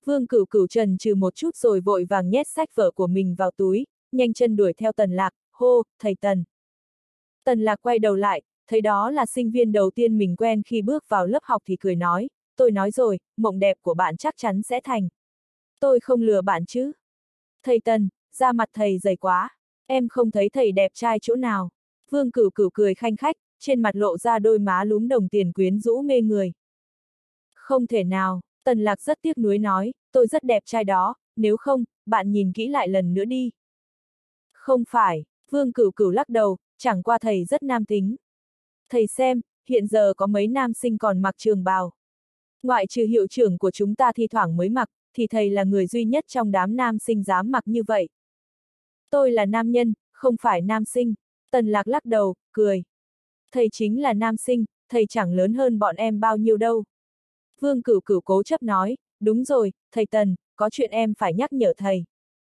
Vương Cửu Cửu chần chừ một chút rồi vội vàng nhét sách vở của mình vào túi, nhanh chân đuổi theo Tần Lạc, hô, thầy Tần. Tần Lạc quay đầu lại, thấy đó là sinh viên đầu tiên mình quen khi bước vào lớp học thì cười nói, tôi nói rồi, mộng đẹp của bạn chắc chắn sẽ thành. Tôi không lừa bạn chứ. Thầy Tần, da mặt thầy dày quá, em không thấy thầy đẹp trai chỗ nào. Vương Cửu Cửu cười khanh khách, trên mặt lộ ra đôi má lúm đồng tiền quyến rũ mê người. Không thể nào, Tần Lạc rất tiếc nuối nói, tôi rất đẹp trai đó, nếu không, bạn nhìn kỹ lại lần nữa đi. Không phải, Vương Cửu Cửu lắc đầu, chẳng qua thầy rất nam tính. Thầy xem, hiện giờ có mấy nam sinh còn mặc trường bào. Ngoại trừ hiệu trưởng của chúng ta thi thoảng mới mặc, thì thầy là người duy nhất trong đám nam sinh dám mặc như vậy. Tôi là nam nhân, không phải nam sinh. Tần Lạc lắc đầu, cười. Thầy chính là nam sinh, thầy chẳng lớn hơn bọn em bao nhiêu đâu. Vương Cửu Cửu cố chấp nói, đúng rồi, thầy Tần, có chuyện em phải nhắc nhở thầy.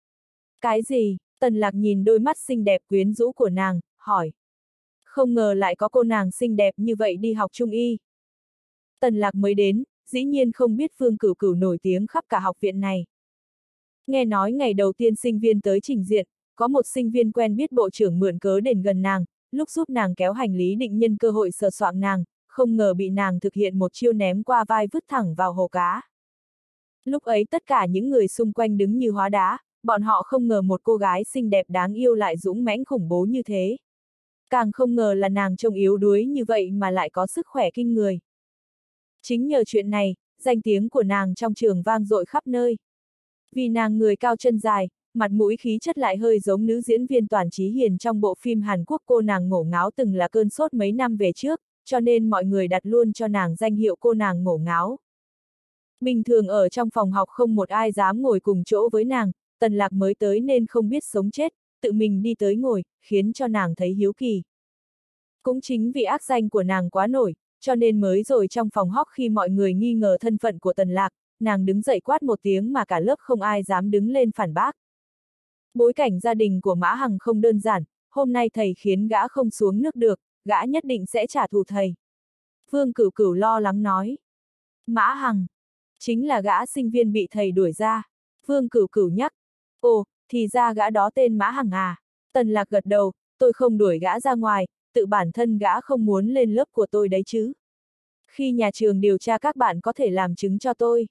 Cái gì? Tần Lạc nhìn đôi mắt xinh đẹp quyến rũ của nàng, hỏi. Không ngờ lại có cô nàng xinh đẹp như vậy đi học trung y. Tần Lạc mới đến, dĩ nhiên không biết Vương Cửu Cửu nổi tiếng khắp cả học viện này. Nghe nói ngày đầu tiên sinh viên tới trình diện, có một sinh viên quen biết bộ trưởng mượn cớ đến gần nàng, lúc giúp nàng kéo hành lý định nhân cơ hội sờ soạng nàng, không ngờ bị nàng thực hiện một chiêu ném qua vai vứt thẳng vào hồ cá. Lúc ấy tất cả những người xung quanh đứng như hóa đá, bọn họ không ngờ một cô gái xinh đẹp đáng yêu lại dũng mãnh khủng bố như thế. Càng không ngờ là nàng trông yếu đuối như vậy mà lại có sức khỏe kinh người. Chính nhờ chuyện này, danh tiếng của nàng trong trường vang dội khắp nơi. Vì nàng người cao chân dài, mặt mũi khí chất lại hơi giống nữ diễn viên Toàn Chí Hiền trong bộ phim Hàn Quốc Cô nàng ngổ ngáo từng là cơn sốt mấy năm về trước, cho nên mọi người đặt luôn cho nàng danh hiệu cô nàng ngổ ngáo. Bình thường ở trong phòng học không một ai dám ngồi cùng chỗ với nàng, Tần Lạc mới tới nên không biết sống chết, tự mình đi tới ngồi, khiến cho nàng thấy hiếu kỳ. Cũng chính vì ác danh của nàng quá nổi, cho nên mới rồi trong phòng học khi mọi người nghi ngờ thân phận của Tần Lạc, nàng đứng dậy quát một tiếng mà cả lớp không ai dám đứng lên phản bác. Bối cảnh gia đình của Mã Hằng không đơn giản, hôm nay thầy khiến gã không xuống nước được, gã nhất định sẽ trả thù thầy. Vương Cửu Cửu lo lắng nói. Mã Hằng, chính là gã sinh viên bị thầy đuổi ra. Vương Cửu Cửu nhắc. Ồ, thì ra gã đó tên Mã Hằng à. Tần Lạc gật đầu, tôi không đuổi gã ra ngoài, tự bản thân gã không muốn lên lớp của tôi đấy chứ. Khi nhà trường điều tra các bạn có thể làm chứng cho tôi.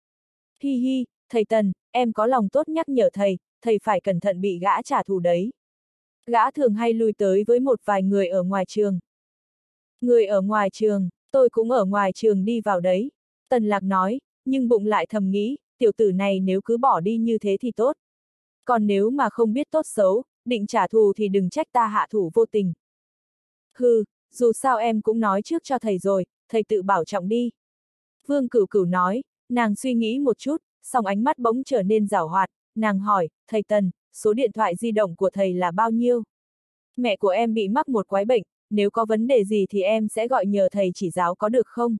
Hi hi, thầy Tần, em có lòng tốt nhắc nhở thầy phải cẩn thận bị gã trả thù đấy. Gã thường hay lui tới với một vài người ở ngoài trường. Người ở ngoài trường, tôi cũng ở ngoài trường đi vào đấy. Tần Lạc nói, nhưng bụng lại thầm nghĩ, tiểu tử này nếu cứ bỏ đi như thế thì tốt. Còn nếu mà không biết tốt xấu, định trả thù thì đừng trách ta hạ thủ vô tình. Hừ, dù sao em cũng nói trước cho thầy rồi, thầy tự bảo trọng đi. Vương Cửu Cửu nói, nàng suy nghĩ một chút, xong ánh mắt bỗng trở nên giảo hoạt, nàng hỏi, thầy Tần, số điện thoại di động của thầy là bao nhiêu? Mẹ của em bị mắc một quái bệnh, nếu có vấn đề gì thì em sẽ gọi nhờ thầy chỉ giáo có được không?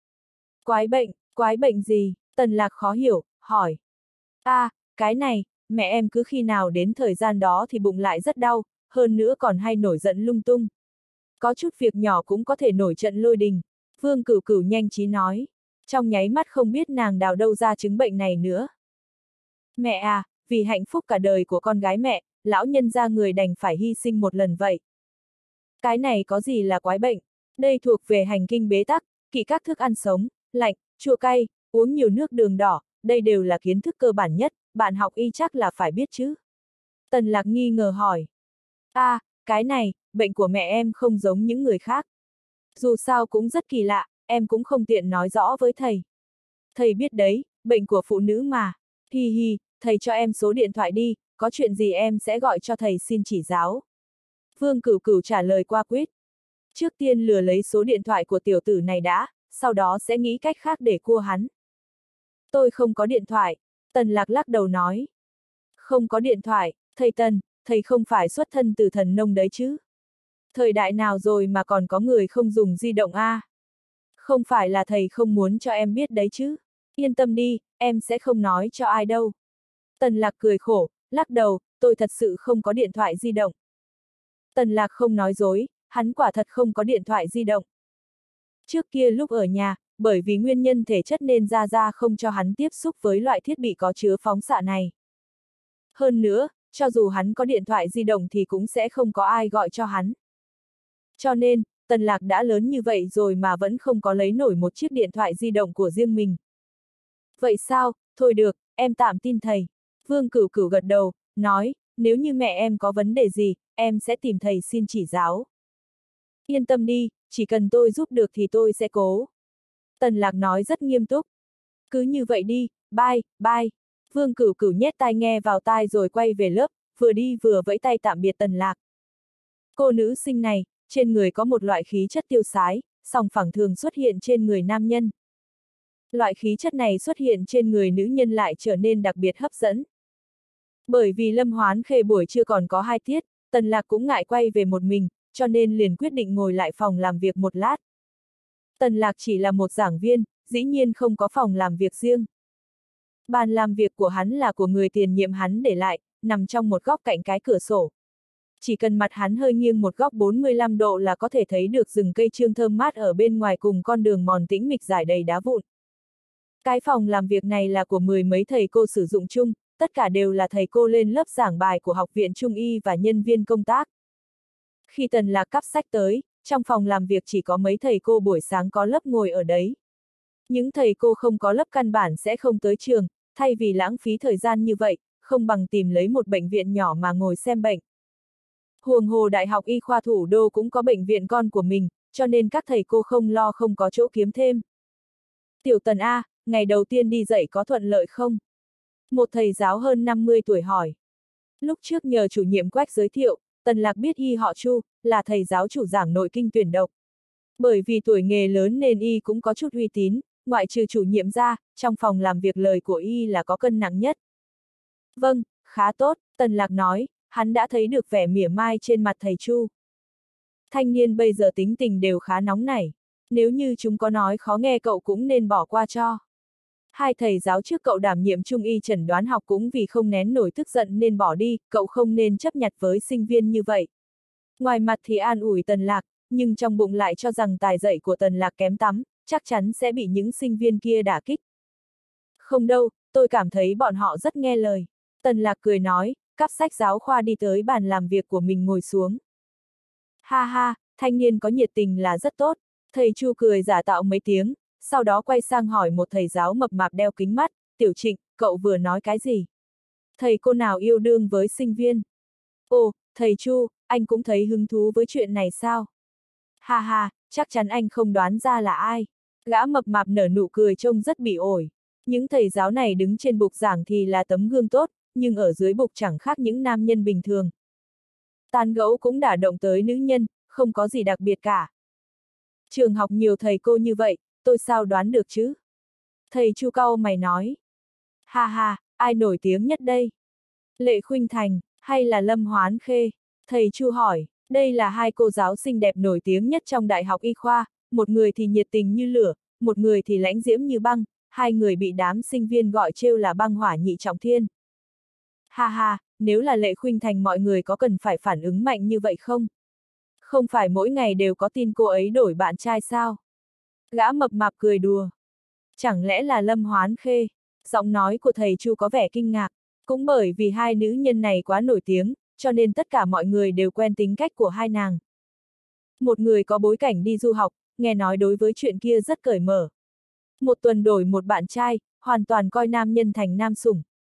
Quái bệnh gì? Tần Lạc khó hiểu, hỏi. Cái này, mẹ em cứ khi nào đến thời gian đó thì bụng lại rất đau, hơn nữa còn hay nổi giận lung tung. Có chút việc nhỏ cũng có thể nổi trận lôi đình. Vương Cửu Cửu nhanh trí nói. Trong nháy mắt không biết nàng đào đâu ra chứng bệnh này nữa. Mẹ à, vì hạnh phúc cả đời của con gái mẹ, lão nhân gia người đành phải hy sinh một lần vậy. Cái này có gì là quái bệnh? Đây thuộc về hành kinh bế tắc, kỵ các thức ăn sống, lạnh, chua cay, uống nhiều nước đường đỏ, đây đều là kiến thức cơ bản nhất, bạn học y chắc là phải biết chứ. Tần Lạc nghi ngờ hỏi. Cái này, bệnh của mẹ em không giống những người khác. Dù sao cũng rất kỳ lạ, em cũng không tiện nói rõ với thầy. Thầy biết đấy, bệnh của phụ nữ mà. Hi hi, thầy cho em số điện thoại đi, có chuyện gì em sẽ gọi cho thầy xin chỉ giáo. Vương Cửu Cửu trả lời qua quyết. Trước tiên lừa lấy số điện thoại của tiểu tử này đã, sau đó sẽ nghĩ cách khác để cua hắn. Tôi không có điện thoại, Tần Lạc lắc đầu nói. Không có điện thoại, thầy Tần, thầy không phải xuất thân từ thần nông đấy chứ. Thời đại nào rồi mà còn có người không dùng di động à? Không phải là thầy không muốn cho em biết đấy chứ. Yên tâm đi, em sẽ không nói cho ai đâu. Tần Lạc cười khổ, lắc đầu, tôi thật sự không có điện thoại di động. Tần Lạc không nói dối, hắn quả thật không có điện thoại di động. Trước kia lúc ở nhà, bởi vì nguyên nhân thể chất nên Gia Gia không cho hắn tiếp xúc với loại thiết bị có chứa phóng xạ này. Hơn nữa, cho dù hắn có điện thoại di động thì cũng sẽ không có ai gọi cho hắn. Cho nên, Tần Lạc đã lớn như vậy rồi mà vẫn không có lấy nổi một chiếc điện thoại di động của riêng mình. Vậy sao, thôi được, em tạm tin thầy. Vương Cửu Cửu gật đầu, nói, nếu như mẹ em có vấn đề gì, em sẽ tìm thầy xin chỉ giáo. Yên tâm đi, chỉ cần tôi giúp được thì tôi sẽ cố. Tần Lạc nói rất nghiêm túc. Cứ như vậy đi, bye, bye. Vương Cửu Cửu nhét tai nghe vào tai rồi quay về lớp, vừa đi vừa vẫy tay tạm biệt Tần Lạc. Cô nữ sinh này, trên người có một loại khí chất tiêu sái, song phẳng thường xuất hiện trên người nam nhân. Loại khí chất này xuất hiện trên người nữ nhân lại trở nên đặc biệt hấp dẫn. Bởi vì Lâm Hoán Khê buổi trưa còn có 2 tiết, Tần Lạc cũng ngại quay về một mình, cho nên liền quyết định ngồi lại phòng làm việc một lát. Tần Lạc chỉ là một giảng viên, dĩ nhiên không có phòng làm việc riêng. Bàn làm việc của hắn là của người tiền nhiệm hắn để lại, nằm trong một góc cạnh cái cửa sổ. Chỉ cần mặt hắn hơi nghiêng một góc 45 độ là có thể thấy được rừng cây trương thơm mát ở bên ngoài cùng con đường mòn tĩnh mịch rải đầy đá vụn. Cái phòng làm việc này là của 10 mấy thầy cô sử dụng chung, tất cả đều là thầy cô lên lớp giảng bài của Học viện Trung y và nhân viên công tác. Khi Tần Lạc cắp sách tới, trong phòng làm việc chỉ có mấy thầy cô buổi sáng có lớp ngồi ở đấy. Những thầy cô không có lớp căn bản sẽ không tới trường, thay vì lãng phí thời gian như vậy, không bằng tìm lấy một bệnh viện nhỏ mà ngồi xem bệnh. Huống hồ Đại học Y khoa Thủ đô cũng có bệnh viện con của mình, cho nên các thầy cô không lo không có chỗ kiếm thêm. Tiểu Tần A, ngày đầu tiên đi dạy có thuận lợi không? Một thầy giáo hơn 50 tuổi hỏi. Lúc trước nhờ chủ nhiệm Quách giới thiệu, Tần Lạc biết y họ Chu, là thầy giáo chủ giảng nội kinh tuyển độc. Bởi vì tuổi nghề lớn nên y cũng có chút uy tín, ngoại trừ chủ nhiệm ra, trong phòng làm việc lời của y là có cân nặng nhất. Vâng, khá tốt, Tần Lạc nói, hắn đã thấy được vẻ mỉa mai trên mặt thầy Chu. Thanh niên bây giờ tính tình đều khá nóng nảy, nếu như chúng có nói khó nghe cậu cũng nên bỏ qua cho. 2 thầy giáo trước cậu đảm nhiệm trung y chẩn đoán học cũng vì không nén nổi tức giận nên bỏ đi, cậu không nên chấp nhặt với sinh viên như vậy. Ngoài mặt thì an ủi Tần Lạc, nhưng trong bụng lại cho rằng tài dạy của Tần Lạc kém tắm, chắc chắn sẽ bị những sinh viên kia đả kích. Không đâu, tôi cảm thấy bọn họ rất nghe lời. Tần Lạc cười nói, cắp sách giáo khoa đi tới bàn làm việc của mình ngồi xuống. Ha ha, thanh niên có nhiệt tình là rất tốt. Thầy Chu cười giả tạo mấy tiếng, sau đó quay sang hỏi một thầy giáo mập mạp đeo kính mắt, Tiểu Trịnh, cậu vừa nói cái gì? Thầy cô nào yêu đương với sinh viên? Ồ, thầy Chu, anh cũng thấy hứng thú với chuyện này sao? Ha ha, chắc chắn anh không đoán ra là ai. Gã mập mạp nở nụ cười trông rất bị ổi. Những thầy giáo này đứng trên bục giảng thì là tấm gương tốt, nhưng ở dưới bục chẳng khác những nam nhân bình thường. Tán gẫu cũng đả động tới nữ nhân, không có gì đặc biệt cả. Trường học nhiều thầy cô như vậy, tôi sao đoán được chứ? Thầy Chu cau mày nói. Ha ha, ai nổi tiếng nhất đây? Lệ Khuynh Thành, hay là Lâm Hoán Khê? Thầy Chu hỏi, đây là 2 cô giáo xinh đẹp nổi tiếng nhất trong Đại học Y khoa, một người thì nhiệt tình như lửa, một người thì lãnh diễm như băng, 2 người bị đám sinh viên gọi trêu là băng hỏa nhị trọng thiên. Ha ha, nếu là Lệ Khuynh Thành mọi người có cần phải phản ứng mạnh như vậy không? Không phải mỗi ngày đều có tin cô ấy đổi bạn trai sao? Gã mập mạp cười đùa. Chẳng lẽ là Lâm Hoán Khê? Giọng nói của thầy Chu có vẻ kinh ngạc. Cũng bởi vì 2 nữ nhân này quá nổi tiếng, cho nên tất cả mọi người đều quen tính cách của 2 nàng. Một người có bối cảnh đi du học, nghe nói đối với chuyện kia rất cởi mở. Một tuần đổi một bạn trai, hoàn toàn coi nam nhân thành nam sủng.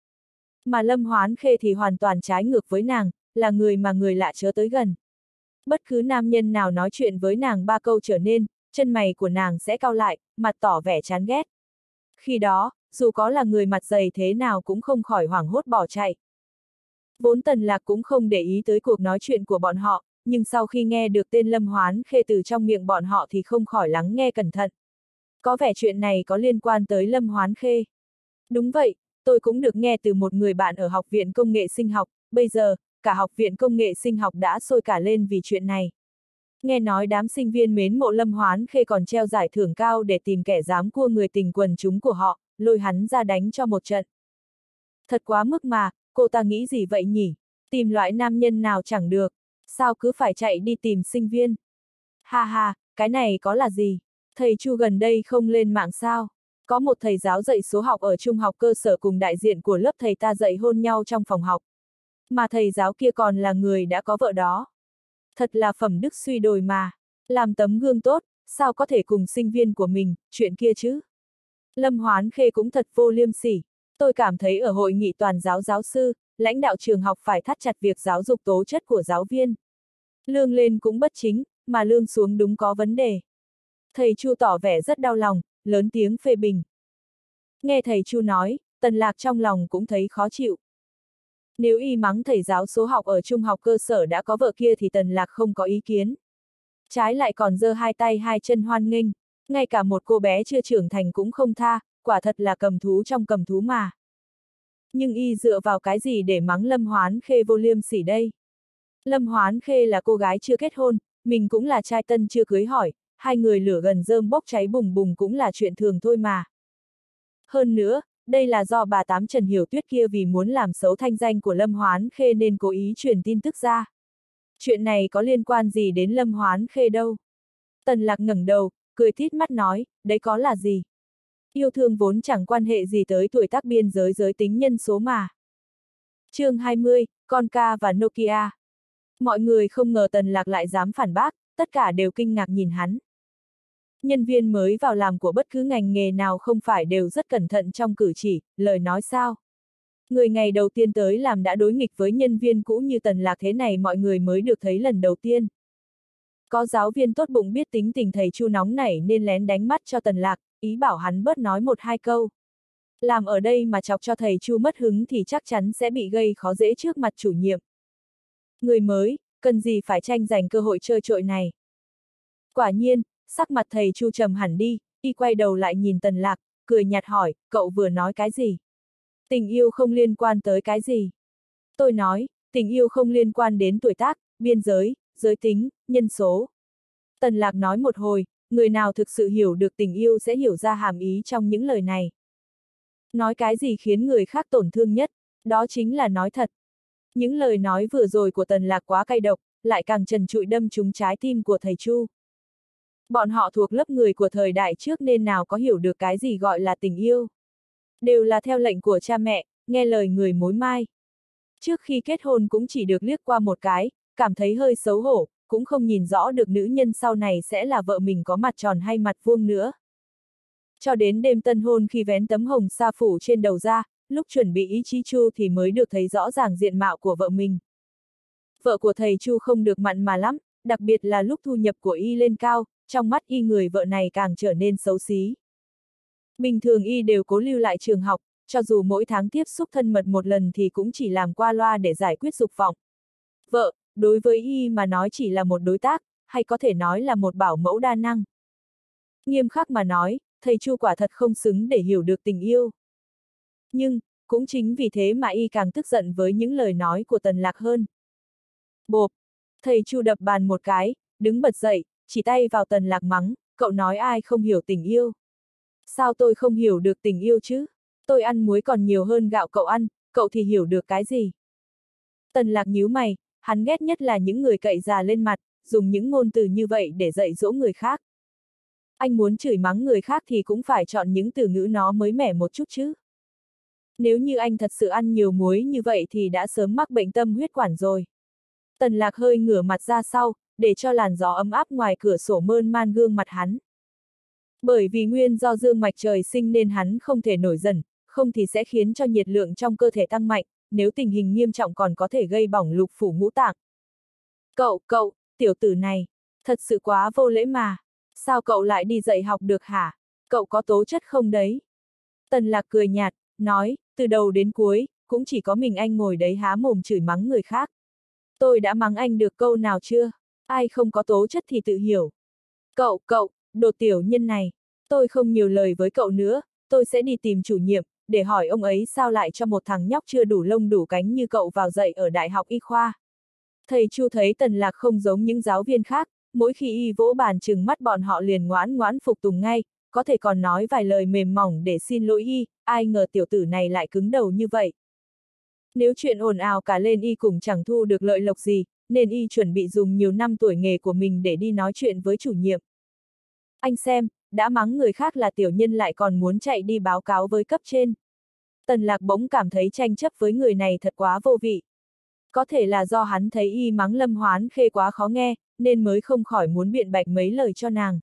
Mà Lâm Hoán Khê thì hoàn toàn trái ngược với nàng, là người mà người lạ chớ tới gần. Bất cứ nam nhân nào nói chuyện với nàng 3 câu trở nên, chân mày của nàng sẽ cau lại, mặt tỏ vẻ chán ghét. Khi đó, dù có là người mặt dày thế nào cũng không khỏi hoảng hốt bỏ chạy. Vốn Tần Lạc cũng không để ý tới cuộc nói chuyện của bọn họ, nhưng sau khi nghe được tên Lâm Hoán Khê từ trong miệng bọn họ thì không khỏi lắng nghe cẩn thận. Có vẻ chuyện này có liên quan tới Lâm Hoán Khê. Đúng vậy, tôi cũng được nghe từ một người bạn ở Học viện Công nghệ Sinh học, bây giờ, cả Học viện Công nghệ Sinh học đã sôi cả lên vì chuyện này. Nghe nói đám sinh viên mến mộ Lâm Hoán Khê còn treo giải thưởng cao để tìm kẻ dám cua người tình quần chúng của họ, lôi hắn ra đánh cho một trận. Thật quá mức mà, cô ta nghĩ gì vậy nhỉ? Tìm loại nam nhân nào chẳng được, sao cứ phải chạy đi tìm sinh viên? Ha ha, cái này có là gì? Thầy Chu gần đây không lên mạng sao? Có một thầy giáo dạy số học ở trung học cơ sở cùng đại diện của lớp thầy ta dạy hôn nhau trong phòng học. Mà thầy giáo kia còn là người đã có vợ đó. Thật là phẩm đức suy đồi mà. Làm tấm gương tốt, sao có thể cùng sinh viên của mình, chuyện kia chứ? Lâm Hoán Khê cũng thật vô liêm sỉ. Tôi cảm thấy ở hội nghị toàn giáo giáo sư, lãnh đạo trường học phải thắt chặt việc giáo dục tố chất của giáo viên. Lương lên cũng bất chính, mà lương xuống đúng có vấn đề. Thầy Chu tỏ vẻ rất đau lòng, lớn tiếng phê bình. Nghe thầy Chu nói, Tần Lạc trong lòng cũng thấy khó chịu. Nếu y mắng thầy giáo số học ở trung học cơ sở đã có vợ kia thì Tần Lạc không có ý kiến. Trái lại còn giơ hai tay hai chân hoan nghênh, ngay cả một cô bé chưa trưởng thành cũng không tha, quả thật là cầm thú trong cầm thú mà. Nhưng y dựa vào cái gì để mắng Lâm Hoán Khê vô liêm sỉ đây? Lâm Hoán Khê là cô gái chưa kết hôn, mình cũng là trai tân chưa cưới hỏi, hai người lửa gần rơm bốc cháy bùng bùng cũng là chuyện thường thôi mà. Hơn nữa, đây là do bà Tám Trần Hiểu Tuyết kia vì muốn làm xấu thanh danh của Lâm Hoán Khê nên cố ý truyền tin tức ra. Chuyện này có liên quan gì đến Lâm Hoán Khê đâu. Tần Lạc ngẩng đầu, cười tít mắt nói, đấy có là gì? Yêu thương vốn chẳng quan hệ gì tới tuổi tác biên giới giới tính nhân số mà. Chương 20, Conca và Nokia. Mọi người không ngờ Tần Lạc lại dám phản bác, tất cả đều kinh ngạc nhìn hắn. Nhân viên mới vào làm của bất cứ ngành nghề nào không phải đều rất cẩn thận trong cử chỉ, lời nói sao. Người ngày đầu tiên tới làm đã đối nghịch với nhân viên cũ như Tần Lạc thế này mọi người mới được thấy lần đầu tiên. Có giáo viên tốt bụng biết tính tình thầy Chu nóng nảy nên lén đánh mắt cho Tần Lạc, ý bảo hắn bớt nói một hai câu. Làm ở đây mà chọc cho thầy Chu mất hứng thì chắc chắn sẽ bị gây khó dễ trước mặt chủ nhiệm. Người mới, cần gì phải tranh giành cơ hội chơi trội này. Quả nhiên, sắc mặt thầy Chu trầm hẳn đi, y quay đầu lại nhìn Tần Lạc, cười nhạt hỏi, cậu vừa nói cái gì? Tình yêu không liên quan tới cái gì? Tôi nói, tình yêu không liên quan đến tuổi tác, biên giới, giới tính, nhân số. Tần Lạc nói một hồi, người nào thực sự hiểu được tình yêu sẽ hiểu ra hàm ý trong những lời này. Nói cái gì khiến người khác tổn thương nhất, đó chính là nói thật. Những lời nói vừa rồi của Tần Lạc quá cay độc, lại càng trần trụi đâm trúng trái tim của thầy Chu. Bọn họ thuộc lớp người của thời đại trước nên nào có hiểu được cái gì gọi là tình yêu. Đều là theo lệnh của cha mẹ, nghe lời người mối mai. Trước khi kết hôn cũng chỉ được liếc qua một cái, cảm thấy hơi xấu hổ, cũng không nhìn rõ được nữ nhân sau này sẽ là vợ mình có mặt tròn hay mặt vuông nữa. Cho đến đêm tân hôn khi vén tấm hồng sa phủ trên đầu ra, lúc chuẩn bị ý chí Chu thì mới được thấy rõ ràng diện mạo của vợ mình. Vợ của thầy Chu không được mặn mà lắm, đặc biệt là lúc thu nhập của y lên cao, trong mắt y người vợ này càng trở nên xấu xí. Bình thường y đều cố lưu lại trường học, cho dù mỗi tháng tiếp xúc thân mật một lần thì cũng chỉ làm qua loa để giải quyết dục vọng. Vợ, đối với y mà nói chỉ là một đối tác, hay có thể nói là một bảo mẫu đa năng. Nghiêm khắc mà nói, thầy Chu quả thật không xứng để hiểu được tình yêu. Nhưng, cũng chính vì thế mà y càng tức giận với những lời nói của Tần Lạc hơn. Bộp! Thầy Chu đập bàn một cái, đứng bật dậy, chỉ tay vào Tần Lạc mắng, cậu nói ai không hiểu tình yêu. Sao tôi không hiểu được tình yêu chứ? Tôi ăn muối còn nhiều hơn gạo cậu ăn, cậu thì hiểu được cái gì? Tần Lạc nhíu mày, hắn ghét nhất là những người cậy già lên mặt, dùng những ngôn từ như vậy để dạy dỗ người khác. Anh muốn chửi mắng người khác thì cũng phải chọn những từ ngữ nó mới mẻ một chút chứ. Nếu như anh thật sự ăn nhiều muối như vậy thì đã sớm mắc bệnh tâm huyết quản rồi. Tần Lạc hơi ngửa mặt ra sau, để cho làn gió ấm áp ngoài cửa sổ mơn man gương mặt hắn. Bởi vì nguyên do dương mạch trời sinh nên hắn không thể nổi giận, không thì sẽ khiến cho nhiệt lượng trong cơ thể tăng mạnh, nếu tình hình nghiêm trọng còn có thể gây bỏng lục phủ ngũ tạng. Cậu, tiểu tử này, thật sự quá vô lễ mà. Sao cậu lại đi dạy học được hả? Cậu có tố chất không đấy? Tần Lạc cười nhạt, nói, từ đầu đến cuối, cũng chỉ có mình anh ngồi đấy há mồm chửi mắng người khác. Tôi đã mắng anh được câu nào chưa? Ai không có tố chất thì tự hiểu. Cậu, đồ tiểu nhân này, tôi không nhiều lời với cậu nữa, tôi sẽ đi tìm chủ nhiệm, để hỏi ông ấy sao lại cho một thằng nhóc chưa đủ lông đủ cánh như cậu vào dạy ở đại học y khoa. Thầy Chu thấy Tần Lạc không giống những giáo viên khác, mỗi khi y vỗ bàn trừng mắt bọn họ liền ngoãn ngoãn phục tùng ngay, có thể còn nói vài lời mềm mỏng để xin lỗi y, ai ngờ tiểu tử này lại cứng đầu như vậy. Nếu chuyện ồn ào cả lên y cũng chẳng thu được lợi lộc gì, nên y chuẩn bị dùng nhiều năm tuổi nghề của mình để đi nói chuyện với chủ nhiệm. Anh xem, đã mắng người khác là tiểu nhân lại còn muốn chạy đi báo cáo với cấp trên. Tần Lạc bỗng cảm thấy tranh chấp với người này thật quá vô vị. Có thể là do hắn thấy y mắng Lâm Hoán Khê quá khó nghe, nên mới không khỏi muốn biện bạch mấy lời cho nàng.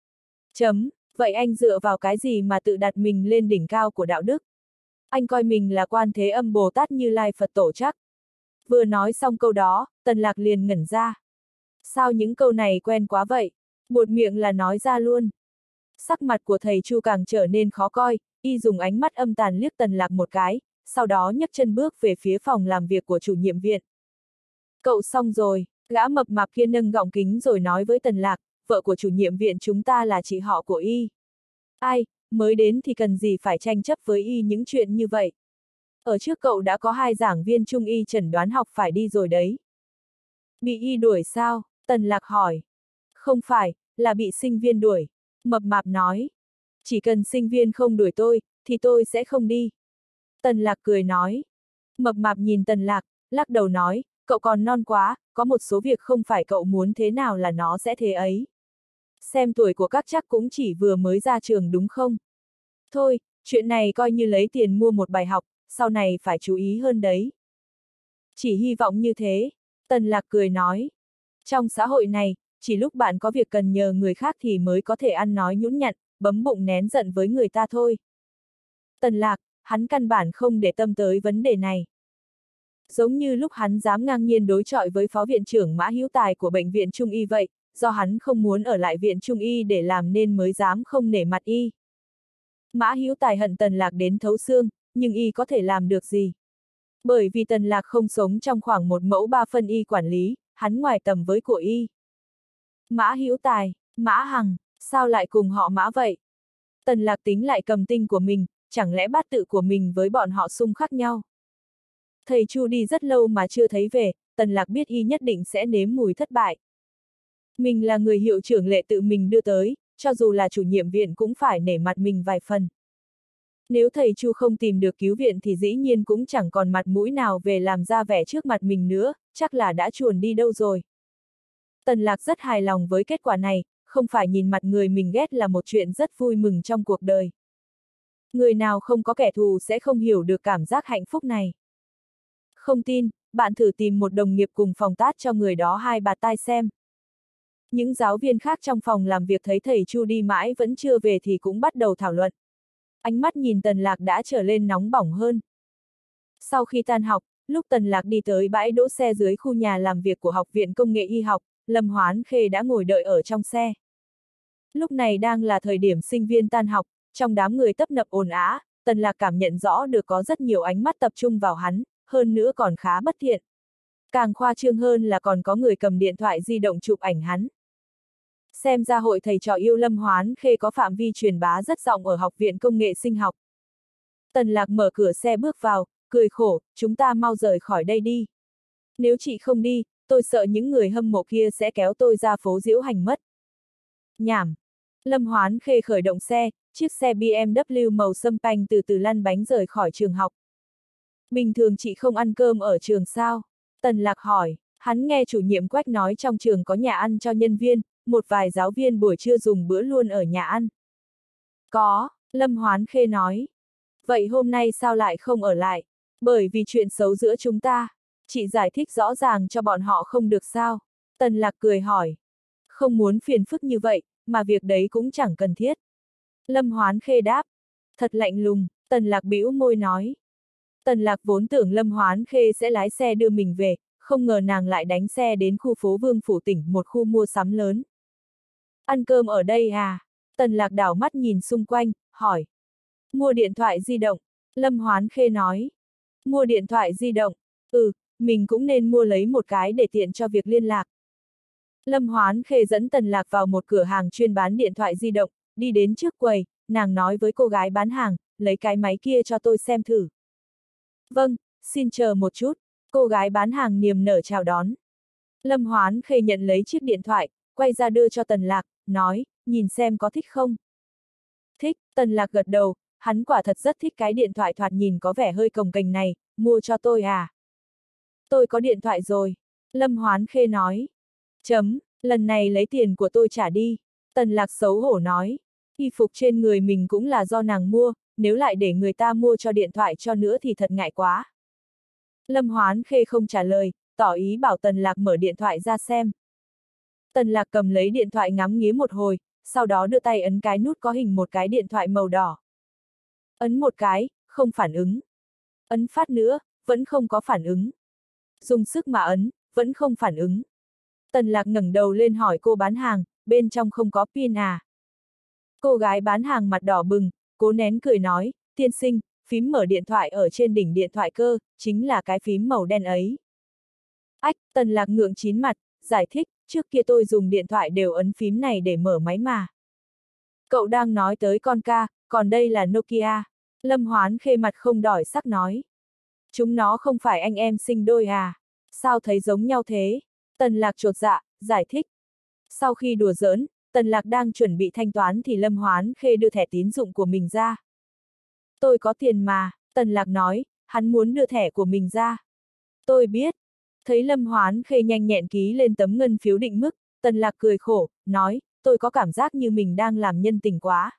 Vậy anh dựa vào cái gì mà tự đặt mình lên đỉnh cao của đạo đức? Anh coi mình là Quan Thế Âm Bồ Tát Như Lai Phật Tổ chắc? Vừa nói xong câu đó, Tần Lạc liền ngẩn ra. Sao những câu này quen quá vậy? Buột miệng là nói ra luôn. Sắc mặt của thầy Chu càng trở nên khó coi, y dùng ánh mắt âm tàn liếc Tần Lạc một cái, sau đó nhấc chân bước về phía phòng làm việc của chủ nhiệm viện. Cậu xong rồi, gã mập mạp kia nâng gọng kính rồi nói với Tần Lạc, vợ của chủ nhiệm viện chúng ta là chị họ của y. Ai, mới đến thì cần gì phải tranh chấp với y những chuyện như vậy. Ở trước cậu đã có 2 giảng viên trung y chẩn đoán học phải đi rồi đấy. Bị y đuổi sao? Tần Lạc hỏi. Không phải, là bị sinh viên đuổi. Mập mạp nói. Chỉ cần sinh viên không đuổi tôi, thì tôi sẽ không đi. Tần Lạc cười nói. Mập mạp nhìn Tần Lạc, lắc đầu nói, cậu còn non quá, có một số việc không phải cậu muốn thế nào là nó sẽ thế ấy. Xem tuổi của các chắc cũng chỉ vừa mới ra trường đúng không? Thôi, chuyện này coi như lấy tiền mua một bài học, sau này phải chú ý hơn đấy. Chỉ hy vọng như thế, Tần Lạc cười nói. Trong xã hội này, chỉ lúc bạn có việc cần nhờ người khác thì mới có thể ăn nói nhũn nhặn, bấm bụng nén giận với người ta thôi. Tần Lạc, hắn căn bản không để tâm tới vấn đề này. Giống như lúc hắn dám ngang nhiên đối chọi với phó viện trưởng Mã Hữu Tài của bệnh viện Trung y vậy, do hắn không muốn ở lại viện Trung y để làm nên mới dám không nể mặt y. Mã Hữu Tài hận Tần Lạc đến thấu xương, nhưng y có thể làm được gì? Bởi vì Tần Lạc không sống trong khoảng 1 mẫu 3 phân y quản lý, hắn ngoài tầm với của y. Mã Hữu Tài, Mã Hằng, sao lại cùng họ Mã vậy? Tần Lạc tính lại cầm tinh của mình, chẳng lẽ bát tự của mình với bọn họ xung khắc nhau? Thầy Chu đi rất lâu mà chưa thấy về, Tần Lạc biết y nhất định sẽ nếm mùi thất bại. Mình là người hiệu trưởng Lệ tự mình đưa tới, cho dù là chủ nhiệm viện cũng phải nể mặt mình vài phần. Nếu thầy Chu không tìm được cứu viện thì dĩ nhiên cũng chẳng còn mặt mũi nào về làm ra vẻ trước mặt mình nữa, chắc là đã chuồn đi đâu rồi. Tần Lạc rất hài lòng với kết quả này, không phải nhìn mặt người mình ghét là một chuyện rất vui mừng trong cuộc đời. Người nào không có kẻ thù sẽ không hiểu được cảm giác hạnh phúc này. Không tin, bạn thử tìm một đồng nghiệp cùng phòng tát cho người đó 2 bạt tai xem. Những giáo viên khác trong phòng làm việc thấy thầy Chu đi mãi vẫn chưa về thì cũng bắt đầu thảo luận. Ánh mắt nhìn Tần Lạc đã trở lên nóng bỏng hơn. Sau khi tan học, lúc Tần Lạc đi tới bãi đỗ xe dưới khu nhà làm việc của Học viện Công nghệ Y học, Lâm Hoán Khê đã ngồi đợi ở trong xe. Lúc này đang là thời điểm sinh viên tan học, trong đám người tấp nập ồn ào, Tần Lạc cảm nhận rõ được có rất nhiều ánh mắt tập trung vào hắn, hơn nữa còn khá bất thiện. Càng khoa trương hơn là còn có người cầm điện thoại di động chụp ảnh hắn. Xem ra hội thầy trò yêu Lâm Hoán Khê có phạm vi truyền bá rất rộng ở Học viện Công nghệ Sinh học. Tần Lạc mở cửa xe bước vào, cười khổ, chúng ta mau rời khỏi đây đi. Nếu chị không đi, tôi sợ những người hâm mộ kia sẽ kéo tôi ra phố diễu hành mất. Nhảm. Lâm Hoán Khê khởi động xe, chiếc xe BMW màu sâm panh từ từ lăn bánh rời khỏi trường học. Bình thường chị không ăn cơm ở trường sao? Tần Lạc hỏi, hắn nghe chủ nhiệm Quách nói trong trường có nhà ăn cho nhân viên, một vài giáo viên buổi trưa dùng bữa luôn ở nhà ăn. Có, Lâm Hoán Khê nói. Vậy hôm nay sao lại không ở lại? Bởi vì chuyện xấu giữa chúng ta. Chị giải thích rõ ràng cho bọn họ không được sao? Tần Lạc cười hỏi. Không muốn phiền phức như vậy, mà việc đấy cũng chẳng cần thiết. Lâm Hoán Khê đáp. Thật lạnh lùng, Tần Lạc bĩu môi nói. Tần Lạc vốn tưởng Lâm Hoán Khê sẽ lái xe đưa mình về, không ngờ nàng lại đánh xe đến khu phố Vương Phủ tỉnh, một khu mua sắm lớn. Ăn cơm ở đây à? Tần Lạc đảo mắt nhìn xung quanh, hỏi. Mua điện thoại di động, Lâm Hoán Khê nói. Mua điện thoại di động, mình cũng nên mua lấy một cái để tiện cho việc liên lạc. Lâm Hoán Khê dẫn Tần Lạc vào một cửa hàng chuyên bán điện thoại di động, đi đến trước quầy, nàng nói với cô gái bán hàng, lấy cái máy kia cho tôi xem thử. Vâng, xin chờ một chút, cô gái bán hàng niềm nở chào đón. Lâm Hoán Khê nhận lấy chiếc điện thoại, quay ra đưa cho Tần Lạc, nói, nhìn xem có thích không? Thích, Tần Lạc gật đầu, hắn quả thật rất thích cái điện thoại thoạt nhìn có vẻ hơi cồng kềnh này, mua cho tôi à? Tôi có điện thoại rồi, Lâm Hoán Khê nói. Lần này lấy tiền của tôi trả đi, Tần Lạc xấu hổ nói. Y phục trên người mình cũng là do nàng mua, nếu lại để người ta mua cho điện thoại cho nữa thì thật ngại quá. Lâm Hoán Khê không trả lời, tỏ ý bảo Tần Lạc mở điện thoại ra xem. Tần Lạc cầm lấy điện thoại ngắm nghía một hồi, sau đó đưa tay ấn cái nút có hình một cái điện thoại màu đỏ. Ấn một cái, không phản ứng. Ấn phát nữa, vẫn không có phản ứng. Dùng sức mà ấn, vẫn không phản ứng. Tần Lạc ngẩng đầu lên hỏi cô bán hàng, bên trong không có pin à? Cô gái bán hàng mặt đỏ bừng, cố nén cười nói, tiên sinh, phím mở điện thoại ở trên đỉnh điện thoại cơ, chính là cái phím màu đen ấy. Ách, Tần Lạc ngượng chín mặt, giải thích, trước kia tôi dùng điện thoại đều ấn phím này để mở máy mà. Cậu đang nói tới con ca, còn đây là Nokia. Lâm Hoán Khê mặt không đỏ sắc nói. Chúng nó không phải anh em sinh đôi à? Sao thấy giống nhau thế? Tần Lạc chột dạ, giải thích. Sau khi đùa giỡn, Tần Lạc đang chuẩn bị thanh toán thì Lâm Hoán Khê đưa thẻ tín dụng của mình ra. Tôi có tiền mà, Tần Lạc nói, hắn muốn đưa thẻ của mình ra. Tôi biết. Thấy Lâm Hoán Khê nhanh nhẹn ký lên tấm ngân phiếu định mức, Tần Lạc cười khổ, nói, tôi có cảm giác như mình đang làm nhân tình quá.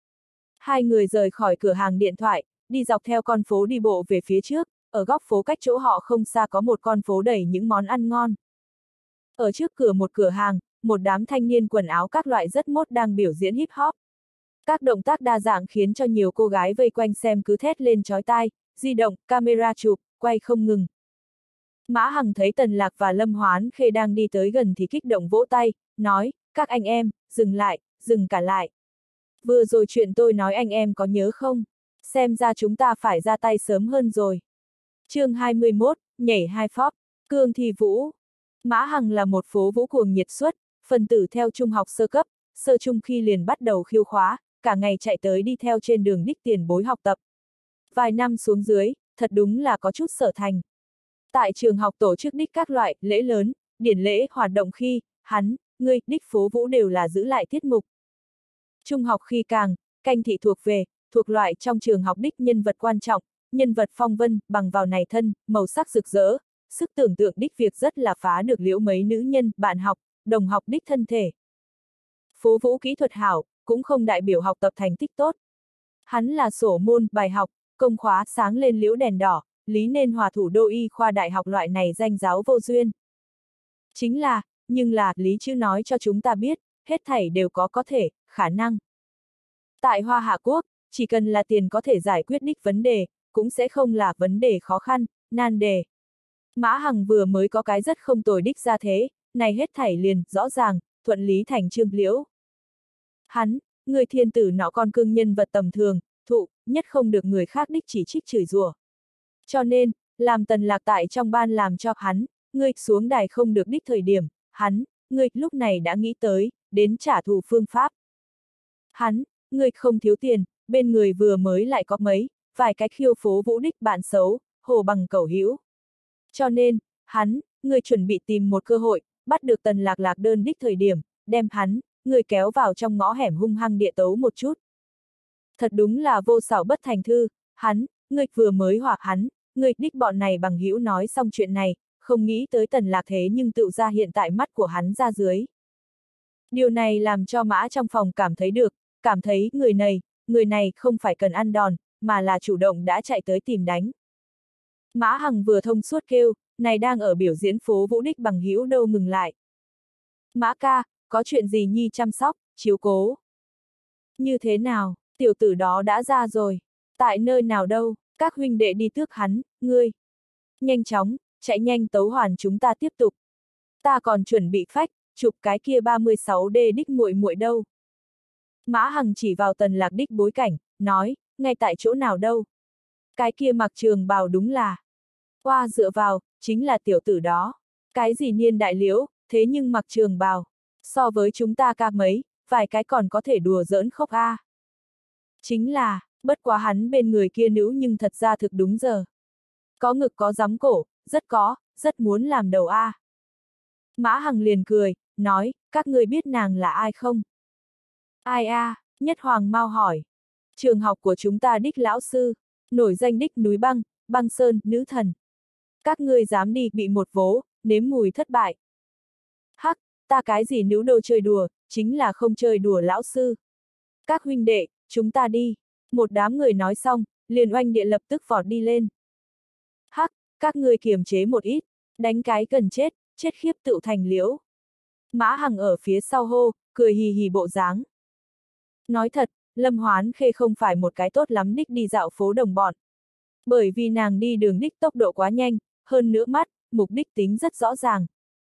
Hai người rời khỏi cửa hàng điện thoại, đi dọc theo con phố đi bộ về phía trước, ở góc phố cách chỗ họ không xa có một con phố đầy những món ăn ngon. Ở trước cửa một cửa hàng, một đám thanh niên quần áo các loại rất mốt đang biểu diễn hip hop. Các động tác đa dạng khiến cho nhiều cô gái vây quanh xem cứ thét lên chói tai, di động, camera chụp, quay không ngừng. Mã Hằng thấy Tần Lạc và Lâm Hoán Khê đang đi tới gần thì kích động vỗ tay, nói, các anh em, dừng lại, dừng cả lại. Vừa rồi chuyện tôi nói anh em có nhớ không? Xem ra chúng ta phải ra tay sớm hơn rồi. Chương 21, nhảy hai phóp, cương thi vũ. Mã Hằng là một phố vũ cuồng nhiệt xuất, phần tử theo trung học sơ cấp, sơ trung khi liền bắt đầu khiêu khóa, cả ngày chạy tới đi theo trên đường đích tiền bối học tập. Vài năm xuống dưới, thật đúng là có chút sở thành. Tại trường học tổ chức đích các loại lễ lớn, điển lễ hoạt động khi, hắn, ngươi, đích phố vũ đều là giữ lại tiết mục. Trung học khi càng, canh thị thuộc loại trong trường học đích nhân vật quan trọng, nhân vật phong vân, bằng vào này thân, màu sắc rực rỡ, sức tưởng tượng đích việc rất là phá được liễu mấy nữ nhân, bạn học, đồng học đích thân thể. Phố vũ kỹ thuật hảo, cũng không đại biểu học tập thành tích tốt. Hắn là sổ môn, bài học, công khóa sáng lên liễu đèn đỏ, lý nên hòa thủ đô y khoa đại học loại này danh giáo vô duyên. Chính là, nhưng là, lý chữ nói cho chúng ta biết, hết thảy đều có thể, khả năng. Tại Hoa Hạ Quốc, chỉ cần là tiền có thể giải quyết đích vấn đề, cũng sẽ không là vấn đề khó khăn, nan đề. Mã Hằng vừa mới có cái rất không tồi đích ra thế, này hết thảy liền, rõ ràng, thuận lý thành chương liễu. Hắn, người thiên tử nọ con cưng nhân vật tầm thường, thụ, nhất không được người khác đích chỉ trích chửi rủa. Cho nên, làm Tần Lạc tại trong ban làm cho hắn, ngươi xuống đài không được đích thời điểm, hắn, ngươi lúc này đã nghĩ tới, đến trả thù phương pháp. Hắn, ngươi không thiếu tiền, bên người vừa mới lại có vài cái khiêu phố vũ đích bạn xấu, hồ bằng cẩu hữu. Cho nên, hắn, ngươi chuẩn bị tìm một cơ hội, bắt được Tần Lạc lạc đơn đích thời điểm, đem hắn, ngươi kéo vào trong ngõ hẻm hung hăng địa tấu một chút. Thật đúng là vô xảo bất thành thư, hắn, ngươi vừa mới hoặc hắn, ngươi đích bọn này bằng hữu nói xong chuyện này, không nghĩ tới Tần Lạc thế nhưng tự ra hiện tại mắt của hắn ra dưới. Điều này làm cho Mã trong phòng cảm thấy người này không phải cần ăn đòn, mà là chủ động đã chạy tới tìm đánh. Mã Hằng vừa thông suốt kêu, này đang ở biểu diễn phố vũ đích bằng hữu đâu ngừng lại. Mã ca, có chuyện gì nhi chăm sóc, chiếu cố. Như thế nào, tiểu tử đó đã ra rồi, tại nơi nào đâu, các huynh đệ đi tước hắn, ngươi. Nhanh chóng, chạy nhanh tấu hoàn chúng ta tiếp tục. Ta còn chuẩn bị phách, chụp cái kia 36D đích muội muội đâu. Mã Hằng chỉ vào Tần Lạc đích bối cảnh, nói, ngay tại chỗ nào đâu. Cái kia mặc trường bào đúng là. Qua dựa vào, chính là tiểu tử đó. Cái gì niên đại liễu, thế nhưng mặc trường bào. So với chúng ta ca mấy, vài cái còn có thể đùa giỡn khóc a. Chính là, bất quá hắn bên người kia nữ nhưng thật ra thực đúng giờ. Có ngực có giắm cổ, rất muốn làm đầu a. Mã Hằng liền cười, nói, các ngươi biết nàng là ai không? Ai a? Nhất Hoàng mau hỏi. Trường học của chúng ta đích lão sư, nổi danh đích núi băng, băng sơn, nữ thần. Các ngươi dám đi bị một vố, nếm mùi thất bại. Hắc, ta cái gì nữ đô chơi đùa, chính là không chơi đùa lão sư. Các huynh đệ, chúng ta đi. Một đám người nói xong, liền oanh địa lập tức vọt đi lên. Hắc, các ngươi kiềm chế một ít, đánh cái cần chết, chết khiếp tựu thành liễu. Mã Hằng ở phía sau hô, cười hì hì bộ dáng. Nói thật, Lâm Hoán Khê không phải một cái tốt lắm đích đi dạo phố đồng bọn. Bởi vì nàng đi đường đích tốc độ quá nhanh, hơn nữa mục đích tính rất rõ ràng.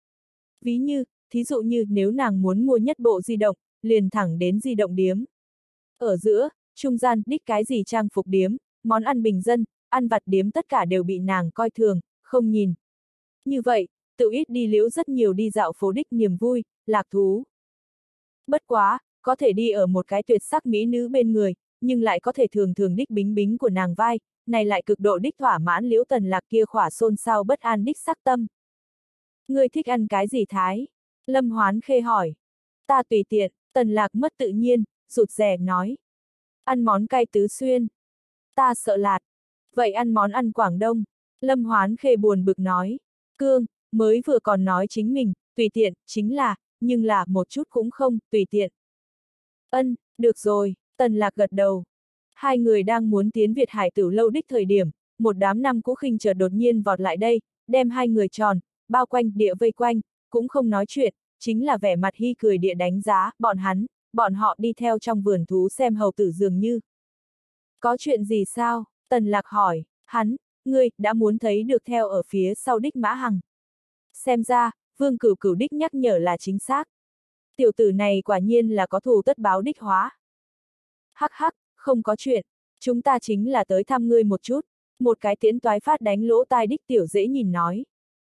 Thí dụ như nếu nàng muốn mua nhất bộ di động, liền thẳng đến di động điếm. Ở giữa, trung gian đích cái gì trang phục điếm, món ăn bình dân, ăn vặt điếm tất cả đều bị nàng coi thường, không nhìn. Như vậy, tự ít đi liễu rất nhiều đi dạo phố đích niềm vui, lạc thú. Bất quá, có thể đi ở một cái tuyệt sắc mỹ nữ bên người, nhưng lại có thể thường thường đích bính bính của nàng vai, này lại cực độ đích thỏa mãn liễu Tần Lạc kia khỏa xôn xao bất an đích sắc tâm. Ngươi thích ăn cái gì thái? Lâm Hoán Khê hỏi. Ta tùy tiện, Tần Lạc mất tự nhiên, rụt rè nói. Ăn món cay tứ xuyên. Ta sợ lạt. Vậy ăn món ăn Quảng Đông. Lâm Hoán Khê buồn bực nói. Cương, mới vừa còn nói chính mình, tùy tiện, chính là, nhưng là một chút cũng không, tùy tiện. Ân, được rồi, Tần Lạc gật đầu. Hai người đang muốn tiến Việt Hải Tử lâu đích thời điểm, một đám năm cũ khinh chợt đột nhiên vọt lại đây, đem hai người tròn, bao quanh địa vây quanh, cũng không nói chuyện, chính là vẻ mặt hi cười địa đánh giá, bọn họ đi theo trong vườn thú xem hầu tử dường như. Có chuyện gì sao? Tần Lạc hỏi, ngươi, đã muốn thấy được theo ở phía sau đích Mã Hằng. Xem ra, Vương Cửu Cửu đích nhắc nhở là chính xác. Tiểu tử này quả nhiên là có thù tất báo đích hóa. Hắc hắc, không có chuyện, chúng ta chính là tới thăm ngươi một chút, một cái tiễn toái phát đánh lỗ tai đích tiểu dễ nhìn nói.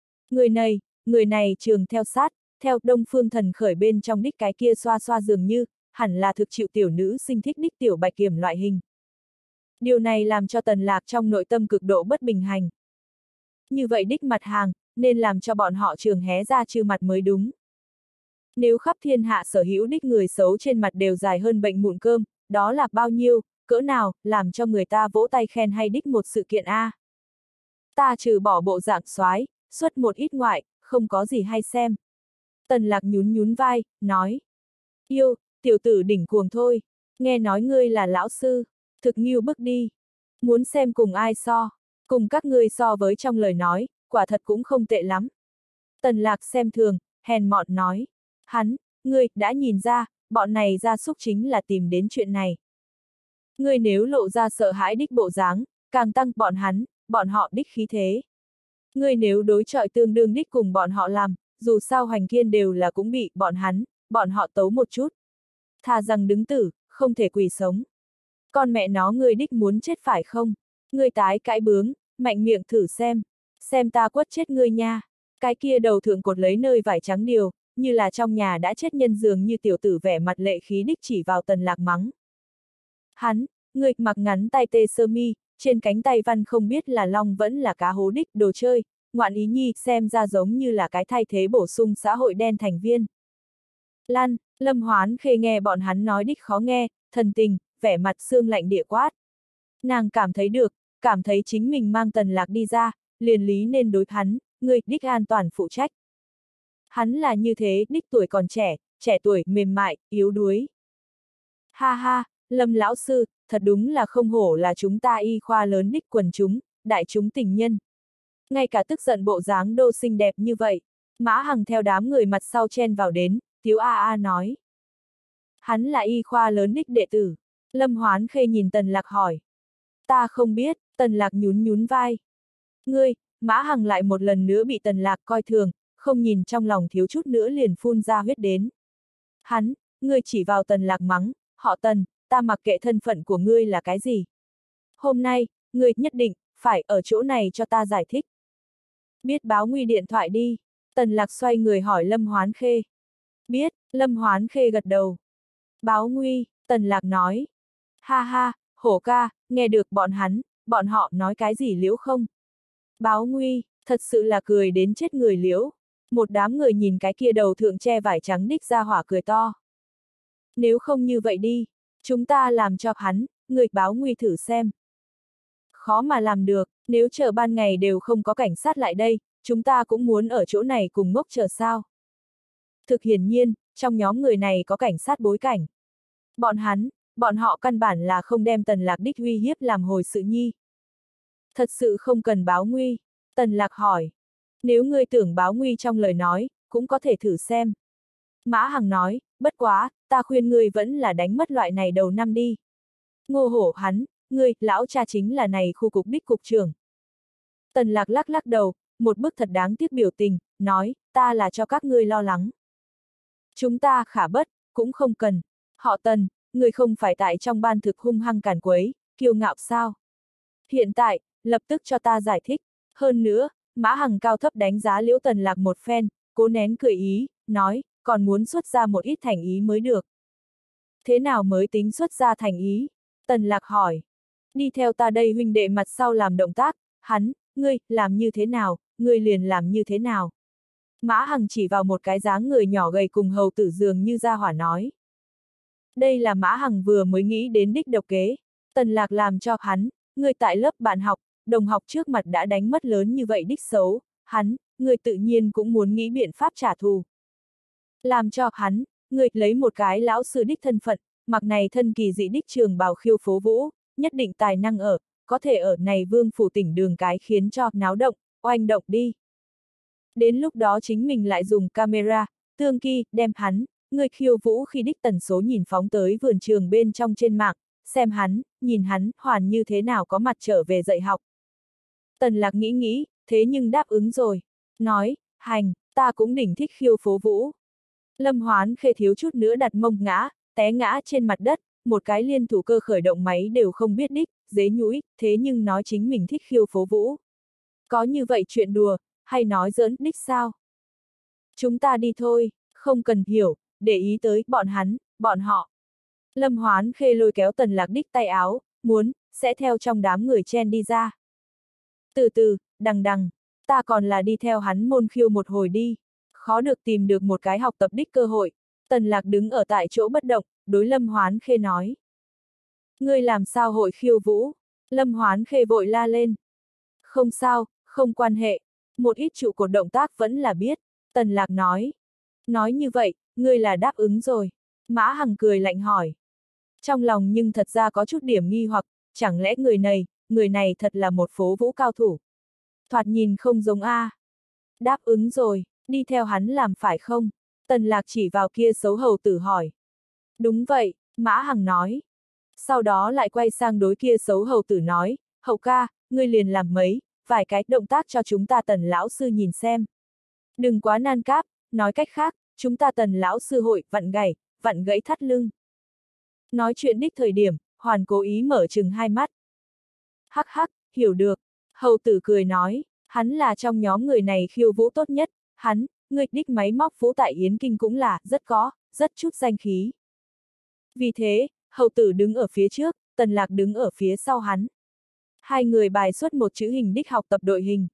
Người này trường theo sát, theo Đông Phương Thần Khởi bên trong đích cái kia xoa xoa dường như, hẳn là thực chịu tiểu nữ sinh thích đích tiểu bạch kiểm loại hình. Điều này làm cho Tần Lạc trong nội tâm cực độ bất bình hành. Như vậy đích mặt hàng, nên làm cho bọn họ trường hé ra trừ mặt mới đúng. Nếu khắp thiên hạ sở hữu đích người xấu trên mặt đều dài hơn bệnh mụn cơm, đó là bao nhiêu, cỡ nào, làm cho người ta vỗ tay khen hay đích một sự kiện a. Ta trừ bỏ bộ dạng soái, xuất một ít ngoại, không có gì hay xem. Tần Lạc nhún nhún vai, nói. Yêu, tiểu tử đỉnh cuồng thôi, nghe nói ngươi là lão sư, thực nghiêu bức đi. Muốn xem cùng ai so, cùng các ngươi so với trong lời nói, quả thật cũng không tệ lắm. Tần Lạc xem thường, hèn mọn nói. Ngươi, đã nhìn ra, bọn này gia súc chính là tìm đến chuyện này. Ngươi nếu lộ ra sợ hãi đích bộ dáng, càng tăng bọn họ đích khí thế. Ngươi nếu đối chọi tương đương đích cùng bọn họ làm, dù sao Hoành Kiên đều là cũng bị bọn họ tấu một chút. Thà rằng đứng tử, không thể quỳ sống. Con mẹ nó ngươi đích muốn chết phải không? Ngươi tái cãi bướng, mạnh miệng thử xem ta quất chết ngươi nha. Cái kia đầu thượng cột lấy nơi vải trắng điều, như là trong nhà đã chết nhân dường như tiểu tử vẻ mặt lệ khí đích chỉ vào Tần Lạc mắng. Ngươi mặc ngắn tay tê sơ mi, trên cánh tay văn không biết là long vẫn là cá hố đích đồ chơi, ngoạn ý nhi xem ra giống như là cái thay thế bổ sung xã hội đen thành viên. Lâm Hoán Khê nghe bọn hắn nói đích khó nghe, thần tình, vẻ mặt xương lạnh địa quát. Nàng cảm thấy chính mình mang Tần Lạc đi ra, liền lý nên đối ngươi đích an toàn phụ trách. Hắn là như thế, đích tuổi còn trẻ tuổi mềm mại, yếu đuối. Ha ha, Lâm lão sư, thật đúng là không hổ là chúng ta y khoa lớn đích quần chúng, đại chúng tình nhân. Ngay cả tức giận bộ dáng đô xinh đẹp như vậy, Mã Hằng theo đám người mặt sau chen vào đến, tiếu a a nói. Hắn là y khoa lớn đích đệ tử. Lâm Hoán Khê nhìn Tần Lạc hỏi. Ta không biết, Tần Lạc nhún nhún vai. Mã Hằng lại một lần nữa bị Tần Lạc coi thường, không nhìn trong lòng thiếu chút nữa liền phun ra huyết đến. Ngươi chỉ vào Tần Lạc mắng, họ Tần, ta mặc kệ thân phận của ngươi là cái gì. Hôm nay, ngươi nhất định, phải ở chỗ này cho ta giải thích. Biết báo nguy điện thoại đi. Tần Lạc xoay người hỏi Lâm Hoán Khê. Biết, Lâm Hoán Khê gật đầu. Báo nguy, Tần Lạc nói. Ha ha, hổ ca, nghe được bọn họ nói cái gì liễu không? Báo nguy, thật sự là cười đến chết người liễu. Một đám người nhìn cái kia đầu thượng che vải trắng đích ra hỏa cười to. Nếu không như vậy đi, chúng ta làm cho người báo nguy thử xem. Khó mà làm được, nếu chờ ban ngày đều không có cảnh sát lại đây, chúng ta cũng muốn ở chỗ này cùng ngốc chờ sao. Thực hiển nhiên, trong nhóm người này có cảnh sát bối cảnh. Bọn bọn họ căn bản là không đem Tần Lạc đích uy hiếp làm hồi sự nhi. Thật sự không cần báo nguy, Tần Lạc hỏi. Nếu ngươi tưởng báo nguy trong lời nói, cũng có thể thử xem. Mã Hằng nói, bất quá, ta khuyên ngươi vẫn là đánh mất loại này đầu năm đi. Ngô hổ hắn, ngươi, lão cha chính là này khu cục đích cục trưởng. Tần Lạc lắc lắc đầu, một bức thật đáng tiếc biểu tình, nói, ta là cho các ngươi lo lắng. Chúng ta khả bất, cũng không cần. Họ Tần, người không phải tại trong ban thực hung hăng càn quấy, kiêu ngạo sao? Hiện tại, lập tức cho ta giải thích. Hơn nữa, Mã Hằng cao thấp đánh giá Liễu Tần Lạc một phen, cố nén cười ý, nói, còn muốn xuất ra một ít thành ý mới được. Thế nào mới tính xuất ra thành ý? Tần Lạc hỏi. Đi theo ta đây huynh đệ mặt sau làm động tác, hắn, ngươi, làm như thế nào, ngươi liền làm như thế nào. Mã Hằng chỉ vào một cái dáng người nhỏ gầy cùng hầu tử dường như ra hỏa nói. Đây là Mã Hằng vừa mới nghĩ đến đích độc kế. Tần Lạc làm cho hắn, người tại lớp bạn học, đồng học trước mặt đã đánh mất lớn như vậy đích xấu, hắn, người tự nhiên cũng muốn nghĩ biện pháp trả thù. Làm cho hắn, người lấy một cái lão sư đích thân phận, mặc này thân kỳ dị đích trường bào khiêu phố vũ, nhất định tài năng ở, có thể ở này vương phủ tỉnh đường cái khiến cho náo động, oanh động đi. Đến lúc đó chính mình lại dùng camera, tương kỳ, đem hắn, người khiêu vũ khi đích tần số nhìn phóng tới vườn trường bên trong trên mạng, xem hắn, nhìn hắn, hoàn như thế nào có mặt trở về dạy học. Tần Lạc nghĩ, thế nhưng đáp ứng rồi. Nói, hành, ta cũng đỉnh thích khiêu phố vũ. Lâm Hoán Khê thiếu chút nữa đặt mông ngã, té ngã trên mặt đất, một cái liên thủ cơ khởi động máy đều không biết đích, dế nhũi, thế nhưng nói chính mình thích khiêu phố vũ. Có như vậy chuyện đùa, hay nói giỡn đích sao? Chúng ta đi thôi, không cần hiểu, để ý tới bọn hắn, bọn họ. Lâm Hoán Khê lôi kéo Tần Lạc đích tay áo, muốn, sẽ theo trong đám người chen đi ra. Từ từ, đằng đằng, ta còn là đi theo hắn môn khiêu một hồi đi. Khó được tìm được một cái học tập đích cơ hội. Tần Lạc đứng ở tại chỗ bất động, đối Lâm Hoán Khê nói. Ngươi làm sao hội khiêu vũ? Lâm Hoán Khê vội la lên. Không sao, không quan hệ. Một ít trụ cột động tác vẫn là biết. Tần Lạc nói. Nói như vậy, ngươi là đáp ứng rồi. Mã Hằng cười lạnh hỏi. Trong lòng nhưng thật ra có chút điểm nghi hoặc, chẳng lẽ người này thật là một phố vũ cao thủ. Thoạt nhìn không giống A. Đáp ứng rồi, đi theo hắn làm phải không? Tần Lạc chỉ vào kia xấu hầu tử hỏi. Đúng vậy, Mã Hằng nói. Sau đó lại quay sang đối kia xấu hầu tử nói, hậu ca, ngươi liền làm vài cái động tác cho chúng ta Tần lão sư nhìn xem. Đừng quá nan cáp, nói cách khác, chúng ta Tần lão sư hội vặn gãy thắt lưng. Nói chuyện đích thời điểm, Hoàn cố ý mở chừng hai mắt. Hắc hắc, hiểu được. Hầu tử cười nói, hắn là trong nhóm người này khiêu vũ tốt nhất, hắn, người đích máy móc vũ tại Yến Kinh cũng là, rất chút danh khí. Vì thế, hầu tử đứng ở phía trước, Tần Lạc đứng ở phía sau hắn. Hai người bài xuất một chữ hình đích học tập đội hình.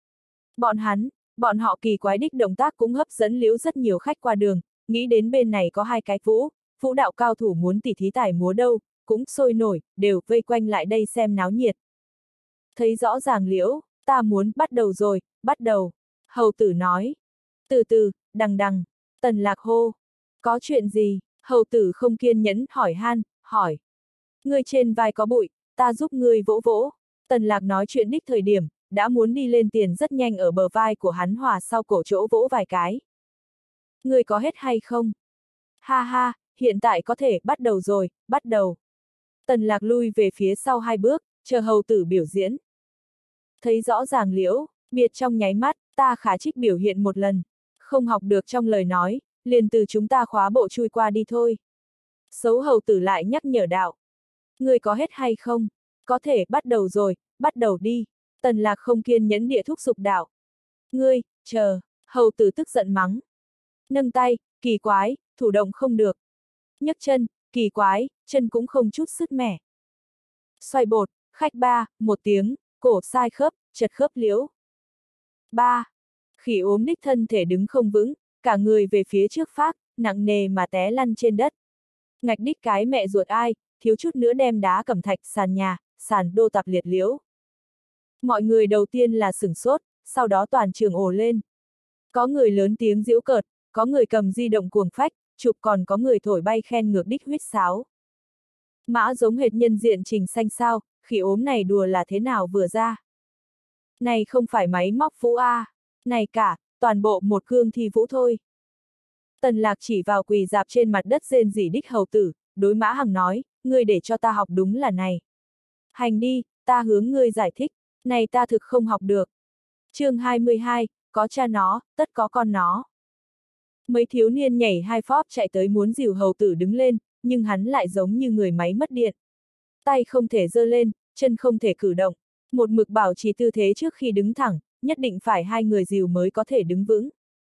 Bọn họ kỳ quái đích động tác cũng hấp dẫn liễu rất nhiều khách qua đường, nghĩ đến bên này có hai cái vũ đạo cao thủ muốn tỉ thí tài múa đâu, cũng sôi nổi, đều vây quanh lại đây xem náo nhiệt. Thấy rõ ràng liễu, ta muốn bắt đầu rồi, bắt đầu. Hầu tử nói. Từ từ, đằng đằng, Tần Lạc hô. Có chuyện gì? Hầu tử không kiên nhẫn hỏi. Ngươi trên vai có bụi, ta giúp ngươi vỗ vỗ. Tần Lạc nói chuyện đích thời điểm, đã muốn đi lên tiền rất nhanh ở bờ vai của hắn hòa sau cổ chỗ vỗ vài cái. Ngươi có hết hay không? Ha ha, hiện tại có thể, bắt đầu rồi, bắt đầu. Tần Lạc lui về phía sau hai bước, chờ hầu tử biểu diễn. Thấy rõ ràng liễu, biệt trong nháy mắt, ta khả trích biểu hiện một lần. Không học được trong lời nói, liền từ chúng ta khóa bộ chui qua đi thôi. Xấu hầu tử lại nhắc nhở đạo. Ngươi có hết hay không? Có thể, bắt đầu rồi, bắt đầu đi. Tần Lạc không kiên nhẫn địa thúc giục đạo. Ngươi, chờ, hầu tử tức giận mắng. Nâng tay, kỳ quái, thủ động không được. Nhấc chân, kỳ quái, chân cũng không chút sứt mẻ. Xoay bột, khách ba, một tiếng, cổ sai khớp, chật khớp liễu. 3. Khỉ ốm đích thân thể đứng không vững, cả người về phía trước phát, nặng nề mà té lăn trên đất. Ngạch đích cái mẹ ruột ai, thiếu chút nữa đem đá cẩm thạch sàn nhà, sàn đô tạp liệt liễu. Mọi người đầu tiên là sửng sốt, sau đó toàn trường ồ lên. Có người lớn tiếng giễu cợt, có người cầm di động cuồng phách, chụp, còn có người thổi bay khen ngược đích huýt sáo. Mã giống hệt nhân diện Trình Xanh sao, khỉ ốm này đùa là thế nào vừa ra. Này không phải máy móc vũ a, này cả, toàn bộ một cương thi vũ thôi. Tần Lạc chỉ vào quỳ dạp trên mặt đất rên rỉ đích hầu tử, đối Mã Hằng nói, ngươi để cho ta học đúng là này. Hành đi, ta hướng ngươi giải thích, này ta thực không học được. Chương 22, có cha nó, tất có con nó. Mấy thiếu niên nhảy hai phóp chạy tới muốn dìu hầu tử đứng lên, nhưng hắn lại giống như người máy mất điện. Tay không thể giơ lên, chân không thể cử động, một mực bảo trì tư thế trước khi đứng thẳng, nhất định phải hai người dìu mới có thể đứng vững.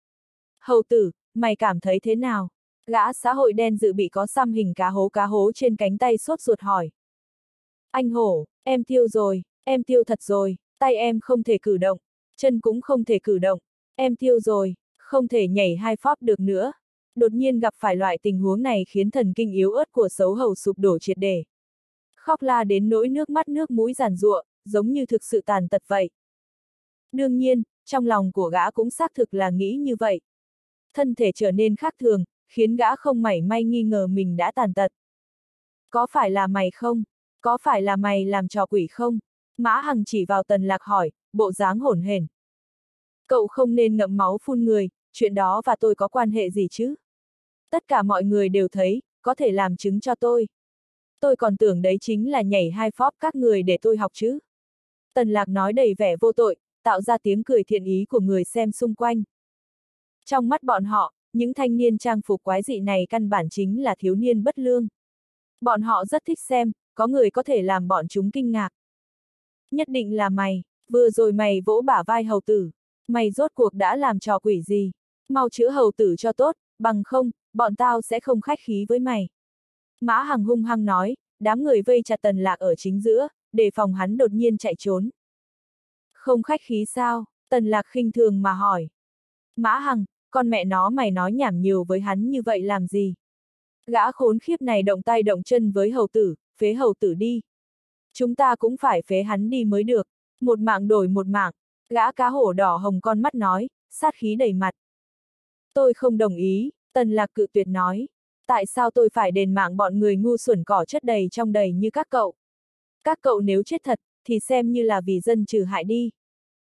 Hầu tử, mày cảm thấy thế nào? Gã xã hội đen dự bị có xăm hình cá hố trên cánh tay sốt ruột hỏi. Anh hổ, em tiêu rồi, em tiêu thật rồi, tay em không thể cử động, chân cũng không thể cử động, em tiêu rồi, không thể nhảy hai phóp được nữa. Đột nhiên gặp phải loại tình huống này khiến thần kinh yếu ớt của xấu hầu sụp đổ triệt để. Khóc la đến nỗi nước mắt nước mũi giàn giụa, giống như thực sự tàn tật vậy. Đương nhiên, trong lòng của gã cũng xác thực là nghĩ như vậy. Thân thể trở nên khác thường, khiến gã không mảy may nghi ngờ mình đã tàn tật. Có phải là mày không? Có phải là mày làm trò quỷ không? Mã Hằng chỉ vào Tần Lạc hỏi, bộ dáng hổn hển. Cậu không nên ngậm máu phun người, chuyện đó và tôi có quan hệ gì chứ? Tất cả mọi người đều thấy, có thể làm chứng cho tôi. Tôi còn tưởng đấy chính là nhảy hai phóp các người để tôi học chứ. Tần Lạc nói đầy vẻ vô tội, tạo ra tiếng cười thiện ý của người xem xung quanh. Trong mắt bọn họ, những thanh niên trang phục quái dị này căn bản chính là thiếu niên bất lương. Bọn họ rất thích xem, có người có thể làm bọn chúng kinh ngạc. Nhất định là mày, vừa rồi mày vỗ bả vai hầu tử. Mày rốt cuộc đã làm trò quỷ gì? Mau chữa hầu tử cho tốt, bằng không, bọn tao sẽ không khách khí với mày. Mã Hằng hung hăng nói, đám người vây chặt Tần Lạc ở chính giữa, đề phòng hắn đột nhiên chạy trốn. Không khách khí sao? Tần Lạc khinh thường mà hỏi. Mã Hằng, con mẹ nó mày nói nhảm nhiều với hắn như vậy làm gì? Gã khốn khiếp này động tay động chân với hầu tử, phế hầu tử đi. Chúng ta cũng phải phế hắn đi mới được, một mạng đổi một mạng. Gã cá hổ đỏ hồng con mắt nói, sát khí đầy mặt. Tôi không đồng ý, Tần Lạc cự tuyệt nói. Tại sao tôi phải đền mạng bọn người ngu xuẩn cỏ chất đầy trong đầy như các cậu? Các cậu nếu chết thật, thì xem như là vì dân trừ hại đi.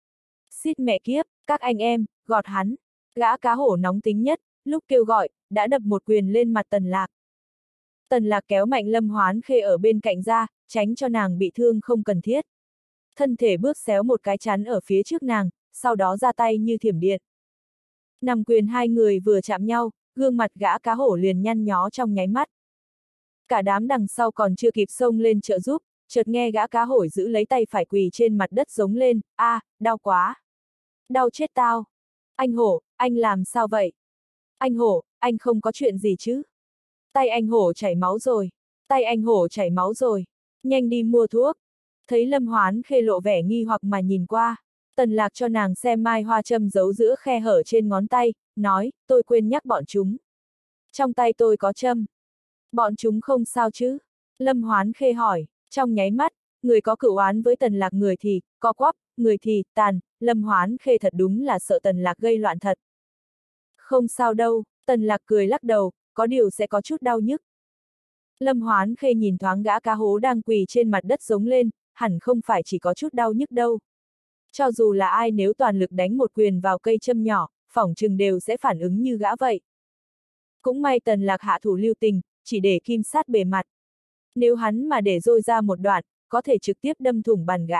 Xít mẹ kiếp, các anh em, gọt hắn. Gã cá hổ nóng tính nhất, lúc kêu gọi, đã đập một quyền lên mặt Tần Lạc. Tần Lạc kéo mạnh Lâm Hoán Khê ở bên cạnh ra, tránh cho nàng bị thương không cần thiết. Thân thể bước xéo một cái chắn ở phía trước nàng, sau đó ra tay như thiểm điện. Nằm quyền hai người vừa chạm nhau, gương mặt gã cá hổ liền nhăn nhó trong nháy mắt. Cả đám đằng sau còn chưa kịp xông lên trợ giúp, chợt nghe gã cá hổ giữ lấy tay phải quỳ trên mặt đất giống lên, đau quá. Đau chết tao. Anh hổ, anh làm sao vậy? Anh hổ, anh không có chuyện gì chứ? Tay anh hổ chảy máu rồi. Tay anh hổ chảy máu rồi. Nhanh đi mua thuốc. Thấy Lâm Hoán Khê lộ vẻ nghi hoặc mà nhìn qua. Tần Lạc cho nàng xem mai hoa châm giấu giữa khe hở trên ngón tay, nói, tôi quên nhắc bọn chúng. Trong tay tôi có châm. Bọn chúng không sao chứ? Lâm Hoán Khê hỏi, trong nháy mắt, người có cửu oán với Tần Lạc người thì, co quắp, người thì, tàn, Lâm Hoán Khê thật đúng là sợ Tần Lạc gây loạn thật. Không sao đâu, Tần Lạc cười lắc đầu, có điều sẽ có chút đau nhức. Lâm Hoán Khê nhìn thoáng gã cá hố đang quỳ trên mặt đất giống lên, hẳn không phải chỉ có chút đau nhức đâu. Cho dù là ai nếu toàn lực đánh một quyền vào cây châm nhỏ, phỏng chừng đều sẽ phản ứng như gã vậy. Cũng may Tần Lạc hạ thủ lưu tình, chỉ để kim sát bề mặt. Nếu hắn mà để rôi ra một đoạn, có thể trực tiếp đâm thủng bàn gã.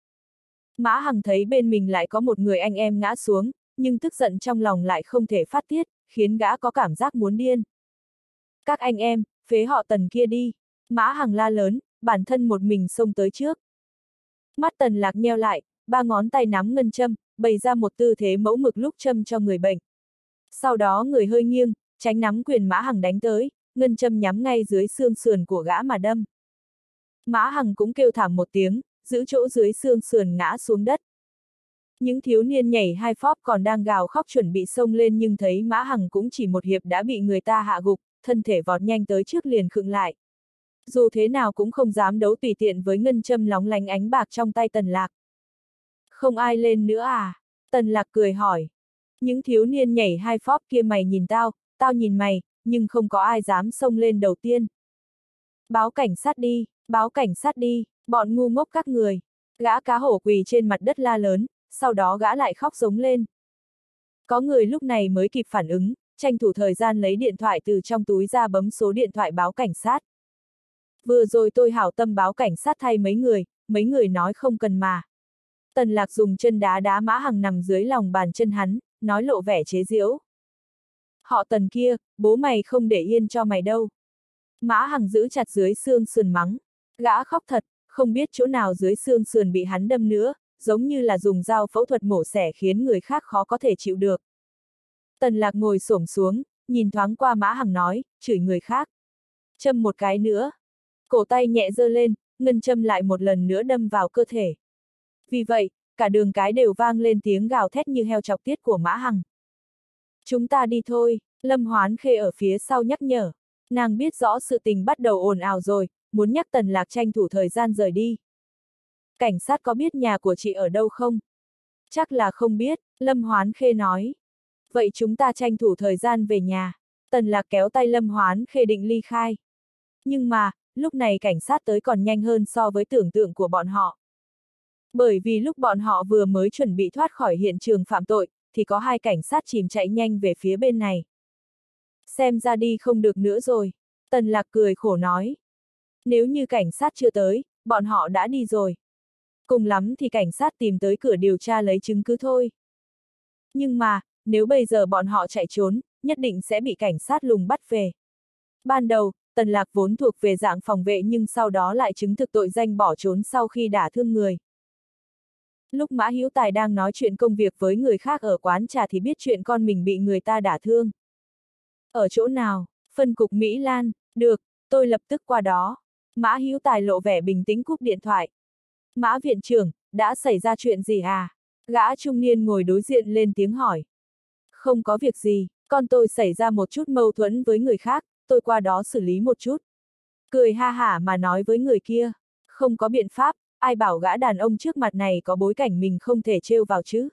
Mã Hằng thấy bên mình lại có một người anh em ngã xuống, nhưng tức giận trong lòng lại không thể phát tiết, khiến gã có cảm giác muốn điên. Các anh em, phế họ Tần kia đi. Mã Hằng la lớn, bản thân một mình xông tới trước. Mắt Tần Lạc nheo lại, ba ngón tay nắm ngân châm, bày ra một tư thế mẫu mực lúc châm cho người bệnh. Sau đó người hơi nghiêng, tránh nắm quyền Mã Hằng đánh tới, ngân châm nhắm ngay dưới xương sườn của gã mà đâm. Mã Hằng cũng kêu thảm một tiếng, giữ chỗ dưới xương sườn ngã xuống đất. Những thiếu niên nhảy hai phóp còn đang gào khóc chuẩn bị xông lên nhưng thấy Mã Hằng cũng chỉ một hiệp đã bị người ta hạ gục, thân thể vọt nhanh tới trước liền khựng lại. Dù thế nào cũng không dám đấu tùy tiện với ngân châm lóng lánh ánh bạc trong tay Tần Lạc. Không ai lên nữa à? Tần Lạc cười hỏi. Những thiếu niên nhảy hai phóp kia mày nhìn tao, tao nhìn mày, nhưng không có ai dám xông lên đầu tiên. Báo cảnh sát đi, báo cảnh sát đi, bọn ngu ngốc các người. Gã cá hổ quỳ trên mặt đất la lớn, sau đó gã lại khóc giống lên. Có người lúc này mới kịp phản ứng, tranh thủ thời gian lấy điện thoại từ trong túi ra bấm số điện thoại báo cảnh sát. Vừa rồi tôi hảo tâm báo cảnh sát thay mấy người nói không cần mà. Tần Lạc dùng chân đá đá Mã Hằng nằm dưới lòng bàn chân hắn, nói lộ vẻ chế giễu. Họ Tần kia, bố mày không để yên cho mày đâu. Mã Hằng giữ chặt dưới xương sườn mắng. Gã khóc thật, không biết chỗ nào dưới xương sườn bị hắn đâm nữa, giống như là dùng dao phẫu thuật mổ xẻ khiến người khác khó có thể chịu được. Tần Lạc ngồi xổm xuống, nhìn thoáng qua Mã Hằng nói, chửi người khác. Châm một cái nữa. Cổ tay nhẹ giơ lên, ngân châm lại một lần nữa đâm vào cơ thể. Vì vậy, cả đường cái đều vang lên tiếng gào thét như heo chọc tiết của Mã Hằng. Chúng ta đi thôi, Lâm Hoán Khê ở phía sau nhắc nhở. Nàng biết rõ sự tình bắt đầu ồn ào rồi, muốn nhắc Tần Lạc tranh thủ thời gian rời đi. Cảnh sát có biết nhà của chị ở đâu không? Chắc là không biết, Lâm Hoán Khê nói. Vậy chúng ta tranh thủ thời gian về nhà. Tần Lạc kéo tay Lâm Hoán Khê định ly khai. Nhưng mà, lúc này cảnh sát tới còn nhanh hơn so với tưởng tượng của bọn họ. Bởi vì lúc bọn họ vừa mới chuẩn bị thoát khỏi hiện trường phạm tội, thì có hai cảnh sát chìm chạy nhanh về phía bên này. Xem ra đi không được nữa rồi. Tần Lạc cười khổ nói. Nếu như cảnh sát chưa tới, bọn họ đã đi rồi. Cùng lắm thì cảnh sát tìm tới cửa điều tra lấy chứng cứ thôi. Nhưng mà, nếu bây giờ bọn họ chạy trốn, nhất định sẽ bị cảnh sát lùng bắt về. Ban đầu, Tần Lạc vốn thuộc về dạng phòng vệ nhưng sau đó lại chứng thực tội danh bỏ trốn sau khi đả thương người. Lúc Mã Hữu Tài đang nói chuyện công việc với người khác ở quán trà thì biết chuyện con mình bị người ta đả thương. Ở chỗ nào? Phân cục Mỹ Lan, được, tôi lập tức qua đó. Mã Hữu Tài lộ vẻ bình tĩnh cúp điện thoại. Mã viện trưởng, đã xảy ra chuyện gì à? Gã trung niên ngồi đối diện lên tiếng hỏi. Không có việc gì, con tôi xảy ra một chút mâu thuẫn với người khác, tôi qua đó xử lý một chút. Cười ha hả mà nói với người kia. Không có biện pháp, ai bảo gã đàn ông trước mặt này có bối cảnh mình không thể trêu vào chứ?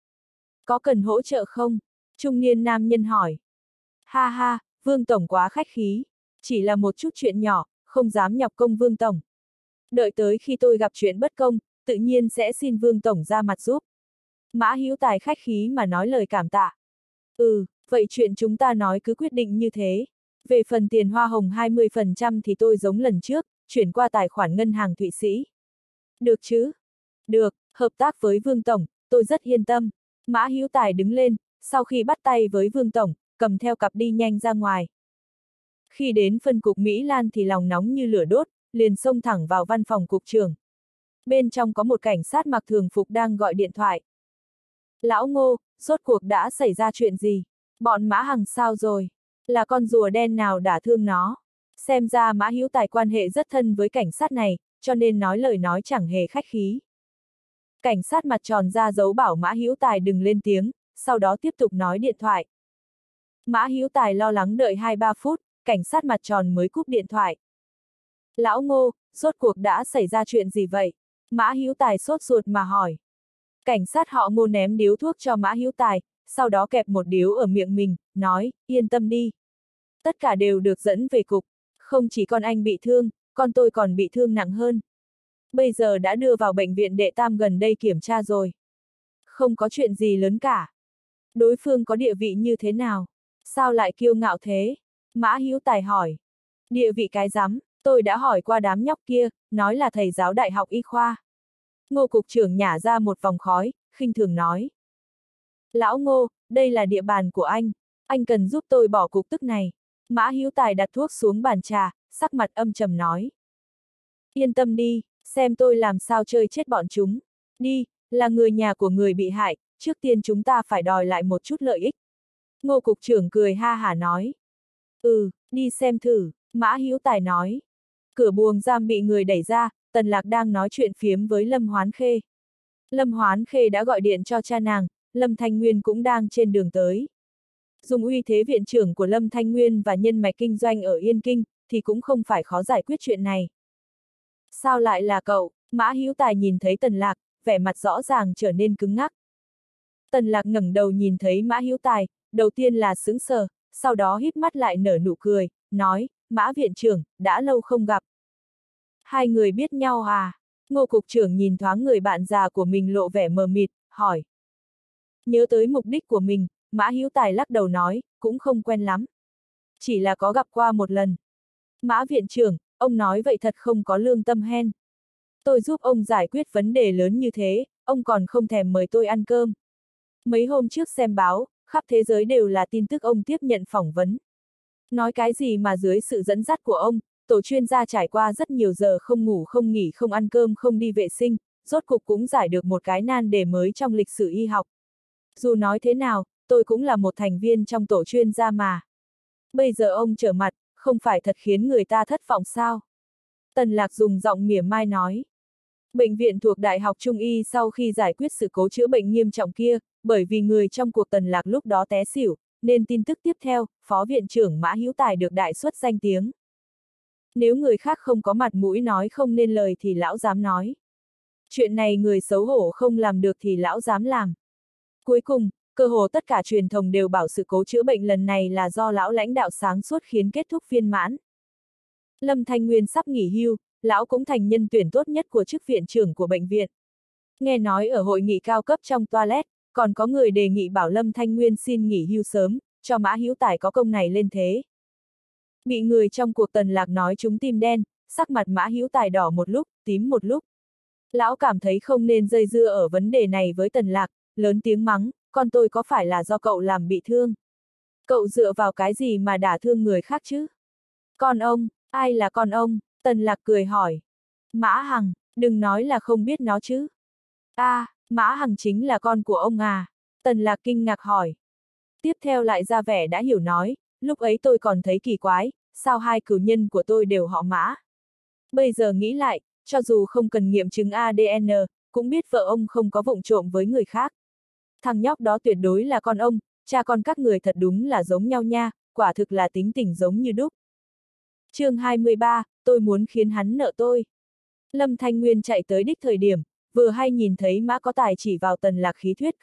Có cần hỗ trợ không? Trung niên nam nhân hỏi. Ha ha, Vương Tổng quá khách khí. Chỉ là một chút chuyện nhỏ, không dám nhọc công Vương Tổng. Đợi tới khi tôi gặp chuyện bất công, tự nhiên sẽ xin Vương Tổng ra mặt giúp. Mã Hữu Tài khách khí mà nói lời cảm tạ. Vậy chuyện chúng ta nói cứ quyết định như thế. Về phần tiền hoa hồng 20% thì tôi giống lần trước, chuyển qua tài khoản ngân hàng Thụy Sĩ. Được chứ? Được, hợp tác với Vương Tổng, tôi rất yên tâm. Mã Hữu Tài đứng lên, sau khi bắt tay với Vương Tổng, cầm theo cặp đi nhanh ra ngoài. Khi đến phân cục Mỹ Lan thì lòng nóng như lửa đốt, liền xông thẳng vào văn phòng cục trưởng. Bên trong có một cảnh sát mặc thường phục đang gọi điện thoại. Lão Ngô, rốt cuộc đã xảy ra chuyện gì? Bọn Mã Hằng sao rồi? Là con rùa đen nào đả thương nó? Xem ra Mã Hữu Tài quan hệ rất thân với cảnh sát này, cho nên nói lời nói chẳng hề khách khí. Cảnh sát mặt tròn ra dấu bảo Mã Hữu Tài đừng lên tiếng, sau đó tiếp tục nói điện thoại. Mã Hữu Tài lo lắng đợi 2-3 phút, cảnh sát mặt tròn mới cúp điện thoại. Lão Ngô, rốt cuộc đã xảy ra chuyện gì vậy? Mã Hữu Tài sốt ruột mà hỏi. Cảnh sát họ Ngô ném điếu thuốc cho Mã Hữu Tài, sau đó kẹp một điếu ở miệng mình, nói, yên tâm đi. Tất cả đều được dẫn về cục, không chỉ con anh bị thương, con tôi còn bị thương nặng hơn. Bây giờ đã đưa vào bệnh viện Đệ Tam gần đây kiểm tra rồi. Không có chuyện gì lớn cả. Đối phương có địa vị như thế nào? Sao lại kiêu ngạo thế? Mã Hữu Tài hỏi. Địa vị cái rắm, tôi đã hỏi qua đám nhóc kia, nói là thầy giáo đại học y khoa. Ngô cục trưởng nhả ra một vòng khói, khinh thường nói. Lão Ngô, đây là địa bàn của anh cần giúp tôi bỏ cục tức này. Mã Hữu Tài đặt thuốc xuống bàn trà, sắc mặt âm trầm nói. Yên tâm đi, xem tôi làm sao chơi chết bọn chúng. Đi, là người nhà của người bị hại, trước tiên chúng ta phải đòi lại một chút lợi ích. Ngô cục trưởng cười ha hả nói. Đi xem thử, Mã Hữu Tài nói. Cửa buồng giam bị người đẩy ra, Tần Lạc đang nói chuyện phiếm với Lâm Hoán Khê. Lâm Hoán Khê đã gọi điện cho cha nàng, Lâm Thanh Nguyên cũng đang trên đường tới. Dùng uy thế viện trưởng của Lâm Thanh Nguyên và nhân mạch kinh doanh ở Yên Kinh, thì cũng không phải khó giải quyết chuyện này. Sao lại là cậu? Mã Hữu Tài nhìn thấy Tần Lạc, vẻ mặt rõ ràng trở nên cứng ngắc. Tần Lạc ngẩng đầu nhìn thấy Mã Hữu Tài, đầu tiên là sững sờ, sau đó híp mắt lại nở nụ cười, nói, Mã viện trưởng, đã lâu không gặp, Hai người biết nhau à? Ngô cục trưởng nhìn thoáng người bạn già của mình lộ vẻ mờ mịt, hỏi. Nhớ tới mục đích của mình, Mã Hữu Tài lắc đầu nói, cũng không quen lắm. Chỉ là có gặp qua một lần. Mã viện trưởng, ông nói vậy thật không có lương tâm hen. Tôi giúp ông giải quyết vấn đề lớn như thế, ông còn không thèm mời tôi ăn cơm. Mấy hôm trước xem báo, khắp thế giới đều là tin tức ông tiếp nhận phỏng vấn. Nói cái gì mà dưới sự dẫn dắt của ông, tổ chuyên gia trải qua rất nhiều giờ không ngủ không nghỉ không ăn cơm không đi vệ sinh, rốt cục cũng giải được một cái nan đề mới trong lịch sử y học. Dù nói thế nào, tôi cũng là một thành viên trong tổ chuyên gia mà. Bây giờ ông trở mặt, không phải thật khiến người ta thất vọng sao? Tần Lạc dùng giọng mỉa mai nói. Bệnh viện thuộc Đại học Trung y sau khi giải quyết sự cố chữa bệnh nghiêm trọng kia, bởi vì người trong cuộc Tần Lạc lúc đó té xỉu, nên tin tức tiếp theo, Phó Viện trưởng Mã Hữu Tài được đại suất danh tiếng. Nếu người khác không có mặt mũi nói không nên lời thì lão dám nói. Chuyện này người xấu hổ không làm được thì lão dám làm. Cuối cùng, cơ hồ tất cả truyền thông đều bảo sự cố chữa bệnh lần này là do lão lãnh đạo sáng suốt khiến kết thúc viên mãn. Lâm Thanh Nguyên sắp nghỉ hưu, lão cũng thành nhân tuyển tốt nhất của chức viện trưởng của bệnh viện. Nghe nói ở hội nghị cao cấp trong toilet, còn có người đề nghị bảo Lâm Thanh Nguyên xin nghỉ hưu sớm, cho Mã Hữu Tài có công này lên thế. Bị người trong cuộc Tần Lạc nói trúng tim đen, sắc mặt Mã Hữu Tài đỏ một lúc, tím một lúc. Lão cảm thấy không nên dây dưa ở vấn đề này với Tần Lạc, lớn tiếng mắng, con tôi có phải là do cậu làm bị thương? Cậu dựa vào cái gì mà đả thương người khác chứ? Con ông, ai là con ông? Tần Lạc cười hỏi. Mã Hằng, đừng nói là không biết nó chứ. Mã Hằng chính là con của ông à? Tần Lạc kinh ngạc hỏi. Tiếp theo lại ra vẻ đã hiểu nói, lúc ấy tôi còn thấy kỳ quái, sao hai cửu nhân của tôi đều họ Mã? Bây giờ nghĩ lại, cho dù không cần nghiệm chứng ADN, cũng biết vợ ông không có vụng trộm với người khác. Thằng nhóc đó tuyệt đối là con ông, cha con các người thật đúng là giống nhau nha, quả thực là tính tình giống như đúc. Chương 23, tôi muốn khiến hắn nợ tôi. Lâm Thanh Nguyên chạy tới đích thời điểm, vừa hay nhìn thấy Mã Có Tài chỉ vào Tần Lạc khí thuyết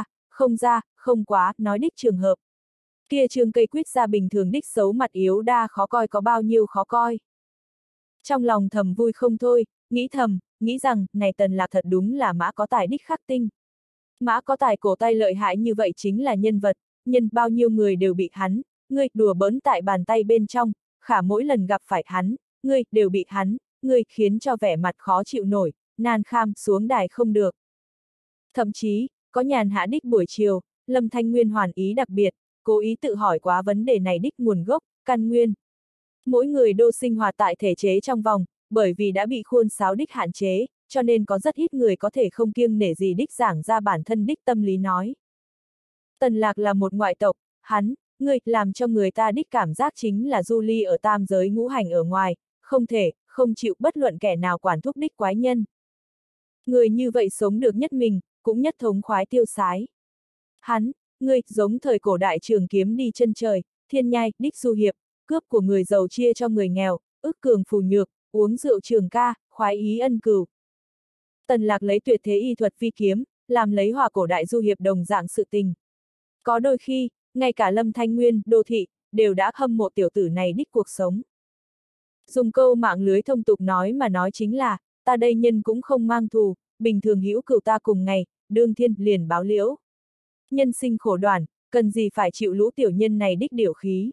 không quá, nói đích trường hợp. Kia trường cây quýt ra bình thường đích xấu mặt yếu đa khó coi có bao nhiêu khó coi. Trong lòng thầm vui không thôi, nghĩ rằng, này Tần Lạc thật đúng là Mã Có Tài đích khắc tinh. Mã Có Tài cổ tay lợi hại như vậy chính là nhân vật, nhân bao nhiêu người đều bị hắn, ngươi đùa bỡn tại bàn tay bên trong, khả mỗi lần gặp phải hắn, ngươi đều bị hắn, ngươi khiến cho vẻ mặt khó chịu nổi, nan kham xuống đài không được. Thậm chí, có nhàn hạ đích buổi chiều, Lâm Thanh Nguyên hoàn ý đặc biệt, cố ý tự hỏi quá vấn đề này đích nguồn gốc, căn nguyên. Mỗi người đô sinh hoạt tại thể chế trong vòng, bởi vì đã bị khuôn sáo đích hạn chế, cho nên có rất ít người có thể không kiêng nể gì đích giảng ra bản thân đích tâm lý nói. Tần Lạc là một ngoại tộc, hắn, người làm cho người ta đích cảm giác chính là du ly ở tam giới ngũ hành ở ngoài, không chịu bất luận kẻ nào quản thúc đích quái nhân. Người như vậy sống được nhất mình, cũng nhất thống khoái tiêu sái. Hắn, người giống thời cổ đại trường kiếm đi chân trời, thiên nhai, đích du hiệp, cướp của người giàu chia cho người nghèo, ức cường phù nhược, uống rượu trường ca, khoái ý ân cừu. Tần Lạc lấy tuyệt thế y thuật phi kiếm, làm lấy hòa cổ đại du hiệp đồng dạng sự tình. Có đôi khi, ngay cả Lâm Thanh Nguyên, Đô Thị, đều đã hâm mộ tiểu tử này đích cuộc sống. Dùng câu mạng lưới thông tục nói mà nói chính là, ta đây nhân cũng không mang thù, bình thường hữu cửu ta cùng ngày, đương thiên liền báo liễu. Nhân sinh khổ đoản, cần gì phải chịu lũ tiểu nhân này đích điều khí.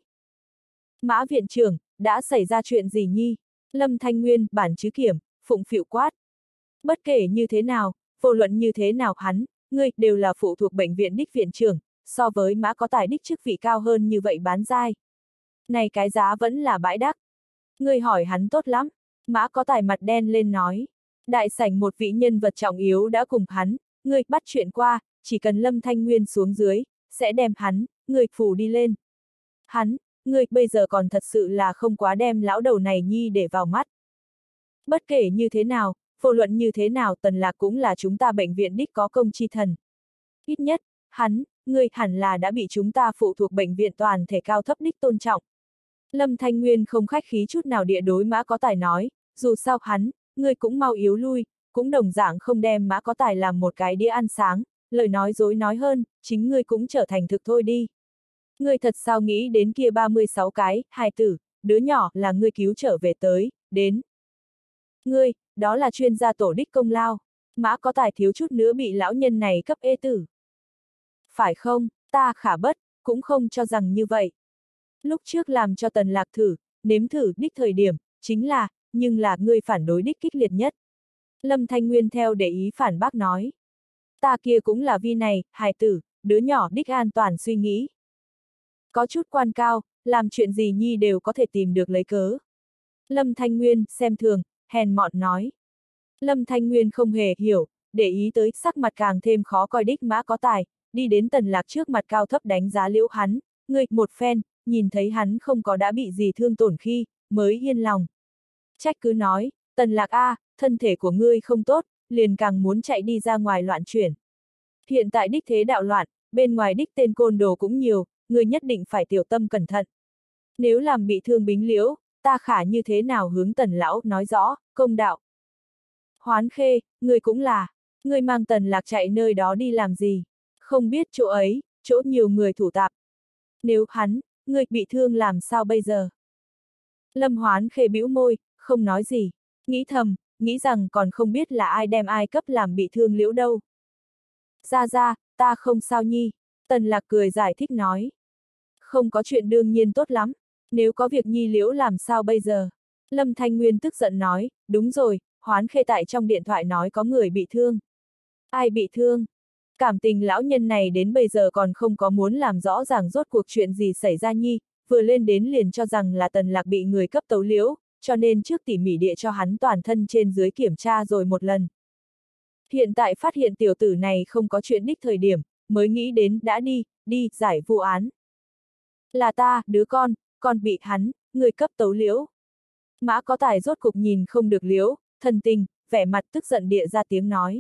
Mã viện trưởng, đã xảy ra chuyện gì nhi? Lâm Thanh Nguyên, bản chứ kiểm, phụng phịu quát. Bất kể như thế nào, vô luận như thế nào hắn, ngươi đều là phụ thuộc bệnh viện đích viện trưởng, so với Mã Có Tài đích chức vị cao hơn như vậy bán dai. Này cái giá vẫn là bãi đắc. Ngươi hỏi hắn tốt lắm. Mã Có Tài mặt đen lên nói. Đại sảnh một vị nhân vật trọng yếu đã cùng hắn, ngươi bắt chuyện qua, chỉ cần Lâm Thanh Nguyên xuống dưới, sẽ đem hắn, ngươi phủ đi lên. Hắn, ngươi bây giờ còn thật sự là không quá đem lão đầu này nhi để vào mắt. Bất kể như thế nào, vô luận như thế nào Tần Lạc cũng là chúng ta bệnh viện đích có công chi thần. Ít nhất, hắn, ngươi hẳn là đã bị chúng ta phụ thuộc bệnh viện toàn thể cao thấp đích tôn trọng. Lâm Thanh Nguyên không khách khí chút nào địa đối Mã Có Tài nói, dù sao hắn, ngươi cũng mau yếu lui, cũng đồng dạng không đem Mã Có Tài làm một cái đĩa ăn sáng, lời nói dối nói hơn, chính ngươi cũng trở thành thực thôi đi. Ngươi thật sao nghĩ đến kia 36 cái, hài tử, đứa nhỏ là ngươi cứu trở về tới, đến. Ngươi, đó là chuyên gia tổ đích công lao. Mã có tài thiếu chút nữa bị lão nhân này cấp ê tử. Phải không, ta Khả Bất, cũng không cho rằng như vậy. Lúc trước làm cho Tần Lạc thử, nếm thử đích thời điểm, chính là, nhưng là ngươi phản đối đích kích liệt nhất. Lâm Thanh Nguyên theo để ý phản bác nói. Ta kia cũng là vi này, hài tử, đứa nhỏ đích an toàn suy nghĩ. Có chút quan cao, làm chuyện gì nhi đều có thể tìm được lấy cớ. Lâm Thanh Nguyên, xem thường, hèn mọn nói. Lâm Thanh Nguyên không hề hiểu, để ý tới sắc mặt càng thêm khó coi đích Mã có tài, đi đến Tần Lạc trước mặt cao thấp đánh giá liễu hắn, ngươi một phen, nhìn thấy hắn không có đã bị gì thương tổn khi, mới yên lòng. Trách cứ nói, Tần Lạc a, thân thể của ngươi không tốt, liền càng muốn chạy đi ra ngoài loạn chuyển. Hiện tại đích thế đạo loạn, bên ngoài đích tên côn đồ cũng nhiều, ngươi nhất định phải tiểu tâm cẩn thận. Nếu làm bị thương Bính Liễu, ta Khả như thế nào hướng Tần lão nói rõ, công đạo. Hoán Khê, ngươi cũng là, ngươi mang Tần Lạc chạy nơi đó đi làm gì? Không biết chỗ ấy, chỗ nhiều người thủ tạp. Nếu hắn, ngươi bị thương làm sao bây giờ? Lâm Hoán Khê bĩu môi, không nói gì, nghĩ thầm, nghĩ rằng còn không biết là ai đem ai cấp làm bị thương Liễu đâu. Ra, ta không sao nhi, Tần Lạc cười giải thích nói. Không có chuyện đương nhiên tốt lắm, nếu có việc nhi Liễu làm sao bây giờ? Lâm Thanh Nguyên tức giận nói, đúng rồi, Hoán Khê tại trong điện thoại nói có người bị thương. Ai bị thương? Cảm tình lão nhân này đến bây giờ còn không có muốn làm rõ ràng rốt cuộc chuyện gì xảy ra nhi, vừa lên đến liền cho rằng là Tần Lạc bị người cấp tấu Liễu, cho nên trước tỉ mỉ địa cho hắn toàn thân trên dưới kiểm tra rồi một lần. Hiện tại phát hiện tiểu tử này không có chuyện đích thời điểm, mới nghĩ đến đã đi, giải vụ án. Là ta, đứa con bị hắn, người cấp tấu Liễu. Mã có tài rốt cục nhìn không được Liễu, thần tình, vẻ mặt tức giận địa ra tiếng nói.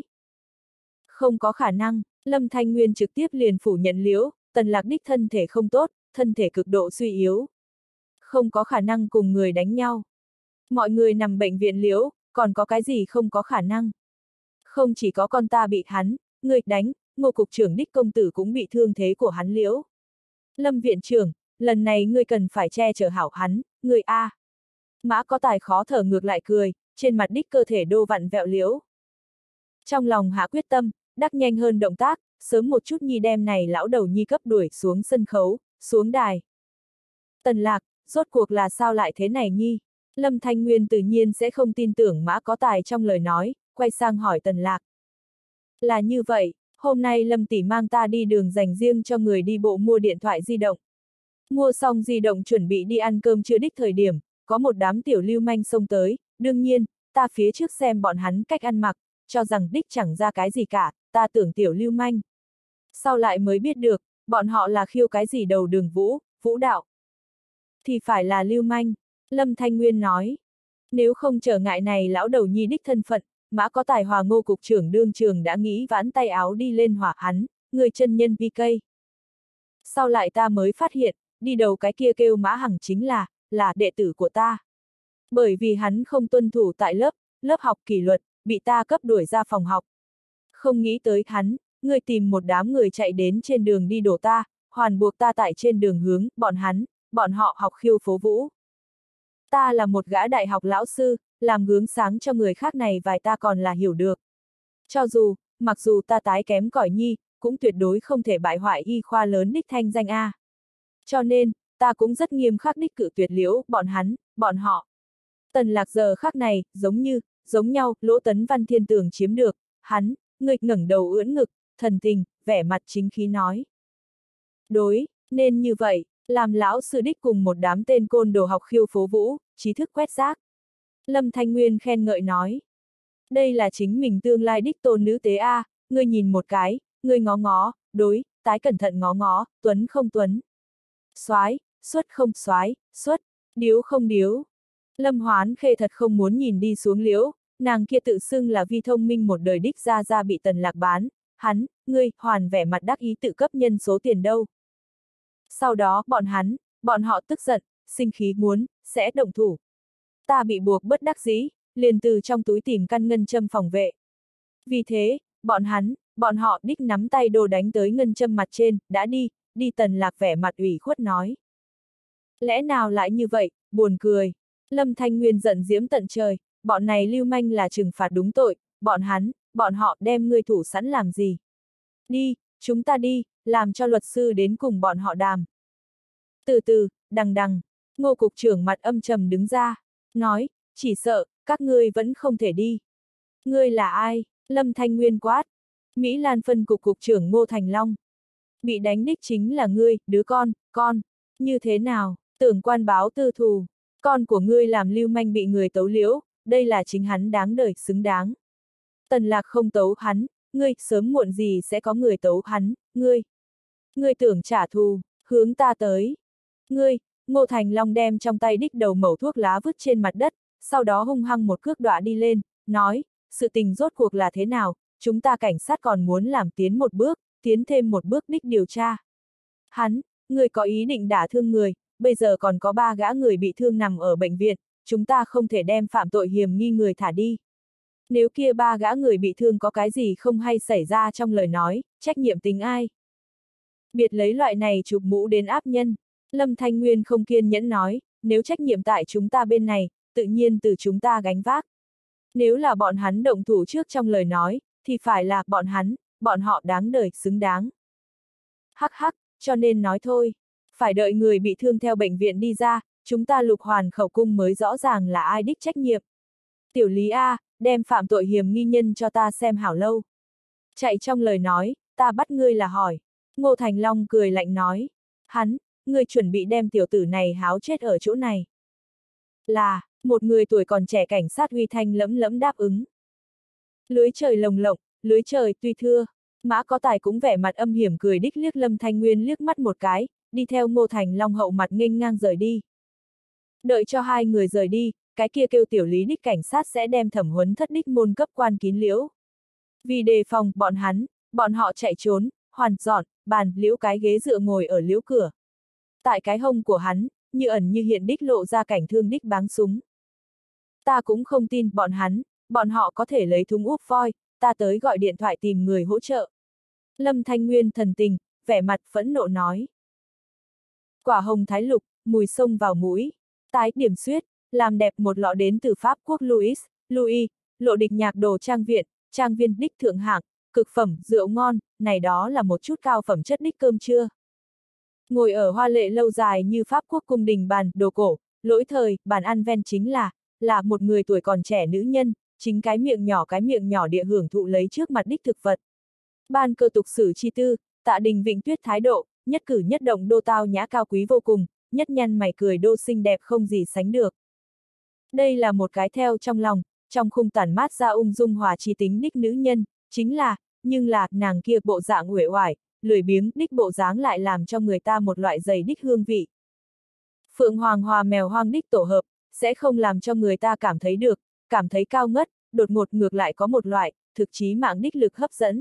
Không có khả năng, Lâm Thanh Nguyên trực tiếp liền phủ nhận Liễu, Tần Lạc đích thân thể không tốt, thân thể cực độ suy yếu. Không có khả năng cùng người đánh nhau. Mọi người nằm bệnh viện Liễu, còn có cái gì không có khả năng. Không chỉ có con ta bị hắn, người đánh, Ngô cục trưởng đích công tử cũng bị thương thế của hắn Liễu. Lâm viện trưởng, lần này ngươi cần phải che chở hảo hắn, người a. Mã có tài khó thở ngược lại cười, trên mặt đích cơ thể đô vặn vẹo Liễu. Trong lòng hạ quyết tâm, đắc nhanh hơn động tác, sớm một chút nhi đem này lão đầu nhi cấp đuổi xuống sân khấu, xuống đài. Tần Lạc, rốt cuộc là sao lại thế này nhi? Lâm Thanh Nguyên tự nhiên sẽ không tin tưởng Mã có tài trong lời nói, quay sang hỏi Tần Lạc. Là như vậy, hôm nay Lâm tỷ mang ta đi đường dành riêng cho người đi bộ mua điện thoại di động. Mua xong di động chuẩn bị đi ăn cơm trưa đích thời điểm, có một đám tiểu lưu manh xông tới, đương nhiên, ta phía trước xem bọn hắn cách ăn mặc, cho rằng đích chẳng ra cái gì cả, ta tưởng tiểu lưu manh. Sau lại mới biết được, bọn họ là khiêu cái gì đầu đường vũ đạo. Thì phải là lưu manh, Lâm Thanh Nguyên nói. Nếu không trở ngại này lão đầu nhi đích thân phận, Mã có tài hòa Ngô cục trưởng đương trường đã nghĩ vãn tay áo đi lên hỏa hắn, người chân nhân PK. Sau lại ta mới phát hiện, đi đầu cái kia kêu Mã Hằng chính là đệ tử của ta. Bởi vì hắn không tuân thủ tại lớp học kỷ luật, bị ta cấp đuổi ra phòng học. Không nghĩ tới hắn, người tìm một đám người chạy đến trên đường đi đổ ta, hoàn buộc ta tại trên đường hướng, bọn họ học khiêu phố vũ. Ta là một gã đại học lão sư, làm gương sáng cho người khác này vài ta còn là hiểu được. Mặc dù ta tái kém cỏi nhi, cũng tuyệt đối không thể bại hoại y khoa lớn đích thanh danh A. Cho nên, ta cũng rất nghiêm khắc đích cự tuyệt Liễu, bọn họ. Tần Lạc giờ khắc này, giống nhau, Lỗ Tấn Văn Thiên Tường chiếm được, hắn, người ngẩng đầu ưỡn ngực, thần tình, vẻ mặt chính khí nói. Đối, nên như vậy, làm lão sư đích cùng một đám tên côn đồ học khiêu phố vũ, trí thức quét rác. Lâm Thanh Nguyên khen ngợi nói. Đây là chính mình tương lai đích tôn nữ tế A, ngươi nhìn một cái, ngươi ngó, đối, tái cẩn thận ngó, tuấn không tuấn. Soái, xuất không soái, xuất, điếu không điếu. Lâm Hoán Khê thật không muốn nhìn đi xuống Liễu, nàng kia tự xưng là vi thông minh một đời đích ra bị Tần Lạc bán, ngươi, hoàn vẻ mặt đắc ý tự cấp nhân số tiền đâu. Sau đó, bọn họ tức giận, sinh khí sẽ động thủ. Ta bị buộc bất đắc dĩ, liền từ trong túi tìm căn ngân châm phòng vệ. Vì thế, bọn họ đích nắm tay đồ đánh tới ngân châm mặt trên, đã đi Tần Lạc vẻ mặt ủy khuất nói. Lẽ nào lại như vậy, buồn cười. Lâm Thanh Nguyên giận diễm tận trời, bọn này lưu manh là trừng phạt đúng tội, bọn họ đem ngươi thủ sẵn làm gì? Đi, chúng ta đi, làm cho luật sư đến cùng bọn họ đàm. Từ từ, đằng, Ngô cục trưởng mặt âm trầm đứng ra, nói, chỉ sợ, các ngươi vẫn không thể đi. Ngươi là ai? Lâm Thanh Nguyên quát. Mỹ Lan phân cục cục trưởng Ngô Thành Long. Bị đánh đích chính là ngươi, đứa con, như thế nào, tưởng quan báo tư thù, con của ngươi làm lưu manh bị người tấu liễu, đây là chính hắn đáng đời, xứng đáng. Tần Lạc không tấu hắn, ngươi, sớm muộn gì sẽ có người tấu hắn, ngươi tưởng trả thù, hướng ta tới. Ngươi, Ngô Thành Long đem trong tay đích đầu mẩu thuốc lá vứt trên mặt đất, sau đó hung hăng một cước đọa đi lên, nói, sự tình rốt cuộc là thế nào, chúng ta cảnh sát còn muốn làm tiến thêm một bước đích điều tra. Người có ý định đả thương người, bây giờ còn có 3 gã người bị thương nằm ở bệnh viện, chúng ta không thể đem phạm tội hiểm nghi người thả đi. Nếu kia 3 gã người bị thương có cái gì không hay xảy ra trong lời nói, trách nhiệm tính ai? Biệt lấy loại này chụp mũ đến áp nhân, Lâm Thanh Nguyên không kiên nhẫn nói, nếu trách nhiệm tại chúng ta bên này, tự nhiên từ chúng ta gánh vác. Nếu là bọn hắn động thủ trước trong lời nói, thì phải là bọn họ đáng đời, xứng đáng. Hắc, cho nên nói thôi, phải đợi người bị thương theo bệnh viện đi ra, chúng ta Lục Hoàn khẩu cung mới rõ ràng là ai đích trách nhiệm. Tiểu Lý A, đem phạm tội hiểm nghi nhân cho ta xem hảo lâu. Chạy trong lời nói, ta bắt ngươi là hỏi. Ngô Thành Long cười lạnh nói, ngươi chuẩn bị đem tiểu tử này háo chết ở chỗ này. Là, một người tuổi còn trẻ cảnh sát uy thanh lẫm lẫm đáp ứng. Lưới trời lồng lộng, lưới trời tuy thưa, Mã Có Tài cũng vẻ mặt âm hiểm cười đích liếc Lâm Thanh Nguyên liếc mắt một cái, đi theo Ngô Thành Long hậu mặt nghênh ngang rời đi. Đợi cho 2 người rời đi, cái kia kêu tiểu Lý đích cảnh sát sẽ đem thẩm huấn thất đích môn cấp quan kín liễu. Vì đề phòng bọn họ chạy trốn, hoàn dọn, bàn liễu cái ghế dựa ngồi ở liễu cửa. Tại cái hông của hắn, như ẩn như hiện đích lộ ra cảnh thương đích báng súng. Ta cũng không tin bọn họ có thể lấy thúng úp voi, ta tới gọi điện thoại tìm người hỗ trợ. Lâm Thanh Nguyên thần tình, vẻ mặt phẫn nộ nói. Quả hồng thái lục, mùi sông vào mũi, tái điểm xuyết, làm đẹp một lọ đến từ Pháp quốc Louis, lộ địch nhạc đồ trang viên đích thượng hạng, cực phẩm, rượu ngon, này đó là một chút cao phẩm chất đích cơm trưa. Ngồi ở hoa lệ lâu dài như Pháp quốc cung đình bàn, đồ cổ, lỗi thời, bàn ăn ven chính là một người tuổi còn trẻ nữ nhân, chính cái miệng nhỏ địa hưởng thụ lấy trước mặt đích thực vật. Ban cơ tục sử chi tư, Tạ Đình Vịnh Tuyết thái độ, nhất cử nhất động đô tao nhã cao quý vô cùng, nhất nhăn mày cười đô xinh đẹp không gì sánh được. Đây là một cái theo trong lòng, trong khung tản mát ra ung dung hòa trí tính đích nữ nhân, nhưng là, nàng kia bộ dạng uể oải, lười biếng đích bộ dáng lại làm cho người ta một loại dày đích hương vị. Phượng hoàng hòa mèo hoang đích tổ hợp, sẽ không làm cho người ta cảm thấy cao ngất, đột ngột ngược lại có một loại, thực chí mạng đích lực hấp dẫn.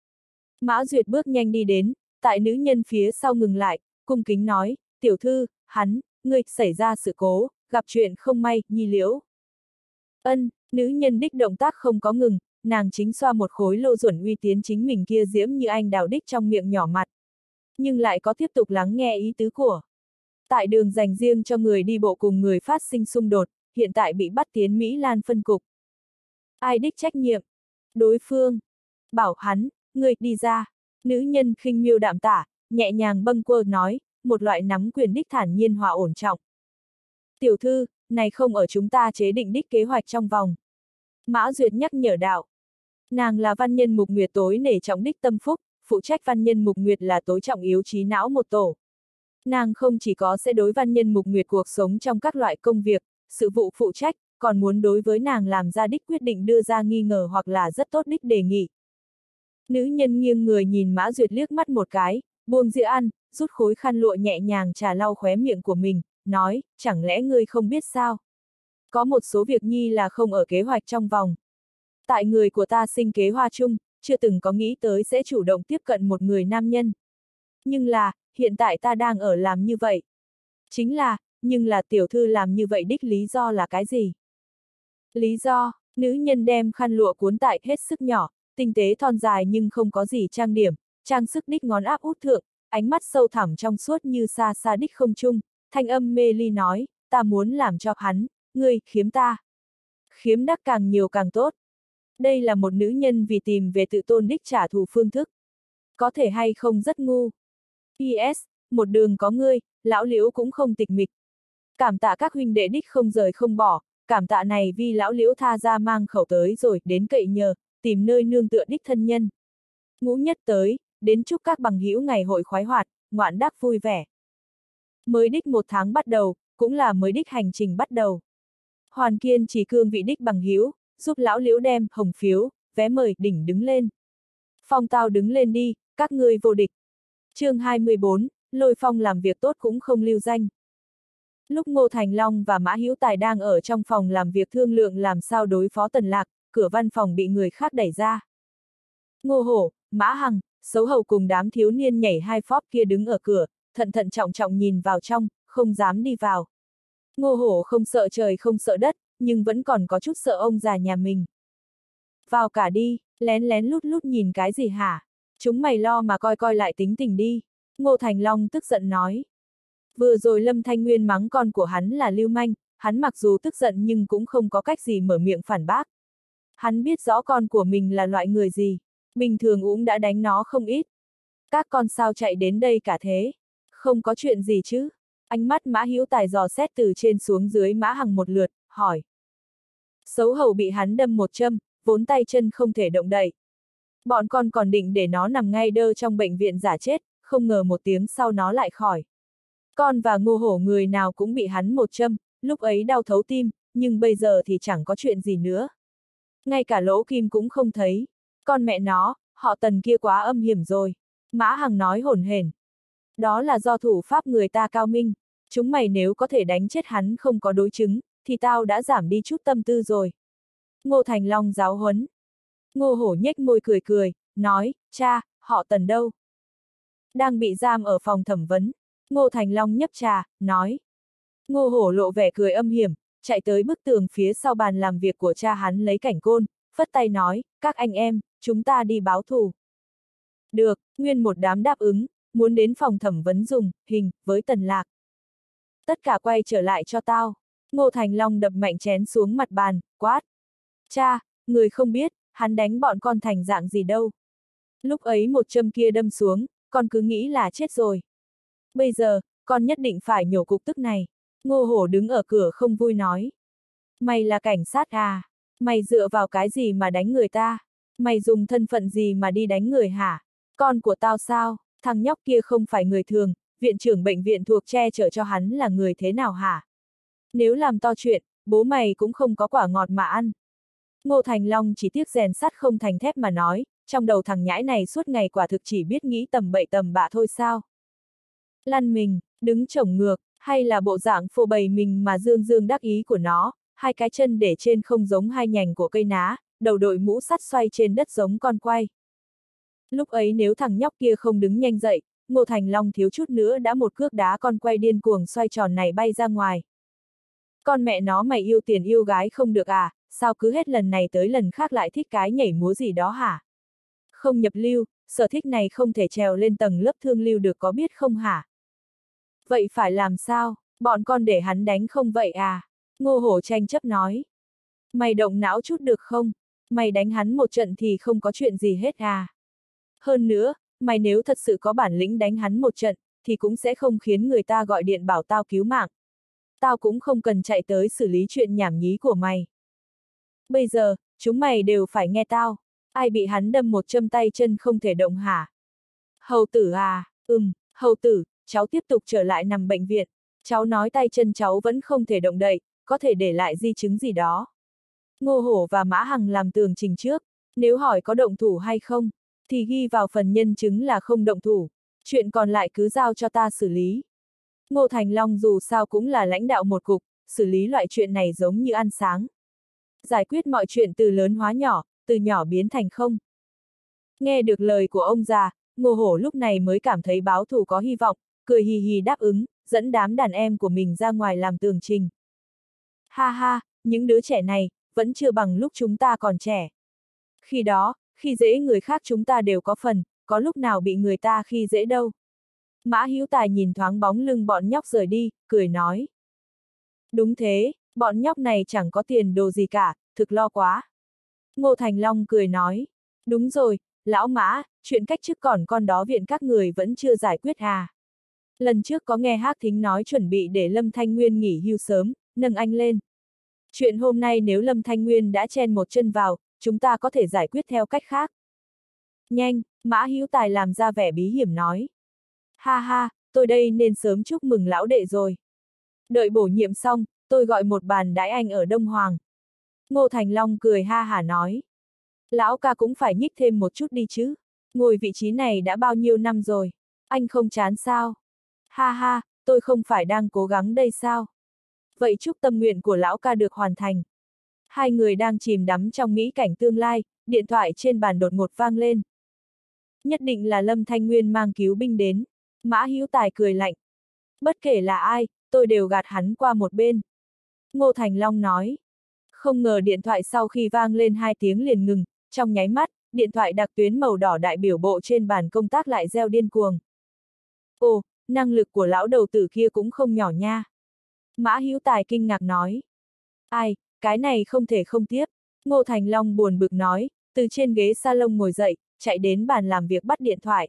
Mã Duyệt bước nhanh đi đến, tại nữ nhân phía sau ngừng lại, cung kính nói, tiểu thư, ngươi xảy ra sự cố, gặp chuyện không may, nhi liễu. Nữ nhân đích động tác không có ngừng, nàng chính xoa một khối lô duẩn uy tiến chính mình kia diễm như anh đào đích trong miệng nhỏ mặt. Nhưng lại có tiếp tục lắng nghe ý tứ của. Tại đường dành riêng cho người đi bộ cùng người phát sinh xung đột, hiện tại bị bắt tiến Mỹ Lan phân cục. Ai đích trách nhiệm? Đối phương. Bảo ngươi đi ra. Nữ nhân khinh miêu đạm tả, nhẹ nhàng bâng quơ nói, một loại nắm quyền đích thản nhiên hòa ổn trọng. Tiểu thư, này không ở chúng ta chế định đích kế hoạch trong vòng. Mã Duyệt nhắc nhở đạo. Nàng là văn nhân mục nguyệt tối nể trọng đích tâm phúc, phụ trách văn nhân mục nguyệt là tối trọng yếu trí não một tổ. Nàng không chỉ có sẽ đối văn nhân mục nguyệt cuộc sống trong các loại công việc, sự vụ phụ trách, còn muốn đối với nàng làm ra đích quyết định đưa ra nghi ngờ hoặc là rất tốt đích đề nghị. Nữ nhân nghiêng người nhìn Mã Duyệt liếc mắt một cái, buông dĩa ăn, rút khối khăn lụa nhẹ nhàng trà lau khóe miệng của mình, nói, chẳng lẽ ngươi không biết sao? Có một số việc nhi là không ở kế hoạch trong vòng. Tại người của ta sinh kế hoa chung, chưa từng có nghĩ tới sẽ chủ động tiếp cận một người nam nhân. Nhưng là, hiện tại ta đang ở làm như vậy. Nhưng là tiểu thư làm như vậy đích lý do là cái gì? Lý do, nữ nhân đem khăn lụa cuốn tại hết sức nhỏ, tinh tế thon dài nhưng không có gì trang điểm, trang sức đích ngón áp út thượng, ánh mắt sâu thẳm trong suốt như xa xa đích không trung, thanh âm mê ly nói, ta muốn làm cho ngươi, khiếm ta. khiếm đắc càng nhiều càng tốt. Đây là một nữ nhân vì tìm về tự tôn đích trả thù phương thức. Có thể hay không rất ngu. PS, một đường có ngươi, lão Liễu cũng không tịch mịch. Cảm tạ các huynh đệ đích không rời không bỏ, cảm tạ này vì lão Liễu tha ra mang khẩu tới rồi, đến cậy nhờ, tìm nơi nương tựa đích thân nhân. Ngũ nhất tới, đến chúc các bằng hữu ngày hội khoái hoạt, ngoạn đắc vui vẻ. Mới đích 1 tháng bắt đầu, cũng là mới đích hành trình bắt đầu. Hoàn Kiên chỉ cương vị đích bằng hữu, giúp lão Liễu đem hồng phiếu, vé mời đỉnh đứng lên. Phong tao đứng lên đi, các ngươi vô địch. Chương 24, Lôi Phong làm việc tốt cũng không lưu danh. Lúc Ngô Thành Long và Mã Hữu Tài đang ở trong phòng làm việc thương lượng làm sao đối phó Tần Lạc, cửa văn phòng bị người khác đẩy ra. Ngô Hổ, Mã Hằng, Xấu Hầu cùng đám thiếu niên nhảy 2 phóp kia đứng ở cửa, thận trọng trọng nhìn vào trong, không dám đi vào. Ngô Hổ không sợ trời không sợ đất, nhưng vẫn còn có chút sợ ông già nhà mình. Vào cả đi, lén lén lút lút nhìn cái gì hả? Chúng mày lo mà coi coi lại tính tình đi. Ngô Thành Long tức giận nói. Vừa rồi Lâm Thanh Nguyên mắng con của hắn là lưu manh, hắn mặc dù tức giận nhưng cũng không có cách gì mở miệng phản bác. Hắn biết rõ con của mình là loại người gì, bình thường cũng đã đánh nó không ít. Các con sao chạy đến đây cả thế? Không có chuyện gì chứ? Ánh mắt Mã Hữu Tài dò xét từ trên xuống dưới Mã Hằng một lượt, hỏi. Xấu Hầu bị hắn đâm một châm, vốn tay chân không thể động đậy. Bọn con còn định để nó nằm ngay đơ trong bệnh viện giả chết, không ngờ 1 tiếng sau nó lại khỏi. Con và Ngô Hổ người nào cũng bị hắn một châm, lúc ấy đau thấu tim, nhưng bây giờ thì chẳng có chuyện gì nữa. Ngay cả lỗ kim cũng không thấy. Con mẹ nó, họ Tần kia quá âm hiểm rồi. Mã Hằng nói hổn hển. Đó là do thủ pháp người ta cao minh. Chúng mày nếu có thể đánh chết hắn không có đối chứng, thì tao đã giảm đi chút tâm tư rồi. Ngô Thành Long giáo huấn. Ngô Hổ nhếch môi cười cười, nói, cha, họ Tần đâu? Đang bị giam ở phòng thẩm vấn. Ngô Thành Long nhấp trà, nói. Ngô Hổ lộ vẻ cười âm hiểm, chạy tới bức tường phía sau bàn làm việc của cha hắn lấy cảnh côn, phất tay nói, các anh em, chúng ta đi báo thù. Được, nguyên một đám đáp ứng, muốn đến phòng thẩm vấn dùng, hình, với Tần Lạc. Tất cả quay trở lại cho tao. Ngô Thành Long đập mạnh chén xuống mặt bàn, quát. Cha, người không biết, hắn đánh bọn con thành dạng gì đâu. Lúc ấy một châm kia đâm xuống, con cứ nghĩ là chết rồi. Bây giờ, con nhất định phải nhổ cục tức này. Ngô Hổ đứng ở cửa không vui nói. Mày là cảnh sát à? Mày dựa vào cái gì mà đánh người ta? Mày dùng thân phận gì mà đi đánh người hả? Con của tao sao? Thằng nhóc kia không phải người thường, viện trưởng bệnh viện thuộc che chở cho hắn là người thế nào hả? Nếu làm to chuyện, bố mày cũng không có quả ngọt mà ăn. Ngô Thành Long chỉ tiếc rèn sắt không thành thép mà nói, trong đầu thằng nhãi này suốt ngày quả thực chỉ biết nghĩ tầm bậy tầm bạ thôi sao? Lăn mình, đứng chổng ngược, hay là bộ dạng phô bày mình mà dương dương đắc ý của nó, 2 cái chân để trên không giống 2 nhành của cây ná, đầu đội mũ sắt xoay trên đất giống con quay. Lúc ấy nếu thằng nhóc kia không đứng nhanh dậy, Ngô Thành Long thiếu chút nữa đã một cước đá con quay điên cuồng xoay tròn này bay ra ngoài. Con mẹ nó mày yêu tiền yêu gái không được à, sao cứ hết lần này tới lần khác lại thích cái nhảy múa gì đó hả? Không nhập lưu, sở thích này không thể trèo lên tầng lớp thương lưu được có biết không hả? Vậy phải làm sao, bọn con để hắn đánh không vậy à? Ngô Hổ tranh chấp nói. Mày động não chút được không? Mày đánh hắn một trận thì không có chuyện gì hết à? Hơn nữa, mày nếu thật sự có bản lĩnh đánh hắn một trận, thì cũng sẽ không khiến người ta gọi điện bảo tao cứu mạng. Tao cũng không cần chạy tới xử lý chuyện nhảm nhí của mày. Bây giờ, chúng mày đều phải nghe tao. Ai bị hắn đâm một châm tay chân không thể động hả? Hầu tử à, hầu tử, cháu tiếp tục trở lại nằm bệnh viện. Cháu nói tay chân cháu vẫn không thể động đậy, có thể để lại di chứng gì đó. Ngô Hổ và Mã Hằng làm tường trình trước, nếu hỏi có động thủ hay không, thì ghi vào phần nhân chứng là không động thủ, chuyện còn lại cứ giao cho ta xử lý. Ngô Thành Long dù sao cũng là lãnh đạo một cục, xử lý loại chuyện này giống như ăn sáng. Giải quyết mọi chuyện từ lớn hóa nhỏ, từ nhỏ biến thành không. Nghe được lời của ông già, Ngô Hổ lúc này mới cảm thấy báo thù có hy vọng, cười hì hì đáp ứng, dẫn đám đàn em của mình ra ngoài làm tường trình. Ha ha, những đứa trẻ này, vẫn chưa bằng lúc chúng ta còn trẻ. Khi đó, khi dễ người khác chúng ta đều có phần, có lúc nào bị người ta khi dễ đâu. Mã Hữu Tài nhìn thoáng bóng lưng bọn nhóc rời đi, cười nói. Đúng thế, bọn nhóc này chẳng có tiền đồ gì cả, thực lo quá. Ngô Thành Long cười nói, đúng rồi, lão Mã, chuyện cách chức còn con đó viện các người vẫn chưa giải quyết à. Lần trước có nghe Hắc Thính nói chuẩn bị để Lâm Thanh Nguyên nghỉ hưu sớm, nâng anh lên. Chuyện hôm nay nếu Lâm Thanh Nguyên đã chen một chân vào, chúng ta có thể giải quyết theo cách khác. Nhanh, Mã Hữu Tài làm ra vẻ bí hiểm nói. Ha ha, tôi đây nên sớm chúc mừng lão đệ rồi. Đợi bổ nhiệm xong, tôi gọi một bàn đãi anh ở Đông Hoàng. Ngô Thành Long cười ha hả nói. Lão ca cũng phải nhích thêm một chút đi chứ. Ngồi vị trí này đã bao nhiêu năm rồi. Anh không chán sao? Ha ha, tôi không phải đang cố gắng đây sao? Vậy chúc tâm nguyện của lão ca được hoàn thành. Hai người đang chìm đắm trong nghĩ cảnh tương lai, điện thoại trên bàn đột ngột vang lên. Nhất định là Lâm Thanh Nguyên mang cứu binh đến. Mã Hữu Tài cười lạnh. Bất kể là ai, tôi đều gạt hắn qua một bên. Ngô Thành Long nói. Không ngờ điện thoại sau khi vang lên 2 tiếng liền ngừng, trong nháy mắt, điện thoại đặc tuyến màu đỏ đại biểu bộ trên bàn công tác lại reo điên cuồng. Ồ, năng lực của lão đầu tử kia cũng không nhỏ nha. Mã Hữu Tài kinh ngạc nói. Ai, cái này không thể không tiếp. Ngô Thành Long buồn bực nói, từ trên ghế salon ngồi dậy, chạy đến bàn làm việc bắt điện thoại.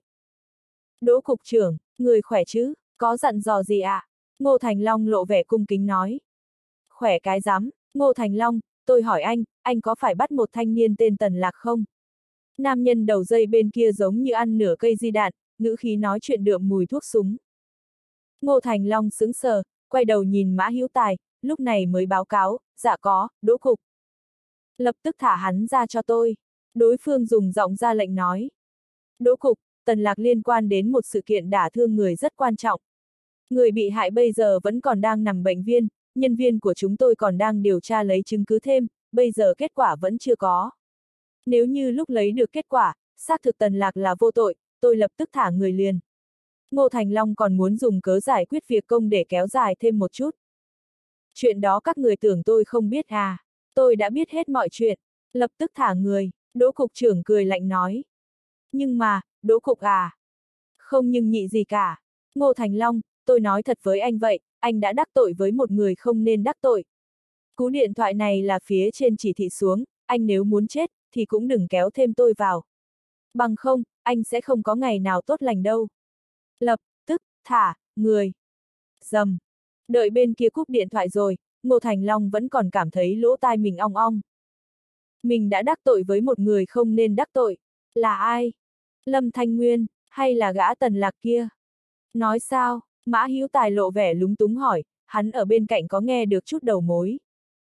Đỗ cục trưởng, người khỏe chứ, có dặn dò gì ạ? Ngô Thành Long lộ vẻ cung kính nói. Khỏe cái rắm, Ngô Thành Long, tôi hỏi anh có phải bắt một thanh niên tên Tần Lạc không? Nam nhân đầu dây bên kia giống như ăn nửa cây di đạn, ngữ khí nói chuyện đượm mùi thuốc súng. Ngô Thành Long sững sờ, quay đầu nhìn Mã Hữu Tài, lúc này mới báo cáo, dạ có, Đỗ cục. Lập tức thả hắn ra cho tôi. Đối phương dùng giọng ra lệnh nói. Đỗ cục, Tần Lạc liên quan đến một sự kiện đả thương người rất quan trọng. Người bị hại bây giờ vẫn còn đang nằm bệnh viện, nhân viên của chúng tôi còn đang điều tra lấy chứng cứ thêm, bây giờ kết quả vẫn chưa có. Nếu như lúc lấy được kết quả, xác thực Tần Lạc là vô tội, tôi lập tức thả người liền. Ngô Thành Long còn muốn dùng cớ giải quyết việc công để kéo dài thêm một chút. Chuyện đó các người tưởng tôi không biết à? Tôi đã biết hết mọi chuyện, lập tức thả người, Đỗ cục trưởng cười lạnh nói. Nhưng mà, Đỗ cục à? Không nhưng nhị gì cả. Ngô Thành Long, tôi nói thật với anh vậy, anh đã đắc tội với một người không nên đắc tội. Cú điện thoại này là phía trên chỉ thị xuống, anh nếu muốn chết, thì cũng đừng kéo thêm tôi vào. Bằng không, anh sẽ không có ngày nào tốt lành đâu. Lập tức, thả, người. Dầm. Đợi bên kia cúp điện thoại rồi, Ngô Thành Long vẫn còn cảm thấy lỗ tai mình ong ong. Mình đã đắc tội với một người không nên đắc tội. Là ai? Lâm Thanh Nguyên, hay là gã Tần Lạc kia? Nói sao? Mã Hữu Tài lộ vẻ lúng túng hỏi, hắn ở bên cạnh có nghe được chút đầu mối.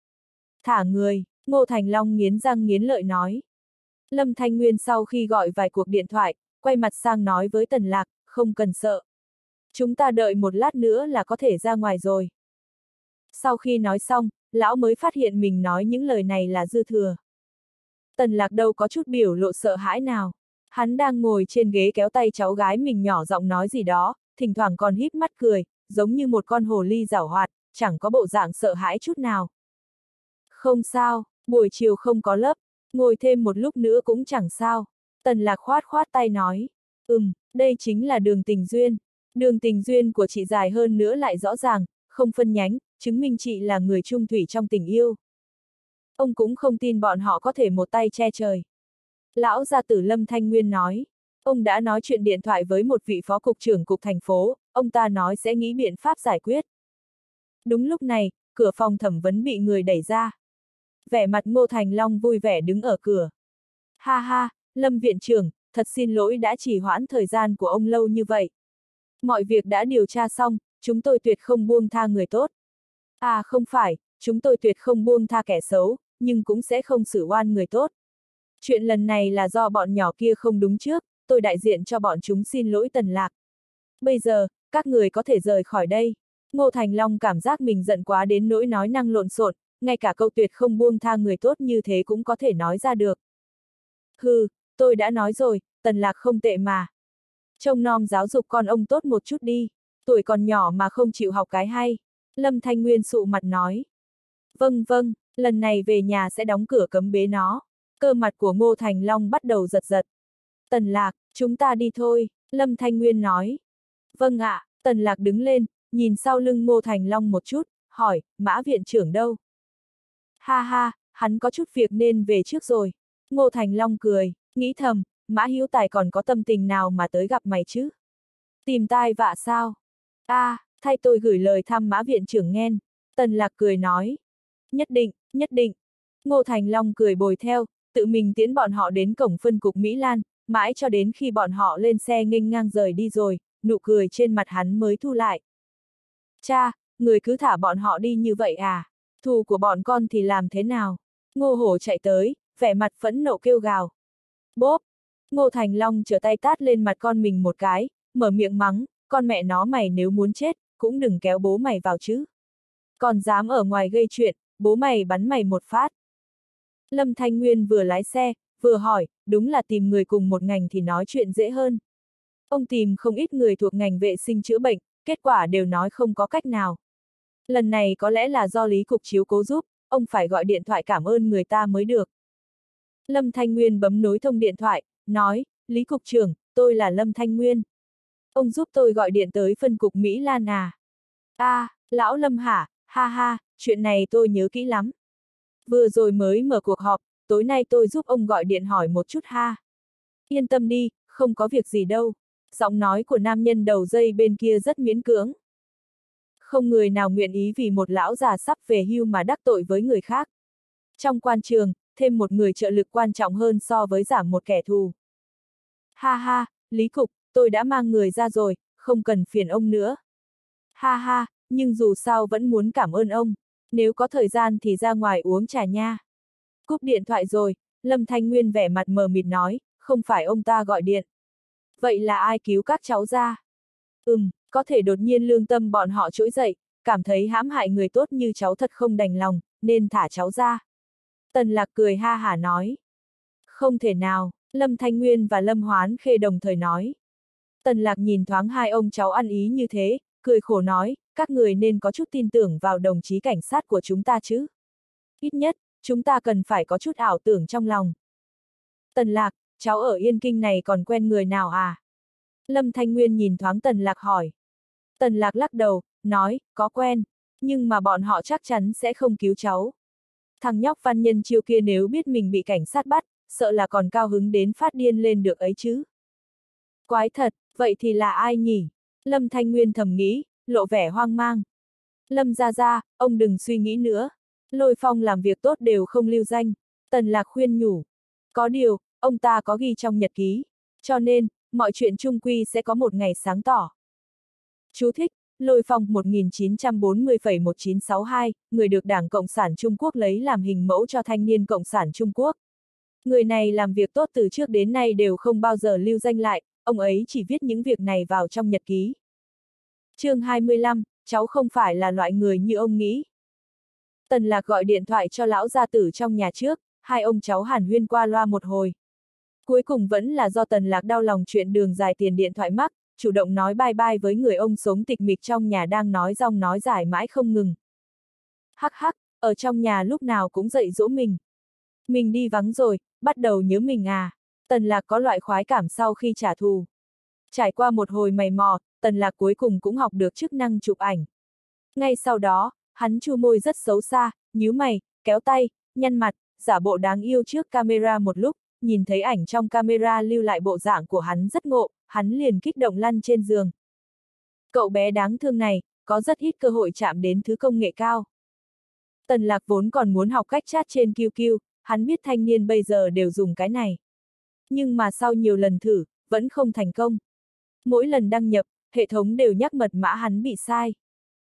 Thả người, Ngô Thành Long nghiến răng nghiến lợi nói. Lâm Thanh Nguyên sau khi gọi vài cuộc điện thoại, quay mặt sang nói với Tần Lạc, không cần sợ. Chúng ta đợi một lát nữa là có thể ra ngoài rồi. Sau khi nói xong, lão mới phát hiện mình nói những lời này là dư thừa. Tần Lạc đâu có chút biểu lộ sợ hãi nào. Hắn đang ngồi trên ghế kéo tay cháu gái mình nhỏ giọng nói gì đó, thỉnh thoảng còn híp mắt cười, giống như một con hồ ly giảo hoạt, chẳng có bộ dạng sợ hãi chút nào. Không sao, buổi chiều không có lớp, ngồi thêm một lúc nữa cũng chẳng sao. Tần Lạc khoát khoát tay nói. Đây chính là đường tình duyên. Đường tình duyên của chị dài hơn nữa lại rõ ràng, không phân nhánh, chứng minh chị là người trung thủy trong tình yêu. Ông cũng không tin bọn họ có thể một tay che trời. Lão gia tử Lâm Thanh Nguyên nói. Ông đã nói chuyện điện thoại với một vị phó cục trưởng cục thành phố, ông ta nói sẽ nghĩ biện pháp giải quyết. Đúng lúc này, cửa phòng thẩm vấn bị người đẩy ra. Vẻ mặt Ngô Thành Long vui vẻ đứng ở cửa. Ha ha, Lâm viện trưởng, thật xin lỗi đã trì hoãn thời gian của ông lâu như vậy. Mọi việc đã điều tra xong, chúng tôi tuyệt không buông tha người tốt. À không phải, chúng tôi tuyệt không buông tha kẻ xấu, nhưng cũng sẽ không xử oan người tốt. Chuyện lần này là do bọn nhỏ kia không đúng trước, tôi đại diện cho bọn chúng xin lỗi Tần Lạc. Bây giờ, các người có thể rời khỏi đây. Ngô Thành Long cảm giác mình giận quá đến nỗi nói năng lộn xộn, ngay cả câu tuyệt không buông tha người tốt như thế cũng có thể nói ra được. Hừ, tôi đã nói rồi, Tần Lạc không tệ mà. Trông nom giáo dục con ông tốt một chút đi, tuổi còn nhỏ mà không chịu học cái hay. Lâm Thanh Nguyên sụ mặt nói. Vâng vâng, lần này về nhà sẽ đóng cửa cấm bế nó. Cơ mặt của Ngô Thành Long bắt đầu giật giật. Tần Lạc, chúng ta đi thôi, Lâm Thanh Nguyên nói. Vâng ạ, Tần Lạc đứng lên, nhìn sau lưng Ngô Thành Long một chút, hỏi, Mã viện trưởng đâu? Ha ha, hắn có chút việc nên về trước rồi. Ngô Thành Long cười, nghĩ thầm, Mã Hữu Tài còn có tâm tình nào mà tới gặp mày chứ? Tìm tai vạ sao? Thay tôi gửi lời thăm Mã viện trưởng nghe. Tần Lạc cười nói. Nhất định, nhất định. Ngô Thành Long cười bồi theo, tự mình tiễn bọn họ đến cổng phân cục Mỹ Lan, mãi cho đến khi bọn họ lên xe nghênh ngang rời đi rồi, nụ cười trên mặt hắn mới thu lại. Cha, người cứ thả bọn họ đi như vậy à? Thù của bọn con thì làm thế nào? Ngô Hổ chạy tới, vẻ mặt phẫn nộ kêu gào. Bốp! Ngô Thành Long trở tay tát lên mặt con mình một cái, mở miệng mắng, con mẹ nó mày nếu muốn chết, cũng đừng kéo bố mày vào chứ. Còn dám ở ngoài gây chuyện, bố mày bắn mày một phát. Lâm Thanh Nguyên vừa lái xe, vừa hỏi, đúng là tìm người cùng một ngành thì nói chuyện dễ hơn. Ông tìm không ít người thuộc ngành vệ sinh chữa bệnh, kết quả đều nói không có cách nào. Lần này có lẽ là do Lý Cục chiếu cố giúp, ông phải gọi điện thoại cảm ơn người ta mới được. Lâm Thanh Nguyên bấm nối thông điện thoại, nói, Lý Cục trưởng, tôi là Lâm Thanh Nguyên. Ông giúp tôi gọi điện tới phân cục Mỹ Lan à? Lão Lâm hả, ha ha, chuyện này tôi nhớ kỹ lắm. Vừa rồi mới mở cuộc họp, tối nay tôi giúp ông gọi điện hỏi một chút ha. Yên tâm đi, không có việc gì đâu. Giọng nói của nam nhân đầu dây bên kia rất miễn cưỡng. Không người nào nguyện ý vì một lão già sắp về hưu mà đắc tội với người khác. Trong quan trường, thêm một người trợ lực quan trọng hơn so với giảm một kẻ thù. Ha ha, Lý Cục, tôi đã mang người ra rồi, không cần phiền ông nữa. Ha ha, nhưng dù sao vẫn muốn cảm ơn ông. Nếu có thời gian thì ra ngoài uống trà nha. Cúp điện thoại rồi, Lâm Thanh Nguyên vẻ mặt mờ mịt nói, không phải ông ta gọi điện. Vậy là ai cứu các cháu ra? Có thể đột nhiên lương tâm bọn họ trỗi dậy, cảm thấy hãm hại người tốt như cháu thật không đành lòng, nên thả cháu ra. Tần Lạc cười ha hả nói. Không thể nào, Lâm Thanh Nguyên và Lâm Hoán Khê đồng thời nói. Tần Lạc nhìn thoáng hai ông cháu ăn ý như thế, cười khổ nói, các người nên có chút tin tưởng vào đồng chí cảnh sát của chúng ta chứ. Ít nhất, chúng ta cần phải có chút ảo tưởng trong lòng. Tần Lạc, cháu ở Yên Kinh này còn quen người nào à? Lâm Thanh Nguyên nhìn thoáng Tần Lạc hỏi. Tần Lạc lắc đầu, nói, có quen, nhưng mà bọn họ chắc chắn sẽ không cứu cháu. Thằng nhóc Văn Nhân Chiêu kia nếu biết mình bị cảnh sát bắt, sợ là còn cao hứng đến phát điên lên được ấy chứ. Quái thật, vậy thì là ai nhỉ? Lâm Thanh Nguyên thầm nghĩ, lộ vẻ hoang mang. Lâm gia gia, ông đừng suy nghĩ nữa. Lôi Phong làm việc tốt đều không lưu danh. Tần Lạc khuyên nhủ. Có điều, ông ta có ghi trong nhật ký. Cho nên, mọi chuyện chung quy sẽ có một ngày sáng tỏ. Chú thích, Lôi Phong 1940,1962, người được Đảng Cộng sản Trung Quốc lấy làm hình mẫu cho thanh niên Cộng sản Trung Quốc. Người này làm việc tốt từ trước đến nay đều không bao giờ lưu danh lại, ông ấy chỉ viết những việc này vào trong nhật ký. Chương 25, cháu không phải là loại người như ông nghĩ. Tần Lạc gọi điện thoại cho lão gia tử trong nhà trước, hai ông cháu hàn huyên qua loa một hồi. Cuối cùng vẫn là do Tần Lạc đau lòng chuyện đường dài tiền điện thoại mắc, chủ động nói bye bye với người ông sống tịch mịch trong nhà đang nói rong nói dài mãi không ngừng. Hắc hắc, ở trong nhà lúc nào cũng dạy dỗ mình. Mình đi vắng rồi, bắt đầu nhớ mình à. Tần Lạc có loại khoái cảm sau khi trả thù. Trải qua một hồi mày mò, Tần Lạc cuối cùng cũng học được chức năng chụp ảnh. Ngay sau đó, hắn chu môi rất xấu xa, nhíu mày, kéo tay, nhăn mặt, giả bộ đáng yêu trước camera một lúc, nhìn thấy ảnh trong camera lưu lại bộ dạng của hắn rất ngộ, hắn liền kích động lăn trên giường. Cậu bé đáng thương này, có rất ít cơ hội chạm đến thứ công nghệ cao. Tần Lạc vốn còn muốn học cách chat trên QQ, hắn biết thanh niên bây giờ đều dùng cái này. Nhưng mà sau nhiều lần thử, vẫn không thành công. Mỗi lần đăng nhập, hệ thống đều nhắc mật mã hắn bị sai.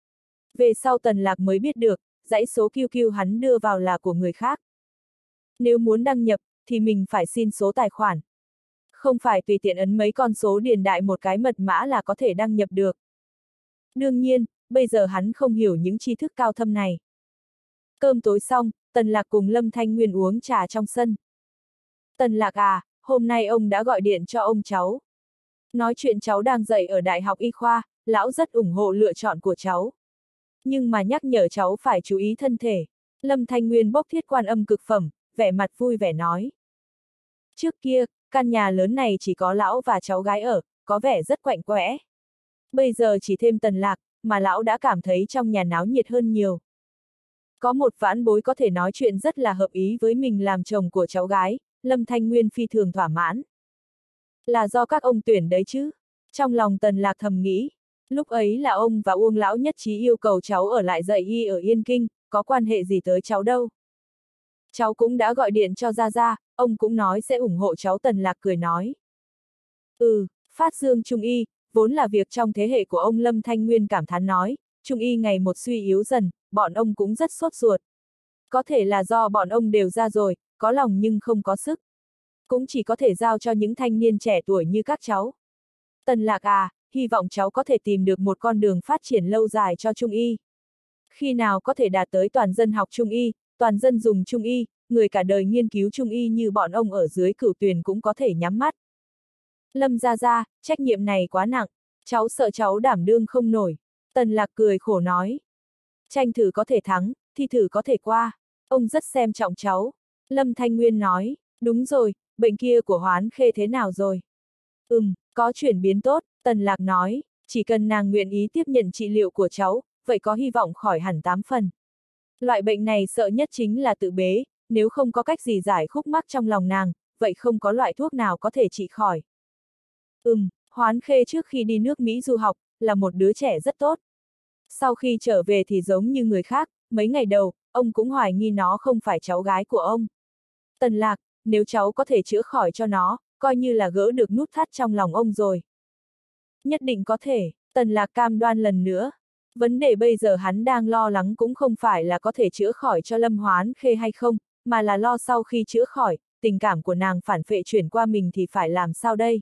Về sau Tần Lạc mới biết được, dãy số QQ hắn đưa vào là của người khác. Nếu muốn đăng nhập, thì mình phải xin số tài khoản. Không phải tùy tiện ấn mấy con số điền đại một cái mật mã là có thể đăng nhập được. Đương nhiên, bây giờ hắn không hiểu những tri thức cao thâm này. Cơm tối xong, Tần Lạc cùng Lâm Thanh Nguyên uống trà trong sân. Tần Lạc à, hôm nay ông đã gọi điện cho ông cháu. Nói chuyện cháu đang dạy ở Đại học Y khoa, lão rất ủng hộ lựa chọn của cháu. Nhưng mà nhắc nhở cháu phải chú ý thân thể. Lâm Thanh Nguyên bốc thiết quan âm cực phẩm, vẻ mặt vui vẻ nói. Trước kia, căn nhà lớn này chỉ có lão và cháu gái ở, có vẻ rất quạnh quẽ. Bây giờ chỉ thêm Tần Lạc, mà lão đã cảm thấy trong nhà náo nhiệt hơn nhiều. Có một vãn bối có thể nói chuyện rất là hợp ý với mình làm chồng của cháu gái, Lâm Thanh Nguyên phi thường thỏa mãn. Là do các ông tuyển đấy chứ? Trong lòng Tần Lạc thầm nghĩ, lúc ấy là ông và Uông lão nhất trí yêu cầu cháu ở lại dạy y ở Yên Kinh, có quan hệ gì tới cháu đâu. Cháu cũng đã gọi điện cho Gia Gia, ông cũng nói sẽ ủng hộ cháu. Tần Lạc cười nói. Phát dương Trung y, vốn là việc trong thế hệ của ông. Lâm Thanh Nguyên cảm thán nói, Trung y ngày một suy yếu dần, bọn ông cũng rất sốt ruột. Có thể là do bọn ông đều ra rồi, có lòng nhưng không có sức. Cũng chỉ có thể giao cho những thanh niên trẻ tuổi như các cháu. Tần Lạc à, hy vọng cháu có thể tìm được một con đường phát triển lâu dài cho Trung y. Khi nào có thể đạt tới toàn dân học Trung y, toàn dân dùng Trung y, người cả đời nghiên cứu Trung y như bọn ông ở dưới Cửu Tuyền cũng có thể nhắm mắt. Lâm Gia Gia, trách nhiệm này quá nặng, cháu sợ cháu đảm đương không nổi. Tần Lạc cười khổ nói. Tranh thử có thể thắng, thi thử có thể qua. Ông rất xem trọng cháu. Lâm Thanh Nguyên nói, đúng rồi, bệnh kia của Hoán Khê thế nào rồi? Có chuyển biến tốt, Tần Lạc nói, chỉ cần nàng nguyện ý tiếp nhận trị liệu của cháu, vậy có hy vọng khỏi hẳn 8 phần. Loại bệnh này sợ nhất chính là tự bế, nếu không có cách gì giải khúc mắc trong lòng nàng, vậy không có loại thuốc nào có thể trị khỏi. Hoán Khê trước khi đi nước Mỹ du học, là một đứa trẻ rất tốt. Sau khi trở về thì giống như người khác, mấy ngày đầu, ông cũng hoài nghi nó không phải cháu gái của ông. Tần Lạc, nếu cháu có thể chữa khỏi cho nó, coi như là gỡ được nút thắt trong lòng ông rồi. Nhất định có thể, Tần Lạc cam đoan lần nữa. Vấn đề bây giờ hắn đang lo lắng cũng không phải là có thể chữa khỏi cho Lâm Hoán Khê hay không, mà là lo sau khi chữa khỏi, tình cảm của nàng phản phệ chuyển qua mình thì phải làm sao đây?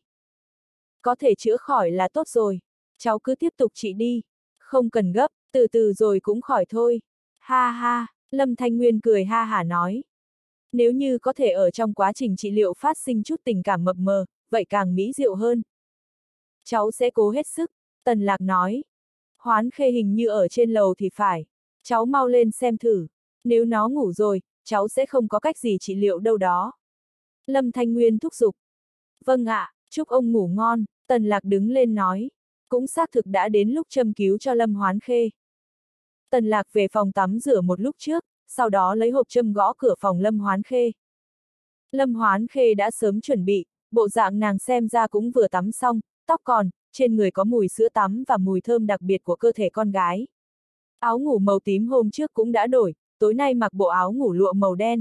Có thể chữa khỏi là tốt rồi, cháu cứ tiếp tục trị đi, không cần gấp, từ từ rồi cũng khỏi thôi. Ha ha, Lâm Thanh Nguyên cười ha hả nói. Nếu như có thể ở trong quá trình trị liệu phát sinh chút tình cảm mập mờ, vậy càng mỹ diệu hơn. Cháu sẽ cố hết sức, Tần Lạc nói. Hoán Khê hình như ở trên lầu thì phải. Cháu mau lên xem thử. Nếu nó ngủ rồi, cháu sẽ không có cách gì trị liệu đâu đó. Lâm Thanh Nguyên thúc giục. Vâng ạ, chúc ông ngủ ngon, Tần Lạc đứng lên nói. Cũng xác thực đã đến lúc châm cứu cho Lâm Hoán Khê. Tần Lạc về phòng tắm rửa một lúc trước, sau đó lấy hộp châm gõ cửa phòng Lâm Hoán Khê. Lâm Hoán Khê đã sớm chuẩn bị, bộ dạng nàng xem ra cũng vừa tắm xong, tóc còn, trên người có mùi sữa tắm và mùi thơm đặc biệt của cơ thể con gái. Áo ngủ màu tím hôm trước cũng đã đổi, tối nay mặc bộ áo ngủ lụa màu đen.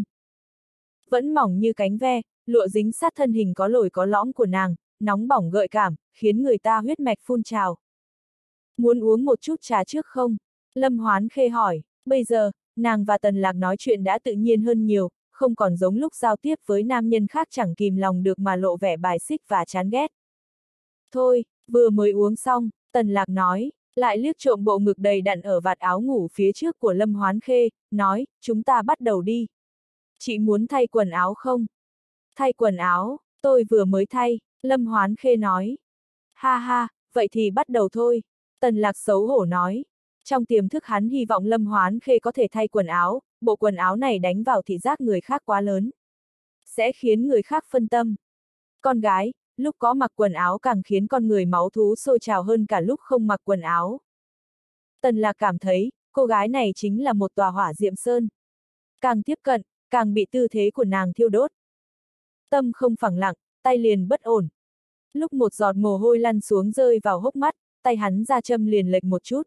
Vẫn mỏng như cánh ve, lụa dính sát thân hình có lồi có lõm của nàng, nóng bỏng gợi cảm, khiến người ta huyết mạch phun trào. Muốn uống một chút trà trước không? Lâm Hoán Khê hỏi, bây giờ, nàng và Tần Lạc nói chuyện đã tự nhiên hơn nhiều, không còn giống lúc giao tiếp với nam nhân khác chẳng kìm lòng được mà lộ vẻ bài xích và chán ghét. Thôi, vừa mới uống xong, Tần Lạc nói, lại liếc trộm bộ ngực đầy đặn ở vạt áo ngủ phía trước của Lâm Hoán Khê, nói, chúng ta bắt đầu đi. Chị muốn thay quần áo không? Thay quần áo, tôi vừa mới thay, Lâm Hoán Khê nói. Ha ha, vậy thì bắt đầu thôi, Tần Lạc xấu hổ nói. Trong tiềm thức hắn hy vọng Lâm Hoán Khê có thể thay quần áo, bộ quần áo này đánh vào thị giác người khác quá lớn. Sẽ khiến người khác phân tâm. Con gái, lúc có mặc quần áo càng khiến con người máu thú sôi trào hơn cả lúc không mặc quần áo. Tần Lạc cảm thấy, cô gái này chính là một tòa hỏa diệm sơn. Càng tiếp cận, càng bị tư thế của nàng thiêu đốt. Tâm không phẳng lặng, tay liền bất ổn. Lúc một giọt mồ hôi lăn xuống rơi vào hốc mắt, tay hắn ra châm liền lệch một chút.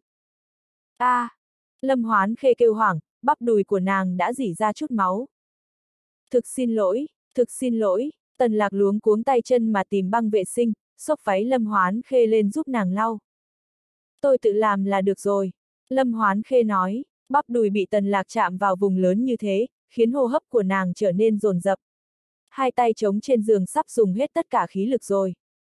Lâm Hoán Khê kêu hoảng, bắp đùi của nàng đã rỉ ra chút máu. Thực xin lỗi, Tần Lạc luống cuống tay chân mà tìm băng vệ sinh, xốc váy Lâm Hoán Khê lên giúp nàng lau. Tôi tự làm là được rồi, Lâm Hoán Khê nói, bắp đùi bị Tần Lạc chạm vào vùng lớn như thế, khiến hô hấp của nàng trở nên dồn dập. Hai tay trống trên giường sắp dùng hết tất cả khí lực rồi.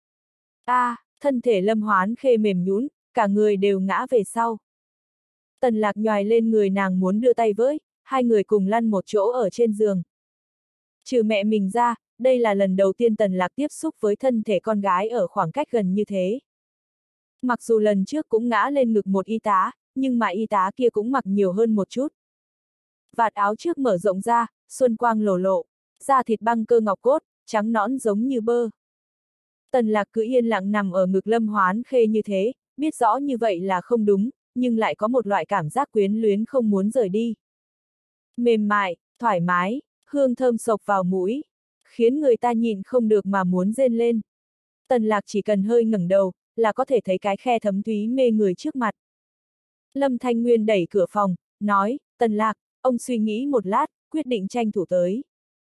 Thân thể Lâm Hoán Khê mềm nhũn, cả người đều ngã về sau. Tần Lạc nhoài lên người nàng muốn đưa tay với, hai người cùng lăn một chỗ ở trên giường. Trừ mẹ mình ra, đây là lần đầu tiên Tần Lạc tiếp xúc với thân thể con gái ở khoảng cách gần như thế. Mặc dù lần trước cũng ngã lên ngực một y tá, nhưng mà y tá kia cũng mặc nhiều hơn một chút. Vạt áo trước mở rộng ra, xuân quang lổ lộ, da thịt băng cơ ngọc cốt, trắng nõn giống như bơ. Tần Lạc cứ yên lặng nằm ở ngực Lâm Hoán Khê như thế, biết rõ như vậy là không đúng, nhưng lại có một loại cảm giác quyến luyến không muốn rời đi. mềm mại, thoải mái, hương thơm sộc vào mũi, khiến người ta nhịn không được mà muốn rên lên. Tần Lạc chỉ cần hơi ngẩng đầu, là có thể thấy cái khe thấm thúy mê người trước mặt. Lâm Thanh Nguyên đẩy cửa phòng, nói, Tần Lạc, ông suy nghĩ một lát, quyết định tranh thủ tới.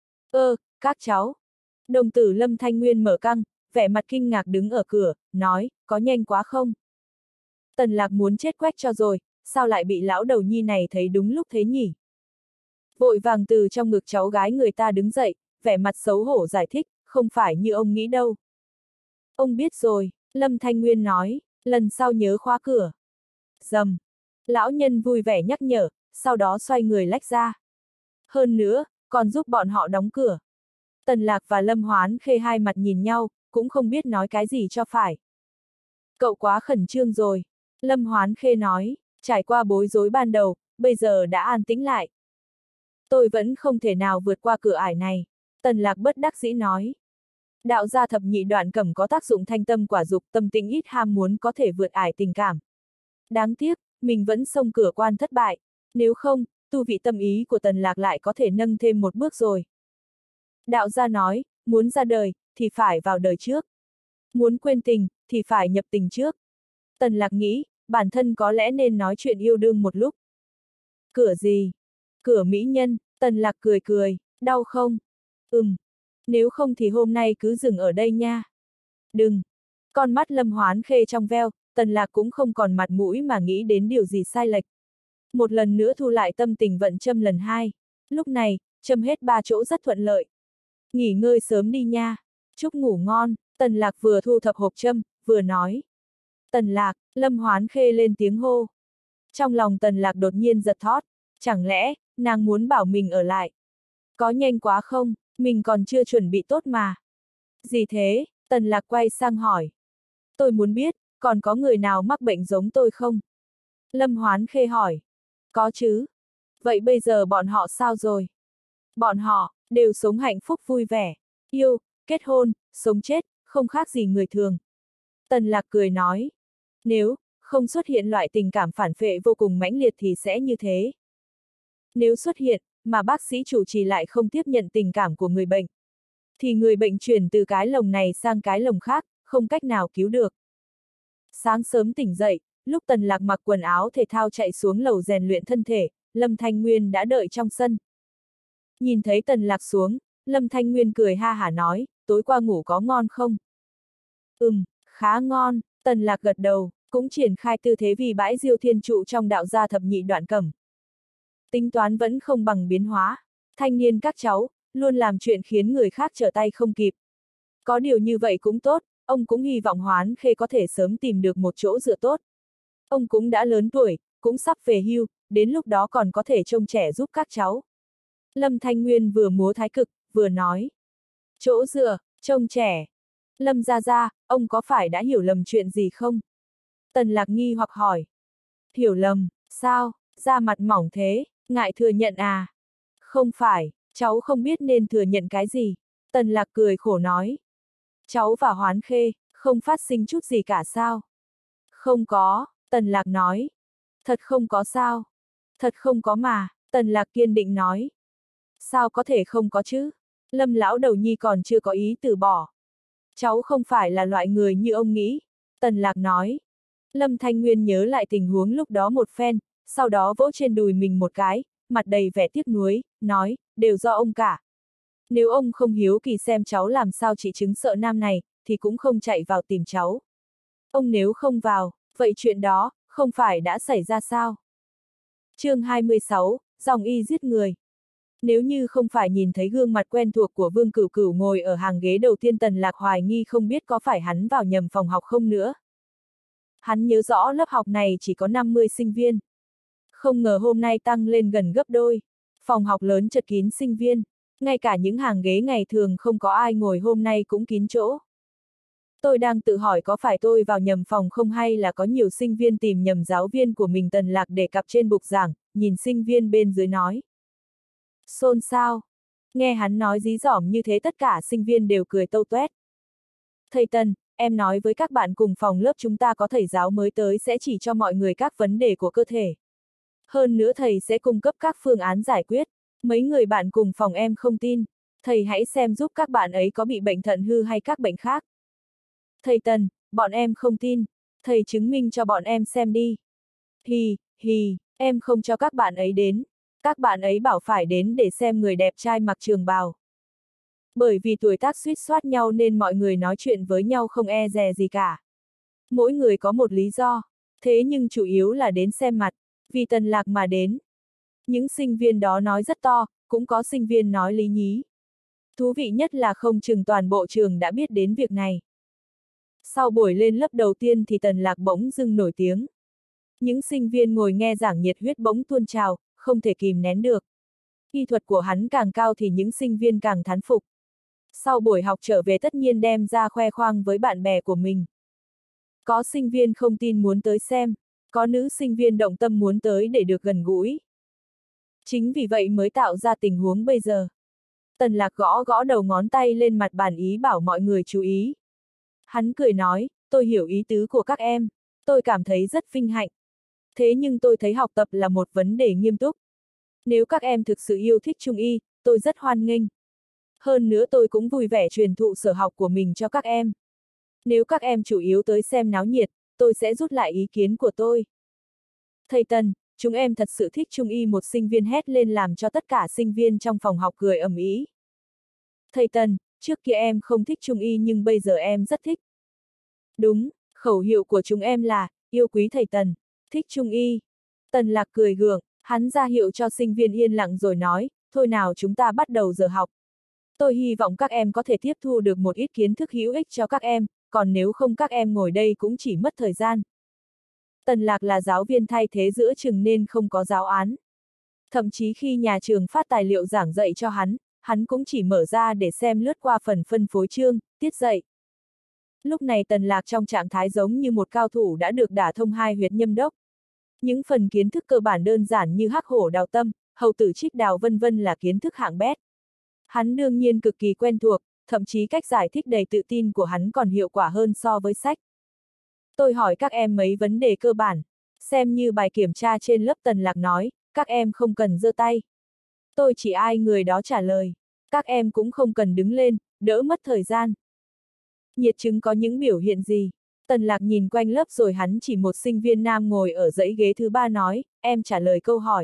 Các cháu. Đồng tử Lâm Thanh Nguyên mở căng, vẻ mặt kinh ngạc đứng ở cửa, nói, có nhanh quá không? Tần Lạc muốn chết quách cho rồi, sao lại bị lão đầu nhi này thấy đúng lúc thế nhỉ? Vội vàng từ trong ngực cháu gái người ta đứng dậy, vẻ mặt xấu hổ giải thích, không phải như ông nghĩ đâu. Ông biết rồi, Lâm Thanh Nguyên nói, lần sau nhớ khóa cửa. Dầm. Lão nhân vui vẻ nhắc nhở, sau đó xoay người lách ra. Hơn nữa, còn giúp bọn họ đóng cửa. Tần Lạc và Lâm Hoán Khê hai mặt nhìn nhau, cũng không biết nói cái gì cho phải. Cậu quá khẩn trương rồi, Lâm Hoán Khê nói, trải qua bối rối ban đầu, bây giờ đã an tĩnh lại. Tôi vẫn không thể nào vượt qua cửa ải này, Tần Lạc bất đắc dĩ nói. Đạo gia thập nhị đoạn cẩm có tác dụng thanh tâm quả dục, tâm tĩnh ít ham muốn có thể vượt ải tình cảm. Đáng tiếc, mình vẫn xông cửa quan thất bại, nếu không, tu vị tâm ý của Tần Lạc lại có thể nâng thêm một bước rồi. Đạo gia nói, muốn ra đời, thì phải vào đời trước. Muốn quên tình, thì phải nhập tình trước. Tần Lạc nghĩ, bản thân có lẽ nên nói chuyện yêu đương một lúc. Cửa gì? Cửa mỹ nhân, Tần Lạc cười cười, đau không? Nếu không thì hôm nay cứ dừng ở đây nha. Đừng. Con mắt Lâm Hoán Khê trong veo, Tần Lạc cũng không còn mặt mũi mà nghĩ đến điều gì sai lệch. Một lần nữa thu lại tâm tình vận châm lần hai. Lúc này, châm hết 3 chỗ rất thuận lợi. Nghỉ ngơi sớm đi nha. Chúc ngủ ngon, Tần Lạc vừa thu thập hộp châm, vừa nói. Tần Lạc, Lâm Hoán Khê lên tiếng hô. Trong lòng Tần Lạc đột nhiên giật thót, chẳng lẽ, nàng muốn bảo mình ở lại. Có nhanh quá không, mình còn chưa chuẩn bị tốt mà. Gì thế, Tần Lạc quay sang hỏi. Tôi muốn biết, còn có người nào mắc bệnh giống tôi không? Lâm Hoán Khê hỏi. Có chứ. Vậy bây giờ bọn họ sao rồi? Bọn họ, đều sống hạnh phúc vui vẻ, yêu, kết hôn, sống chết, không khác gì người thường. Tần Lạc cười nói. Nếu không xuất hiện loại tình cảm phản phệ vô cùng mãnh liệt thì sẽ như thế. Nếu xuất hiện, mà bác sĩ chủ trì lại không tiếp nhận tình cảm của người bệnh, thì người bệnh chuyển từ cái lồng này sang cái lồng khác, không cách nào cứu được. Sáng sớm tỉnh dậy, lúc Tần Lạc mặc quần áo thể thao chạy xuống lầu rèn luyện thân thể, Lâm Thanh Nguyên đã đợi trong sân. Nhìn thấy Tần Lạc xuống, Lâm Thanh Nguyên cười ha hả nói, tối qua ngủ có ngon không? Khá ngon, Tần Lạc gật đầu, cũng triển khai tư thế vì bãi diêu thiên trụ trong đạo gia thập nhị đoạn cẩm. Tính toán vẫn không bằng biến hóa, thanh niên các cháu, luôn làm chuyện khiến người khác trở tay không kịp. Có điều như vậy cũng tốt, ông cũng hy vọng Hoán Khê có thể sớm tìm được một chỗ dựa tốt. Ông cũng đã lớn tuổi, cũng sắp về hưu, đến lúc đó còn có thể trông trẻ giúp các cháu. Lâm Thanh Nguyên vừa múa thái cực, vừa nói. Chỗ dựa, trông trẻ. Lâm gia gia, ông có phải đã hiểu lầm chuyện gì không? Tần Lạc nghi hoặc hỏi. Hiểu lầm, sao, da mặt mỏng thế, ngại thừa nhận à? Không phải, cháu không biết nên thừa nhận cái gì. Tần Lạc cười khổ nói. Cháu và Hoán Khê, không phát sinh chút gì cả sao? Không có, Tần Lạc nói. Thật không có sao? Thật không có mà, Tần Lạc kiên định nói. Sao có thể không có chứ? Lâm lão đầu nhi còn chưa có ý từ bỏ. Cháu không phải là loại người như ông nghĩ, Tần Lạc nói. Lâm Thanh Nguyên nhớ lại tình huống lúc đó một phen, sau đó vỗ trên đùi mình một cái, mặt đầy vẻ tiếc nuối, nói, đều do ông cả. Nếu ông không hiếu kỳ xem cháu làm sao chỉ chứng sợ nam này, thì cũng không chạy vào tìm cháu. Ông nếu không vào, vậy chuyện đó, không phải đã xảy ra sao? Chương 26, dòng y giết người. Nếu như không phải nhìn thấy gương mặt quen thuộc của Vương Cửu Cửu ngồi ở hàng ghế đầu tiên, Tần Lạc hoài nghi không biết có phải hắn vào nhầm phòng học không nữa. Hắn nhớ rõ lớp học này chỉ có 50 sinh viên. Không ngờ hôm nay tăng lên gần gấp đôi. Phòng học lớn chật kín sinh viên. Ngay cả những hàng ghế ngày thường không có ai ngồi hôm nay cũng kín chỗ. Tôi đang tự hỏi có phải tôi vào nhầm phòng không hay là có nhiều sinh viên tìm nhầm giáo viên của mình. Tần Lạc để cặp trên bục giảng, nhìn sinh viên bên dưới nói. Xôn xao. Nghe hắn nói dí dỏm như thế tất cả sinh viên đều cười tâu tuét. Thầy Tần, em nói với các bạn cùng phòng lớp chúng ta có thầy giáo mới tới sẽ chỉ cho mọi người các vấn đề của cơ thể. Hơn nữa thầy sẽ cung cấp các phương án giải quyết, Mấy người bạn cùng phòng em không tin, thầy hãy xem giúp các bạn ấy có bị bệnh thận hư hay các bệnh khác. Thầy Tần, bọn em không tin, thầy chứng minh cho bọn em xem đi. Hì, em không cho các bạn ấy đến, các bạn ấy bảo phải đến để xem người đẹp trai mặc trường bào. Bởi vì tuổi tác suýt soát nhau nên mọi người nói chuyện với nhau không e dè gì cả. Mỗi người có một lý do, thế nhưng chủ yếu là đến xem mặt, vì Tần Lạc mà đến. Những sinh viên đó nói rất to, cũng có sinh viên nói lý nhí. Thú vị nhất là không chừng toàn bộ trường đã biết đến việc này. Sau buổi lên lớp đầu tiên thì Tần Lạc bỗng dưng nổi tiếng. Những sinh viên ngồi nghe giảng nhiệt huyết bỗng tuôn trào, không thể kìm nén được. Y thuật của hắn càng cao thì những sinh viên càng thán phục. Sau buổi học trở về tất nhiên đem ra khoe khoang với bạn bè của mình. Có sinh viên không tin muốn tới xem, có nữ sinh viên động tâm muốn tới để được gần gũi. Chính vì vậy mới tạo ra tình huống bây giờ. Tần Lạc gõ gõ đầu ngón tay lên mặt bàn ý bảo mọi người chú ý. Hắn cười nói, tôi hiểu ý tứ của các em, tôi cảm thấy rất vinh hạnh. Thế nhưng tôi thấy học tập là một vấn đề nghiêm túc. Nếu các em thực sự yêu thích Trung y, tôi rất hoan nghênh. Hơn nữa tôi cũng vui vẻ truyền thụ sở học của mình cho các em. Nếu các em chủ yếu tới xem náo nhiệt, tôi sẽ rút lại ý kiến của tôi. Thầy Tần, chúng em thật sự thích Trung y, một sinh viên hét lên làm cho tất cả sinh viên trong phòng học cười ầm ĩ. Thầy Tần, trước kia em không thích Trung y nhưng bây giờ em rất thích. Đúng, khẩu hiệu của chúng em là, yêu quý thầy Tần, thích Trung y. Tần Lạc cười gượng, hắn ra hiệu cho sinh viên yên lặng rồi nói, thôi nào chúng ta bắt đầu giờ học. Tôi hy vọng các em có thể tiếp thu được một ít kiến thức hữu ích cho các em, còn nếu không các em ngồi đây cũng chỉ mất thời gian. Tần Lạc là giáo viên thay thế giữa trường nên không có giáo án. Thậm chí khi nhà trường phát tài liệu giảng dạy cho hắn cũng chỉ mở ra để xem lướt qua phần phân phối chương, tiết dạy. Lúc này Tần Lạc trong trạng thái giống như một cao thủ đã được đả thông hai huyệt nhâm đốc. Những phần kiến thức cơ bản đơn giản như hắc hổ đào tâm, hầu tử trích đào vân vân là kiến thức hạng bét. Hắn đương nhiên cực kỳ quen thuộc, thậm chí cách giải thích đầy tự tin của hắn còn hiệu quả hơn so với sách. Tôi hỏi các em mấy vấn đề cơ bản, xem như bài kiểm tra trên lớp. Tần Lạc nói, các em không cần giơ tay. Tôi chỉ ai người đó trả lời, các em cũng không cần đứng lên, đỡ mất thời gian. Nhiệt chứng có những biểu hiện gì? Tần Lạc nhìn quanh lớp rồi hắn chỉ một sinh viên nam ngồi ở dãy ghế thứ ba nói, em trả lời câu hỏi.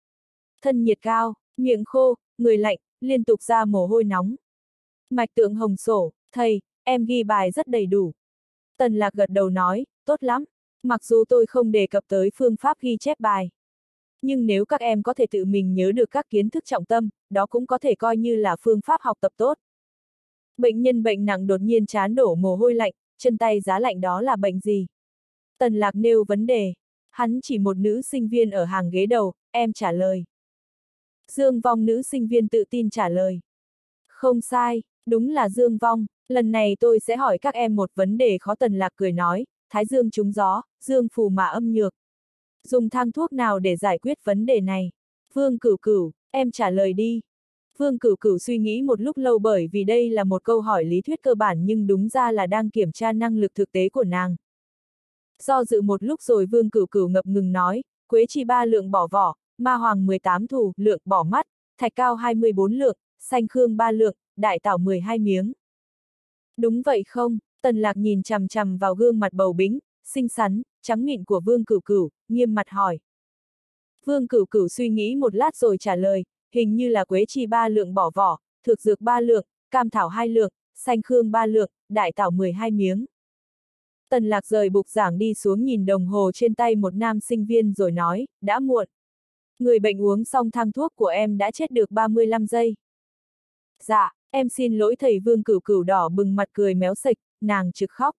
Thân nhiệt cao, miệng khô, người lạnh, liên tục ra mồ hôi nóng. Mạch tượng hồng sổ, thầy, em ghi bài rất đầy đủ. Tần Lạc gật đầu nói, tốt lắm, mặc dù tôi không đề cập tới phương pháp ghi chép bài. Nhưng nếu các em có thể tự mình nhớ được các kiến thức trọng tâm, đó cũng có thể coi như là phương pháp học tập tốt. Bệnh nhân bệnh nặng đột nhiên trán đổ mồ hôi lạnh, chân tay giá lạnh đó là bệnh gì? Tần Lạc nêu vấn đề. Hắn chỉ một nữ sinh viên ở hàng ghế đầu, em trả lời. Dương Vong, nữ sinh viên tự tin trả lời. Không sai, đúng là Dương Vong, lần này tôi sẽ hỏi các em một vấn đề khó. Tần Lạc cười nói, thái dương trúng gió, dương phù mà âm nhược. Dùng thang thuốc nào để giải quyết vấn đề này? Vương Cửu Cửu, em trả lời đi. Vương Cửu Cửu suy nghĩ một lúc lâu bởi vì đây là một câu hỏi lý thuyết cơ bản nhưng đúng ra là đang kiểm tra năng lực thực tế của nàng. Do dự một lúc rồi Vương Cửu Cửu ngập ngừng nói, Quế Chi 3 lượng bỏ vỏ, Ma Hoàng 18 thủ lượng bỏ mắt, Thạch Cao 24 lượng, Xanh Khương 3 lượng, Đại Tảo 12 miếng. Đúng vậy không? Tần Lạc nhìn chằm chằm vào gương mặt bầu bĩnh, xinh xắn, trắng mịn của Vương Cửu Cửu, nghiêm mặt hỏi. Vương Cửu Cửu suy nghĩ một lát rồi trả lời, hình như là Quế Chi 3 lượng bỏ vỏ, Thực Dược 3 lượng, Cam Thảo 2 lượng, Xanh Khương 3 lượng, Đại Tảo 12 miếng. Tần Lạc rời bục giảng đi xuống nhìn đồng hồ trên tay một nam sinh viên rồi nói, đã muộn. Người bệnh uống xong thang thuốc của em đã chết được 35 giây. Dạ, em xin lỗi thầy. Vương Cửu Cửu đỏ bừng mặt cười méo sạch, nàng trực khóc.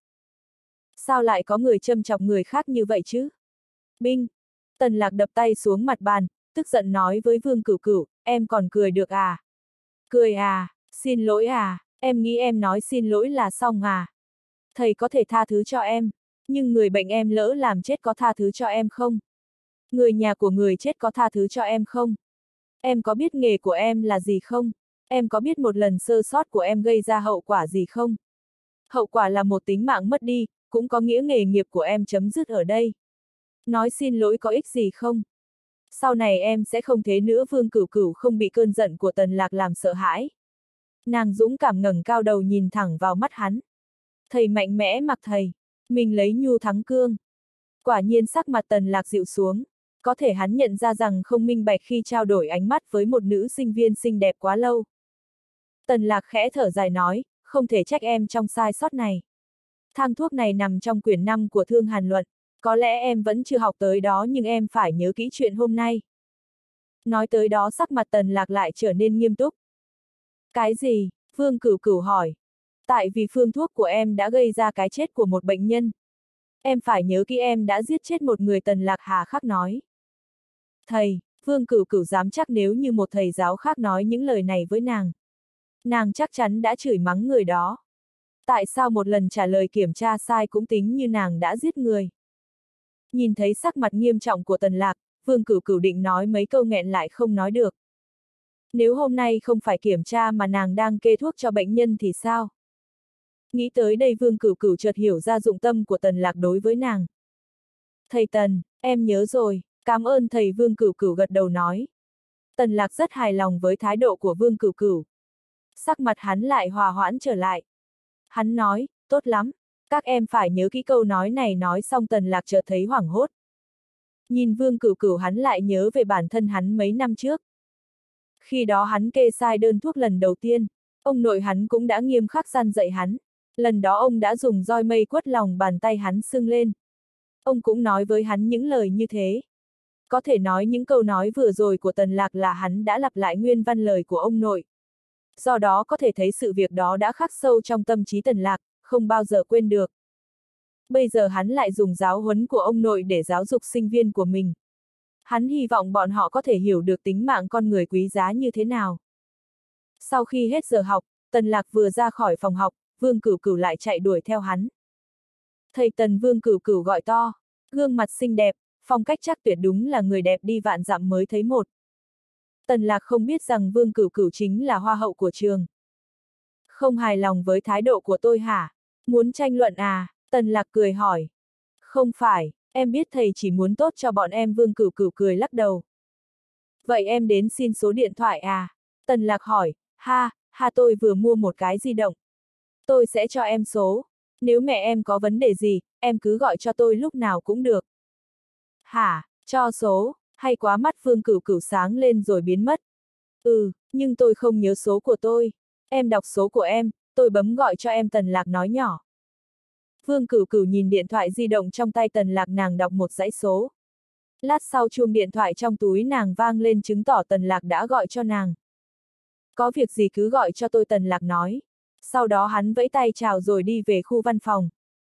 Sao lại có người châm chọc người khác như vậy chứ? Binh! Tần Lạc đập tay xuống mặt bàn, tức giận nói với Vương Cửu Cửu, em còn cười được à? Cười à, xin lỗi à, em nghĩ em nói xin lỗi là xong à? Thầy có thể tha thứ cho em, nhưng người bệnh em lỡ làm chết có tha thứ cho em không? Người nhà của người chết có tha thứ cho em không? Em có biết nghề của em là gì không? Em có biết một lần sơ sót của em gây ra hậu quả gì không? Hậu quả là một tính mạng mất đi, cũng có nghĩa nghề nghiệp của em chấm dứt ở đây. Nói xin lỗi có ích gì không? Sau này em sẽ không thế nữa. Vương Cửu Cửu không bị cơn giận của Tần Lạc làm sợ hãi. Nàng dũng cảm ngẩng cao đầu nhìn thẳng vào mắt hắn. Thầy mạnh mẽ mặc thầy, mình lấy nhu thắng cương. Quả nhiên sắc mặt Tần Lạc dịu xuống. Có thể hắn nhận ra rằng không minh bạch khi trao đổi ánh mắt với một nữ sinh viên xinh đẹp quá lâu. Tần Lạc khẽ thở dài nói, không thể trách em trong sai sót này. Thang thuốc này nằm trong quyển 5 của Thương Hàn Luận, có lẽ em vẫn chưa học tới đó nhưng em phải nhớ kỹ chuyện hôm nay. Nói tới đó sắc mặt Tần Lạc lại trở nên nghiêm túc. Cái gì? Vương Cửu Cửu hỏi. Tại vì phương thuốc của em đã gây ra cái chết của một bệnh nhân. Em phải nhớ kỹ em đã giết chết một người. Tần Lạc hà khắc nói. Thầy, Vương Cửu Cửu dám chắc nếu như một thầy giáo khác nói những lời này với nàng chắc chắn đã chửi mắng người đó. Tại sao một lần trả lời kiểm tra sai cũng tính như nàng đã giết người? Nhìn thấy sắc mặt nghiêm trọng của Tần Lạc, Vương Cửu Cửu định nói mấy câu nghẹn lại không nói được. Nếu hôm nay không phải kiểm tra mà nàng đang kê thuốc cho bệnh nhân thì sao? Nghĩ tới đây Vương Cửu Cửu chợt hiểu ra dụng tâm của Tần Lạc đối với nàng. Thầy Tần, em nhớ rồi, cảm ơn thầy. Vương Cửu Cửu gật đầu nói. Tần Lạc rất hài lòng với thái độ của Vương Cửu Cửu. Sắc mặt hắn lại hòa hoãn trở lại. Hắn nói, tốt lắm, các em phải nhớ kỹ câu nói này. Nói xong Tần Lạc chợt thấy hoảng hốt. Nhìn Vương Cửu Cửu hắn lại nhớ về bản thân hắn mấy năm trước. Khi đó hắn kê sai đơn thuốc lần đầu tiên, ông nội hắn cũng đã nghiêm khắc gian dạy hắn. Lần đó ông đã dùng roi mây quất lòng bàn tay hắn sưng lên. Ông cũng nói với hắn những lời như thế. Có thể nói những câu nói vừa rồi của Tần Lạc là hắn đã lặp lại nguyên văn lời của ông nội. Do đó có thể thấy sự việc đó đã khắc sâu trong tâm trí Tần Lạc, không bao giờ quên được. Bây giờ hắn lại dùng giáo huấn của ông nội để giáo dục sinh viên của mình. Hắn hy vọng bọn họ có thể hiểu được tính mạng con người quý giá như thế nào. Sau khi hết giờ học, Tần Lạc vừa ra khỏi phòng học, Vương Cửu Cửu lại chạy đuổi theo hắn. Thầy Tần. Vương Cửu Cửu gọi to, gương mặt xinh đẹp, phong cách chắc tuyệt, đúng là người đẹp đi vạn dặm mới thấy một. Tần Lạc không biết rằng Vương Cửu Cửu chính là hoa hậu của trường. Không hài lòng với thái độ của tôi hả? Muốn tranh luận à? Tần Lạc cười hỏi. Không phải, em biết thầy chỉ muốn tốt cho bọn em. Vương Cửu Cửu cười lắc đầu. Vậy em đến xin số điện thoại à? Tần Lạc hỏi. Ha, tôi vừa mua một cái di động. Tôi sẽ cho em số. Nếu mẹ em có vấn đề gì, em cứ gọi cho tôi lúc nào cũng được. Hả, cho số, hay quá. Mắt Vương Cửu Cửu sáng lên rồi biến mất. Nhưng tôi không nhớ số của tôi. Em đọc số của em, tôi bấm gọi cho em. Tần Lạc nói nhỏ. Vương Cửu Cửu nhìn điện thoại di động trong tay Tần Lạc, nàng đọc một dãy số. Lát sau chuông điện thoại trong túi nàng vang lên chứng tỏ Tần Lạc đã gọi cho nàng. Có việc gì cứ gọi cho tôi. Tần Lạc nói. Sau đó hắn vẫy tay chào rồi đi về khu văn phòng.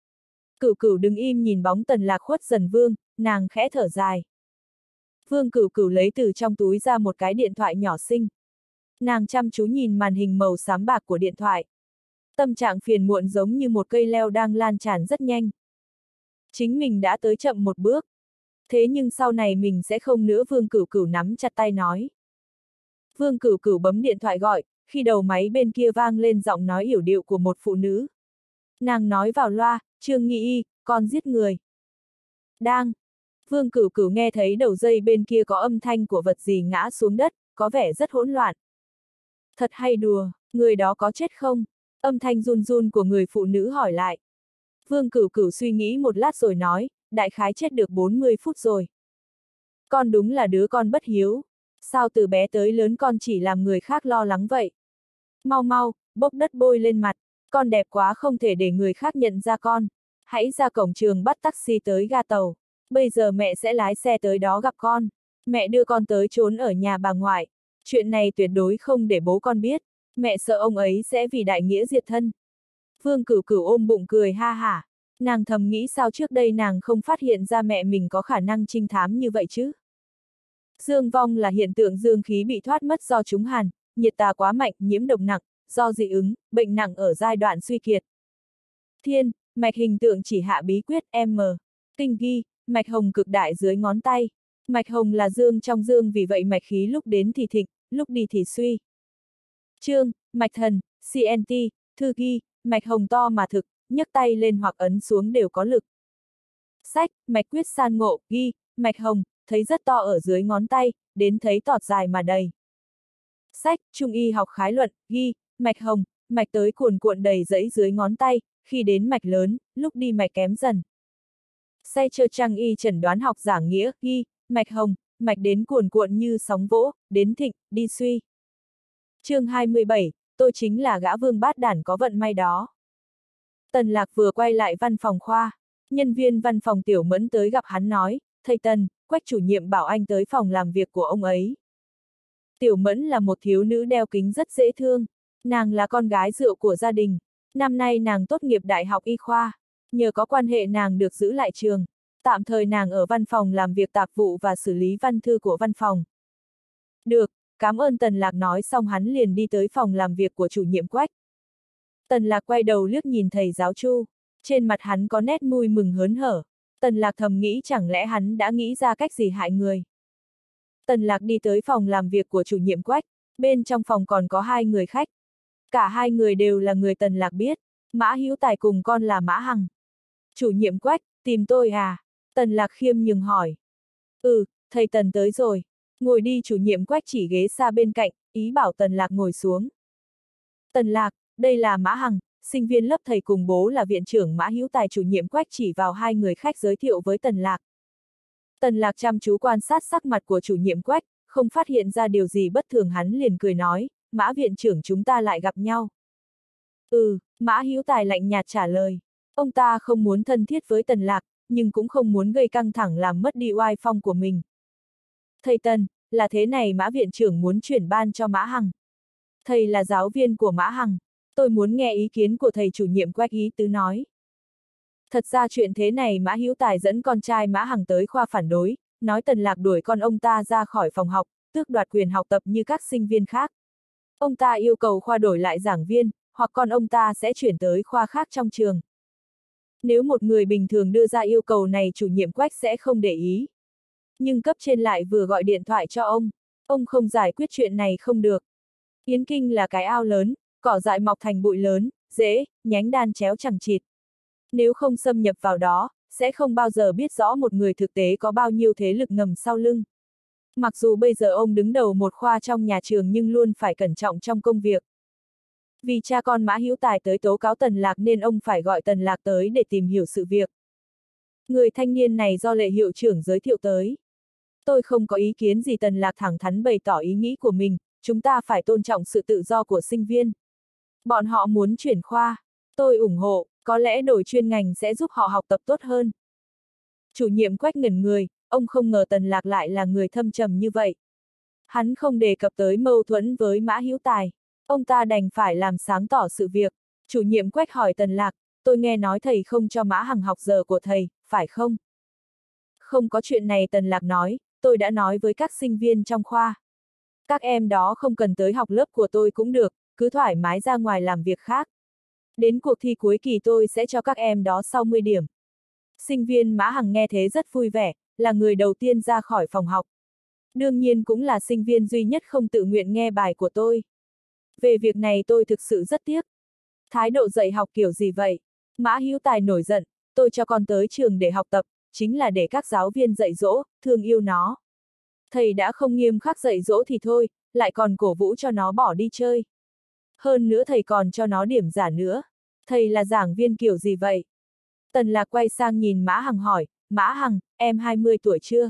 Cửu Cửu đứng im nhìn bóng Tần Lạc khuất dần vương, nàng khẽ thở dài. Vương Cửu Cửu lấy từ trong túi ra một cái điện thoại nhỏ xinh. Nàng chăm chú nhìn màn hình màu xám bạc của điện thoại. Tâm trạng phiền muộn giống như một cây leo đang lan tràn rất nhanh. Chính mình đã tới chậm một bước. Thế nhưng sau này mình sẽ không nữa. Vương Cửu Cửu nắm chặt tay nói. Vương Cửu Cửu bấm điện thoại gọi, khi đầu máy bên kia vang lên giọng nói yểu điệu của một phụ nữ. Nàng nói vào loa, Trương Nghi Y, con giết người. Đang. Vương Cửu Cửu nghe thấy đầu dây bên kia có âm thanh của vật gì ngã xuống đất, có vẻ rất hỗn loạn. Thật hay đùa, người đó có chết không? Âm thanh run run của người phụ nữ hỏi lại. Vương Cửu Cửu suy nghĩ một lát rồi nói, đại khái chết được 40 phút rồi. Con đúng là đứa con bất hiếu. Sao từ bé tới lớn con chỉ làm người khác lo lắng vậy? Mau, bốc đất bôi lên mặt. Con đẹp quá không thể để người khác nhận ra con. Hãy ra cổng trường bắt taxi tới ga tàu. Bây giờ mẹ sẽ lái xe tới đó gặp con. Mẹ đưa con tới trốn ở nhà bà ngoại. Chuyện này tuyệt đối không để bố con biết. Mẹ sợ ông ấy sẽ vì đại nghĩa diệt thân. Vương Cửu Cửu ôm bụng cười ha hả. Nàng thầm nghĩ sao trước đây nàng không phát hiện ra mẹ mình có khả năng trinh thám như vậy chứ. Dương vong là hiện tượng dương khí bị thoát mất do trúng hàn, nhiệt tà quá mạnh, nhiễm độc nặng, do dị ứng, bệnh nặng ở giai đoạn suy kiệt. Thiên, mạch hình tượng chỉ hạ bí quyết M. Tinh ghi, mạch hồng cực đại dưới ngón tay. Mạch hồng là dương trong dương, vì vậy mạch khí lúc đến thì thịnh, lúc đi thì suy. Chương, mạch thần, CNT, thư ghi, mạch hồng to mà thực, nhấc tay lên hoặc ấn xuống đều có lực. Sách, mạch quyết san ngộ, ghi, mạch hồng, thấy rất to ở dưới ngón tay, đến thấy tọt dài mà đầy. Sách, Trung y học khái luận, ghi, mạch hồng, mạch tới cuồn cuộn đầy dẫy dưới ngón tay, khi đến mạch lớn, lúc đi mạch kém dần. Say chơ trang y chẩn đoán học giảng nghĩa, ghi, mạch hồng, mạch đến cuồn cuộn như sóng vỗ, đến thịnh, đi suy. Chương 27, tôi chính là gã vương bát đản có vận may đó. Tần Lạc vừa quay lại văn phòng khoa. Nhân viên văn phòng Tiểu Mẫn tới gặp hắn nói, thầy Tần, Quách chủ nhiệm bảo anh tới phòng làm việc của ông ấy. Tiểu Mẫn là một thiếu nữ đeo kính rất dễ thương. Nàng là con gái rượu của gia đình. Năm nay nàng tốt nghiệp đại học y khoa. Nhờ có quan hệ nàng được giữ lại trường. Tạm thời nàng ở văn phòng làm việc tạp vụ và xử lý văn thư của văn phòng. Được, cảm ơn Tần Lạc nói xong hắn liền đi tới phòng làm việc của chủ nhiệm Quách. Tần Lạc quay đầu liếc nhìn thầy giáo Chu. Trên mặt hắn có nét vui mừng hớn hở. Tần Lạc thầm nghĩ chẳng lẽ hắn đã nghĩ ra cách gì hại người. Tần Lạc đi tới phòng làm việc của chủ nhiệm Quách. Bên trong phòng còn có 2 người khách. Cả 2 người đều là người Tần Lạc biết. Mã Hữu Tài cùng con là Mã Hằng. Chủ nhiệm Quách, tìm tôi à? Tần Lạc khiêm nhường hỏi. Ừ, thầy Tần tới rồi. Ngồi đi, chủ nhiệm Quách chỉ ghế xa bên cạnh, ý bảo Tần Lạc ngồi xuống. Tần Lạc, đây là Mã Hằng, sinh viên lớp thầy cùng bố là viện trưởng Mã Hữu Tài. Chủ nhiệm Quách chỉ vào 2 người khách giới thiệu với Tần Lạc. Tần Lạc chăm chú quan sát sắc mặt của chủ nhiệm Quách, không phát hiện ra điều gì bất thường hắn liền cười nói, Mã viện trưởng chúng ta lại gặp nhau. Ừ, Mã Hữu Tài lạnh nhạt trả lời. Ông ta không muốn thân thiết với Tần Lạc, nhưng cũng không muốn gây căng thẳng làm mất đi oai phong của mình. Thầy Tần, là thế này, Mã viện trưởng muốn chuyển ban cho Mã Hằng. Thầy là giáo viên của Mã Hằng. Tôi muốn nghe ý kiến của thầy. Chủ nhiệm Quách ý tứ nói. Thật ra chuyện thế này, Mã Hữu Tài dẫn con trai Mã Hằng tới khoa phản đối, nói Tần Lạc đuổi con ông ta ra khỏi phòng học, tước đoạt quyền học tập như các sinh viên khác. Ông ta yêu cầu khoa đổi lại giảng viên, hoặc con ông ta sẽ chuyển tới khoa khác trong trường. Nếu một người bình thường đưa ra yêu cầu này, chủ nhiệm Quách sẽ không để ý. Nhưng cấp trên lại vừa gọi điện thoại cho ông không giải quyết chuyện này không được. Yến Kinh là cái ao lớn, cỏ dại mọc thành bụi lớn, rễ, nhánh đan chéo chằng chịt. Nếu không xâm nhập vào đó, sẽ không bao giờ biết rõ một người thực tế có bao nhiêu thế lực ngầm sau lưng. Mặc dù bây giờ ông đứng đầu một khoa trong nhà trường nhưng luôn phải cẩn trọng trong công việc. Vì cha con Mã Hữu Tài tới tố cáo Tần Lạc nên ông phải gọi Tần Lạc tới để tìm hiểu sự việc. Người thanh niên này do Lệ hiệu trưởng giới thiệu tới. Tôi không có ý kiến gì. Tần Lạc thẳng thắn bày tỏ ý nghĩ của mình, chúng ta phải tôn trọng sự tự do của sinh viên. Bọn họ muốn chuyển khoa, tôi ủng hộ, có lẽ đổi chuyên ngành sẽ giúp họ học tập tốt hơn. Chủ nhiệm Quách ngẩn người, ông không ngờ Tần Lạc lại là người thâm trầm như vậy. Hắn không đề cập tới mâu thuẫn với Mã Hữu Tài. Ông ta đành phải làm sáng tỏ sự việc. Chủ nhiệm Quách hỏi Tần Lạc, tôi nghe nói thầy không cho Mã Hằng học giờ của thầy, phải không? Không có chuyện này. Tần Lạc nói, tôi đã nói với các sinh viên trong khoa. Các em đó không cần tới học lớp của tôi cũng được, cứ thoải mái ra ngoài làm việc khác. Đến cuộc thi cuối kỳ tôi sẽ cho các em đó 60 điểm. Sinh viên Mã Hằng nghe thế rất vui vẻ, là người đầu tiên ra khỏi phòng học. Đương nhiên cũng là sinh viên duy nhất không tự nguyện nghe bài của tôi. Về việc này tôi thực sự rất tiếc. Thái độ dạy học kiểu gì vậy? Mã Hữu Tài nổi giận, tôi cho con tới trường để học tập, chính là để các giáo viên dạy dỗ, thương yêu nó. Thầy đã không nghiêm khắc dạy dỗ thì thôi, lại còn cổ vũ cho nó bỏ đi chơi. Hơn nữa thầy còn cho nó điểm giả nữa. Thầy là giảng viên kiểu gì vậy? Tần Lạc quay sang nhìn Mã Hằng hỏi, Mã Hằng, em 20 tuổi chưa?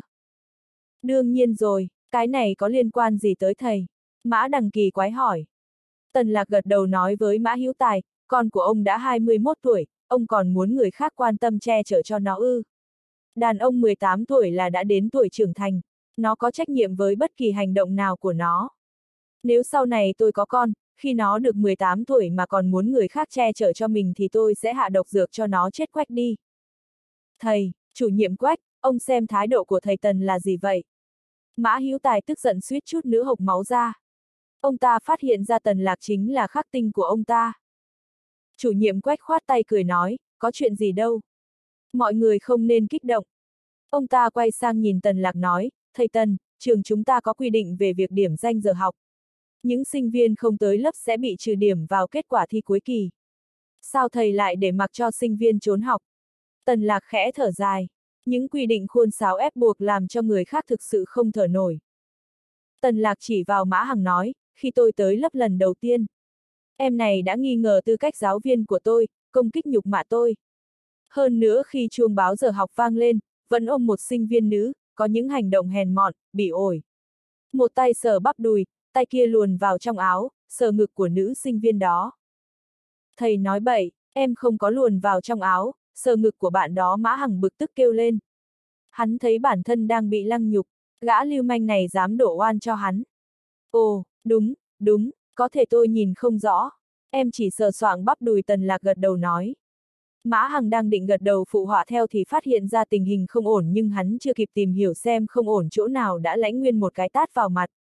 Đương nhiên rồi, cái này có liên quan gì tới thầy? Mã Đằng kỳ quái hỏi. Tần Lạc gật đầu nói với Mã Hữu Tài, con của ông đã 21 tuổi, ông còn muốn người khác quan tâm che chở cho nó ư? Đàn ông 18 tuổi là đã đến tuổi trưởng thành, nó có trách nhiệm với bất kỳ hành động nào của nó. Nếu sau này tôi có con, khi nó được 18 tuổi mà còn muốn người khác che chở cho mình thì tôi sẽ hạ độc dược cho nó chết quách đi. Thầy, chủ nhiệm Quách, ông xem thái độ của thầy Tần là gì vậy? Mã Hữu Tài tức giận suýt chút nữa hộc máu ra. Ông ta phát hiện ra Tần Lạc chính là khắc tinh của ông ta. Chủ nhiệm Quách khoát tay cười nói, có chuyện gì đâu. Mọi người không nên kích động. Ông ta quay sang nhìn Tần Lạc nói, thầy Tần, trường chúng ta có quy định về việc điểm danh giờ học. Những sinh viên không tới lớp sẽ bị trừ điểm vào kết quả thi cuối kỳ. Sao thầy lại để mặc cho sinh viên trốn học? Tần Lạc khẽ thở dài. Những quy định khuôn sáo ép buộc làm cho người khác thực sự không thở nổi. Tần Lạc chỉ vào Mã Hằng nói, khi tôi tới lớp lần đầu tiên, em này đã nghi ngờ tư cách giáo viên của tôi, công kích nhục mạ tôi. Hơn nữa khi chuông báo giờ học vang lên, vẫn ôm một sinh viên nữ, có những hành động hèn mọn, bỉ ổi. Một tay sờ bắp đùi, tay kia luồn vào trong áo, sờ ngực của nữ sinh viên đó. Thầy nói bậy, em không có luồn vào trong áo, sờ ngực của bạn đó. Mã Hằng bực tức kêu lên. Hắn thấy bản thân đang bị lăng nhục, gã lưu manh này dám đổ oan cho hắn. Ồ, đúng, có thể tôi nhìn không rõ. Em chỉ sờ soạng bắp đùi. Tần Lạc gật đầu nói. Mã Hằng đang định gật đầu phụ họa theo thì phát hiện ra tình hình không ổn, nhưng hắn chưa kịp tìm hiểu xem không ổn chỗ nào đã lãnh nguyên một cái tát vào mặt.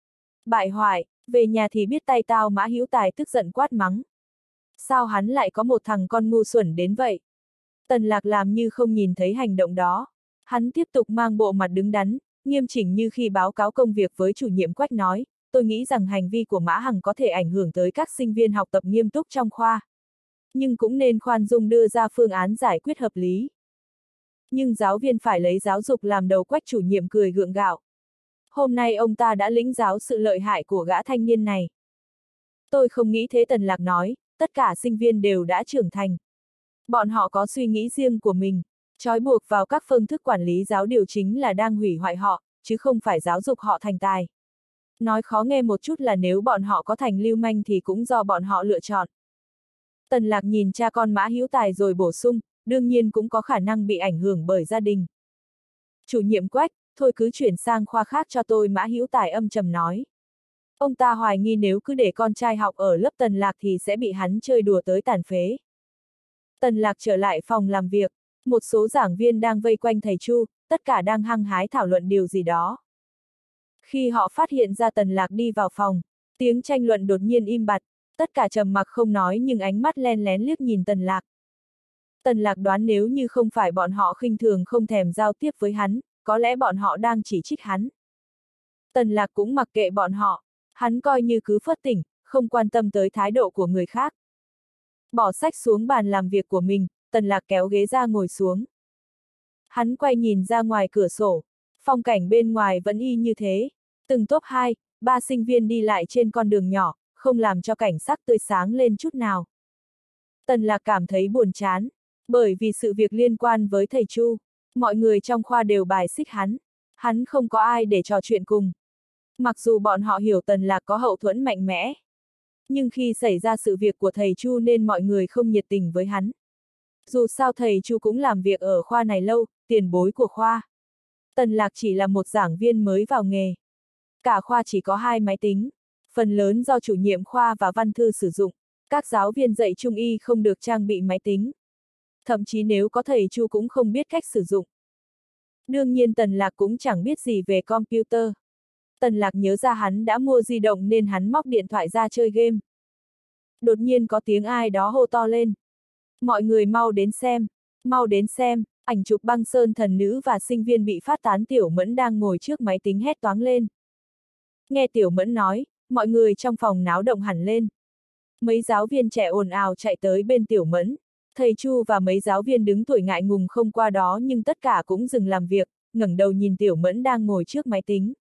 Bại hoại, về nhà thì biết tay tao. Mã Hữu Tài tức giận quát mắng. Sao hắn lại có một thằng con ngu xuẩn đến vậy? Tần Lạc làm như không nhìn thấy hành động đó. Hắn tiếp tục mang bộ mặt đứng đắn, nghiêm chỉnh như khi báo cáo công việc với chủ nhiệm Quách nói, tôi nghĩ rằng hành vi của Mã Hằng có thể ảnh hưởng tới các sinh viên học tập nghiêm túc trong khoa. Nhưng cũng nên khoan dung đưa ra phương án giải quyết hợp lý. Nhưng giáo viên phải lấy giáo dục làm đầu. Quách chủ nhiệm cười gượng gạo. Hôm nay ông ta đã lĩnh giáo sự lợi hại của gã thanh niên này. Tôi không nghĩ thế. Tần Lạc nói, tất cả sinh viên đều đã trưởng thành. Bọn họ có suy nghĩ riêng của mình, trói buộc vào các phương thức quản lý giáo điều chính là đang hủy hoại họ, chứ không phải giáo dục họ thành tài. Nói khó nghe một chút là nếu bọn họ có thành lưu manh thì cũng do bọn họ lựa chọn. Tần Lạc nhìn cha con Mã Hữu Tài rồi bổ sung, đương nhiên cũng có khả năng bị ảnh hưởng bởi gia đình. Chủ nhiệm Quách, thôi cứ chuyển sang khoa khác cho tôi. Mã Hữu Tài âm trầm nói. Ông ta hoài nghi nếu cứ để con trai học ở lớp Tần Lạc thì sẽ bị hắn chơi đùa tới tàn phế. Tần Lạc trở lại phòng làm việc, một số giảng viên đang vây quanh thầy Chu, tất cả đang hăng hái thảo luận điều gì đó. Khi họ phát hiện ra Tần Lạc đi vào phòng, tiếng tranh luận đột nhiên im bặt, tất cả trầm mặc không nói nhưng ánh mắt len lén liếc nhìn Tần Lạc. Tần Lạc đoán nếu như không phải bọn họ khinh thường không thèm giao tiếp với hắn, có lẽ bọn họ đang chỉ trích hắn. Tần Lạc cũng mặc kệ bọn họ, hắn coi như cứ phớt tỉnh, không quan tâm tới thái độ của người khác. Bỏ sách xuống bàn làm việc của mình, Tần Lạc kéo ghế ra ngồi xuống. Hắn quay nhìn ra ngoài cửa sổ, phong cảnh bên ngoài vẫn y như thế, từng tốp 2, 3 sinh viên đi lại trên con đường nhỏ, không làm cho cảnh sắc tươi sáng lên chút nào. Tần Lạc cảm thấy buồn chán, bởi vì sự việc liên quan với thầy Chu, mọi người trong khoa đều bài xích hắn không có ai để trò chuyện cùng. Mặc dù bọn họ hiểu Tần Lạc có hậu thuẫn mạnh mẽ, nhưng khi xảy ra sự việc của thầy Chu nên mọi người không nhiệt tình với hắn. Dù sao thầy Chu cũng làm việc ở khoa này lâu, tiền bối của khoa. Tần Lạc chỉ là một giảng viên mới vào nghề. Cả khoa chỉ có 2 máy tính, phần lớn do chủ nhiệm khoa và văn thư sử dụng, các giáo viên dạy trung y không được trang bị máy tính. Thậm chí nếu có thầy Chu cũng không biết cách sử dụng. Đương nhiên Tần Lạc cũng chẳng biết gì về computer. Tần Lạc nhớ ra hắn đã mua di động nên hắn móc điện thoại ra chơi game. Đột nhiên có tiếng ai đó hô to lên. Mọi người mau đến xem, ảnh chụp băng sơn thần nữ và sinh viên bị phát tán. Tiểu Mẫn đang ngồi trước máy tính hét toáng lên. Nghe Tiểu Mẫn nói, mọi người trong phòng náo động hẳn lên. Mấy giáo viên trẻ ồn ào chạy tới bên Tiểu Mẫn. Thầy Chu và mấy giáo viên đứng tuổi ngại ngùng không qua đó nhưng tất cả cũng dừng làm việc, ngẩng đầu nhìn Tiểu Mẫn đang ngồi trước máy tính.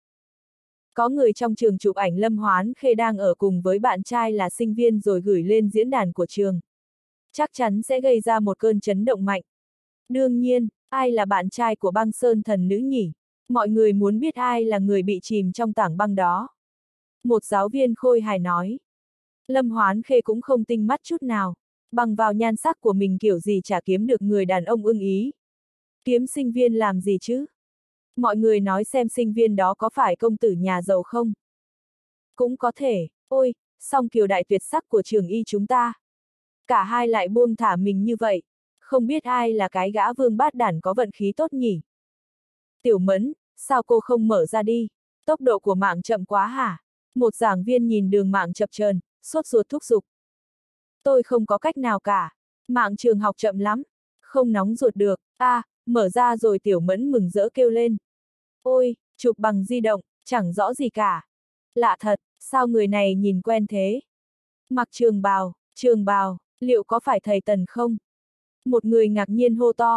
Có người trong trường chụp ảnh Lâm Hoán Khê đang ở cùng với bạn trai là sinh viên rồi gửi lên diễn đàn của trường. Chắc chắn sẽ gây ra một cơn chấn động mạnh. Đương nhiên, ai là bạn trai của băng sơn thần nữ nhỉ? Mọi người muốn biết ai là người bị chìm trong tảng băng đó. Một giáo viên khôi hài nói. Lâm Hoán Khê cũng không tinh mắt chút nào. Bằng vào nhan sắc của mình kiểu gì chả kiếm được người đàn ông ưng ý. Kiếm sinh viên làm gì chứ? Mọi người nói xem sinh viên đó có phải công tử nhà giàu không? Cũng có thể, ôi, song kiều đại tuyệt sắc của trường y chúng ta. Cả hai lại buông thả mình như vậy, không biết ai là cái gã vương bát đản có vận khí tốt nhỉ? Tiểu Mẫn, sao cô không mở ra đi? Tốc độ của mạng chậm quá hả? Một giảng viên nhìn đường mạng chập chờn, sốt ruột thúc giục. Tôi không có cách nào cả, mạng trường học chậm lắm, không nóng ruột được. Mở ra rồi. Tiểu Mẫn mừng rỡ kêu lên. Ôi, chụp bằng di động, chẳng rõ gì cả. Lạ thật, sao người này nhìn quen thế? Mặc trường bào, liệu có phải thầy Tần không? Một người ngạc nhiên hô to.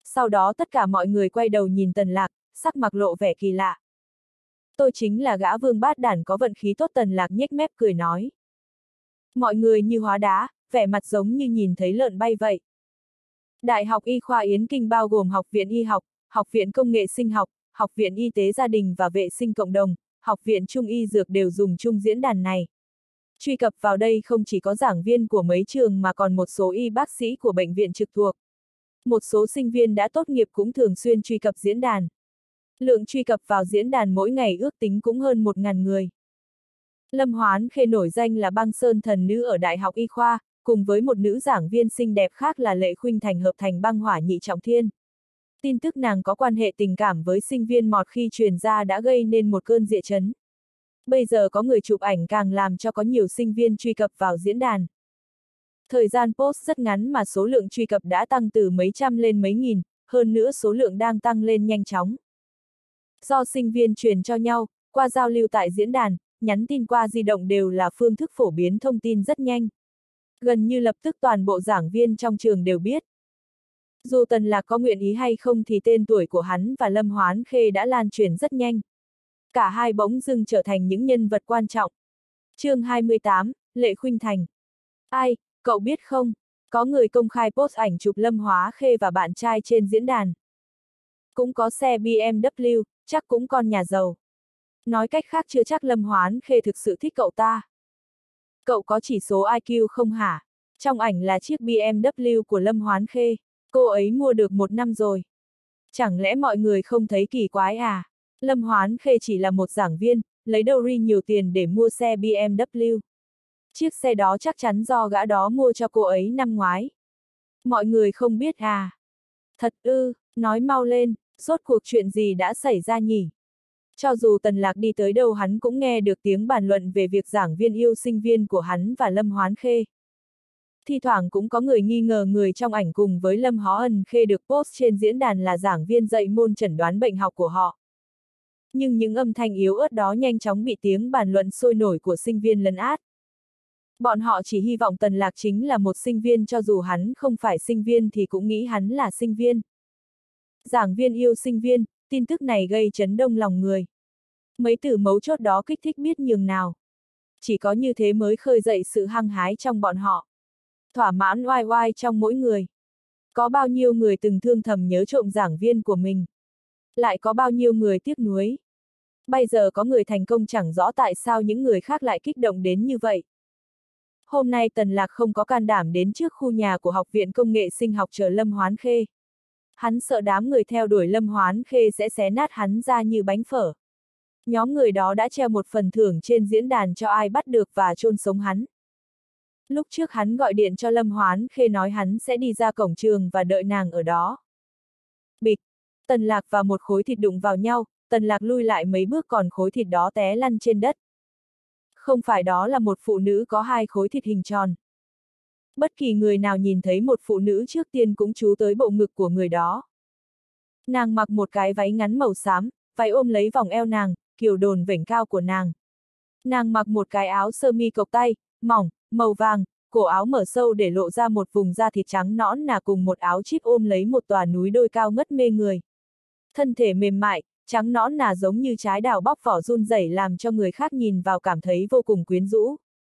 Sau đó tất cả mọi người quay đầu nhìn Tần Lạc, sắc mặt lộ vẻ kỳ lạ. Tôi chính là gã vương bát đản có vận khí tốt. Tần Lạc nhếch mép cười nói. Mọi người như hóa đá, vẻ mặt giống như nhìn thấy lợn bay vậy. Đại học Y khoa Yến Kinh bao gồm Học viện Y học, Học viện Công nghệ Sinh học, Học viện Y tế Gia đình và Vệ sinh Cộng đồng, Học viện Trung y Dược đều dùng chung diễn đàn này. Truy cập vào đây không chỉ có giảng viên của mấy trường mà còn một số y bác sĩ của bệnh viện trực thuộc. Một số sinh viên đã tốt nghiệp cũng thường xuyên truy cập diễn đàn. Lượng truy cập vào diễn đàn mỗi ngày ước tính cũng hơn 1.000 người. Lâm Hoán Khê nổi danh là băng sơn thần nữ ở Đại học Y khoa, cùng với một nữ giảng viên xinh đẹp khác là Lệ Khuynh Thành hợp thành băng hỏa nhị trọng thiên. Tin tức nàng có quan hệ tình cảm với sinh viên mọt khi truyền ra đã gây nên một cơn địa chấn. Bây giờ có người chụp ảnh càng làm cho có nhiều sinh viên truy cập vào diễn đàn. Thời gian post rất ngắn mà số lượng truy cập đã tăng từ mấy trăm lên mấy nghìn, hơn nữa số lượng đang tăng lên nhanh chóng. Do sinh viên truyền cho nhau, qua giao lưu tại diễn đàn, nhắn tin qua di động đều là phương thức phổ biến thông tin rất nhanh. Gần như lập tức toàn bộ giảng viên trong trường đều biết. Dù Tần Lạc có nguyện ý hay không thì tên tuổi của hắn và Lâm Hoán Khê đã lan truyền rất nhanh. Cả hai bỗng dưng trở thành những nhân vật quan trọng. Chương 28, Lệ Khuynh Thành. Ai, cậu biết không, có người công khai post ảnh chụp Lâm Hóa Khê và bạn trai trên diễn đàn. Cũng có xe BMW, chắc cũng con nhà giàu. Nói cách khác chưa chắc Lâm Hoán Khê thực sự thích cậu ta. Cậu có chỉ số IQ không hả? Trong ảnh là chiếc BMW của Lâm Hoán Khê. Cô ấy mua được 1 năm rồi. Chẳng lẽ mọi người không thấy kỳ quái à? Lâm Hoán Khê chỉ là một giảng viên, lấy đâu ra nhiều tiền để mua xe BMW. Chiếc xe đó chắc chắn do gã đó mua cho cô ấy năm ngoái. Mọi người không biết à? Thật ư, nói mau lên, rốt cuộc chuyện gì đã xảy ra nhỉ? Cho dù Tần Lạc đi tới đâu hắn cũng nghe được tiếng bàn luận về việc giảng viên yêu sinh viên của hắn và Lâm Hoán Khê. Thi thoảng cũng có người nghi ngờ người trong ảnh cùng với Lâm Hoán Khê được post trên diễn đàn là giảng viên dạy môn chẩn đoán bệnh học của họ. Nhưng những âm thanh yếu ớt đó nhanh chóng bị tiếng bàn luận sôi nổi của sinh viên lấn át. Bọn họ chỉ hy vọng Tần Lạc chính là một sinh viên, cho dù hắn không phải sinh viên thì cũng nghĩ hắn là sinh viên. Giảng viên yêu sinh viên, tin tức này gây chấn động lòng người. Mấy từ mấu chốt đó kích thích biết nhường nào. Chỉ có như thế mới khơi dậy sự hăng hái trong bọn họ. Thỏa mãn oai oai trong mỗi người. Có bao nhiêu người từng thương thầm nhớ trộm giảng viên của mình. Lại có bao nhiêu người tiếc nuối. Bây giờ có người thành công chẳng rõ tại sao những người khác lại kích động đến như vậy. Hôm nay Tần Lạc không có can đảm đến trước khu nhà của Học viện Công nghệ Sinh học chờ Lâm Hoán Khê. Hắn sợ đám người theo đuổi Lâm Hoán Khê sẽ xé nát hắn ra như bánh phở. Nhóm người đó đã treo một phần thưởng trên diễn đàn cho ai bắt được và chôn sống hắn. Lúc trước hắn gọi điện cho Lâm Hoán Khê nói hắn sẽ đi ra cổng trường và đợi nàng ở đó. Bịch, Tần Lạc và một khối thịt đụng vào nhau, Tần Lạc lui lại mấy bước còn khối thịt đó té lăn trên đất. Không phải đó là một phụ nữ có 2 khối thịt hình tròn. Bất kỳ người nào nhìn thấy một phụ nữ trước tiên cũng chú tới bộ ngực của người đó. Nàng mặc một cái váy ngắn màu xám, váy ôm lấy vòng eo nàng, kiểu đồn vểnh cao của nàng. Nàng mặc một cái áo sơ mi cộc tay, mỏng, màu vàng, cổ áo mở sâu để lộ ra một vùng da thịt trắng nõn nà cùng một áo chip ôm lấy một tòa núi đôi cao ngất mê người. Thân thể mềm mại, trắng nõn nà giống như trái đào bóc vỏ run rẩy làm cho người khác nhìn vào cảm thấy vô cùng quyến rũ.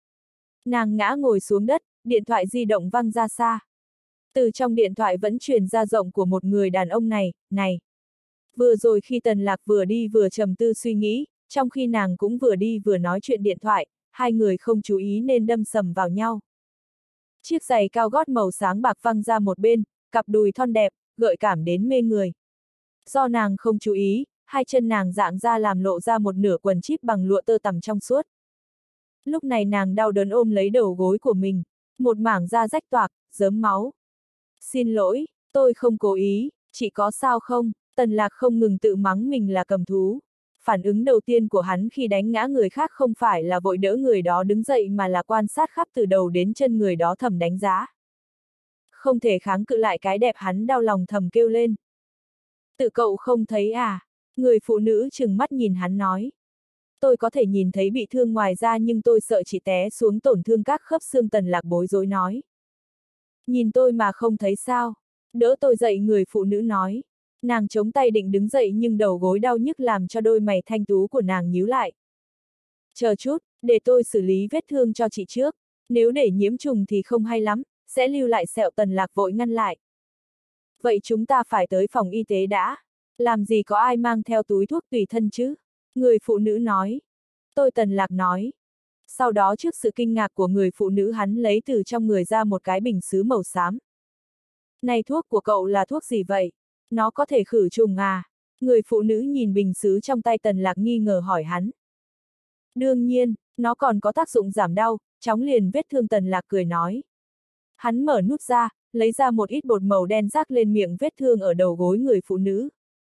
Nàng ngã ngồi xuống đất, điện thoại di động văng ra xa. Từ trong điện thoại vẫn truyền ra giọng của một người đàn ông này. Vừa rồi khi Tần Lạc vừa đi vừa trầm tư suy nghĩ, trong khi nàng cũng vừa đi vừa nói chuyện điện thoại, hai người không chú ý nên đâm sầm vào nhau. Chiếc giày cao gót màu sáng bạc văng ra một bên, cặp đùi thon đẹp, gợi cảm đến mê người. Do nàng không chú ý, hai chân nàng dạng ra làm lộ ra một nửa quần chip bằng lụa tơ tằm trong suốt. Lúc này nàng đau đớn ôm lấy đầu gối của mình, một mảng da rách toạc, rớm máu. Xin lỗi, tôi không cố ý, chị có sao không? Tần Lạc không ngừng tự mắng mình là cầm thú. Phản ứng đầu tiên của hắn khi đánh ngã người khác không phải là vội đỡ người đó đứng dậy mà là quan sát khắp từ đầu đến chân người đó thầm đánh giá. Không thể kháng cự lại cái đẹp hắn đau lòng thầm kêu lên. Tự cậu không thấy à? Người phụ nữ trừng mắt nhìn hắn nói. Tôi có thể nhìn thấy bị thương ngoài da nhưng tôi sợ chị té xuống tổn thương các khớp xương. Tần Lạc bối rối nói. Nhìn tôi mà không thấy sao? Đỡ tôi dậy, người phụ nữ nói. Nàng chống tay định đứng dậy nhưng đầu gối đau nhức làm cho đôi mày thanh tú của nàng nhíu lại. Chờ chút, để tôi xử lý vết thương cho chị trước. Nếu để nhiễm trùng thì không hay lắm, sẽ lưu lại sẹo. Tần Lạc vội ngăn lại. Vậy chúng ta phải tới phòng y tế đã. Làm gì có ai mang theo túi thuốc tùy thân chứ? Người phụ nữ nói. Tôi Tần Lạc nói. Sau đó trước sự kinh ngạc của người phụ nữ, hắn lấy từ trong người ra một cái bình sứ màu xám. Này, thuốc của cậu là thuốc gì vậy? Nó có thể khử trùng à? Người phụ nữ nhìn bình sứ trong tay Tần Lạc nghi ngờ hỏi hắn. Đương nhiên, nó còn có tác dụng giảm đau, chóng liền vết thương. Tần Lạc cười nói. Hắn mở nút ra, lấy ra một ít bột màu đen rắc lên miệng vết thương ở đầu gối người phụ nữ.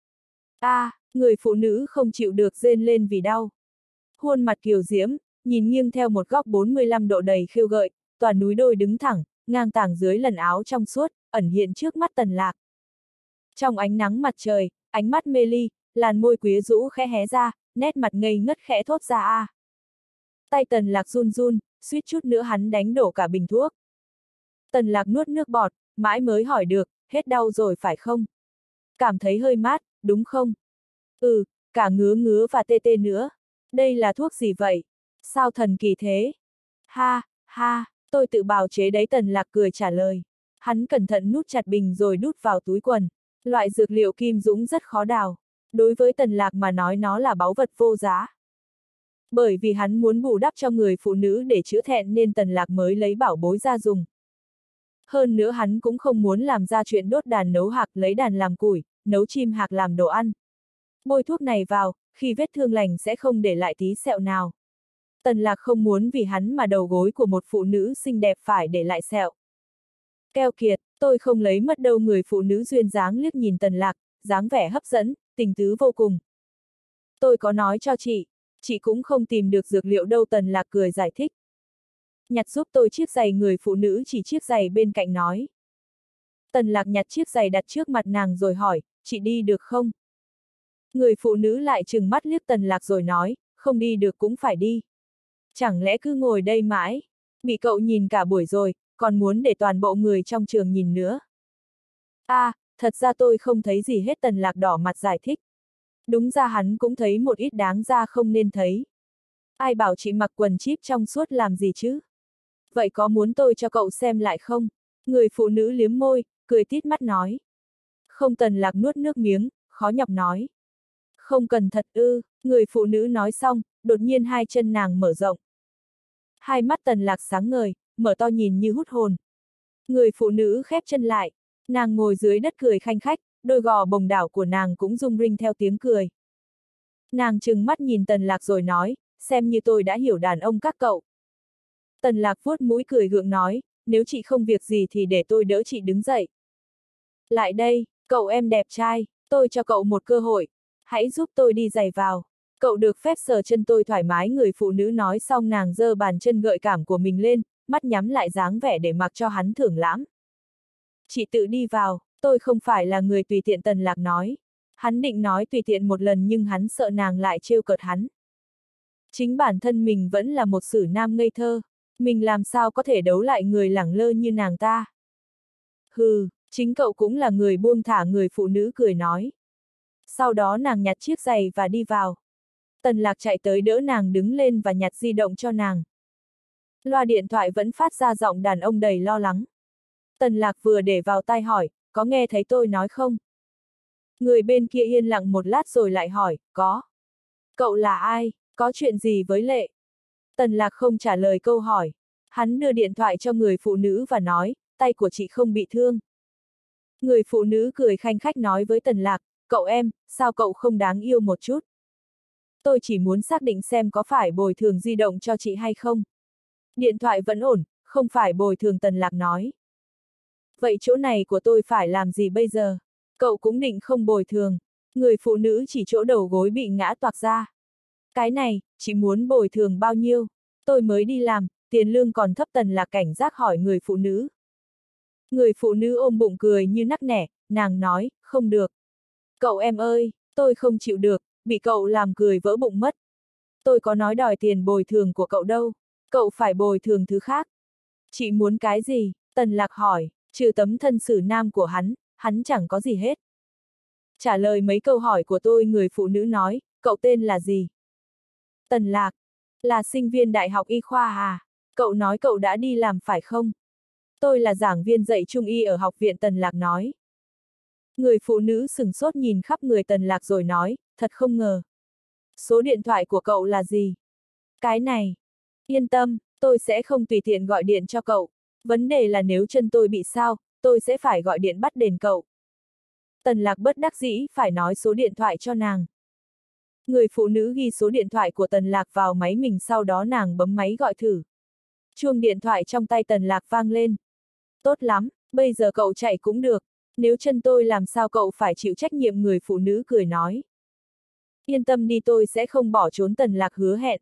Người phụ nữ không chịu được rên lên vì đau. Khuôn mặt kiều diễm, nhìn nghiêng theo một góc 45 độ đầy khêu gợi, toàn núi đôi đứng thẳng, ngang tàng dưới lần áo trong suốt, ẩn hiện trước mắt Tần Lạc. Trong ánh nắng mặt trời, ánh mắt mê ly, làn môi quyến rũ khẽ hé ra, nét mặt ngây ngất khẽ thốt ra. Tay Tần Lạc run run, suýt chút nữa hắn đánh đổ cả bình thuốc. Tần Lạc nuốt nước bọt, mãi mới hỏi được, hết đau rồi phải không? Cảm thấy hơi mát, đúng không? Ừ, cả ngứa ngứa và tê tê nữa. Đây là thuốc gì vậy? Sao thần kỳ thế? Ha, tôi tự bào chế đấy. Tần Lạc cười trả lời. Hắn cẩn thận nút chặt bình rồi đút vào túi quần. Loại dược liệu kim dũng rất khó đào. Đối với Tần Lạc mà nói nó là báu vật vô giá. Bởi vì hắn muốn bù đắp cho người phụ nữ để chữa thẹn nên Tần Lạc mới lấy bảo bối ra dùng. Hơn nữa hắn cũng không muốn làm ra chuyện đốt đàn nấu hạc, lấy đàn làm củi, nấu chim hạc làm đồ ăn. Bôi thuốc này vào, khi vết thương lành sẽ không để lại tí sẹo nào. Tần Lạc không muốn vì hắn mà đầu gối của một phụ nữ xinh đẹp phải để lại sẹo. Keo kiệt, tôi không lấy mất đâu. Người phụ nữ duyên dáng liếc nhìn Tần Lạc, dáng vẻ hấp dẫn, tình tứ vô cùng. Tôi có nói cho chị cũng không tìm được dược liệu đâu. Tần Lạc cười giải thích. Nhặt giúp tôi chiếc giày. Người phụ nữ chỉ chiếc giày bên cạnh nói. Tần Lạc nhặt chiếc giày đặt trước mặt nàng rồi hỏi, chị đi được không? Người phụ nữ lại trừng mắt liếc Tần Lạc rồi nói, không đi được cũng phải đi. Chẳng lẽ cứ ngồi đây mãi? Bị cậu nhìn cả buổi rồi, còn muốn để toàn bộ người trong trường nhìn nữa. Thật ra tôi không thấy gì hết. Tần Lạc đỏ mặt giải thích. Đúng ra hắn cũng thấy một ít đáng ra không nên thấy. Ai bảo chị mặc quần chíp trong suốt làm gì chứ? Vậy có muốn tôi cho cậu xem lại không? Người phụ nữ liếm môi, cười tít mắt nói. Không. Tần Lạc nuốt nước miếng, khó nhọc nói. Không cần thật ư? Người phụ nữ nói xong, đột nhiên hai chân nàng mở rộng. Hai mắt Tần Lạc sáng ngời, mở to nhìn như hút hồn. Người phụ nữ khép chân lại, nàng ngồi dưới đất cười khanh khách, đôi gò bồng đảo của nàng cũng rung rinh theo tiếng cười. Nàng trừng mắt nhìn Tần Lạc rồi nói, xem như tôi đã hiểu đàn ông các cậu. Tần Lạc vuốt mũi cười gượng nói, nếu chị không việc gì thì để tôi đỡ chị đứng dậy. Lại đây, cậu em đẹp trai, tôi cho cậu một cơ hội, hãy giúp tôi đi giày vào. Cậu được phép sờ chân tôi thoải mái. Người phụ nữ nói xong nàng giơ bàn chân gợi cảm của mình lên, mắt nhắm lại dáng vẻ để mặc cho hắn thưởng lãm. Chị tự đi vào, tôi không phải là người tùy tiện. Tần Lạc nói. Hắn định nói tùy tiện một lần nhưng hắn sợ nàng lại trêu cợt hắn. Chính bản thân mình vẫn là một xử nam ngây thơ, mình làm sao có thể đấu lại người lẳng lơ như nàng ta. Hừ, chính cậu cũng là người buông thả. Người phụ nữ cười nói. Sau đó nàng nhặt chiếc giày và đi vào. Tần Lạc chạy tới đỡ nàng đứng lên và nhặt di động cho nàng. Loa điện thoại vẫn phát ra giọng đàn ông đầy lo lắng. Tần Lạc vừa để vào tai hỏi, có nghe thấy tôi nói không? Người bên kia yên lặng một lát rồi lại hỏi, có. Cậu là ai? Có chuyện gì với Lệ? Tần Lạc không trả lời câu hỏi. Hắn đưa điện thoại cho người phụ nữ và nói, tay của chị không bị thương. Người phụ nữ cười khanh khách nói với Tần Lạc, cậu em, sao cậu không đáng yêu một chút? Tôi chỉ muốn xác định xem có phải bồi thường di động cho chị hay không. Điện thoại vẫn ổn, không phải bồi thường. Tần Lạc nói. Vậy chỗ này của tôi phải làm gì bây giờ? Cậu cũng định không bồi thường. Người phụ nữ chỉ chỗ đầu gối bị ngã toạc ra. Cái này, chị muốn bồi thường bao nhiêu? Tôi mới đi làm, tiền lương còn thấp. Tần Lạc cảnh giác hỏi người phụ nữ. Người phụ nữ ôm bụng cười như nắc nẻ, nàng nói, không được. Cậu em ơi, tôi không chịu được, bị cậu làm cười vỡ bụng mất. Tôi có nói đòi tiền bồi thường của cậu đâu, cậu phải bồi thường thứ khác. Chị muốn cái gì? Tần Lạc hỏi, trừ tấm thân xử nam của hắn hắn chẳng có gì hết. Trả lời mấy câu hỏi của tôi, người phụ nữ nói, cậu tên là gì? Tần Lạc. Là sinh viên đại học y khoa à? Cậu nói cậu đã đi làm phải không? Tôi là giảng viên dạy trung y ở học viện, Tần Lạc nói. Người phụ nữ sửng sốt nhìn khắp người Tần Lạc rồi nói, thật không ngờ. Số điện thoại của cậu là gì? Cái này. Yên tâm, tôi sẽ không tùy tiện gọi điện cho cậu. Vấn đề là nếu chân tôi bị sao, tôi sẽ phải gọi điện bắt đền cậu. Tần Lạc bất đắc dĩ phải nói số điện thoại cho nàng. Người phụ nữ ghi số điện thoại của Tần Lạc vào máy mình, sau đó nàng bấm máy gọi thử. Chuông điện thoại trong tay Tần Lạc vang lên. Tốt lắm, bây giờ cậu chạy cũng được. Nếu chân tôi làm sao cậu phải chịu trách nhiệm, người phụ nữ cười nói. Yên tâm đi, tôi sẽ không bỏ trốn, Tần Lạc hứa hẹn.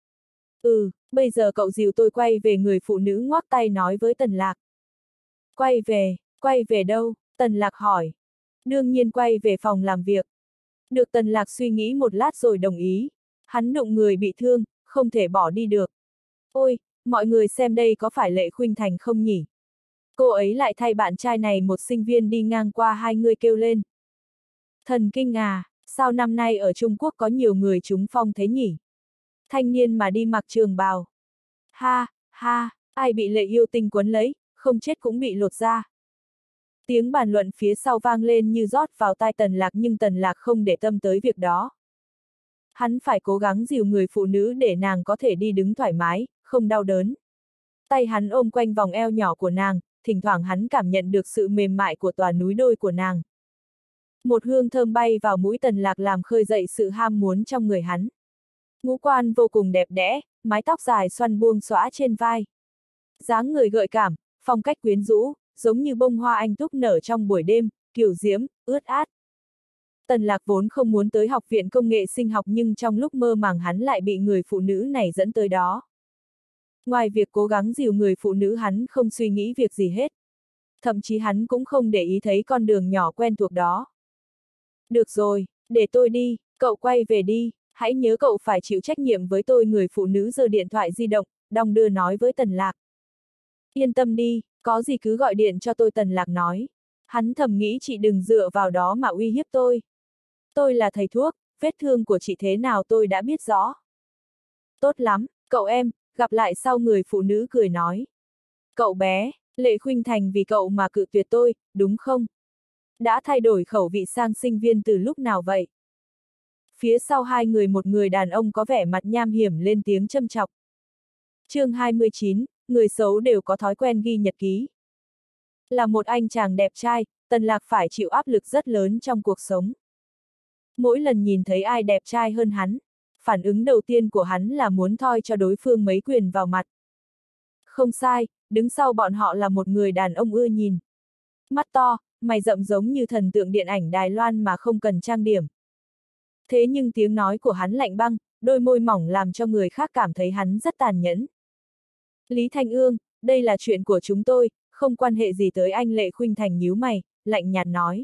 Bây giờ cậu dìu tôi quay về, người phụ nữ ngoắc tay nói với Tần Lạc. Quay về đâu? Tần Lạc hỏi. Đương nhiên quay về phòng làm việc. Được, Tần Lạc suy nghĩ một lát rồi đồng ý. Hắn đụng người bị thương, không thể bỏ đi được. Ôi, mọi người xem đây, có phải Lệ Khuynh Thành không nhỉ? Cô ấy lại thay bạn trai này, một sinh viên đi ngang qua, hai người kêu lên. Thần kinh à, sao năm nay ở Trung Quốc có nhiều người trúng phong thế nhỉ? Thanh niên mà đi mặc trường bào. Ha, ha, ai bị Lệ yêu tinh quấn lấy, không chết cũng bị lột da. Tiếng bàn luận phía sau vang lên như rót vào tai Tần Lạc, nhưng Tần Lạc không để tâm tới việc đó. Hắn phải cố gắng dìu người phụ nữ để nàng có thể đi đứng thoải mái, không đau đớn. Tay hắn ôm quanh vòng eo nhỏ của nàng, thỉnh thoảng hắn cảm nhận được sự mềm mại của tòa núi đôi của nàng. Một hương thơm bay vào mũi Tần Lạc làm khơi dậy sự ham muốn trong người hắn. Ngũ quan vô cùng đẹp đẽ, mái tóc dài xoăn buông xõa trên vai. Dáng người gợi cảm, phong cách quyến rũ, giống như bông hoa anh túc nở trong buổi đêm, kiều diễm, ướt át. Tần Lạc vốn không muốn tới học viện công nghệ sinh học, nhưng trong lúc mơ màng hắn lại bị người phụ nữ này dẫn tới đó. Ngoài việc cố gắng dìu người phụ nữ, hắn không suy nghĩ việc gì hết. Thậm chí hắn cũng không để ý thấy con đường nhỏ quen thuộc đó. Được rồi, để tôi đi, cậu quay về đi, hãy nhớ cậu phải chịu trách nhiệm với tôi, người phụ nữ giơ điện thoại di động, đong đưa nói với Tần Lạc. Yên tâm đi, có gì cứ gọi điện cho tôi, Tần Lạc nói. Hắn thầm nghĩ chị đừng dựa vào đó mà uy hiếp tôi. Tôi là thầy thuốc, vết thương của chị thế nào tôi đã biết rõ. Tốt lắm, cậu em, gặp lại sau, người phụ nữ cười nói. Cậu bé, Lệ Khuynh Thành vì cậu mà cự tuyệt tôi, đúng không? Đã thay đổi khẩu vị sang sinh viên từ lúc nào vậy? Phía sau hai người, một người đàn ông có vẻ mặt nham hiểm lên tiếng châm chọc. Chương 29, người xấu đều có thói quen ghi nhật ký. Là một anh chàng đẹp trai, Tần Lạc phải chịu áp lực rất lớn trong cuộc sống. Mỗi lần nhìn thấy ai đẹp trai hơn hắn, phản ứng đầu tiên của hắn là muốn thoi cho đối phương mấy quyền vào mặt. Không sai, đứng sau bọn họ là một người đàn ông ưa nhìn. Mắt to, mày rậm giống như thần tượng điện ảnh Đài Loan mà không cần trang điểm. Thế nhưng tiếng nói của hắn lạnh băng, đôi môi mỏng làm cho người khác cảm thấy hắn rất tàn nhẫn. Lý Thanh Ương, đây là chuyện của chúng tôi, không quan hệ gì tới anh. Lệ Khuynh Thành nhíu mày, lạnh nhạt nói.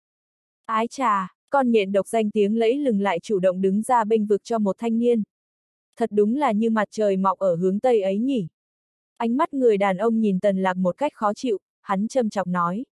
Ái chà, con nhện độc danh tiếng lẫy lừng lại chủ động đứng ra bênh vực cho một thanh niên. Thật đúng là như mặt trời mọc ở hướng Tây ấy nhỉ. Ánh mắt người đàn ông nhìn Tần Lạc một cách khó chịu, hắn châm chọc nói.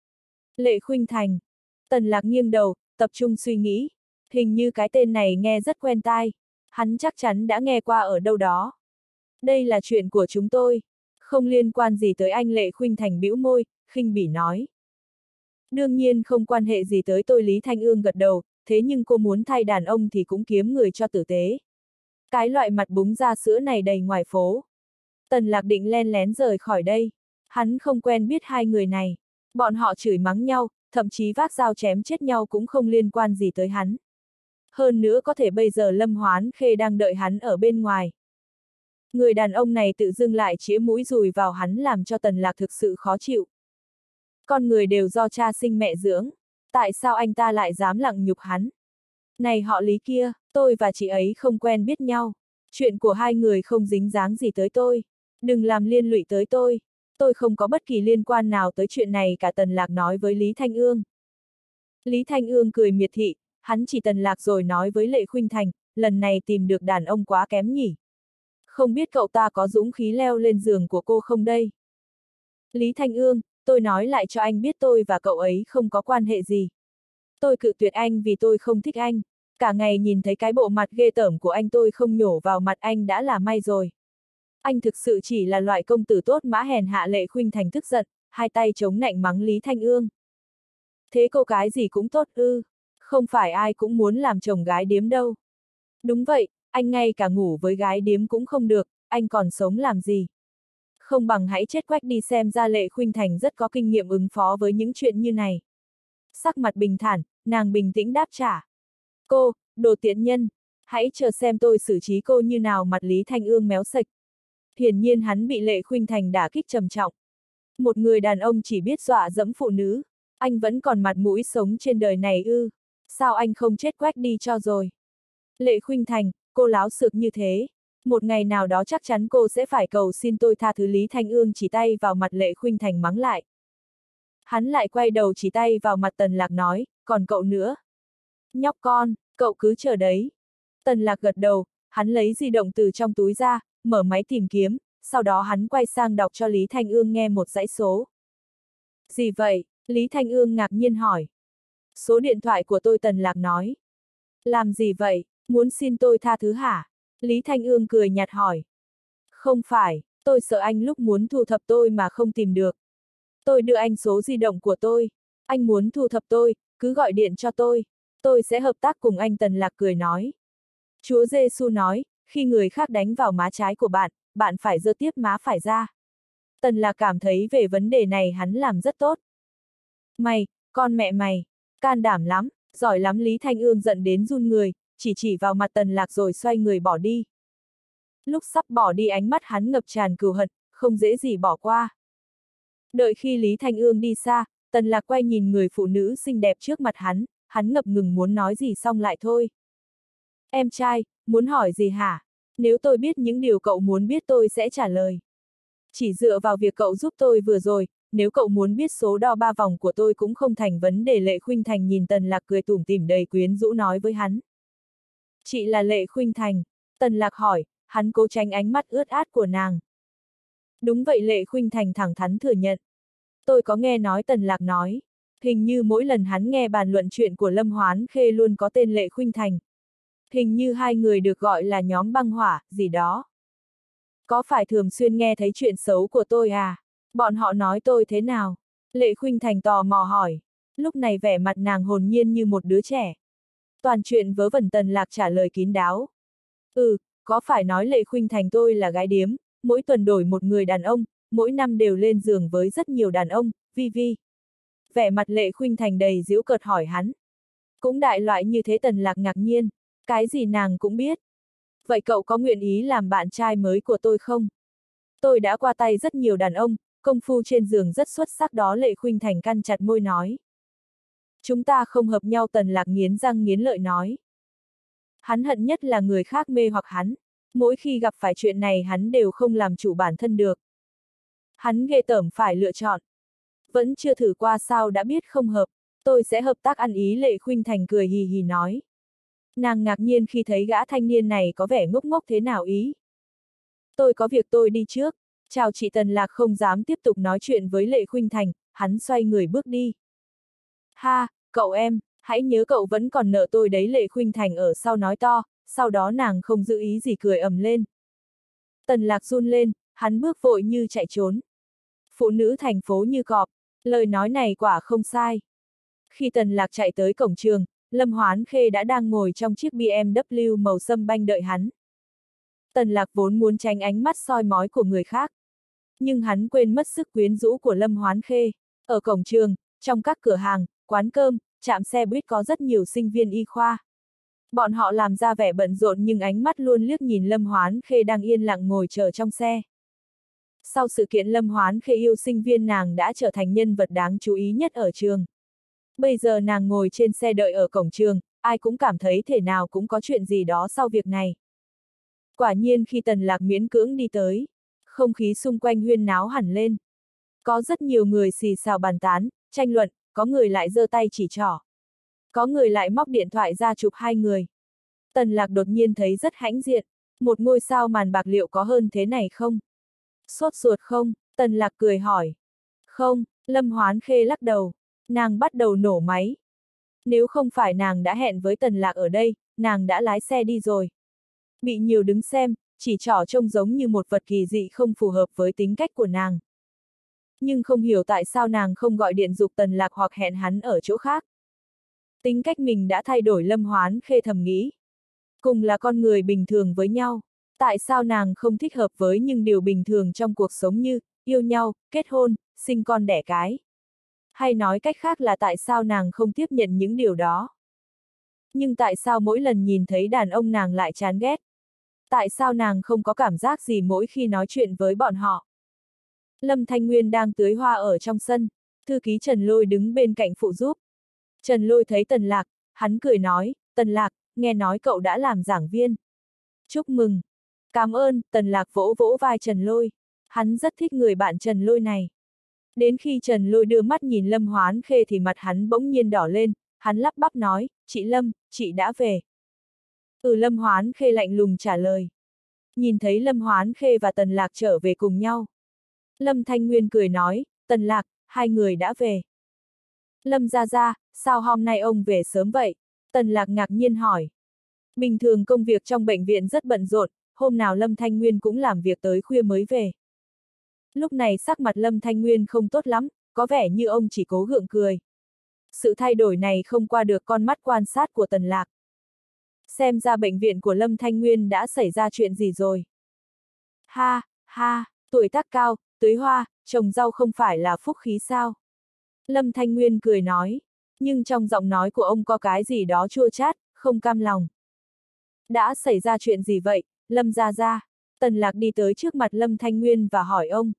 Lệ Khuynh Thành. Tần Lạc nghiêng đầu, tập trung suy nghĩ. Hình như cái tên này nghe rất quen tai. Hắn chắc chắn đã nghe qua ở đâu đó. Đây là chuyện của chúng tôi. Không liên quan gì tới anh. Lệ Khuynh Thành bĩu môi, khinh bỉ nói. Đương nhiên không quan hệ gì tới tôi. Lý Thanh Ương gật đầu, thế nhưng cô muốn thay đàn ông thì cũng kiếm người cho tử tế. Cái loại mặt búng ra sữa này đầy ngoài phố. Tần Lạc định len lén rời khỏi đây. Hắn không quen biết hai người này. Bọn họ chửi mắng nhau, thậm chí vác dao chém chết nhau cũng không liên quan gì tới hắn. Hơn nữa có thể bây giờ Lâm Hoán Khê đang đợi hắn ở bên ngoài. Người đàn ông này tự dưng lại chĩa mũi dùi vào hắn làm cho Tần Lạc thực sự khó chịu. Con người đều do cha sinh mẹ dưỡng. Tại sao anh ta lại dám lặng nhục hắn? Này họ Lý kia, tôi và chị ấy không quen biết nhau. Chuyện của hai người không dính dáng gì tới tôi. Đừng làm liên lụy tới tôi. Tôi không có bất kỳ liên quan nào tới chuyện này cả, Tần Lạc nói với Lý Thanh Ương. Lý Thanh Ương cười miệt thị, hắn chỉ Tần Lạc rồi nói với Lệ Khuynh Thành, lần này tìm được đàn ông quá kém nhỉ. Không biết cậu ta có dũng khí leo lên giường của cô không đây? Lý Thanh Ương, tôi nói lại cho anh biết tôi và cậu ấy không có quan hệ gì. Tôi cự tuyệt anh vì tôi không thích anh. Cả ngày nhìn thấy cái bộ mặt ghê tởm của anh tôi không nhổ vào mặt anh đã là may rồi. Anh thực sự chỉ là loại công tử tốt mã hèn hạ. Lệ Khuynh Thành tức giận, hai tay chống nạnh mắng Lý Thanh Ương. Thế cô cái gì cũng tốt ư? Không phải ai cũng muốn làm chồng gái điếm đâu. Đúng vậy, anh ngay cả ngủ với gái điếm cũng không được, anh còn sống làm gì? Không bằng hãy chết quách đi. Xem ra Lệ Khuynh Thành rất có kinh nghiệm ứng phó với những chuyện như này. Sắc mặt bình thản, nàng bình tĩnh đáp trả. Cô, đồ tiện nhân, hãy chờ xem tôi xử trí cô như nào. Mặt Lý Thanh Ương méo sạch. Hiển nhiên hắn bị Lệ Khuynh Thành đả kích trầm trọng. Một người đàn ông chỉ biết dọa dẫm phụ nữ, anh vẫn còn mặt mũi sống trên đời này ư? Sao anh không chết quách đi cho rồi? Lệ Khuynh Thành, cô láo xược như thế. Một ngày nào đó chắc chắn cô sẽ phải cầu xin tôi tha thứ. Lý Thanh Ương chỉ tay vào mặt Lệ Khuynh Thành mắng lại. Hắn lại quay đầu chỉ tay vào mặt Tần Lạc nói, còn cậu nữa. Nhóc con, cậu cứ chờ đấy. Tần Lạc gật đầu, hắn lấy di động từ trong túi ra, mở máy tìm kiếm, sau đó hắn quay sang đọc cho Lý Thanh Ương nghe một dãy số. Gì vậy? Lý Thanh Ương ngạc nhiên hỏi. Số điện thoại của tôi. Tần Lạc nói. Làm gì vậy? Muốn xin tôi tha thứ hả? Lý Thanh Ương cười nhạt hỏi. Không phải, tôi sợ anh lúc muốn thu thập tôi mà không tìm được. Tôi đưa anh số di động của tôi. Anh muốn thu thập tôi, cứ gọi điện cho tôi. Tôi sẽ hợp tác cùng anh. Tần Lạc cười nói. Chúa Giêsu nói, khi người khác đánh vào má trái của bạn, bạn phải giơ tiếp má phải ra. Tần Lạc cảm thấy về vấn đề này hắn làm rất tốt. Mày, con mẹ mày, can đảm lắm, giỏi lắm. Lý Thanh Ương giận đến run người, chỉ vào mặt Tần Lạc rồi xoay người bỏ đi. Lúc sắp bỏ đi ánh mắt hắn ngập tràn cừu hận, không dễ gì bỏ qua. Đợi khi Lý Thanh Ương đi xa, Tần Lạc quay nhìn người phụ nữ xinh đẹp trước mặt hắn ngập ngừng muốn nói gì xong lại thôi. Em trai, muốn hỏi gì hả? Nếu tôi biết những điều cậu muốn biết tôi sẽ trả lời. Chỉ dựa vào việc cậu giúp tôi vừa rồi, nếu cậu muốn biết số đo 3 vòng của tôi cũng không thành vấn đề. Lệ Khuynh Thành nhìn Tần Lạc cười tủm tỉm đầy quyến rũ nói với hắn. Chị là Lệ Khuynh Thành? Tần Lạc hỏi, hắn cố tránh ánh mắt ướt át của nàng. Đúng vậy. Lệ Khuynh Thành thẳng thắn thừa nhận. Tôi có nghe nói. Tần Lạc nói. Hình như mỗi lần hắn nghe bàn luận chuyện của Lâm Hoán Khê luôn có tên Lệ Khuynh Thành. Hình như hai người được gọi là nhóm băng hỏa, gì đó. Có phải thường xuyên nghe thấy chuyện xấu của tôi à? Bọn họ nói tôi thế nào? Lệ Khuynh Thành tò mò hỏi. Lúc này vẻ mặt nàng hồn nhiên như một đứa trẻ. Toàn chuyện vớ vẩn. Tần Lạc trả lời kín đáo. Có phải nói Lệ Khuynh Thành tôi là gái điếm, mỗi tuần đổi một người đàn ông, mỗi năm đều lên giường với rất nhiều đàn ông, vi. Vẻ mặt Lệ Khuynh Thành đầy giễu cợt hỏi hắn. Cũng đại loại như thế. Tần Lạc ngạc nhiên. Cái gì nàng cũng biết. Vậy cậu có nguyện ý làm bạn trai mới của tôi không? Tôi đã qua tay rất nhiều đàn ông, công phu trên giường rất xuất sắc đó. Lệ Khuynh Thành cắn chặt môi nói. Chúng ta không hợp nhau. Tần Lạc nghiến răng nghiến lợi nói. Hắn hận nhất là người khác mê hoặc hắn. Mỗi khi gặp phải chuyện này hắn đều không làm chủ bản thân được. Hắn ghê tởm phải lựa chọn. Vẫn chưa thử qua sao đã biết không hợp. Tôi sẽ hợp tác ăn ý. Lệ Khuynh Thành cười hì hì nói. Nàng ngạc nhiên khi thấy gã thanh niên này có vẻ ngốc ngốc thế nào ý. Tôi có việc tôi đi trước. Chào chị. Tần Lạc không dám tiếp tục nói chuyện với Lệ Khuynh Thành, hắn xoay người bước đi. Ha, cậu em, hãy nhớ cậu vẫn còn nợ tôi đấy. Lệ Khuynh Thành ở sau nói to, sau đó nàng không giữ ý gì cười ầm lên. Tần Lạc run lên, hắn bước vội như chạy trốn. Phụ nữ thành phố như cọp, lời nói này quả không sai. Khi Tần Lạc chạy tới cổng trường, Lâm Hoán Khê đã đang ngồi trong chiếc BMW màu sâm banh đợi hắn. Tần Lạc vốn muốn tránh ánh mắt soi mói của người khác. Nhưng hắn quên mất sức quyến rũ của Lâm Hoán Khê. Ở cổng trường, trong các cửa hàng, quán cơm, trạm xe buýt có rất nhiều sinh viên y khoa. Bọn họ làm ra vẻ bận rộn nhưng ánh mắt luôn liếc nhìn Lâm Hoán Khê đang yên lặng ngồi chờ trong xe. Sau sự kiện Lâm Hoán Khê yêu sinh viên, nàng đã trở thành nhân vật đáng chú ý nhất ở trường. Bây giờ nàng ngồi trên xe đợi ở cổng trường, ai cũng cảm thấy thể nào cũng có chuyện gì đó sau việc này. Quả nhiên khi Tần Lạc miễn cưỡng đi tới, không khí xung quanh huyên náo hẳn lên. Có rất nhiều người xì xào bàn tán, tranh luận, có người lại giơ tay chỉ trỏ. Có người lại móc điện thoại ra chụp hai người. Tần Lạc đột nhiên thấy rất hãnh diện. Một ngôi sao màn bạc liệu có hơn thế này không? Sốt ruột không? Tần Lạc cười hỏi. Không, Lâm Hoán Khê lắc đầu, nàng bắt đầu nổ máy. Nếu không phải nàng đã hẹn với Tần Lạc ở đây, nàng đã lái xe đi rồi. Bị nhiều đứng xem, chỉ trỏ trông giống như một vật kỳ dị không phù hợp với tính cách của nàng. Nhưng không hiểu tại sao nàng không gọi điện giục Tần Lạc hoặc hẹn hắn ở chỗ khác. Tính cách mình đã thay đổi, Lâm Hoán Khê thầm nghĩ. Cùng là con người bình thường với nhau, tại sao nàng không thích hợp với những điều bình thường trong cuộc sống như yêu nhau, kết hôn, sinh con đẻ cái. Hay nói cách khác là tại sao nàng không tiếp nhận những điều đó. Nhưng tại sao mỗi lần nhìn thấy đàn ông nàng lại chán ghét? Tại sao nàng không có cảm giác gì mỗi khi nói chuyện với bọn họ? Lâm Thanh Nguyên đang tưới hoa ở trong sân, thư ký Trần Lôi đứng bên cạnh phụ giúp. Trần Lôi thấy Tần Lạc, hắn cười nói, Tần Lạc, nghe nói cậu đã làm giảng viên. Chúc mừng. Cảm ơn, Tần Lạc vỗ vỗ vai Trần Lôi. Hắn rất thích người bạn Trần Lôi này. Đến khi Trần Lôi đưa mắt nhìn Lâm Hoán Khê thì mặt hắn bỗng nhiên đỏ lên, hắn lắp bắp nói, chị Lâm, chị đã về. Lâm Hoán Khê lạnh lùng trả lời. Nhìn thấy Lâm Hoán Khê và Tần Lạc trở về cùng nhau. Lâm Thanh Nguyên cười nói, Tần Lạc, hai người đã về. Lâm gia gia, sao hôm nay ông về sớm vậy? Tần Lạc ngạc nhiên hỏi. Bình thường công việc trong bệnh viện rất bận rộn, hôm nào Lâm Thanh Nguyên cũng làm việc tới khuya mới về. Lúc này sắc mặt Lâm Thanh Nguyên không tốt lắm, có vẻ như ông chỉ cố gượng cười. Sự thay đổi này không qua được con mắt quan sát của Tần Lạc. Xem ra bệnh viện của Lâm Thanh Nguyên đã xảy ra chuyện gì rồi. Ha, ha, tuổi tác cao, tưới hoa, trồng rau không phải là phúc khí sao? Lâm Thanh Nguyên cười nói, nhưng trong giọng nói của ông có cái gì đó chua chát, không cam lòng. Đã xảy ra chuyện gì vậy, Lâm gia gia? Tần Lạc đi tới trước mặt Lâm Thanh Nguyên và hỏi ông.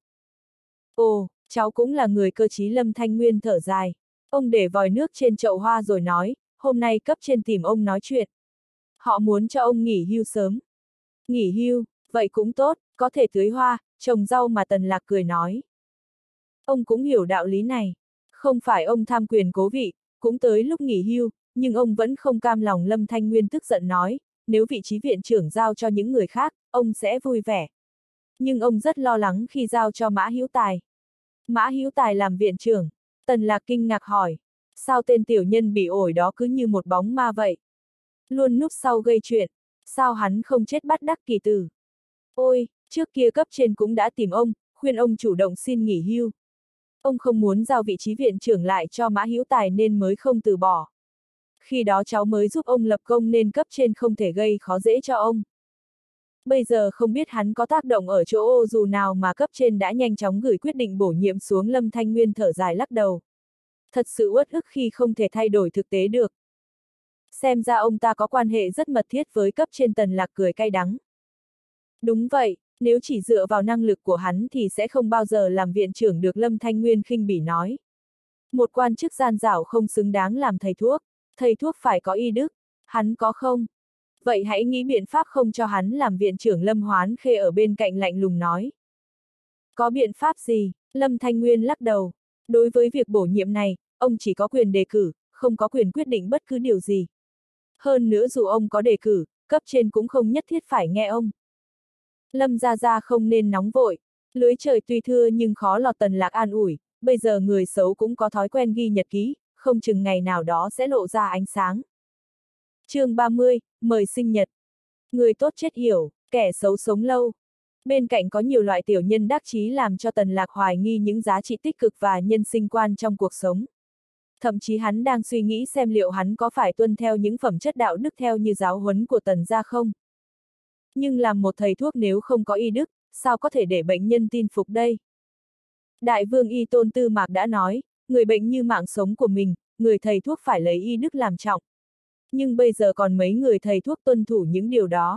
Ồ, cháu cũng là người cơ trí. Lâm Thanh Nguyên thở dài. Ông để vòi nước trên chậu hoa rồi nói, hôm nay cấp trên tìm ông nói chuyện. Họ muốn cho ông nghỉ hưu sớm. Nghỉ hưu, vậy cũng tốt, có thể tưới hoa, trồng rau mà. Tần Lạc cười nói. Ông cũng hiểu đạo lý này. Không phải ông tham quyền cố vị, cũng tới lúc nghỉ hưu, nhưng ông vẫn không cam lòng. Lâm Thanh Nguyên tức giận nói, nếu vị trí viện trưởng giao cho những người khác, ông sẽ vui vẻ. Nhưng ông rất lo lắng khi giao cho Mã Hữu Tài. Mã Hữu Tài làm viện trưởng. Tần Lạc kinh ngạc hỏi, sao tên tiểu nhân bị ổi đó cứ như một bóng ma vậy? Luôn núp sau gây chuyện, sao hắn không chết bất đắc kỳ tử? Ôi, trước kia cấp trên cũng đã tìm ông, khuyên ông chủ động xin nghỉ hưu. Ông không muốn giao vị trí viện trưởng lại cho Mã Hữu Tài nên mới không từ bỏ. Khi đó cháu mới giúp ông lập công nên cấp trên không thể gây khó dễ cho ông. Bây giờ không biết hắn có tác động ở chỗ ô dù nào mà cấp trên đã nhanh chóng gửi quyết định bổ nhiệm xuống. Lâm Thanh Nguyên thở dài lắc đầu. Thật sự uất ức khi không thể thay đổi thực tế được. Xem ra ông ta có quan hệ rất mật thiết với cấp trên. Tần Lạc cười cay đắng. Đúng vậy, nếu chỉ dựa vào năng lực của hắn thì sẽ không bao giờ làm viện trưởng được. Lâm Thanh Nguyên khinh bỉ nói. Một quan chức gian dảo không xứng đáng làm thầy thuốc phải có y đức, hắn có không? Vậy hãy nghĩ biện pháp không cho hắn làm viện trưởng. Lâm Hoán Khê ở bên cạnh lạnh lùng nói. Có biện pháp gì? Lâm Thanh Nguyên lắc đầu. Đối với việc bổ nhiệm này, ông chỉ có quyền đề cử, không có quyền quyết định bất cứ điều gì. Hơn nữa dù ông có đề cử, cấp trên cũng không nhất thiết phải nghe ông. Lâm gia gia không nên nóng vội, lưới trời tuy thưa nhưng khó lọt. Tần Lạc an ủi, bây giờ người xấu cũng có thói quen ghi nhật ký, không chừng ngày nào đó sẽ lộ ra ánh sáng. Chương 30, mời sinh nhật. Người tốt chết hiểu, kẻ xấu sống lâu. Bên cạnh có nhiều loại tiểu nhân đắc chí làm cho Tần Lạc hoài nghi những giá trị tích cực và nhân sinh quan trong cuộc sống. Thậm chí hắn đang suy nghĩ xem liệu hắn có phải tuân theo những phẩm chất đạo đức theo như giáo huấn của Tần gia không. Nhưng làm một thầy thuốc nếu không có y đức, sao có thể để bệnh nhân tin phục đây? Đại vương Y Tôn Tư Mạc đã nói, người bệnh như mạng sống của mình, người thầy thuốc phải lấy y đức làm trọng. Nhưng bây giờ còn mấy người thầy thuốc tuân thủ những điều đó.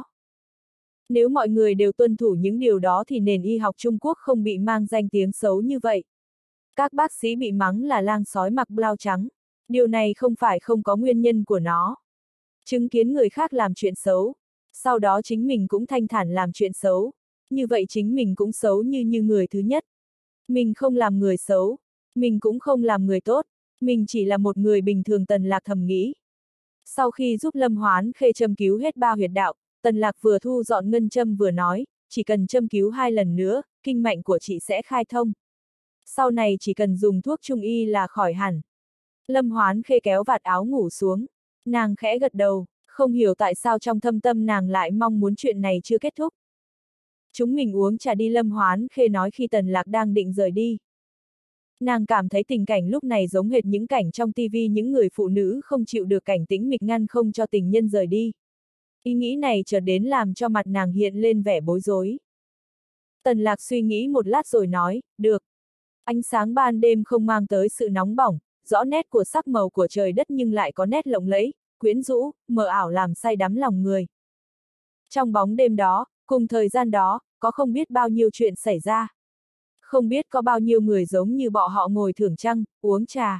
Nếu mọi người đều tuân thủ những điều đó thì nền y học Trung Quốc không bị mang danh tiếng xấu như vậy. Các bác sĩ bị mắng là lang sói mặc blau trắng. Điều này không phải không có nguyên nhân của nó. Chứng kiến người khác làm chuyện xấu, sau đó chính mình cũng thanh thản làm chuyện xấu. Như vậy chính mình cũng xấu như người thứ nhất. Mình không làm người xấu, mình cũng không làm người tốt, mình chỉ là một người bình thường. Tần Lạc thầm nghĩ. Sau khi giúp Lâm Hoán Khê châm cứu hết 3 huyệt đạo, Tần Lạc vừa thu dọn ngân châm vừa nói, chỉ cần châm cứu 2 lần nữa, kinh mạch của chị sẽ khai thông. Sau này chỉ cần dùng thuốc trung y là khỏi hẳn. Lâm Hoán Khê kéo vạt áo ngủ xuống. Nàng khẽ gật đầu, không hiểu tại sao trong thâm tâm nàng lại mong muốn chuyện này chưa kết thúc. Chúng mình uống trà đi, Lâm Hoán Khê nói khi Tần Lạc đang định rời đi. Nàng cảm thấy tình cảnh lúc này giống hệt những cảnh trong tivi, những người phụ nữ không chịu được cảnh tĩnh mịch ngăn không cho tình nhân rời đi. Ý nghĩ này chợt đến làm cho mặt nàng hiện lên vẻ bối rối. Tần Lạc suy nghĩ một lát rồi nói, được. Ánh sáng ban đêm không mang tới sự nóng bỏng, rõ nét của sắc màu của trời đất nhưng lại có nét lộng lẫy, quyến rũ, mờ ảo làm say đắm lòng người. Trong bóng đêm đó, cùng thời gian đó, có không biết bao nhiêu chuyện xảy ra. Không biết có bao nhiêu người giống như bọn họ ngồi thưởng trăng, uống trà.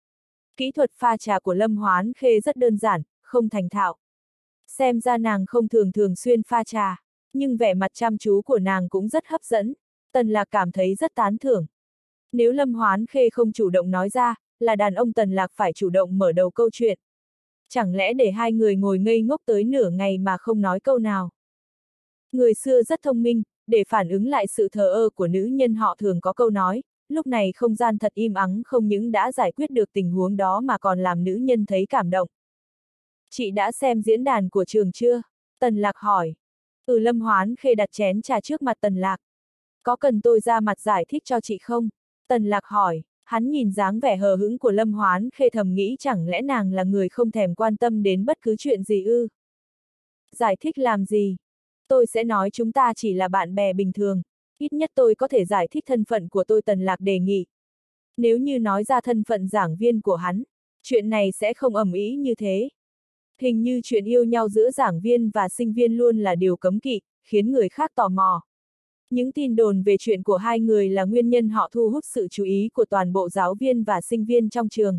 Kỹ thuật pha trà của Lâm Hoán Khê rất đơn giản, không thành thạo. Xem ra nàng không thường xuyên pha trà, nhưng vẻ mặt chăm chú của nàng cũng rất hấp dẫn. Tần Lạc cảm thấy rất tán thưởng. Nếu Lâm Hoán Khê không chủ động nói ra, là đàn ông Tần Lạc phải chủ động mở đầu câu chuyện. Chẳng lẽ để hai người ngồi ngây ngốc tới nửa ngày mà không nói câu nào? Người xưa rất thông minh, để phản ứng lại sự thờ ơ của nữ nhân họ thường có câu nói, lúc này không gian thật im ắng không những đã giải quyết được tình huống đó mà còn làm nữ nhân thấy cảm động. Chị đã xem diễn đàn của trường chưa? Tần Lạc hỏi. Lâm Hoán Khê đặt chén trà trước mặt Tần Lạc. Có cần tôi ra mặt giải thích cho chị không? Tần Lạc hỏi. Hắn nhìn dáng vẻ hờ hững của Lâm Hoán Khê thầm nghĩ chẳng lẽ nàng là người không thèm quan tâm đến bất cứ chuyện gì ư? Giải thích làm gì? Tôi sẽ nói chúng ta chỉ là bạn bè bình thường. Ít nhất tôi có thể giải thích thân phận của tôi, Tần Lạc đề nghị. Nếu như nói ra thân phận giảng viên của hắn, chuyện này sẽ không ầm ĩ như thế. Hình như chuyện yêu nhau giữa giảng viên và sinh viên luôn là điều cấm kỵ, khiến người khác tò mò. Những tin đồn về chuyện của hai người là nguyên nhân họ thu hút sự chú ý của toàn bộ giáo viên và sinh viên trong trường.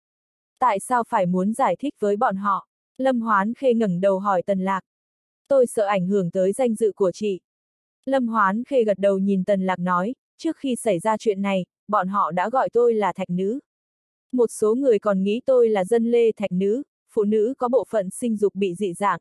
Tại sao phải muốn giải thích với bọn họ? Lâm Hoán Khê ngẩng đầu hỏi Tần Lạc. Tôi sợ ảnh hưởng tới danh dự của chị. Lâm Hoán Khê gật đầu nhìn Tần Lạc nói, trước khi xảy ra chuyện này, bọn họ đã gọi tôi là Thạch Nữ. Một số người còn nghĩ tôi là dân lê Thạch Nữ, phụ nữ có bộ phận sinh dục bị dị dạng.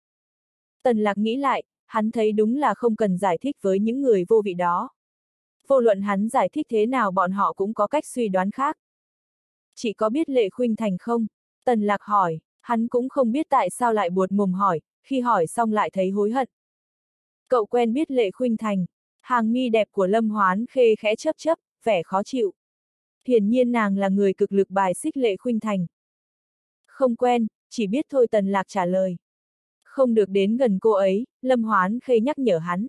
Tần Lạc nghĩ lại, hắn thấy đúng là không cần giải thích với những người vô vị đó. Vô luận hắn giải thích thế nào bọn họ cũng có cách suy đoán khác. Chị có biết Lệ Khuynh Thành không? Tần Lạc hỏi, hắn cũng không biết tại sao lại buột mồm hỏi, khi hỏi xong lại thấy hối hận. Cậu quen biết Lệ Khuynh Thành? Hàng mi đẹp của Lâm Hoán Khê khẽ chớp, vẻ khó chịu. Hiển nhiên nàng là người cực lực bài xích Lệ Khuynh Thành. Không quen, chỉ biết thôi, Tần Lạc trả lời. Không được đến gần cô ấy, Lâm Hoán Khê nhắc nhở hắn.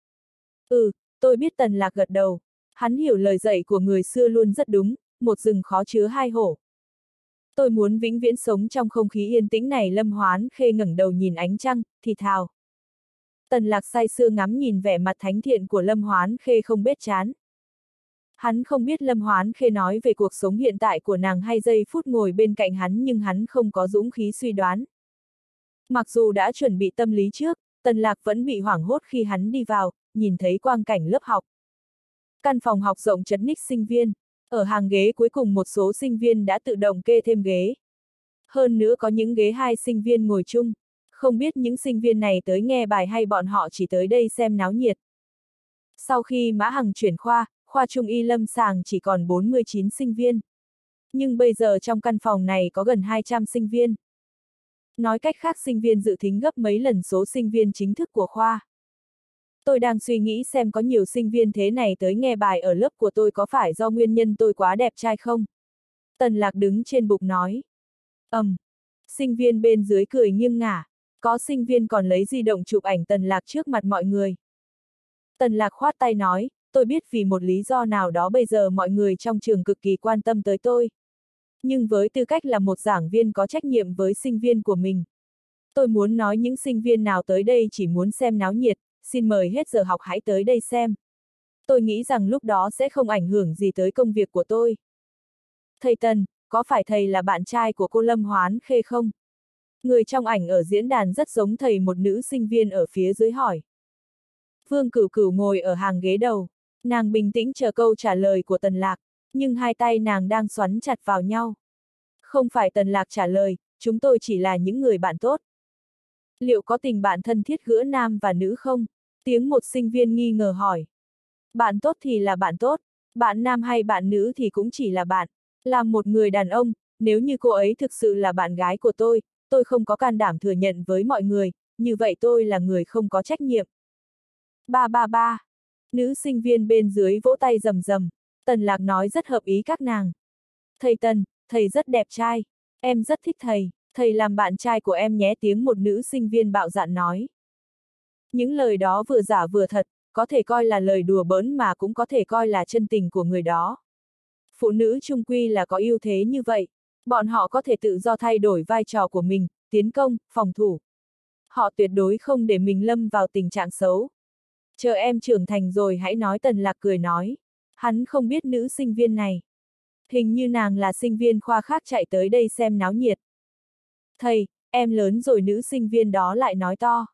Tôi biết, Tần Lạc gật đầu. Hắn hiểu lời dạy của người xưa luôn rất đúng, một rừng khó chứa hai hổ. Tôi muốn vĩnh viễn sống trong không khí yên tĩnh này. Lâm Hoán Khê ngẩng đầu nhìn ánh trăng, thì thào. Tần Lạc say sưa ngắm nhìn vẻ mặt thánh thiện của Lâm Hoán Khê không bết chán. Hắn không biết Lâm Hoán Khê nói về cuộc sống hiện tại của nàng hay giây phút ngồi bên cạnh hắn, nhưng hắn không có dũng khí suy đoán. Mặc dù đã chuẩn bị tâm lý trước, Tần Lạc vẫn bị hoảng hốt khi hắn đi vào, nhìn thấy quang cảnh lớp học. Căn phòng học rộng chật ních sinh viên, ở hàng ghế cuối cùng một số sinh viên đã tự động kê thêm ghế. Hơn nữa có những ghế hai sinh viên ngồi chung, không biết những sinh viên này tới nghe bài hay bọn họ chỉ tới đây xem náo nhiệt. Sau khi Mã Hằng chuyển khoa Trung y lâm sàng chỉ còn 49 sinh viên. Nhưng bây giờ trong căn phòng này có gần 200 sinh viên. Nói cách khác, sinh viên dự thính gấp mấy lần số sinh viên chính thức của khoa. Tôi đang suy nghĩ xem có nhiều sinh viên thế này tới nghe bài ở lớp của tôi có phải do nguyên nhân tôi quá đẹp trai không? Tần Lạc đứng trên bục nói. Sinh viên bên dưới cười nghiêng ngả. Có sinh viên còn lấy di động chụp ảnh Tần Lạc trước mặt mọi người. Tần Lạc khoát tay nói, tôi biết vì một lý do nào đó bây giờ mọi người trong trường cực kỳ quan tâm tới tôi. Nhưng với tư cách là một giảng viên có trách nhiệm với sinh viên của mình, tôi muốn nói những sinh viên nào tới đây chỉ muốn xem náo nhiệt, xin mời hết giờ học hãy tới đây xem. Tôi nghĩ rằng lúc đó sẽ không ảnh hưởng gì tới công việc của tôi. Thầy Tần, có phải thầy là bạn trai của cô Lâm Hoán Khê không? Người trong ảnh ở diễn đàn rất giống thầy, một nữ sinh viên ở phía dưới hỏi. Vương Cửu Cửu ngồi ở hàng ghế đầu, nàng bình tĩnh chờ câu trả lời của Tần Lạc, nhưng hai tay nàng đang xoắn chặt vào nhau. Không phải, Tần Lạc trả lời, chúng tôi chỉ là những người bạn tốt. Liệu có tình bạn thân thiết giữa nam và nữ không? Tiếng một sinh viên nghi ngờ hỏi. Bạn tốt thì là bạn tốt, Bạn nam hay bạn nữ thì cũng chỉ là bạn. Làm một người đàn ông, nếu như cô ấy thực sự là bạn gái của tôi không có can đảm thừa nhận với mọi người, như vậy tôi là người không có trách nhiệm. Ba ba ba. Nữ sinh viên bên dưới vỗ tay rầm rầm. Tần Lạc nói rất hợp ý các nàng. Thầy Tần, thầy rất đẹp trai. Em rất thích thầy làm bạn trai của em nhé, tiếng một nữ sinh viên bạo dạn nói. Những lời đó vừa giả vừa thật, có thể coi là lời đùa bỡn mà cũng có thể coi là chân tình của người đó. Phụ nữ chung quy là có ưu thế như vậy. Bọn họ có thể tự do thay đổi vai trò của mình, tiến công, phòng thủ. Họ tuyệt đối không để mình lâm vào tình trạng xấu. Chờ em trưởng thành rồi hãy nói, Tần Lạc cười nói. Hắn không biết nữ sinh viên này. Hình như nàng là sinh viên khoa khác chạy tới đây xem náo nhiệt. Thầy, em lớn rồi, nữ sinh viên đó lại nói to.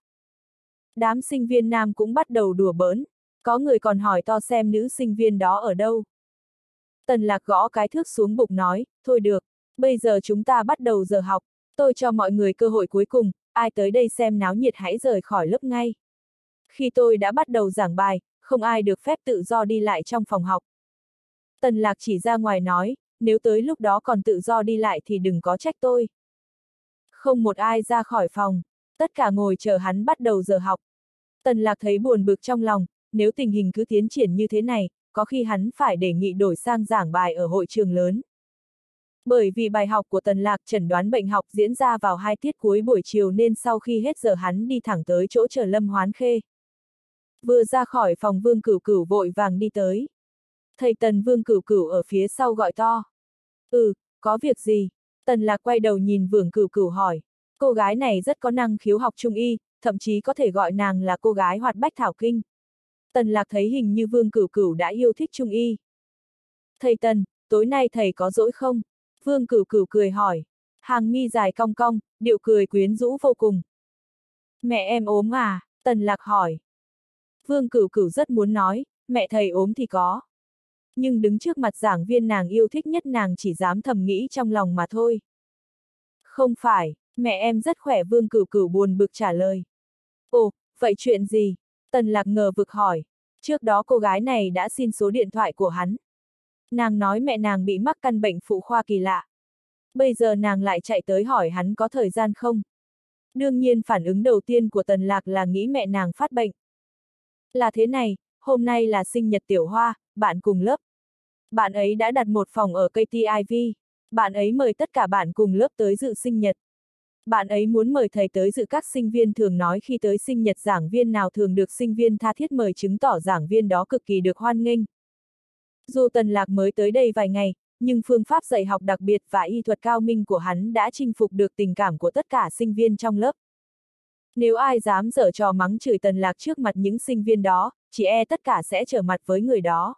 Đám sinh viên nam cũng bắt đầu đùa bỡn. Có người còn hỏi to xem nữ sinh viên đó ở đâu. Tần Lạc gõ cái thước xuống bục nói, thôi được, bây giờ chúng ta bắt đầu giờ học. Tôi cho mọi người cơ hội cuối cùng, ai tới đây xem náo nhiệt hãy rời khỏi lớp ngay. Khi tôi đã bắt đầu giảng bài, không ai được phép tự do đi lại trong phòng học. Tần Lạc chỉ ra ngoài nói, nếu tới lúc đó còn tự do đi lại thì đừng có trách tôi. Không một ai ra khỏi phòng, tất cả ngồi chờ hắn bắt đầu giờ học. Tần Lạc thấy buồn bực trong lòng, nếu tình hình cứ tiến triển như thế này, có khi hắn phải đề nghị đổi sang giảng bài ở hội trường lớn. Bởi vì bài học của Tần Lạc chẩn đoán bệnh học diễn ra vào 2 tiết cuối buổi chiều nên sau khi hết giờ hắn đi thẳng tới chỗ chờ Lâm Hoán Khê. Vừa ra khỏi phòng, Vương Cửu Cửu vội vàng đi tới. Thầy Tần, Vương Cửu Cửu ở phía sau gọi to. Có việc gì? Tần Lạc quay đầu nhìn Vương Cửu Cửu hỏi. Cô gái này rất có năng khiếu học trung y, thậm chí có thể gọi nàng là cô gái hoạt bách thảo kinh. Tần Lạc thấy hình như Vương Cửu Cửu đã yêu thích trung y. Thầy Tần, tối nay thầy có rỗi không? Vương Cửu Cửu cười hỏi. Hàng mi dài cong cong, điệu cười quyến rũ vô cùng. Mẹ em ốm à? Tần Lạc hỏi. Vương Cửu Cửu rất muốn nói, mẹ thầy ốm thì có. Nhưng đứng trước mặt giảng viên nàng yêu thích nhất, nàng chỉ dám thầm nghĩ trong lòng mà thôi. Không phải, mẹ em rất khỏe, Vương Cửu Cửu buồn bực trả lời. Ồ, vậy chuyện gì? Tần Lạc ngờ vực hỏi. Trước đó cô gái này đã xin số điện thoại của hắn. Nàng nói mẹ nàng bị mắc căn bệnh phụ khoa kỳ lạ. Bây giờ nàng lại chạy tới hỏi hắn có thời gian không? Đương nhiên phản ứng đầu tiên của Tần Lạc là nghĩ mẹ nàng phát bệnh. Là thế này, hôm nay là sinh nhật Tiểu Hoa, bạn cùng lớp. Bạn ấy đã đặt một phòng ở KTIV. Bạn ấy mời tất cả bạn cùng lớp tới dự sinh nhật. Bạn ấy muốn mời thầy tới dự, các sinh viên thường nói khi tới sinh nhật giảng viên nào thường được sinh viên tha thiết mời, chứng tỏ giảng viên đó cực kỳ được hoan nghênh. Dù Tần Lạc mới tới đây vài ngày, nhưng phương pháp dạy học đặc biệt và y thuật cao minh của hắn đã chinh phục được tình cảm của tất cả sinh viên trong lớp. Nếu ai dám giở trò mắng chửi Tần Lạc trước mặt những sinh viên đó, chỉ e tất cả sẽ trở mặt với người đó.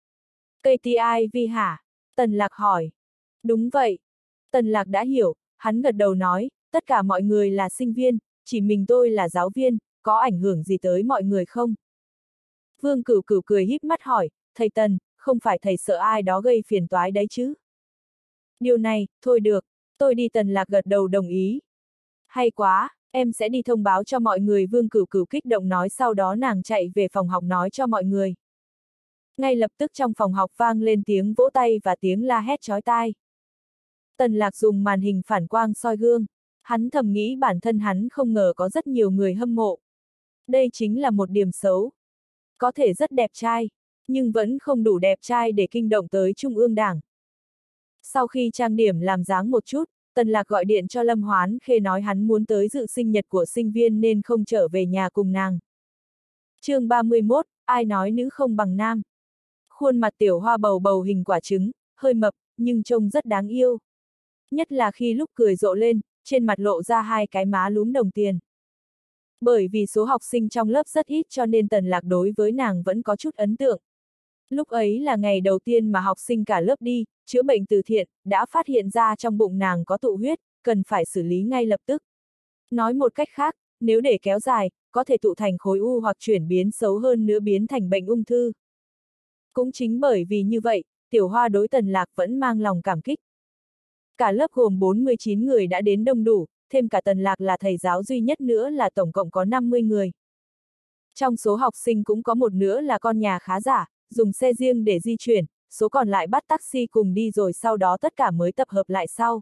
KTIV hả? Tần Lạc hỏi. Đúng vậy. Tần Lạc đã hiểu, hắn gật đầu nói, tất cả mọi người là sinh viên, chỉ mình tôi là giáo viên, có ảnh hưởng gì tới mọi người không? Vương Cửu Cửu cười híp mắt hỏi, thầy Tần, không phải thầy sợ ai đó gây phiền toái đấy chứ? Điều này, thôi được, tôi đi. Tần Lạc gật đầu đồng ý. Hay quá, em sẽ đi thông báo cho mọi người, Vương Cửu Cửu kích động nói, sau đó nàng chạy về phòng học nói cho mọi người. Ngay lập tức trong phòng học vang lên tiếng vỗ tay và tiếng la hét chói tai. Tần Lạc dùng màn hình phản quang soi gương. Hắn thầm nghĩ bản thân hắn không ngờ có rất nhiều người hâm mộ. Đây chính là một điểm xấu. Có thể rất đẹp trai, nhưng vẫn không đủ đẹp trai để kinh động tới Trung ương Đảng. Sau khi trang điểm làm dáng một chút, Tần Lạc gọi điện cho Lâm Hoán Khê nói hắn muốn tới dự sinh nhật của sinh viên nên không trở về nhà cùng nàng. Chương 31, ai nói nữ không bằng nam. Khuôn mặt Tiểu Hoa bầu bầu hình quả trứng, hơi mập, nhưng trông rất đáng yêu. Nhất là khi lúc cười rộ lên, trên mặt lộ ra 2 cái má lúm đồng tiền. Bởi vì số học sinh trong lớp rất ít cho nên Tần Lạc đối với nàng vẫn có chút ấn tượng. Lúc ấy là ngày đầu tiên mà học sinh cả lớp đi chữa bệnh từ thiện, đã phát hiện ra trong bụng nàng có tụ huyết, cần phải xử lý ngay lập tức. Nói một cách khác, nếu để kéo dài, có thể tụ thành khối u hoặc chuyển biến xấu hơn nữa biến thành bệnh ung thư. Cũng chính bởi vì như vậy, Tiểu Hoa đối Tần Lạc vẫn mang lòng cảm kích. Cả lớp gồm 49 người đã đến đông đủ, thêm cả Tần Lạc là thầy giáo duy nhất nữa là tổng cộng có 50 người. Trong số học sinh cũng có một nửa là con nhà khá giả, dùng xe riêng để di chuyển, số còn lại bắt taxi cùng đi rồi sau đó tất cả mới tập hợp lại sau.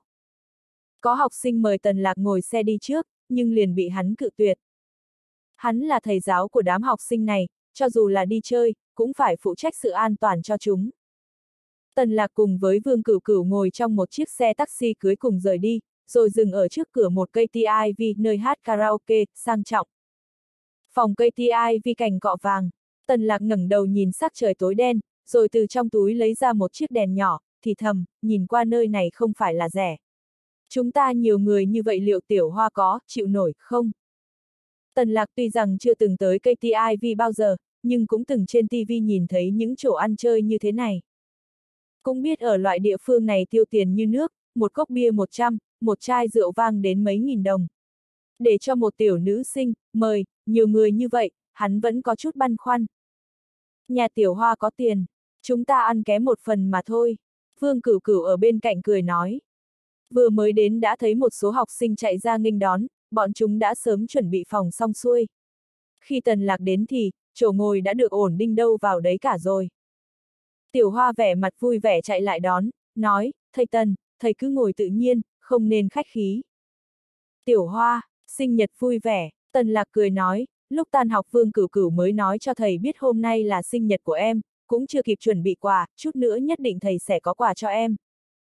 Có học sinh mời Tần Lạc ngồi xe đi trước, nhưng liền bị hắn cự tuyệt. Hắn là thầy giáo của đám học sinh này, cho dù là đi chơi, cũng phải phụ trách sự an toàn cho chúng. Tần Lạc cùng với Vương Cửu Cửu ngồi trong một chiếc xe taxi cưới cùng rời đi, rồi dừng ở trước cửa một cây TIV nơi hát karaoke, sang trọng. Phòng cây TIV cành cọ vàng, Tần Lạc ngẩng đầu nhìn sắc trời tối đen, rồi từ trong túi lấy ra một chiếc đèn nhỏ, thì thầm, nhìn qua nơi này không phải là rẻ. Chúng ta nhiều người như vậy liệu Tiểu Hoa có chịu nổi không? Tần Lạc tuy rằng chưa từng tới cây TIV bao giờ, nhưng cũng từng trên TV nhìn thấy những chỗ ăn chơi như thế này. Cũng biết ở loại địa phương này tiêu tiền như nước, một cốc bia 100, một chai rượu vang đến mấy nghìn đồng. Để cho một tiểu nữ sinh, mời, nhiều người như vậy, hắn vẫn có chút băn khoăn. Nhà Tiểu Hoa có tiền, chúng ta ăn kém một phần mà thôi. Vương Cửu Cửu ở bên cạnh cười nói. Vừa mới đến đã thấy một số học sinh chạy ra nghênh đón, bọn chúng đã sớm chuẩn bị phòng xong xuôi. Khi Tần Lạc đến thì, chỗ ngồi đã được ổn định đâu vào đấy cả rồi. Tiểu Hoa vẻ mặt vui vẻ chạy lại đón, nói, thầy Tần, thầy cứ ngồi tự nhiên, không nên khách khí. Tiểu Hoa, sinh nhật vui vẻ, Tần Lạc cười nói, lúc tan học Vương Cửu Cửu mới nói cho thầy biết hôm nay là sinh nhật của em, cũng chưa kịp chuẩn bị quà, chút nữa nhất định thầy sẽ có quà cho em.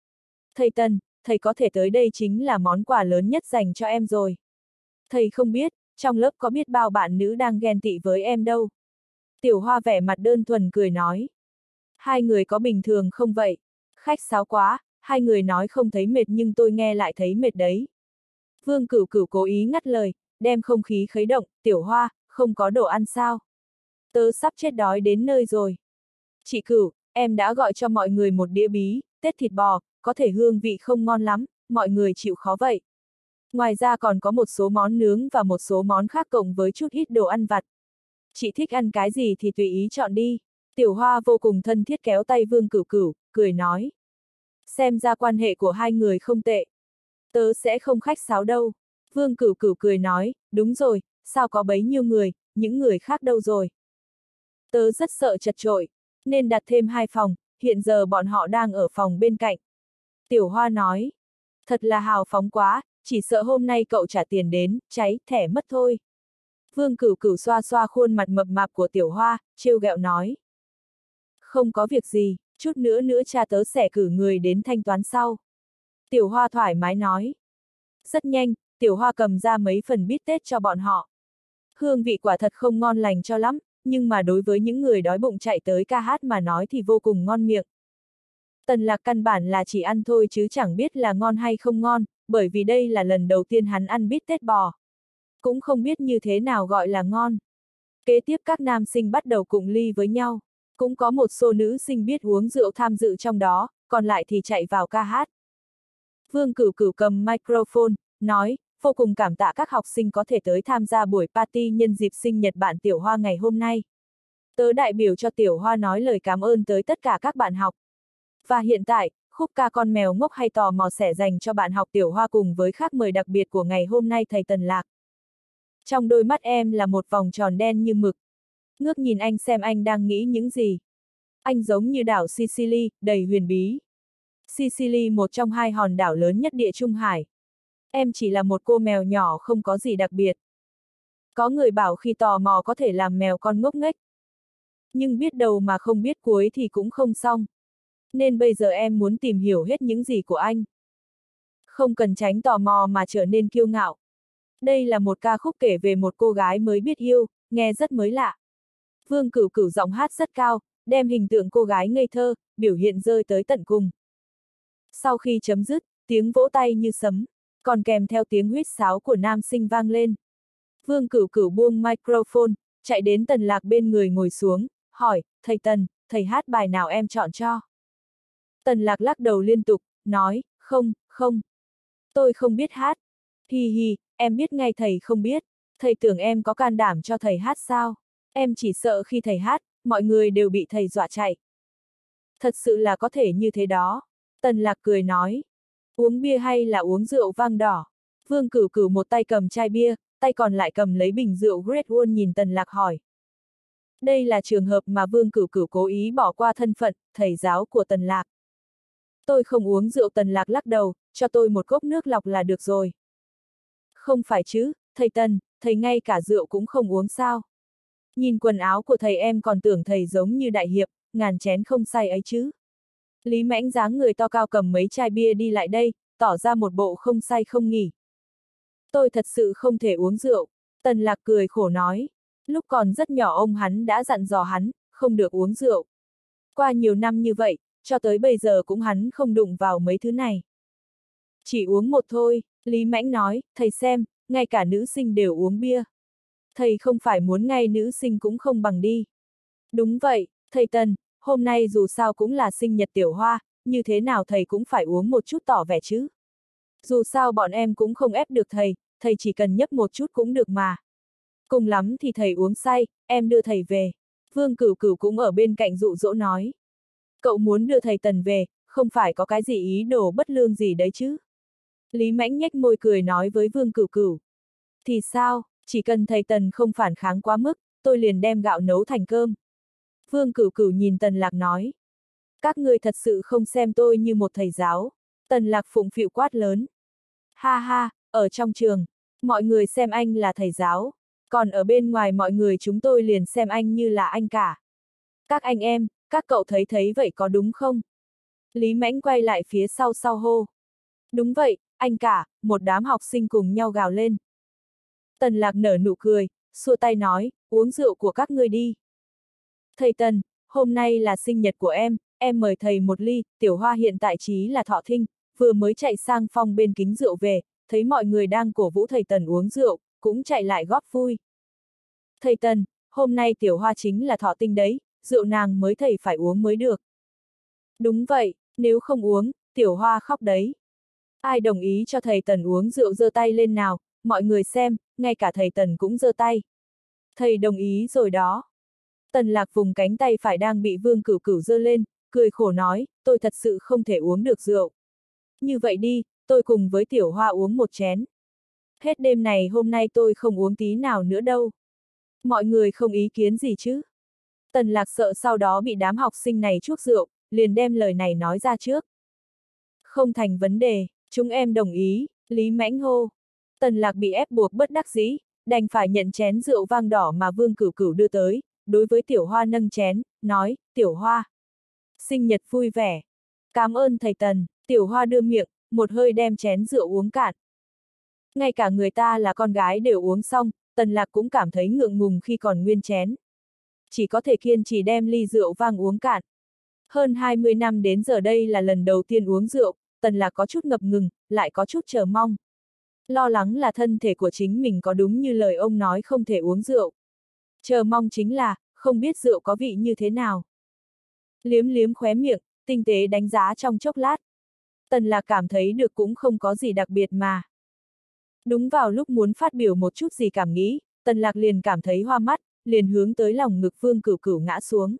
Thầy Tần, thầy có thể tới đây chính là món quà lớn nhất dành cho em rồi. Thầy không biết, trong lớp có biết bao bạn nữ đang ghen tị với em đâu. Tiểu Hoa vẻ mặt đơn thuần cười nói. Hai người có bình thường không vậy? Khách sáo quá, hai người nói không thấy mệt nhưng tôi nghe lại thấy mệt đấy. Vương Cửu Cửu cố ý ngắt lời, đem không khí khuấy động, Tiểu Hoa, không có đồ ăn sao? Tớ sắp chết đói đến nơi rồi. Chị Cửu, em đã gọi cho mọi người một đĩa bí, tết thịt bò, có thể hương vị không ngon lắm, mọi người chịu khó vậy. Ngoài ra còn có một số món nướng và một số món khác cộng với chút ít đồ ăn vặt. Chị thích ăn cái gì thì tùy ý chọn đi. Tiểu Hoa vô cùng thân thiết kéo tay Vương Cửu Cửu, cười nói. Xem ra quan hệ của hai người không tệ. Tớ sẽ không khách sáo đâu. Vương Cửu Cửu cười nói, đúng rồi, sao có bấy nhiêu người, những người khác đâu rồi. Tớ rất sợ chật chội, nên đặt thêm 2 phòng, hiện giờ bọn họ đang ở phòng bên cạnh. Tiểu Hoa nói, thật là hào phóng quá, chỉ sợ hôm nay cậu trả tiền đến, cháy, thẻ mất thôi. Vương Cửu Cửu xoa xoa khuôn mặt mập mạp của Tiểu Hoa, trêu ghẹo nói. Không có việc gì, chút nữa cha tớ sẽ cử người đến thanh toán sau. Tiểu Hoa thoải mái nói. Rất nhanh, Tiểu Hoa cầm ra mấy phần bít tết cho bọn họ. Hương vị quả thật không ngon lành cho lắm, nhưng mà đối với những người đói bụng chạy tới ca hát mà nói thì vô cùng ngon miệng. Tần Lạc căn bản là chỉ ăn thôi chứ chẳng biết là ngon hay không ngon, bởi vì đây là lần đầu tiên hắn ăn bít tết bò. Cũng không biết như thế nào gọi là ngon. Kế tiếp các nam sinh bắt đầu cụng ly với nhau. Cũng có một số nữ sinh biết uống rượu tham dự trong đó, còn lại thì chạy vào ca hát. Vương Cửu Cửu cầm microphone, nói, vô cùng cảm tạ các học sinh có thể tới tham gia buổi party nhân dịp sinh nhật bạn Tiểu Hoa ngày hôm nay. Tớ đại biểu cho Tiểu Hoa nói lời cảm ơn tới tất cả các bạn học. Và hiện tại, khúc ca con mèo ngốc hay tò mò sẽ dành cho bạn học Tiểu Hoa cùng với khách mời đặc biệt của ngày hôm nay thầy Tần Lạc. Trong đôi mắt em là một vòng tròn đen như mực. Ngước nhìn anh xem anh đang nghĩ những gì. Anh giống như đảo Sicily, đầy huyền bí. Sicily một trong 2 hòn đảo lớn nhất địa Trung Hải. Em chỉ là một cô mèo nhỏ không có gì đặc biệt. Có người bảo khi tò mò có thể làm mèo con ngốc nghếch. Nhưng biết đầu mà không biết cuối thì cũng không xong. Nên bây giờ em muốn tìm hiểu hết những gì của anh. Không cần tránh tò mò mà trở nên kiêu ngạo. Đây là một ca khúc kể về một cô gái mới biết yêu, nghe rất mới lạ. Vương Cửu Cửu giọng hát rất cao, đem hình tượng cô gái ngây thơ, biểu hiện rơi tới tận cùng. Sau khi chấm dứt, tiếng vỗ tay như sấm, còn kèm theo tiếng huýt sáo của nam sinh vang lên. Vương Cửu Cửu buông microphone, chạy đến Tần Lạc bên người ngồi xuống, hỏi, thầy Tần, thầy hát bài nào em chọn cho? Tần Lạc lắc đầu liên tục, nói, không. Tôi không biết hát. Hi hi, em biết ngay thầy không biết. Thầy tưởng em có can đảm cho thầy hát sao? Em chỉ sợ khi thầy hát, mọi người đều bị thầy dọa chạy. Thật sự là có thể như thế đó. Tần Lạc cười nói. Uống bia hay là uống rượu vang đỏ? Vương Cửu Cửu một tay cầm chai bia, tay còn lại cầm lấy bình rượu Great Wall nhìn Tần Lạc hỏi. Đây là trường hợp mà Vương Cửu Cửu cố ý bỏ qua thân phận, thầy giáo của Tần Lạc. Tôi không uống rượu. Tần Lạc lắc đầu, cho tôi một cốc nước lọc là được rồi. Không phải chứ, thầy Tần, thầy ngay cả rượu cũng không uống sao? Nhìn quần áo của thầy em còn tưởng thầy giống như đại hiệp, ngàn chén không say ấy chứ. Lý Mãnh dáng người to cao cầm mấy chai bia đi lại đây, tỏ ra một bộ không say không nghỉ. Tôi thật sự không thể uống rượu. Tần Lạc cười khổ nói. Lúc còn rất nhỏ ông hắn đã dặn dò hắn, không được uống rượu. Qua nhiều năm như vậy, cho tới bây giờ cũng hắn không đụng vào mấy thứ này. Chỉ uống một thôi, Lý Mãnh nói, thầy xem, ngay cả nữ sinh đều uống bia. Thầy không phải muốn ngay nữ sinh cũng không bằng đi. Đúng vậy, thầy Tần, hôm nay dù sao cũng là sinh nhật Tiểu Hoa, như thế nào thầy cũng phải uống một chút tỏ vẻ chứ. Dù sao bọn em cũng không ép được thầy chỉ cần nhấp một chút cũng được mà. Cùng lắm thì thầy uống say, em đưa thầy về. Vương Cửu Cửu cũng ở bên cạnh dụ dỗ nói. Cậu muốn đưa thầy Tần về, không phải có cái gì ý đồ bất lương gì đấy chứ. Lý Mãnh nhếch môi cười nói với Vương Cửu Cửu. Thì sao, chỉ cần thầy Tần không phản kháng quá mức, tôi liền đem gạo nấu thành cơm. Vương Cửu Cửu nhìn Tần Lạc nói. Các ngươi thật sự không xem tôi như một thầy giáo. Tần Lạc phụng phịu quát lớn. Ha ha, ở trong trường, mọi người xem anh là thầy giáo, còn ở bên ngoài mọi người chúng tôi liền xem anh như là anh cả. Các anh em, các cậu thấy vậy có đúng không? Lý Mãnh quay lại phía sau hô. Đúng vậy, anh cả, một đám học sinh cùng nhau gào lên. Tần Lạc nở nụ cười, xua tay nói, uống rượu của các ngươi đi. Thầy Tần, hôm nay là sinh nhật của em mời thầy một ly. Tiểu Hoa hiện tại chí là thọ thinh, vừa mới chạy sang phòng bên kính rượu về, thấy mọi người đang cổ vũ thầy Tần uống rượu, cũng chạy lại góp vui. Thầy Tần, hôm nay Tiểu Hoa chính là thọ tinh đấy, rượu nàng mới thầy phải uống mới được. Đúng vậy, nếu không uống, Tiểu Hoa khóc đấy. Ai đồng ý cho thầy Tần uống rượu giơ tay lên nào, mọi người xem, ngay cả thầy Tần cũng giơ tay. Thầy đồng ý rồi đó. Tần Lạc vùng cánh tay phải đang bị Vương Cửu Cửu giơ lên, cười khổ nói, tôi thật sự không thể uống được rượu. Như vậy đi, tôi cùng với Tiểu Hoa uống một chén. Hết đêm này hôm nay tôi không uống tí nào nữa đâu. Mọi người không ý kiến gì chứ? Tần Lạc sợ sau đó bị đám học sinh này chuốc rượu, liền đem lời này nói ra trước. Không thành vấn đề, chúng em đồng ý, Lý Mãnh hô. Tần Lạc bị ép buộc bất đắc dĩ, đành phải nhận chén rượu vang đỏ mà Vương Cửu Cửu đưa tới, đối với Tiểu Hoa nâng chén, nói, Tiểu Hoa. Sinh nhật vui vẻ. Cảm ơn thầy Tần. Tiểu Hoa đưa miệng, một hơi đem chén rượu uống cạn. Ngay cả người ta là con gái đều uống xong, Tần Lạc cũng cảm thấy ngượng ngùng khi còn nguyên chén. Chỉ có thể kiên trì đem ly rượu vang uống cạn. Hơn 20 năm đến giờ đây là lần đầu tiên uống rượu, Tần Lạc có chút ngập ngừng, lại có chút chờ mong. Lo lắng là thân thể của chính mình có đúng như lời ông nói không thể uống rượu. Chờ mong chính là, không biết rượu có vị như thế nào. Liếm liếm khóe miệng, tinh tế đánh giá trong chốc lát. Tần Lạc cảm thấy được cũng không có gì đặc biệt mà. Đúng vào lúc muốn phát biểu một chút gì cảm nghĩ, Tần Lạc liền cảm thấy hoa mắt, liền hướng tới lòng ngực Vương Cửu Cửu ngã xuống.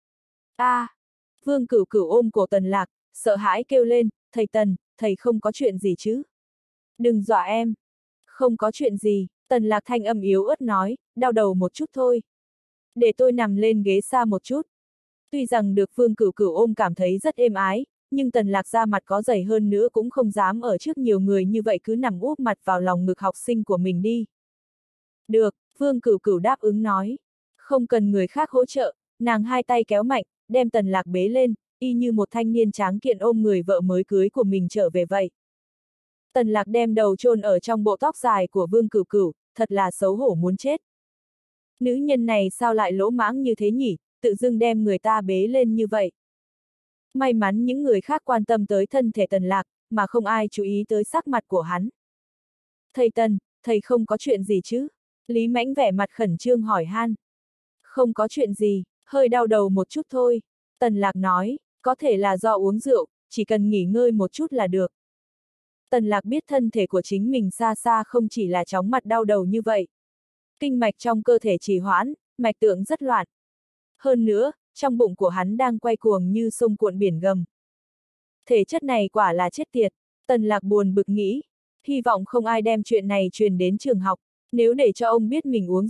Vương Cửu Cửu ôm cổ Tần Lạc, sợ hãi kêu lên, thầy Tần, thầy không có chuyện gì chứ? Đừng dọa em. Không có chuyện gì, Tần Lạc thanh âm yếu ớt nói, đau đầu một chút thôi. Để tôi nằm lên ghế xa một chút. Tuy rằng được Vương Cửu Cửu ôm cảm thấy rất êm ái, nhưng Tần Lạc da mặt có dày hơn nữa cũng không dám ở trước nhiều người như vậy cứ nằm úp mặt vào lòng ngực học sinh của mình đi. Được, Vương Cửu Cửu đáp ứng nói. Không cần người khác hỗ trợ, nàng hai tay kéo mạnh, đem Tần Lạc bế lên, y như một thanh niên tráng kiện ôm người vợ mới cưới của mình trở về vậy. Tần Lạc đem đầu chôn ở trong bộ tóc dài của Vương Cửu Cửu, thật là xấu hổ muốn chết. Nữ nhân này sao lại lỗ mãng như thế nhỉ, tự dưng đem người ta bế lên như vậy. May mắn những người khác quan tâm tới thân thể Tần Lạc, mà không ai chú ý tới sắc mặt của hắn. Thầy Tần, thầy không có chuyện gì chứ? Lý Mãnh vẻ mặt khẩn trương hỏi han. Không có chuyện gì, hơi đau đầu một chút thôi. Tần Lạc nói, có thể là do uống rượu, chỉ cần nghỉ ngơi một chút là được. Tần Lạc biết thân thể của chính mình xa xa không chỉ là chóng mặt đau đầu như vậy. Kinh mạch trong cơ thể trì hoãn, mạch tượng rất loạn. Hơn nữa, trong bụng của hắn đang quay cuồng như sông cuộn biển gầm. Thể chất này quả là chết tiệt, Tần Lạc buồn bực nghĩ. Hy vọng không ai đem chuyện này truyền đến trường học, nếu để cho ông biết mình uống rượu,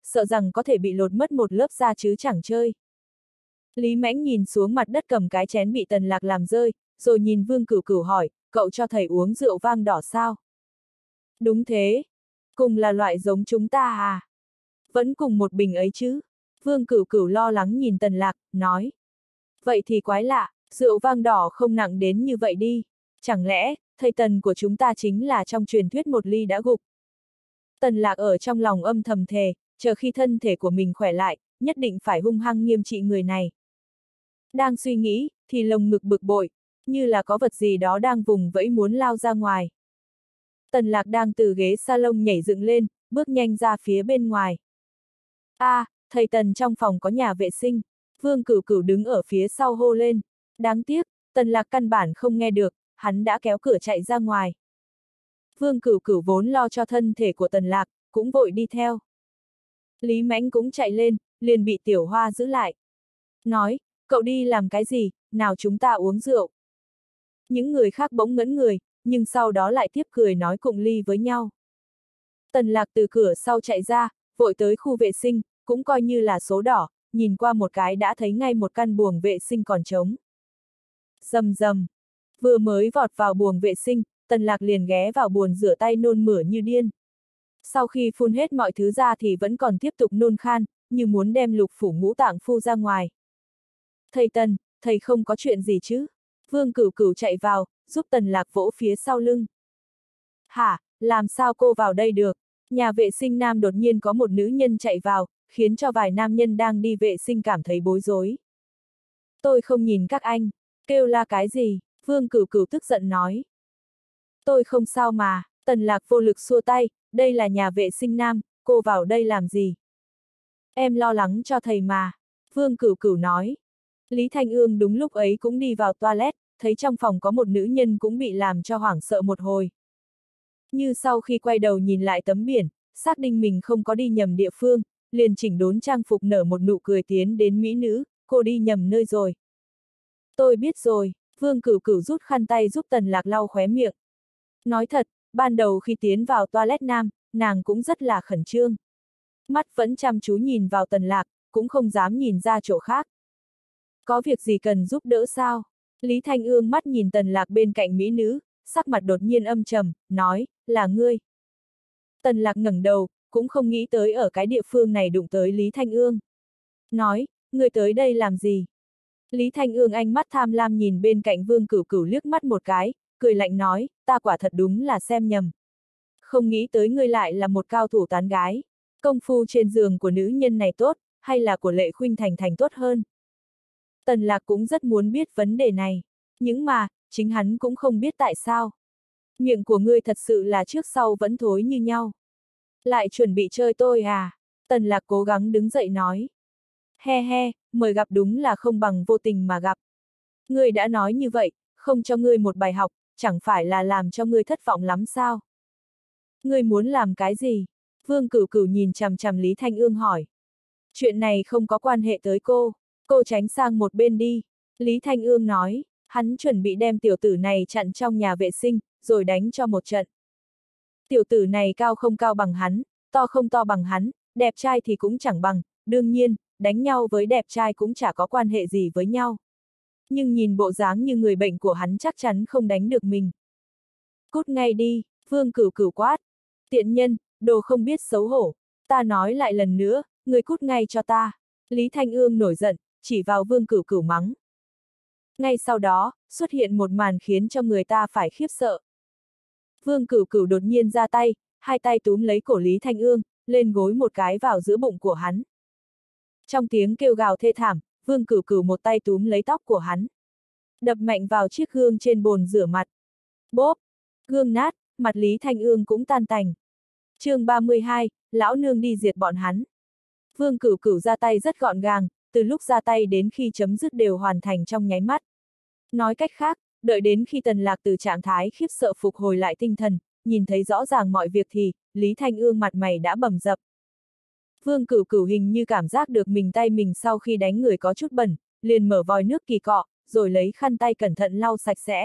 sợ rằng có thể bị lột mất một lớp da chứ chẳng chơi. Lý Mãnh nhìn xuống mặt đất cầm cái chén bị Tần Lạc làm rơi, rồi nhìn Vương Cửu Cửu hỏi, cậu cho thầy uống rượu vang đỏ sao? Đúng thế. Cùng là loại giống chúng ta à? Vẫn cùng một bình ấy chứ? Vương Cửu Cửu lo lắng nhìn Tần Lạc, nói. Vậy thì quái lạ, rượu vang đỏ không nặng đến như vậy đi. Chẳng lẽ, thầy Tần của chúng ta chính là trong truyền thuyết một ly đã gục? Tần Lạc ở trong lòng âm thầm thề, chờ khi thân thể của mình khỏe lại, nhất định phải hung hăng nghiêm trị người này. Đang suy nghĩ, thì lồng ngực bực bội, như là có vật gì đó đang vùng vẫy muốn lao ra ngoài. Tần Lạc đang từ ghế salon nhảy dựng lên, bước nhanh ra phía bên ngoài. Thầy Tần trong phòng có nhà vệ sinh. Vương Cửu Cửu đứng ở phía sau hô lên. Đáng tiếc, Tần Lạc căn bản không nghe được, hắn đã kéo cửa chạy ra ngoài. Vương Cửu Cửu vốn lo cho thân thể của Tần Lạc, cũng vội đi theo. Lý Mãnh cũng chạy lên, liền bị Tiểu Hoa giữ lại. Nói, cậu đi làm cái gì, nào chúng ta uống rượu. Những người khác bỗng ngẩn người, nhưng sau đó lại tiếp cười nói cụng ly với nhau. Tần Lạc từ cửa sau chạy ra, vội tới khu vệ sinh, cũng coi như là số đỏ, nhìn qua một cái đã thấy ngay một căn buồng vệ sinh còn trống. Rầm rầm, vừa mới vọt vào buồng vệ sinh, Tần Lạc liền ghé vào bồn rửa tay nôn mửa như điên. Sau khi phun hết mọi thứ ra thì vẫn còn tiếp tục nôn khan, như muốn đem lục phủ ngũ tạng phu ra ngoài. Thầy Tần, thầy không có chuyện gì chứ? Vương Cửu Cửu chạy vào, giúp Tần Lạc vỗ phía sau lưng. Hả, làm sao cô vào đây được? Nhà vệ sinh nam đột nhiên có một nữ nhân chạy vào, khiến cho vài nam nhân đang đi vệ sinh cảm thấy bối rối. Tôi không nhìn các anh, kêu la cái gì? Vương Cửu Cửu tức giận nói. Tôi không sao mà, Tần Lạc vô lực xua tay, đây là nhà vệ sinh nam, cô vào đây làm gì? Em lo lắng cho thầy mà, Vương Cửu Cửu nói. Lý Thanh Ương đúng lúc ấy cũng đi vào toilet, thấy trong phòng có một nữ nhân cũng bị làm cho hoảng sợ một hồi. Như sau khi quay đầu nhìn lại tấm biển, xác định mình không có đi nhầm địa phương, liền chỉnh đốn trang phục nở một nụ cười tiến đến mỹ nữ, cô đi nhầm nơi rồi. Tôi biết rồi, Vương Cửu Cửu rút khăn tay giúp Tần Lạc lau khóe miệng. Nói thật, ban đầu khi tiến vào toilet nam, nàng cũng rất là khẩn trương. Mắt vẫn chăm chú nhìn vào Tần Lạc, cũng không dám nhìn ra chỗ khác. Có việc gì cần giúp đỡ sao? Lý Thanh Ương mắt nhìn Tần Lạc bên cạnh mỹ nữ, sắc mặt đột nhiên âm trầm, nói, là ngươi. Tần Lạc ngẩng đầu, cũng không nghĩ tới ở cái địa phương này đụng tới Lý Thanh Ương. Nói, ngươi tới đây làm gì? Lý Thanh Ương ánh mắt tham lam nhìn bên cạnh Vương Cửu Cửu liếc mắt một cái, cười lạnh nói, ta quả thật đúng là xem nhầm. Không nghĩ tới ngươi lại là một cao thủ tán gái. Công phu trên giường của nữ nhân này tốt, hay là của Lệ Khuynh Thành Thành tốt hơn? Tần Lạc cũng rất muốn biết vấn đề này. Nhưng mà, chính hắn cũng không biết tại sao. Miệng của ngươi thật sự là trước sau vẫn thối như nhau. Lại chuẩn bị chơi tôi à? Tần Lạc cố gắng đứng dậy nói. He he, mời gặp đúng là không bằng vô tình mà gặp. Ngươi đã nói như vậy, không cho ngươi một bài học, chẳng phải là làm cho ngươi thất vọng lắm sao? Ngươi muốn làm cái gì? Vương Cửu Cửu nhìn chằm chằm Lý Thanh Ương hỏi. Chuyện này không có quan hệ tới cô tránh sang một bên đi. Lý Thanh Ương nói, hắn chuẩn bị đem tiểu tử này chặn trong nhà vệ sinh, rồi đánh cho một trận. Tiểu tử này cao không cao bằng hắn, to không to bằng hắn, đẹp trai thì cũng chẳng bằng, đương nhiên, đánh nhau với đẹp trai cũng chả có quan hệ gì với nhau. Nhưng nhìn bộ dáng như người bệnh của hắn chắc chắn không đánh được mình. Cút ngay đi, Vương Cửu Cửu quát. Tiện nhân, đồ không biết xấu hổ. Ta nói lại lần nữa, người cút ngay cho ta. Lý Thanh Ương nổi giận, chỉ vào Vương Cửu Cửu mắng. Ngay sau đó, xuất hiện một màn khiến cho người ta phải khiếp sợ. Vương Cửu Cửu đột nhiên ra tay, hai tay túm lấy cổ Lý Thanh Ương, lên gối một cái vào giữa bụng của hắn. Trong tiếng kêu gào thê thảm, Vương Cửu Cửu một tay túm lấy tóc của hắn. Đập mạnh vào chiếc gương trên bồn rửa mặt. Bốp! Gương nát, mặt Lý Thanh Ương cũng tan tành. Chương 32, lão nương đi diệt bọn hắn. Vương Cửu Cửu ra tay rất gọn gàng, từ lúc ra tay đến khi chấm dứt đều hoàn thành trong nháy mắt. Nói cách khác, đợi đến khi Tần Lạc từ trạng thái khiếp sợ phục hồi lại tinh thần, nhìn thấy rõ ràng mọi việc thì, Lý Thanh Ương mặt mày đã bầm dập. Vương Cửu Cửu hình như cảm giác được tay mình sau khi đánh người có chút bẩn, liền mở vòi nước kỳ cọ, rồi lấy khăn tay cẩn thận lau sạch sẽ.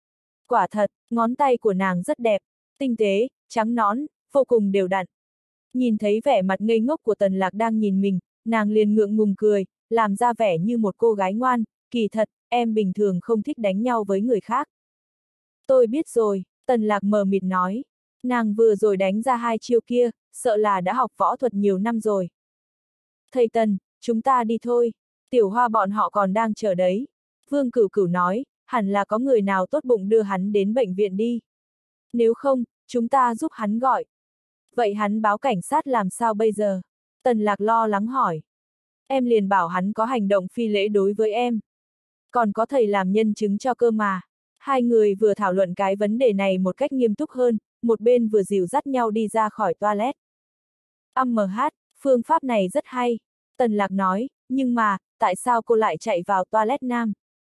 Quả thật, ngón tay của nàng rất đẹp, tinh tế, trắng nõn, vô cùng đều đặn. Nhìn thấy vẻ mặt ngây ngốc của Tần Lạc đang nhìn mình, nàng liền ngượng ngùng cười, làm ra vẻ như một cô gái ngoan, kỳ thật, em bình thường không thích đánh nhau với người khác. Tôi biết rồi, Tần Lạc mờ mịt nói. Nàng vừa rồi đánh ra 2 chiêu kia, sợ là đã học võ thuật nhiều năm rồi. Thầy Tần, chúng ta đi thôi. Tiểu Hoa bọn họ còn đang chờ đấy. Vương Cửu Cửu nói, hẳn là có người nào tốt bụng đưa hắn đến bệnh viện đi. Nếu không, chúng ta giúp hắn gọi. Vậy hắn báo cảnh sát làm sao bây giờ? Tần Lạc lo lắng hỏi. Em liền bảo hắn có hành động phi lễ đối với em. Còn có thầy làm nhân chứng cho cơ mà. Hai người vừa thảo luận cái vấn đề này một cách nghiêm túc hơn, một bên vừa dìu dắt nhau đi ra khỏi toilet. Phương pháp này rất hay. Tần Lạc nói, nhưng mà, tại sao cô lại chạy vào toilet nam?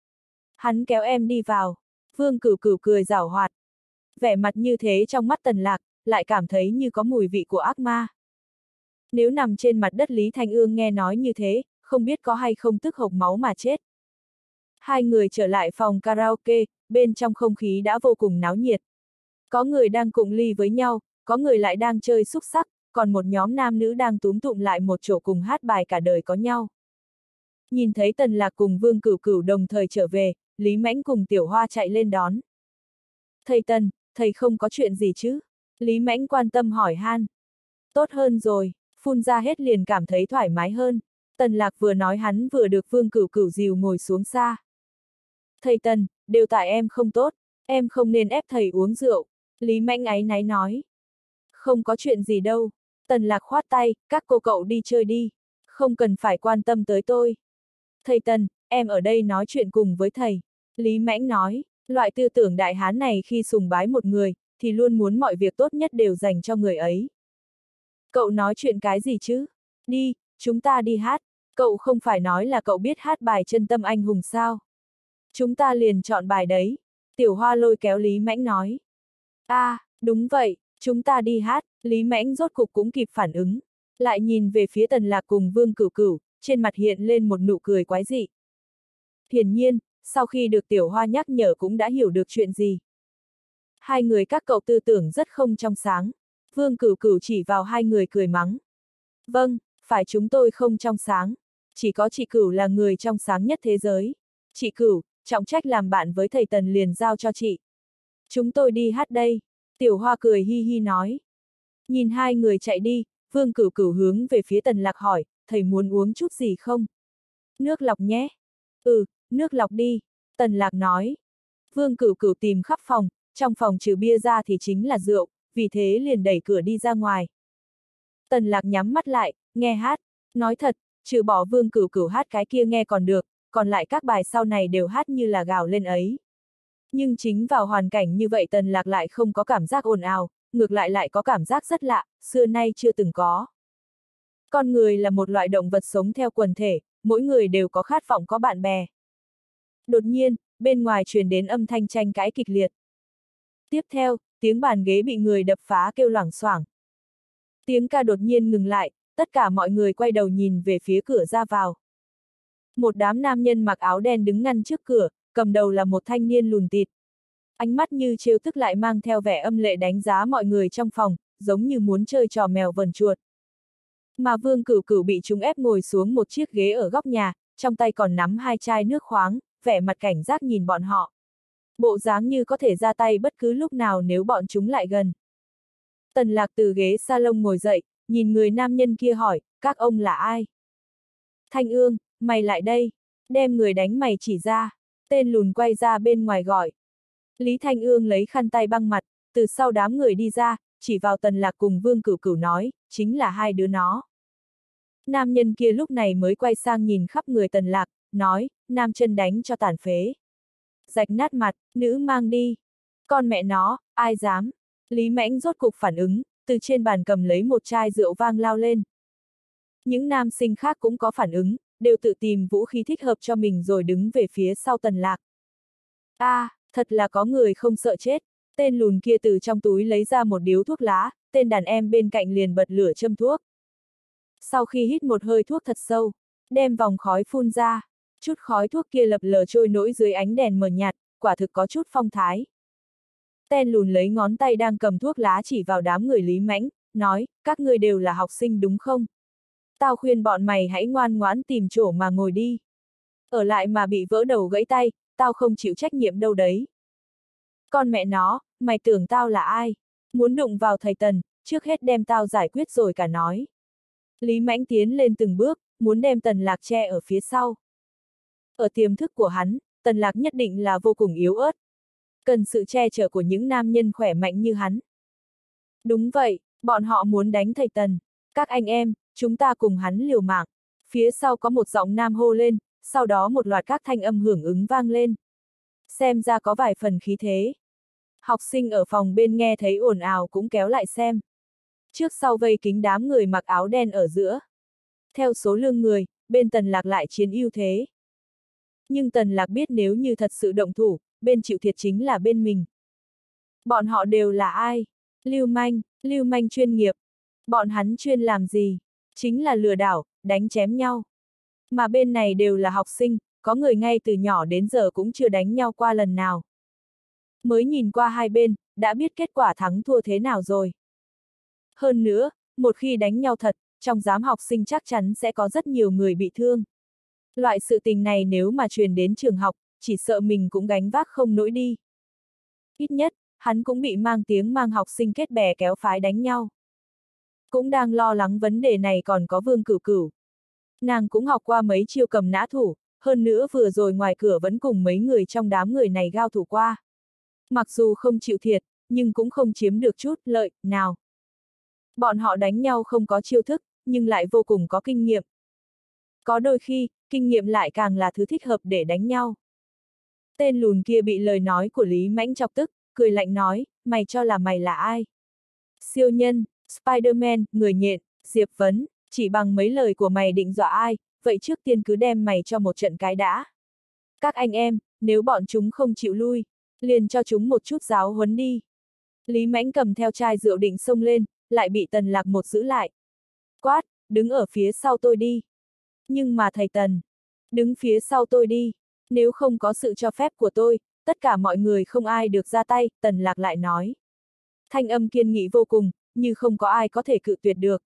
Hắn kéo em đi vào. Vương Cửu Cửu cười giảo hoạt. Vẻ mặt như thế trong mắt Tần Lạc, lại cảm thấy như có mùi vị của ác ma. Nếu nằm trên mặt đất Lý Thanh Ương nghe nói như thế, không biết có hay không tức hộc máu mà chết. Hai người trở lại phòng karaoke, bên trong không khí đã vô cùng náo nhiệt. Có người đang cụng ly với nhau, có người lại đang chơi xúc xắc, còn một nhóm nam nữ đang túm tụm lại một chỗ cùng hát bài cả đời có nhau. Nhìn thấy Tần Lạc cùng Vương Cửu Cửu đồng thời trở về, Lý Mãnh cùng Tiểu Hoa chạy lên đón. Thầy Tần, thầy không có chuyện gì chứ? Lý Mãnh quan tâm hỏi han. Tốt hơn rồi, phun ra hết liền cảm thấy thoải mái hơn. Tần Lạc vừa nói hắn vừa được Vương Cửu Cửu dìu ngồi xuống xa. Thầy Tần, đều tại em không tốt, em không nên ép thầy uống rượu. Lý Mãnh áy náy nói. Không có chuyện gì đâu. Tần Lạc khoát tay, các cô cậu đi chơi đi. Không cần phải quan tâm tới tôi. Thầy Tần, em ở đây nói chuyện cùng với thầy. Lý Mãnh nói, loại tư tưởng đại hán này khi sùng bái một người, thì luôn muốn mọi việc tốt nhất đều dành cho người ấy. Cậu nói chuyện cái gì chứ? Đi, chúng ta đi hát. Cậu không phải nói là cậu biết hát bài Chân Tâm Anh Hùng sao? Chúng ta liền chọn bài đấy. Tiểu Hoa lôi kéo Lý Mãnh nói. Đúng vậy, chúng ta đi hát. Lý Mãnh rốt cục cũng kịp phản ứng. Lại nhìn về phía Tần Lạc cùng Vương Cửu Cửu, trên mặt hiện lên một nụ cười quái dị. Hiển nhiên, sau khi được Tiểu Hoa nhắc nhở cũng đã hiểu được chuyện gì. Hai người các cậu tư tưởng rất không trong sáng. Vương Cửu Cửu chỉ vào hai người cười mắng. Vâng, phải chúng tôi không trong sáng. Chỉ có chị Cửu là người trong sáng nhất thế giới. Chị Cửu, trọng trách làm bạn với thầy Tần liền giao cho chị. Chúng tôi đi hát đây. Tiểu Hoa cười hi hi nói. Nhìn hai người chạy đi, Vương Cửu Cửu hướng về phía Tần Lạc hỏi, thầy muốn uống chút gì không? Nước lọc nhé. Nước lọc đi. Tần Lạc nói. Vương Cửu Cửu tìm khắp phòng, trong phòng trừ bia ra thì chính là rượu, vì thế liền đẩy cửa đi ra ngoài. Tần Lạc nhắm mắt lại, nghe hát. Nói thật, trừ bỏ Vương Cửu Cửu hát cái kia nghe còn được, còn lại các bài sau này đều hát như là gào lên ấy. Nhưng chính vào hoàn cảnh như vậy Tần Lạc lại không có cảm giác ồn ào, ngược lại lại có cảm giác rất lạ, xưa nay chưa từng có. Con người là một loại động vật sống theo quần thể, mỗi người đều có khát vọng có bạn bè. Đột nhiên, bên ngoài truyền đến âm thanh tranh cãi kịch liệt. Tiếp theo, tiếng bàn ghế bị người đập phá kêu loảng xoảng. Tiếng ca đột nhiên ngừng lại, tất cả mọi người quay đầu nhìn về phía cửa ra vào. Một đám nam nhân mặc áo đen đứng ngăn trước cửa, cầm đầu là một thanh niên lùn tịt. Ánh mắt như trêu tức lại mang theo vẻ âm lệ đánh giá mọi người trong phòng, giống như muốn chơi trò mèo vờn chuột. Mà Vương Cửu Cửu bị chúng ép ngồi xuống một chiếc ghế ở góc nhà, trong tay còn nắm 2 chai nước khoáng, vẻ mặt cảnh giác nhìn bọn họ. Bộ dáng như có thể ra tay bất cứ lúc nào nếu bọn chúng lại gần. Tần Lạc từ ghế salon ngồi dậy, nhìn người nam nhân kia hỏi, các ông là ai? Thanh Ương, mày lại đây, đem người đánh mày chỉ ra. Tên lùn quay ra bên ngoài gọi. Lý Thanh Ương lấy khăn tay băng mặt, từ sau đám người đi ra, chỉ vào Tần Lạc cùng Vương Cửu Cửu nói, chính là hai đứa nó. Nam nhân kia lúc này mới quay sang nhìn khắp người Tần Lạc, nói, nam chân đánh cho tàn phế. Rạch nát mặt, nữ mang đi. Con mẹ nó, ai dám? Lý Mãnh rốt cục phản ứng, từ trên bàn cầm lấy một chai rượu vang lao lên. Những nam sinh khác cũng có phản ứng, đều tự tìm vũ khí thích hợp cho mình rồi đứng về phía sau Tần Lạc. Thật là có người không sợ chết. Tên lùn kia từ trong túi lấy ra một điếu thuốc lá, tên đàn em bên cạnh liền bật lửa châm thuốc. Sau khi hít một hơi thuốc thật sâu, đem vòng khói phun ra, chút khói thuốc kia lập lờ trôi nổi dưới ánh đèn mờ nhạt, quả thực có chút phong thái. Tên lùn lấy ngón tay đang cầm thuốc lá chỉ vào đám người Lý Mãnh, nói, các ngươi đều là học sinh đúng không? Tao khuyên bọn mày hãy ngoan ngoãn tìm chỗ mà ngồi đi. Ở lại mà bị vỡ đầu gãy tay, tao không chịu trách nhiệm đâu đấy. Con mẹ nó, mày tưởng tao là ai? Muốn đụng vào thầy Tần, trước hết đem tao giải quyết rồi cả nói. Lý Mãnh tiến lên từng bước, muốn đem Tần Lạc che ở phía sau. Ở tiềm thức của hắn, Tần Lạc nhất định là vô cùng yếu ớt. Cần sự che chở của những nam nhân khỏe mạnh như hắn. Đúng vậy, bọn họ muốn đánh thầy Tần. Các anh em, chúng ta cùng hắn liều mạng. Phía sau có một giọng nam hô lên, sau đó một loạt các thanh âm hưởng ứng vang lên. Xem ra có vài phần khí thế. Học sinh ở phòng bên nghe thấy ồn ào cũng kéo lại xem. Trước sau vây kín đám người mặc áo đen ở giữa. Theo số lượng người, bên Tần Lạc lại chiếm ưu thế. Nhưng Tần Lạc biết nếu như thật sự động thủ, bên chịu thiệt chính là bên mình. Bọn họ đều là ai? Lưu manh chuyên nghiệp. Bọn hắn chuyên làm gì? Chính là lừa đảo, đánh chém nhau. Mà bên này đều là học sinh, có người ngay từ nhỏ đến giờ cũng chưa đánh nhau qua lần nào. Mới nhìn qua hai bên, đã biết kết quả thắng thua thế nào rồi. Hơn nữa, một khi đánh nhau thật, trong đám học sinh chắc chắn sẽ có rất nhiều người bị thương. Loại sự tình này nếu mà truyền đến trường học, chỉ sợ mình cũng gánh vác không nổi đi. Ít nhất, hắn cũng bị mang tiếng mang học sinh kết bè kéo phái đánh nhau. Cũng đang lo lắng vấn đề này còn có Vương Cửu Cửu. Nàng cũng học qua mấy chiêu cầm nã thủ, hơn nữa vừa rồi ngoài cửa vẫn cùng mấy người trong đám người này giao thủ qua. Mặc dù không chịu thiệt, nhưng cũng không chiếm được chút lợi nào. Bọn họ đánh nhau không có chiêu thức, nhưng lại vô cùng có kinh nghiệm. Có đôi khi, kinh nghiệm lại càng là thứ thích hợp để đánh nhau. Tên lùn kia bị lời nói của Lý Mãnh chọc tức, cười lạnh nói, mày cho là mày là ai? Siêu nhân, Spider-Man, người nhện, Diệp Vấn, chỉ bằng mấy lời của mày định dọa ai, vậy trước tiên cứ đem mày cho một trận cái đã. Các anh em, nếu bọn chúng không chịu lui, liền cho chúng một chút giáo huấn đi. Lý Mãnh cầm theo chai rượu định xông lên, lại bị Tần Lạc một giữ lại. Quát, đứng ở phía sau tôi đi. Nhưng mà thầy Tần, đứng phía sau tôi đi. Nếu không có sự cho phép của tôi, tất cả mọi người không ai được ra tay, Tần Lạc lại nói. Thanh âm kiên nghị vô cùng, như không có ai có thể cự tuyệt được.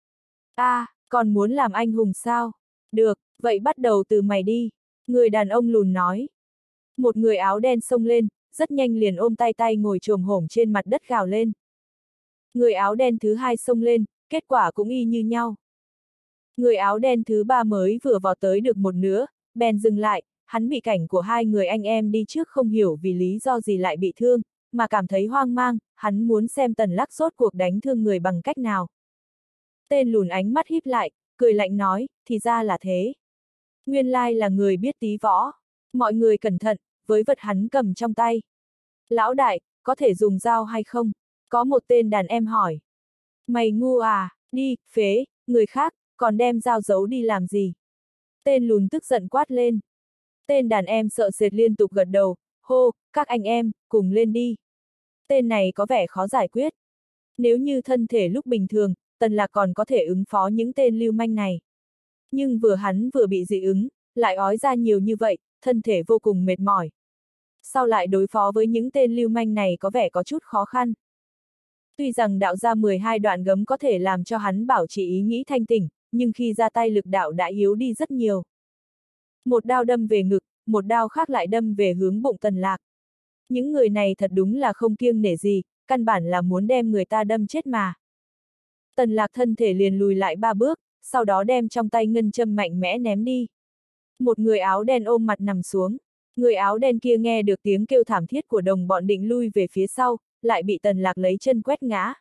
Còn muốn làm anh hùng sao? Được, vậy bắt đầu từ mày đi. Người đàn ông lùn nói. Một người áo đen xông lên, rất nhanh liền ôm tay ngồi chồm hổm trên mặt đất gào lên. Người áo đen thứ hai xông lên, kết quả cũng y như nhau. Người áo đen thứ ba mới vừa vào tới được một nửa, bèn dừng lại, hắn bị cảnh của hai người anh em đi trước không hiểu vì lý do gì lại bị thương, mà cảm thấy hoang mang, hắn muốn xem Tần Lạc rốt cuộc đánh thương người bằng cách nào. Tên lùn ánh mắt híp lại, cười lạnh nói, thì ra là thế. Nguyên lai là người biết tí võ. Mọi người cẩn thận, với vật hắn cầm trong tay. Lão đại, có thể dùng dao hay không? Có một tên đàn em hỏi. Mày ngu à, đi, phế, người khác, còn đem dao giấu đi làm gì? Tên lùn tức giận quát lên. Tên đàn em sợ sệt liên tục gật đầu, hô, các anh em, cùng lên đi. Tên này có vẻ khó giải quyết. Nếu như thân thể lúc bình thường, Tần Lạc còn có thể ứng phó những tên lưu manh này. Nhưng hắn vừa bị dị ứng, lại ói ra nhiều như vậy, thân thể vô cùng mệt mỏi. Sau lại đối phó với những tên lưu manh này có vẻ có chút khó khăn. Tuy rằng đạo ra 12 đoạn gấm có thể làm cho hắn bảo trì ý nghĩ thanh tỉnh, nhưng khi ra tay lực đạo đã yếu đi rất nhiều. Một đao đâm về ngực, một đao khác lại đâm về hướng bụng Tần Lạc. Những người này thật đúng là không kiêng nể gì, căn bản là muốn đem người ta đâm chết mà. Tần Lạc thân thể liền lùi lại 3 bước, sau đó đem trong tay ngân châm mạnh mẽ ném đi. Một người áo đen ôm mặt nằm xuống. Người áo đen kia nghe được tiếng kêu thảm thiết của đồng bọn định lui về phía sau, lại bị Tần Lạc lấy chân quét ngã.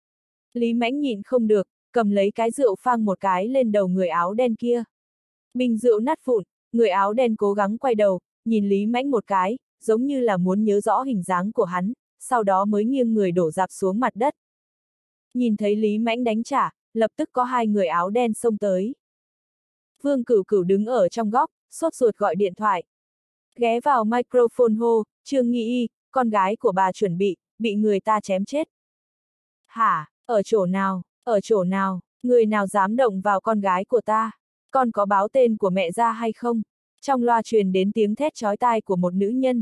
Lý Mãnh nhịn không được, cầm lấy cái rượu phang một cái lên đầu người áo đen kia. Bình rượu nát vụn, người áo đen cố gắng quay đầu, nhìn Lý Mãnh một cái, giống như là muốn nhớ rõ hình dáng của hắn, sau đó mới nghiêng người đổ rạp xuống mặt đất. Nhìn thấy Lý Mãnh đánh trả, lập tức có hai người áo đen xông tới. Vương Cửu Cửu đứng ở trong góc, sốt ruột gọi điện thoại. Ghé vào microphone hô, Trương Nghi Y, con gái của bà chuẩn bị người ta chém chết. Hả, ở chỗ nào, người nào dám động vào con gái của ta? Con có báo tên của mẹ ra hay không? Trong loa truyền đến tiếng thét chói tai của một nữ nhân.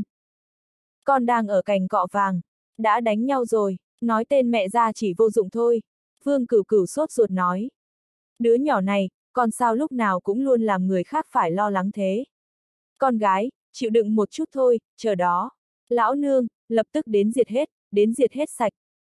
Con đang ở cành cọ vàng, đã đánh nhau rồi, nói tên mẹ ra chỉ vô dụng thôi. Vương Cửu Cửu sốt ruột nói. Đứa nhỏ này, con sao lúc nào cũng luôn làm người khác phải lo lắng thế. Con gái, chịu đựng một chút thôi, chờ đó. Lão nương, lập tức đến diệt hết sạch.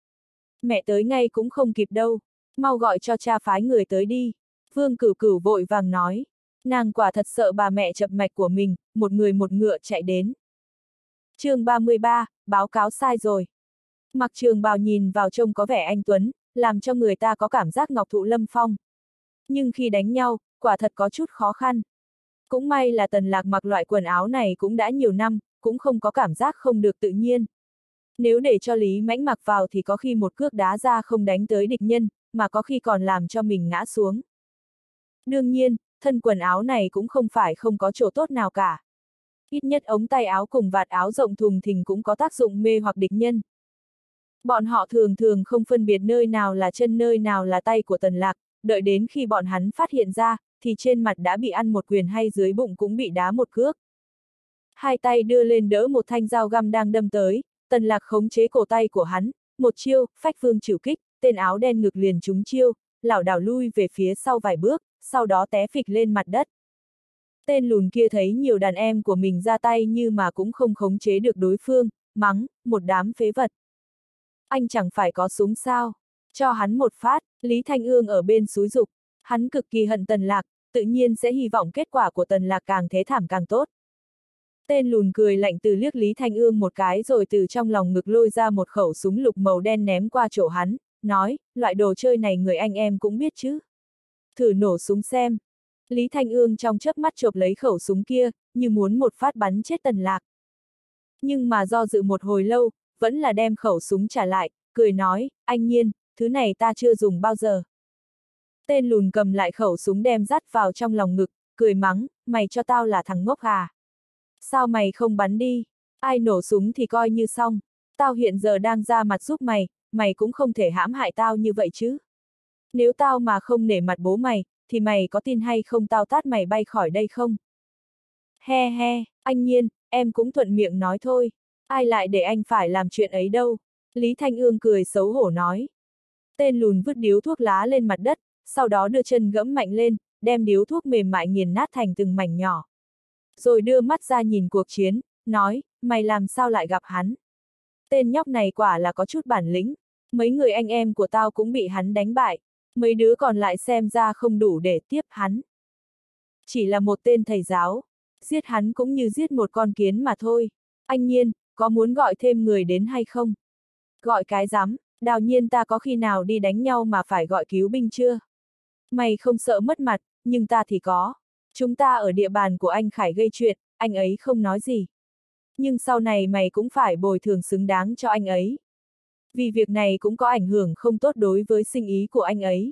Mẹ tới ngay cũng không kịp đâu, mau gọi cho cha phái người tới đi. Vương Cửu Cửu vội vàng nói. Nàng quả thật sợ bà mẹ chập mạch của mình, một người một ngựa chạy đến. Chương 33, báo cáo sai rồi. Mặc Trường Bào nhìn vào trông có vẻ anh tuấn, làm cho người ta có cảm giác ngọc thụ lâm phong. Nhưng khi đánh nhau, quả thật có chút khó khăn. Cũng may là Tần Lạc mặc loại quần áo này cũng đã nhiều năm, cũng không có cảm giác không được tự nhiên. Nếu để cho Lý Mãnh mặc vào thì có khi một cước đá ra không đánh tới địch nhân, mà có khi còn làm cho mình ngã xuống. Đương nhiên, thân quần áo này cũng không phải không có chỗ tốt nào cả. Ít nhất ống tay áo cùng vạt áo rộng thùng thình cũng có tác dụng mê hoặc địch nhân. Bọn họ thường thường không phân biệt nơi nào là chân nơi nào là tay của Tần Lạc, đợi đến khi bọn hắn phát hiện ra, thì trên mặt đã bị ăn một quyền hay dưới bụng cũng bị đá một cước. Hai tay đưa lên đỡ một thanh dao găm đang đâm tới, Tần Lạc khống chế cổ tay của hắn, một chiêu, phách vương chịu kích, tên áo đen ngực liền trúng chiêu, lảo đảo lui về phía sau vài bước, sau đó té phịch lên mặt đất. Tên lùn kia thấy nhiều đàn em của mình ra tay như mà cũng không khống chế được đối phương, mắng, một đám phế vật. Anh chẳng phải có súng sao? Cho hắn một phát, Lý Thanh Ương ở bên xúi giục, hắn cực kỳ hận Tần Lạc, tự nhiên sẽ hy vọng kết quả của Tần Lạc càng thế thảm càng tốt. Tên lùn cười lạnh từ liếc Lý Thanh Ương một cái rồi từ trong lòng ngực lôi ra một khẩu súng lục màu đen ném qua chỗ hắn, nói, loại đồ chơi này người anh em cũng biết chứ. Thử nổ súng xem. Lý Thanh Ương trong chớp mắt chộp lấy khẩu súng kia, như muốn một phát bắn chết Tần Lạc. Nhưng mà do dự một hồi lâu, vẫn là đem khẩu súng trả lại, cười nói, anh Nhiên, thứ này ta chưa dùng bao giờ. Tên lùn cầm lại khẩu súng đem dắt vào trong lòng ngực, cười mắng, mày cho tao là thằng ngốc à? Sao mày không bắn đi? Ai nổ súng thì coi như xong. Tao hiện giờ đang ra mặt giúp mày, mày cũng không thể hãm hại tao như vậy chứ. Nếu tao mà không nể mặt bố mày, thì mày có tin hay không tao tát mày bay khỏi đây không? He he, anh Nhiên, em cũng thuận miệng nói thôi. Ai lại để anh phải làm chuyện ấy đâu? Lý Thanh Ương cười xấu hổ nói. Tên lùn vứt điếu thuốc lá lên mặt đất, sau đó đưa chân gẫm mạnh lên, đem điếu thuốc mềm mại nghiền nát thành từng mảnh nhỏ. Rồi đưa mắt ra nhìn cuộc chiến, nói, mày làm sao lại gặp hắn? Tên nhóc này quả là có chút bản lĩnh, mấy người anh em của tao cũng bị hắn đánh bại, mấy đứa còn lại xem ra không đủ để tiếp hắn. Chỉ là một tên thầy giáo, giết hắn cũng như giết một con kiến mà thôi. Anh Nhiên, có muốn gọi thêm người đến hay không? Gọi cái rắm, Đào Nhiên ta có khi nào đi đánh nhau mà phải gọi cứu binh chưa? Mày không sợ mất mặt, nhưng ta thì có. Chúng ta ở địa bàn của anh Khải gây chuyện, anh ấy không nói gì. Nhưng sau này mày cũng phải bồi thường xứng đáng cho anh ấy. Vì việc này cũng có ảnh hưởng không tốt đối với sinh ý của anh ấy.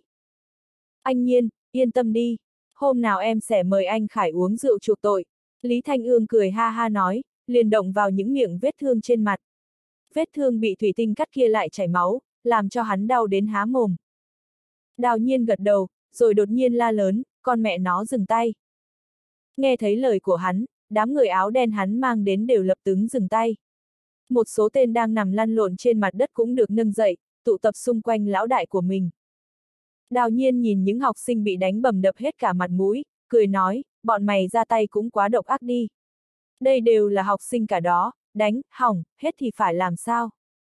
Anh Nhiên, yên tâm đi. Hôm nào em sẽ mời anh Khải uống rượu chuộc tội. Lý Thanh Ương cười ha ha nói, liền động vào những miệng vết thương trên mặt. Vết thương bị thủy tinh cắt kia lại chảy máu, làm cho hắn đau đến há mồm. Đào Nhiên gật đầu, rồi đột nhiên la lớn, con mẹ nó dừng tay. Nghe thấy lời của hắn, đám người áo đen hắn mang đến đều lập tức dừng tay. Một số tên đang nằm lăn lộn trên mặt đất cũng được nâng dậy, tụ tập xung quanh lão đại của mình. Đào Nhiên nhìn những học sinh bị đánh bầm đập hết cả mặt mũi, cười nói, bọn mày ra tay cũng quá độc ác đi. Đây đều là học sinh cả đó, đánh, hỏng, hết thì phải làm sao?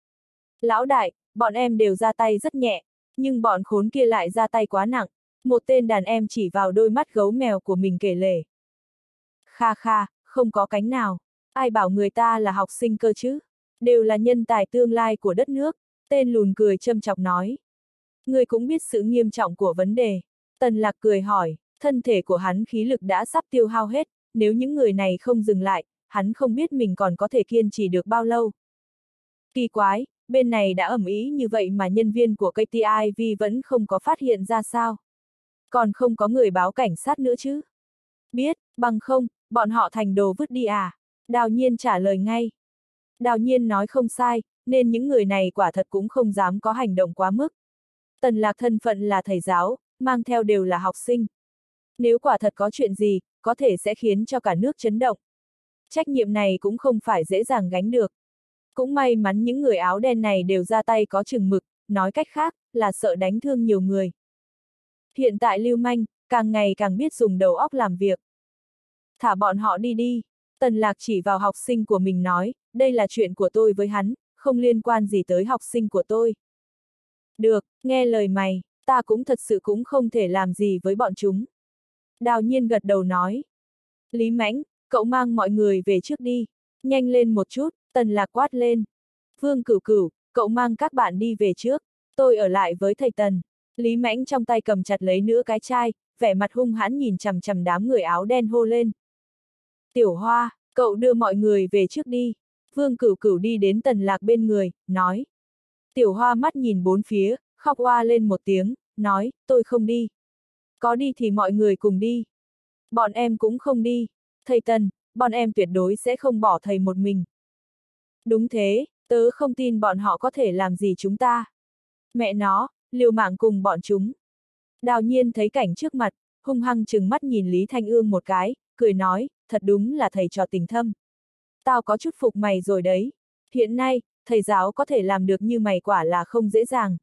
Lão đại, bọn em đều ra tay rất nhẹ, nhưng bọn khốn kia lại ra tay quá nặng. Một tên đàn em chỉ vào đôi mắt gấu mèo của mình kể lể. Kha kha, không có cánh nào. Ai bảo người ta là học sinh cơ chứ? Đều là nhân tài tương lai của đất nước. Tên lùn cười châm chọc nói. Người cũng biết sự nghiêm trọng của vấn đề. Tần Lạc cười hỏi, thân thể của hắn khí lực đã sắp tiêu hao hết, nếu những người này không dừng lại, hắn không biết mình còn có thể kiên trì được bao lâu. Kỳ quái, bên này đã ầm ĩ như vậy mà nhân viên của KTIV vẫn không có phát hiện ra sao? Còn không có người báo cảnh sát nữa chứ? Biết, bằng không, bọn họ thành đồ vứt đi à? Đào Nhiên trả lời ngay. Đào Nhiên nói không sai, nên những người này quả thật cũng không dám có hành động quá mức. Tần Lạc thân phận là thầy giáo, mang theo đều là học sinh. Nếu quả thật có chuyện gì, có thể sẽ khiến cho cả nước chấn động. Trách nhiệm này cũng không phải dễ dàng gánh được. Cũng may mắn những người áo đen này đều ra tay có chừng mực, nói cách khác, là sợ đánh thương nhiều người. Hiện tại lưu manh, càng ngày càng biết dùng đầu óc làm việc. Thả bọn họ đi đi. Tần Lạc chỉ vào học sinh của mình nói, đây là chuyện của tôi với hắn, không liên quan gì tới học sinh của tôi. Được, nghe lời mày, ta cũng thật sự cũng không thể làm gì với bọn chúng. Đào Nhiên gật đầu nói. Lý Mãnh, cậu mang mọi người về trước đi. Nhanh lên một chút, Tần Lạc quát lên. Vương Cửu Cửu, cậu mang các bạn đi về trước. Tôi ở lại với thầy Tần. Lý Mãnh trong tay cầm chặt lấy nửa cái chai, vẻ mặt hung hãn nhìn chằm chằm đám người áo đen hô lên. Tiểu Hoa, cậu đưa mọi người về trước đi. Vương Cửu Cửu đi đến Tần Lạc bên người, nói. Tiểu Hoa mắt nhìn bốn phía, khóc oa lên một tiếng, nói, tôi không đi. Có đi thì mọi người cùng đi. Bọn em cũng không đi. Thầy Tần, bọn em tuyệt đối sẽ không bỏ thầy một mình. Đúng thế, tớ không tin bọn họ có thể làm gì chúng ta. Mẹ nó, liều mạng cùng bọn chúng. Đào Nhiên thấy cảnh trước mặt, hung hăng trừng mắt nhìn Lý Thanh Ương một cái, cười nói, thật đúng là thầy trò tình thâm. Tao có chút phục mày rồi đấy. Hiện nay, thầy giáo có thể làm được như mày quả là không dễ dàng.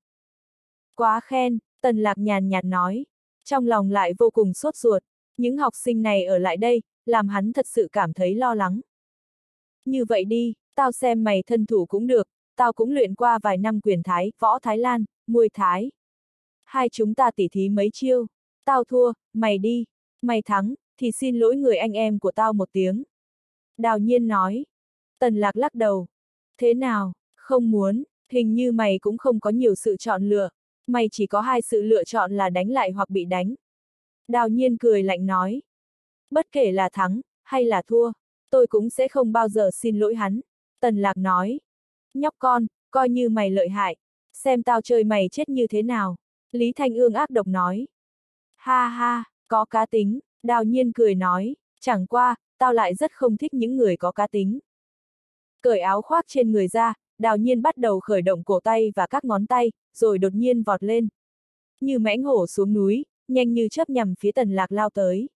Quá khen, Tần Lạc nhàn nhạt nói. Trong lòng lại vô cùng sốt ruột. Những học sinh này ở lại đây, làm hắn thật sự cảm thấy lo lắng. Như vậy đi, tao xem mày thân thủ cũng được, tao cũng luyện qua vài năm quyền Thái, võ Thái Lan, Muay Thái. Hai chúng ta tỉ thí mấy chiêu. Tao thua, mày đi. Mày thắng, thì xin lỗi người anh em của tao một tiếng. Đào Nhiên nói. Tần Lạc lắc đầu. Thế nào, không muốn, hình như mày cũng không có nhiều sự chọn lựa. Mày chỉ có hai sự lựa chọn là đánh lại hoặc bị đánh. Đào Nhiên cười lạnh nói. Bất kể là thắng, hay là thua, tôi cũng sẽ không bao giờ xin lỗi hắn. Tần Lạc nói. Nhóc con, coi như mày lợi hại. Xem tao chơi mày chết như thế nào. Lý Thanh Ương ác độc nói. Ha ha, có cá tính. Đào Nhiên cười nói. Chẳng qua, tao lại rất không thích những người có cá tính. Cởi áo khoác trên người ra, Đào Nhiên bắt đầu khởi động cổ tay và các ngón tay, rồi đột nhiên vọt lên. Như mãnh hổ xuống núi, nhanh như chớp nhằm phía Tần Lạc lao tới.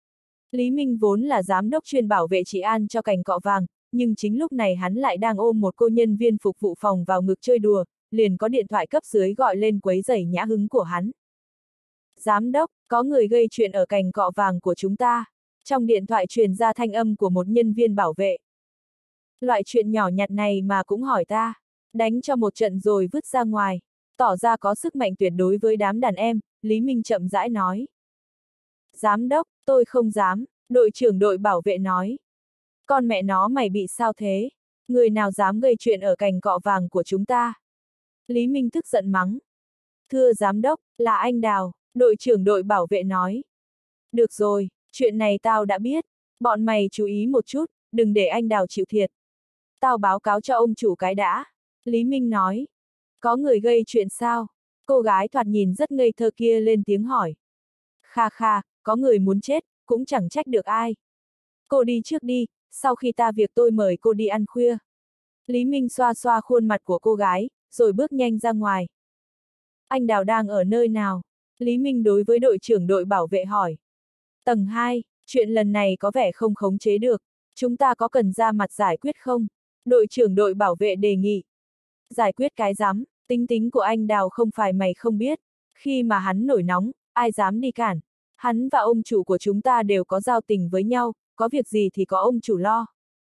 Lý Minh vốn là giám đốc chuyên bảo vệ trị an cho Cành Cọ Vàng, nhưng chính lúc này hắn lại đang ôm một cô nhân viên phục vụ phòng vào ngực chơi đùa, liền có điện thoại cấp dưới gọi lên quấy rầy nhã hứng của hắn. Giám đốc, có người gây chuyện ở Cành Cọ Vàng của chúng ta. Trong điện thoại truyền ra thanh âm của một nhân viên bảo vệ. Loại chuyện nhỏ nhặt này mà cũng hỏi ta. Đánh cho một trận rồi vứt ra ngoài. Tỏ ra có sức mạnh tuyệt đối với đám đàn em, Lý Minh chậm rãi nói. Giám đốc, tôi không dám, đội trưởng đội bảo vệ nói. Con mẹ nó mày bị sao thế? Người nào dám gây chuyện ở Cành Cọ Vàng của chúng ta? Lý Minh tức giận mắng. Thưa giám đốc, là anh Đào, đội trưởng đội bảo vệ nói. Được rồi, chuyện này tao đã biết. Bọn mày chú ý một chút, đừng để anh Đào chịu thiệt. Tao báo cáo cho ông chủ cái đã. Lý Minh nói. Có người gây chuyện sao? Cô gái thoạt nhìn rất ngây thơ kia lên tiếng hỏi. Kha kha, có người muốn chết, cũng chẳng trách được ai. Cô đi trước đi, sau khi ta việc tôi mời cô đi ăn khuya. Lý Minh xoa xoa khuôn mặt của cô gái, rồi bước nhanh ra ngoài. Anh Đào đang ở nơi nào? Lý Minh đối với đội trưởng đội bảo vệ hỏi. Tầng 2, chuyện lần này có vẻ không khống chế được. Chúng ta có cần ra mặt giải quyết không? Đội trưởng đội bảo vệ đề nghị. Giải quyết cái rắm, tính tính của anh Đào không phải mày không biết. Khi mà hắn nổi nóng, ai dám đi cản. Hắn và ông chủ của chúng ta đều có giao tình với nhau, có việc gì thì có ông chủ lo.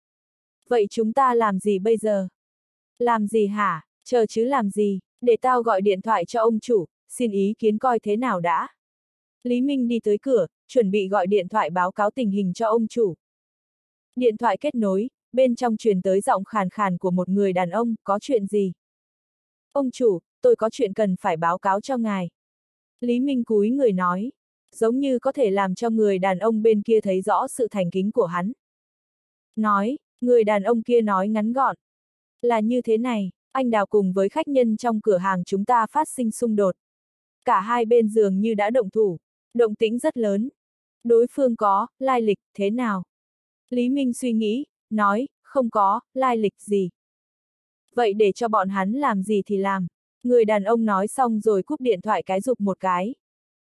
Vậy chúng ta làm gì bây giờ? Làm gì hả? Chờ chứ làm gì? Để tao gọi điện thoại cho ông chủ, xin ý kiến coi thế nào đã. Lý Minh đi tới cửa, chuẩn bị gọi điện thoại báo cáo tình hình cho ông chủ. Điện thoại kết nối, bên trong truyền tới giọng khàn khàn của một người đàn ông, có chuyện gì? Ông chủ, tôi có chuyện cần phải báo cáo cho ngài. Lý Minh cúi người nói, giống như có thể làm cho người đàn ông bên kia thấy rõ sự thành kính của hắn. Nói, người đàn ông kia nói ngắn gọn. Là như thế này, anh Đào cùng với khách nhân trong cửa hàng chúng ta phát sinh xung đột. Cả hai bên dường như đã động thủ, động tĩnh rất lớn. Đối phương có, lai lịch, thế nào? Lý Minh suy nghĩ, nói, không có, lai lịch gì. Vậy để cho bọn hắn làm gì thì làm. Người đàn ông nói xong rồi cúp điện thoại cái rụp một cái.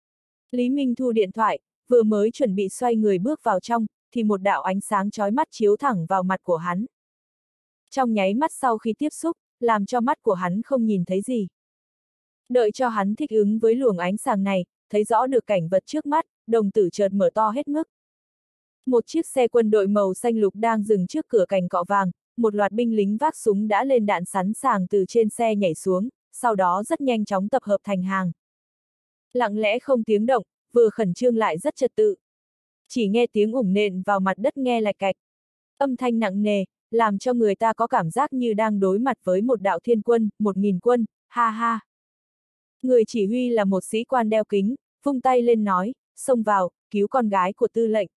Lý Minh thu điện thoại, vừa mới chuẩn bị xoay người bước vào trong, thì một đạo ánh sáng chói mắt chiếu thẳng vào mặt của hắn. Trong nháy mắt sau khi tiếp xúc, làm cho mắt của hắn không nhìn thấy gì. Đợi cho hắn thích ứng với luồng ánh sáng này, thấy rõ được cảnh vật trước mắt, đồng tử chợt mở to hết mức. Một chiếc xe quân đội màu xanh lục đang dừng trước cửa cành cọ vàng, một loạt binh lính vác súng đã lên đạn sẵn sàng từ trên xe nhảy xuống, sau đó rất nhanh chóng tập hợp thành hàng. Lặng lẽ không tiếng động, vừa khẩn trương lại rất trật tự. Chỉ nghe tiếng ủng nện vào mặt đất nghe lạch cạch. Âm thanh nặng nề, làm cho người ta có cảm giác như đang đối mặt với một đạo thiên quân, 1000 quân, ha ha. Người chỉ huy là một sĩ quan đeo kính, vung tay lên nói, xông vào, cứu con gái của tư lệnh.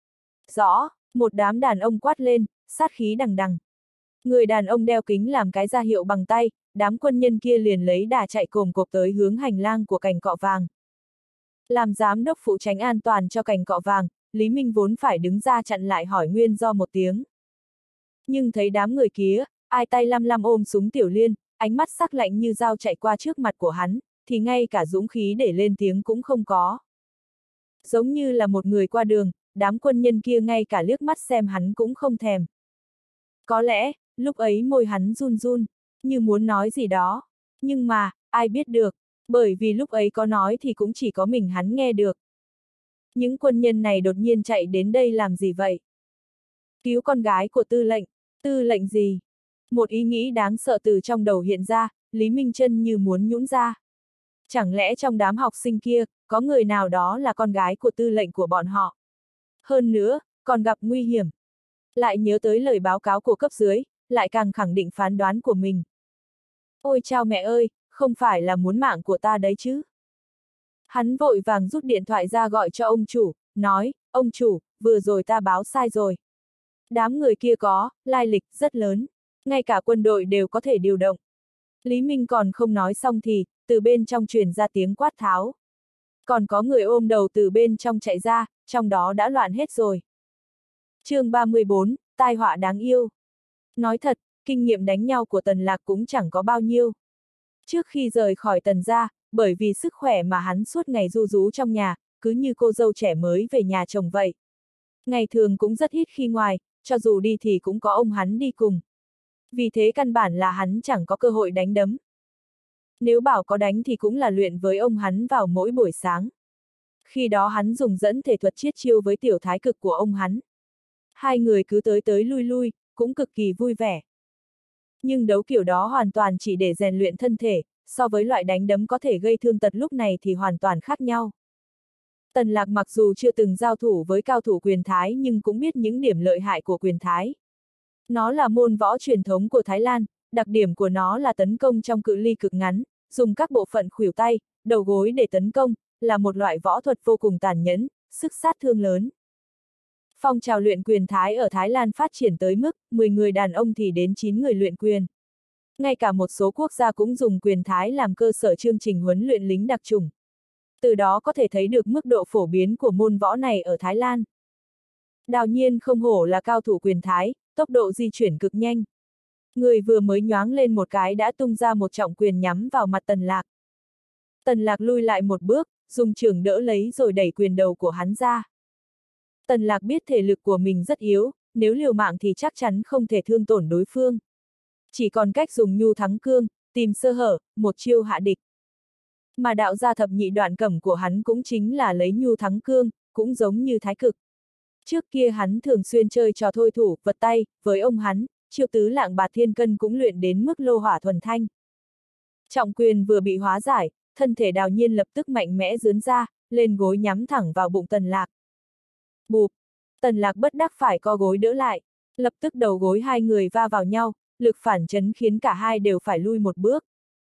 Rõ, một đám đàn ông quát lên, sát khí đằng đằng. Người đàn ông đeo kính làm cái ra hiệu bằng tay, đám quân nhân kia liền lấy đà chạy cồm cộp tới hướng hành lang của cành cọ vàng. Làm giám đốc phụ trách an toàn cho cành cọ vàng, Lý Minh vốn phải đứng ra chặn lại hỏi nguyên do một tiếng. Nhưng thấy đám người kia, ai tay lăm lăm ôm súng tiểu liên, ánh mắt sắc lạnh như dao chạy qua trước mặt của hắn, thì ngay cả dũng khí để lên tiếng cũng không có. Giống như là một người qua đường, đám quân nhân kia ngay cả liếc mắt xem hắn cũng không thèm. Có lẽ, lúc ấy môi hắn run run, như muốn nói gì đó. Nhưng mà, ai biết được, bởi vì lúc ấy có nói thì cũng chỉ có mình hắn nghe được. Những quân nhân này đột nhiên chạy đến đây làm gì vậy? Cứu con gái của tư lệnh gì? Một ý nghĩ đáng sợ từ trong đầu hiện ra, Lý Minh Chân như muốn nhũn ra. Chẳng lẽ trong đám học sinh kia, có người nào đó là con gái của tư lệnh của bọn họ? Hơn nữa, còn gặp nguy hiểm. Lại nhớ tới lời báo cáo của cấp dưới, lại càng khẳng định phán đoán của mình. Ôi chao mẹ ơi, không phải là muốn mạng của ta đấy chứ? Hắn vội vàng rút điện thoại ra gọi cho ông chủ, nói, ông chủ, vừa rồi ta báo sai rồi. Đám người kia có, lai lịch, rất lớn. Ngay cả quân đội đều có thể điều động. Lý Minh còn không nói xong thì, từ bên trong truyền ra tiếng quát tháo. Còn có người ôm đầu từ bên trong chạy ra, trong đó đã loạn hết rồi. chương 34, tai họa đáng yêu. Nói thật, kinh nghiệm đánh nhau của Tần Lạc cũng chẳng có bao nhiêu. Trước khi rời khỏi Tần gia, bởi vì sức khỏe mà hắn suốt ngày ru rú trong nhà, cứ như cô dâu trẻ mới về nhà chồng vậy. Ngày thường cũng rất ít khi ngoài, cho dù đi thì cũng có ông hắn đi cùng. Vì thế căn bản là hắn chẳng có cơ hội đánh đấm. Nếu bảo có đánh thì cũng là luyện với ông hắn vào mỗi buổi sáng. Khi đó hắn dùng dẫn thể thuật chiết chiêu với tiểu thái cực của ông hắn. Hai người cứ tới tới lui lui, cũng cực kỳ vui vẻ. Nhưng đấu kiểu đó hoàn toàn chỉ để rèn luyện thân thể, so với loại đánh đấm có thể gây thương tật lúc này thì hoàn toàn khác nhau. Tần Lạc mặc dù chưa từng giao thủ với cao thủ quyền Thái nhưng cũng biết những điểm lợi hại của quyền Thái. Nó là môn võ truyền thống của Thái Lan, đặc điểm của nó là tấn công trong cự ly cực ngắn, dùng các bộ phận khuỷu tay, đầu gối để tấn công, là một loại võ thuật vô cùng tàn nhẫn, sức sát thương lớn. Phong trào luyện quyền Thái ở Thái Lan phát triển tới mức 10 người đàn ông thì đến 9 người luyện quyền. Ngay cả một số quốc gia cũng dùng quyền Thái làm cơ sở chương trình huấn luyện lính đặc chủng. Từ đó có thể thấy được mức độ phổ biến của môn võ này ở Thái Lan. Đào Nhiên không hổ là cao thủ quyền Thái, tốc độ di chuyển cực nhanh. Người vừa mới nhoáng lên một cái đã tung ra một trọng quyền nhắm vào mặt Tần Lạc. Tần Lạc lui lại một bước, dùng chưởng đỡ lấy rồi đẩy quyền đầu của hắn ra. Tần Lạc biết thể lực của mình rất yếu, nếu liều mạng thì chắc chắn không thể thương tổn đối phương. Chỉ còn cách dùng nhu thắng cương, tìm sơ hở, một chiêu hạ địch. Mà đạo gia thập nhị đoạn cẩm của hắn cũng chính là lấy nhu thắng cương, cũng giống như thái cực. Trước kia hắn thường xuyên chơi trò thôi thủ, vật tay, với ông hắn, chiêu tứ lạng bạt thiên cân cũng luyện đến mức lô hỏa thuần thanh. Trọng quyền vừa bị hóa giải, thân thể Đào Nhiên lập tức mạnh mẽ giướn ra, lên gối nhắm thẳng vào bụng Tần Lạc. Bụp! Tần Lạc bất đắc phải co gối đỡ lại, lập tức đầu gối hai người va vào nhau, lực phản chấn khiến cả hai đều phải lui một bước.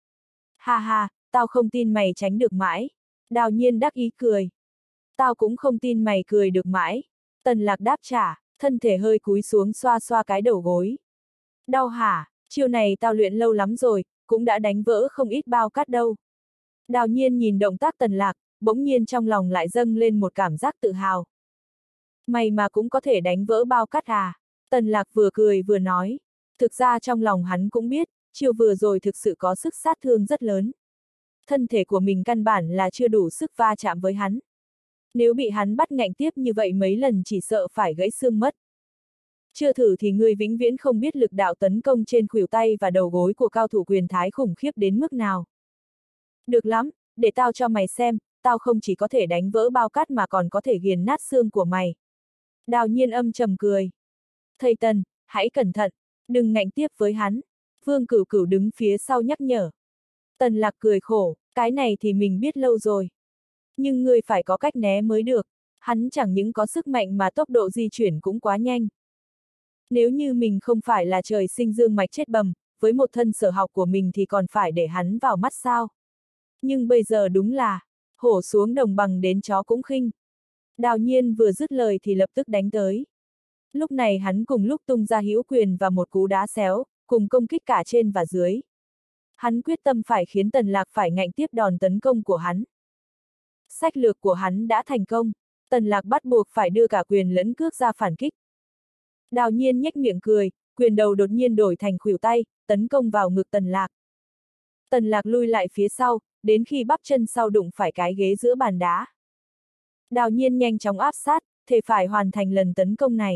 Ha ha, tao không tin mày tránh được mãi. Đào Nhiên đắc ý cười. Tao cũng không tin mày cười được mãi. Tần Lạc đáp trả, thân thể hơi cúi xuống xoa xoa cái đầu gối. Đau hả, chiêu này tao luyện lâu lắm rồi, cũng đã đánh vỡ không ít bao cát đâu. Đào Nhiên nhìn động tác Tần Lạc, bỗng nhiên trong lòng lại dâng lên một cảm giác tự hào. Mày mà cũng có thể đánh vỡ bao cát à? Tần Lạc vừa cười vừa nói. Thực ra trong lòng hắn cũng biết, chiêu vừa rồi thực sự có sức sát thương rất lớn. Thân thể của mình căn bản là chưa đủ sức va chạm với hắn. Nếu bị hắn bắt ngạnh tiếp như vậy mấy lần chỉ sợ phải gãy xương mất. Chưa thử thì ngươi vĩnh viễn không biết lực đạo tấn công trên khuỷu tay và đầu gối của cao thủ quyền Thái khủng khiếp đến mức nào. Được lắm, để tao cho mày xem, tao không chỉ có thể đánh vỡ bao cát mà còn có thể nghiền nát xương của mày. Đào Nhiên âm trầm cười. Thầy Tần, hãy cẩn thận, đừng ngạnh tiếp với hắn. Vương Cửu Cửu đứng phía sau nhắc nhở. Tần Lạc cười khổ, cái này thì mình biết lâu rồi. Nhưng ngươi phải có cách né mới được, hắn chẳng những có sức mạnh mà tốc độ di chuyển cũng quá nhanh. Nếu như mình không phải là trời sinh dương mạch chết bầm, với một thân sở học của mình thì còn phải để hắn vào mắt sao. Nhưng bây giờ đúng là, hổ xuống đồng bằng đến chó cũng khinh. Đào Nhiên vừa dứt lời thì lập tức đánh tới. Lúc này hắn cùng lúc tung ra hữu quyền và một cú đá xéo, cùng công kích cả trên và dưới. Hắn quyết tâm phải khiến Tần Lạc phải ngạnh tiếp đòn tấn công của hắn. Sách lược của hắn đã thành công, Tần Lạc bắt buộc phải đưa cả quyền lẫn cước ra phản kích. Đào Nhiên nhếch miệng cười, quyền đầu đột nhiên đổi thành khuỷu tay, tấn công vào ngực Tần Lạc. Tần Lạc lui lại phía sau, đến khi bắp chân sau đụng phải cái ghế giữa bàn đá. Đào Nhiên nhanh chóng áp sát, thề phải hoàn thành lần tấn công này.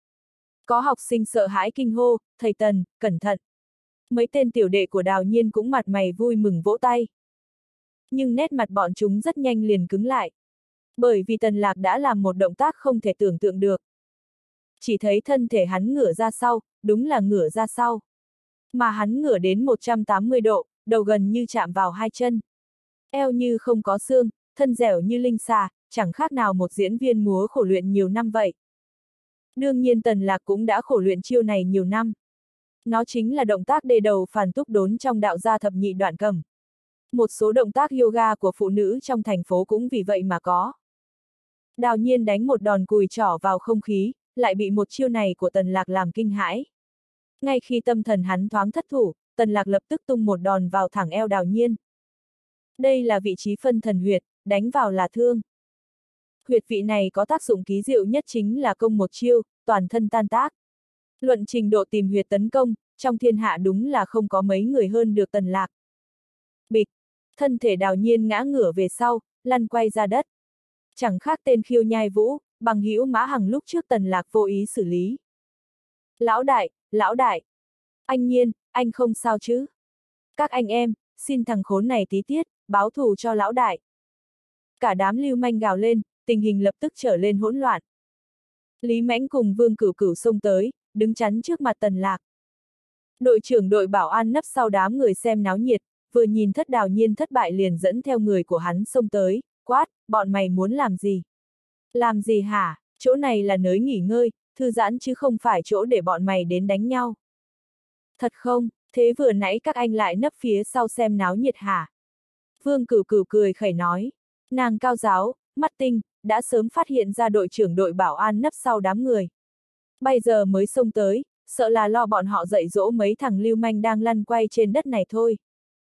Có học sinh sợ hãi kinh hô, thầy Tần, cẩn thận. Mấy tên tiểu đệ của Đào Nhiên cũng mặt mày vui mừng vỗ tay. Nhưng nét mặt bọn chúng rất nhanh liền cứng lại. Bởi vì Tần Lạc đã làm một động tác không thể tưởng tượng được. Chỉ thấy thân thể hắn ngửa ra sau, đúng là ngửa ra sau. Mà hắn ngửa đến 180 độ, đầu gần như chạm vào hai chân. Eo như không có xương, thân dẻo như linh xà, chẳng khác nào một diễn viên múa khổ luyện nhiều năm vậy. Đương nhiên Tần Lạc cũng đã khổ luyện chiêu này nhiều năm. Nó chính là động tác đề đầu phản túc đốn trong đạo gia thập nhị đoạn cầm. Một số động tác yoga của phụ nữ trong thành phố cũng vì vậy mà có. Đào Nhiên đánh một đòn cùi trỏ vào không khí, lại bị một chiêu này của Tần Lạc làm kinh hãi. Ngay khi tâm thần hắn thoáng thất thủ, Tần Lạc lập tức tung một đòn vào thẳng eo Đào Nhiên. Đây là vị trí phân thần huyệt, đánh vào là thương. Huyệt vị này có tác dụng ký diệu nhất chính là công một chiêu, toàn thân tan tác. Luận trình độ tìm huyệt tấn công, trong thiên hạ đúng là không có mấy người hơn được Tần Lạc. Bịch, thân thể Đào Nhiên ngã ngửa về sau, lăn quay ra đất. Chẳng khác tên Khiêu Nhai Vũ, bằng hữu Mã Hằng lúc trước Tần Lạc vô ý xử lý. Lão đại, anh Nhiên, anh không sao chứ? Các anh em, xin thằng khốn này tí tiết, báo thù cho lão đại. Cả đám lưu manh gào lên, tình hình lập tức trở lên hỗn loạn. Lý Mãnh cùng Vương Cửu Cửu xông tới, đứng chắn trước mặt Tần Lạc. Đội trưởng đội bảo an nấp sau đám người xem náo nhiệt, vừa nhìn thất Đào Nhiên thất bại liền dẫn theo người của hắn xông tới, quát, bọn mày muốn làm gì? Làm gì hả? Chỗ này là nơi nghỉ ngơi, thư giãn chứ không phải chỗ để bọn mày đến đánh nhau. Thật không? Thế vừa nãy các anh lại nấp phía sau xem náo nhiệt hả? Vương Cửu Cửu cười khẩy nói. Nàng cao giáo, mắt tinh, đã sớm phát hiện ra đội trưởng đội bảo an nấp sau đám người. Bây giờ mới xông tới, sợ là lo bọn họ dạy dỗ mấy thằng lưu manh đang lăn quay trên đất này thôi.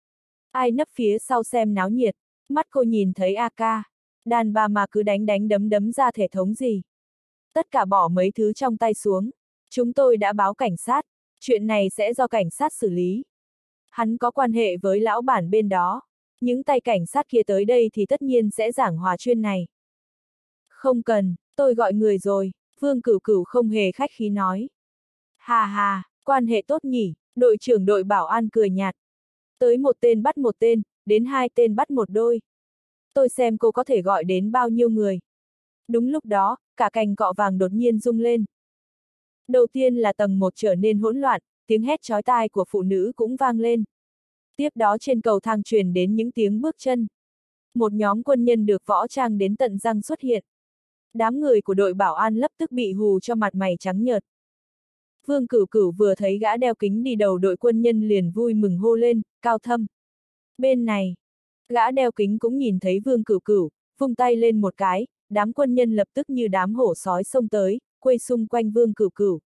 Ai nấp phía sau xem náo nhiệt, mắt cô nhìn thấy AK, đàn bà mà cứ đánh đánh đấm đấm ra thể thống gì. Tất cả bỏ mấy thứ trong tay xuống. Chúng tôi đã báo cảnh sát, chuyện này sẽ do cảnh sát xử lý. Hắn có quan hệ với lão bản bên đó. Những tay cảnh sát kia tới đây thì tất nhiên sẽ giảng hòa chuyên này. Không cần, tôi gọi người rồi, Vương Cửu Cửu không hề khách khí nói. Hà hà, quan hệ tốt nhỉ, đội trưởng đội bảo an cười nhạt. Tới một tên bắt một tên, đến hai tên bắt một đôi. Tôi xem cô có thể gọi đến bao nhiêu người. Đúng lúc đó, cả cành cọ vàng đột nhiên rung lên. Đầu tiên là tầng 1 trở nên hỗn loạn, tiếng hét chói tai của phụ nữ cũng vang lên. Tiếp đó trên cầu thang truyền đến những tiếng bước chân. Một nhóm quân nhân được võ trang đến tận răng xuất hiện. Đám người của đội bảo an lập tức bị hù cho mặt mày trắng nhợt. Vương Cửu Cửu vừa thấy gã đeo kính đi đầu đội quân nhân liền vui mừng hô lên, Cao Thâm. Bên này, gã đeo kính cũng nhìn thấy Vương Cửu Cửu, vung tay lên một cái, đám quân nhân lập tức như đám hổ sói xông tới, quây xung quanh Vương Cửu Cửu.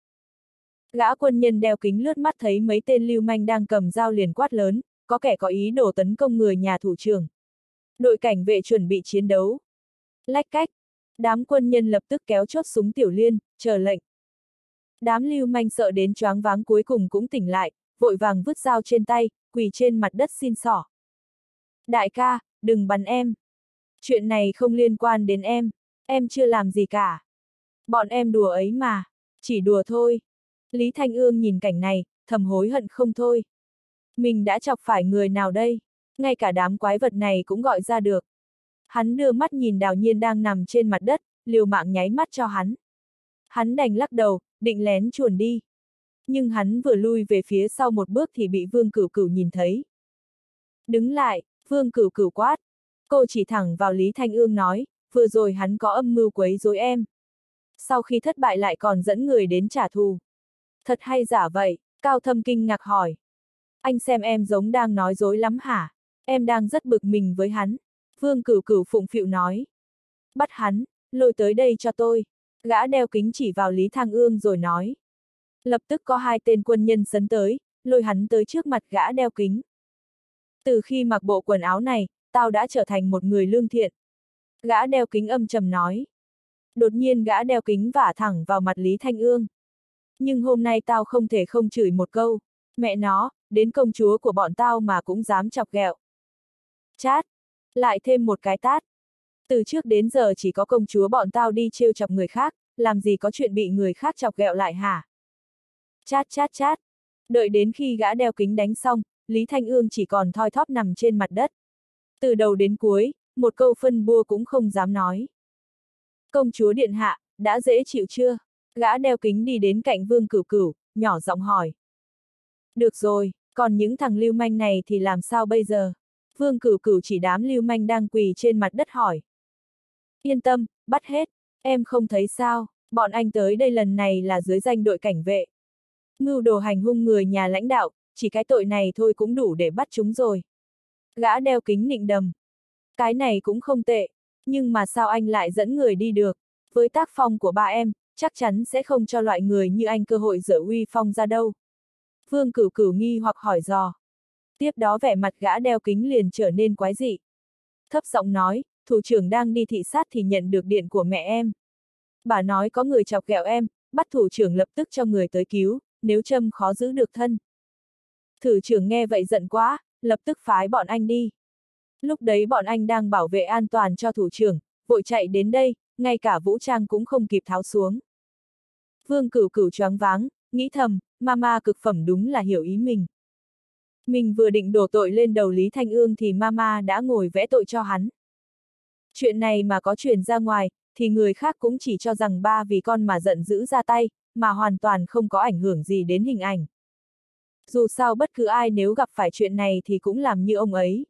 Gã quân nhân đeo kính lướt mắt thấy mấy tên lưu manh đang cầm dao liền quát lớn, có kẻ có ý đồ tấn công người nhà thủ trưởng. Đội cảnh vệ chuẩn bị chiến đấu. Lách cách, đám quân nhân lập tức kéo chốt súng tiểu liên, chờ lệnh. Đám lưu manh sợ đến choáng váng cuối cùng cũng tỉnh lại, vội vàng vứt dao trên tay, quỳ trên mặt đất xin xỏ. Đại ca, đừng bắn em. Chuyện này không liên quan đến em chưa làm gì cả. Bọn em đùa ấy mà, chỉ đùa thôi. Lý Thanh Ương nhìn cảnh này, thầm hối hận không thôi. Mình đã chọc phải người nào đây? ngay cả đám quái vật này cũng gọi ra được. Hắn đưa mắt nhìn Đào Nhiên đang nằm trên mặt đất, liều mạng nháy mắt cho hắn. Hắn đành lắc đầu, định lén chuồn đi. Nhưng hắn vừa lui về phía sau một bước thì bị Vương Cửu Cửu nhìn thấy. Đứng lại, Vương Cửu Cửu quát. Cô chỉ thẳng vào Lý Thanh Ương nói, vừa rồi hắn có âm mưu quấy rối em. Sau khi thất bại lại còn dẫn người đến trả thù. Thật hay giả vậy? Cao Thâm kinh ngạc hỏi. Anh xem em giống đang nói dối lắm hả? Em đang rất bực mình với hắn. Vương Cửu Cửu phụng phịu nói. Bắt hắn, lôi tới đây cho tôi. Gã đeo kính chỉ vào Lý Thanh Ương rồi nói. Lập tức có 2 tên quân nhân sấn tới, lôi hắn tới trước mặt gã đeo kính. Từ khi mặc bộ quần áo này, tao đã trở thành một người lương thiện. Gã đeo kính âm trầm nói. Đột nhiên gã đeo kính vả thẳng vào mặt Lý Thanh Ương. Nhưng hôm nay tao không thể không chửi một câu. Mẹ nó, đến công chúa của bọn tao mà cũng dám chọc ghẹo. Chát! Lại thêm một cái tát. Từ trước đến giờ chỉ có công chúa bọn tao đi trêu chọc người khác, làm gì có chuyện bị người khác chọc ghẹo lại hả? Chát chát chát. Đợi đến khi gã đeo kính đánh xong, Lý Thanh Ương chỉ còn thoi thóp nằm trên mặt đất. Từ đầu đến cuối, một câu phân bua cũng không dám nói. Công chúa điện hạ, đã dễ chịu chưa? Gã đeo kính đi đến cạnh Vương Cửu Cửu, nhỏ giọng hỏi. Được rồi, còn những thằng lưu manh này thì làm sao bây giờ? Vương Cửu Cửu chỉ đám lưu manh đang quỳ trên mặt đất hỏi. Yên tâm, bắt hết, em không thấy sao, bọn anh tới đây lần này là dưới danh đội cảnh vệ. Mưu đồ hành hung người nhà lãnh đạo, chỉ cái tội này thôi cũng đủ để bắt chúng rồi. Gã đeo kính nịnh đầm. Cái này cũng không tệ, nhưng mà sao anh lại dẫn người đi được? Với tác phong của ba em, chắc chắn sẽ không cho loại người như anh cơ hội dở uy phong ra đâu. Vương Cửu Cửu nghi hoặc hỏi dò. Tiếp đó vẻ mặt gã đeo kính liền trở nên quái dị. Thấp giọng nói, thủ trưởng đang đi thị sát thì nhận được điện của mẹ em. Bà nói có người chọc ghẹo em, bắt thủ trưởng lập tức cho người tới cứu, nếu Trâm khó giữ được thân. Thủ trưởng nghe vậy giận quá, lập tức phái bọn anh đi. Lúc đấy bọn anh đang bảo vệ an toàn cho thủ trưởng, vội chạy đến đây, ngay cả vũ trang cũng không kịp tháo xuống. Vương Cửu Cửu choáng váng, nghĩ thầm, mama cực phẩm đúng là hiểu ý mình. Mình vừa định đổ tội lên đầu Lý Thanh Ương thì mama đã ngồi vẽ tội cho hắn. Chuyện này mà có truyền ra ngoài, thì người khác cũng chỉ cho rằng ba vì con mà giận dữ ra tay, mà hoàn toàn không có ảnh hưởng gì đến hình ảnh. Dù sao bất cứ ai nếu gặp phải chuyện này thì cũng làm như ông ấy.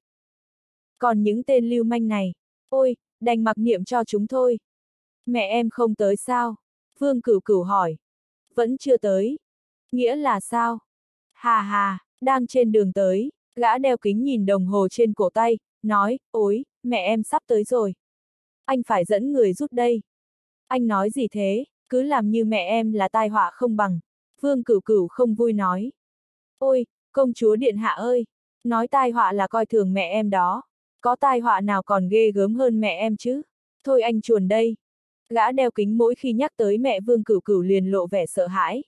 Còn những tên lưu manh này, ôi, đành mặc niệm cho chúng thôi. Mẹ em không tới sao? Vương Cửu Cửu hỏi. Vẫn chưa tới. Nghĩa là sao? Hà hà, đang trên đường tới. Gã đeo kính nhìn đồng hồ trên cổ tay, nói, ôi, mẹ em sắp tới rồi. Anh phải dẫn người rút đây. Anh nói gì thế, cứ làm như mẹ em là tai họa không bằng. Vương Cửu Cửu không vui nói. Ôi, công chúa điện hạ ơi, nói tai họa là coi thường mẹ em đó. Có tai họa nào còn ghê gớm hơn mẹ em chứ? Thôi anh chuồn đây. Gã đeo kính mỗi khi nhắc tới mẹ Vương Cửu Cửu liền lộ vẻ sợ hãi.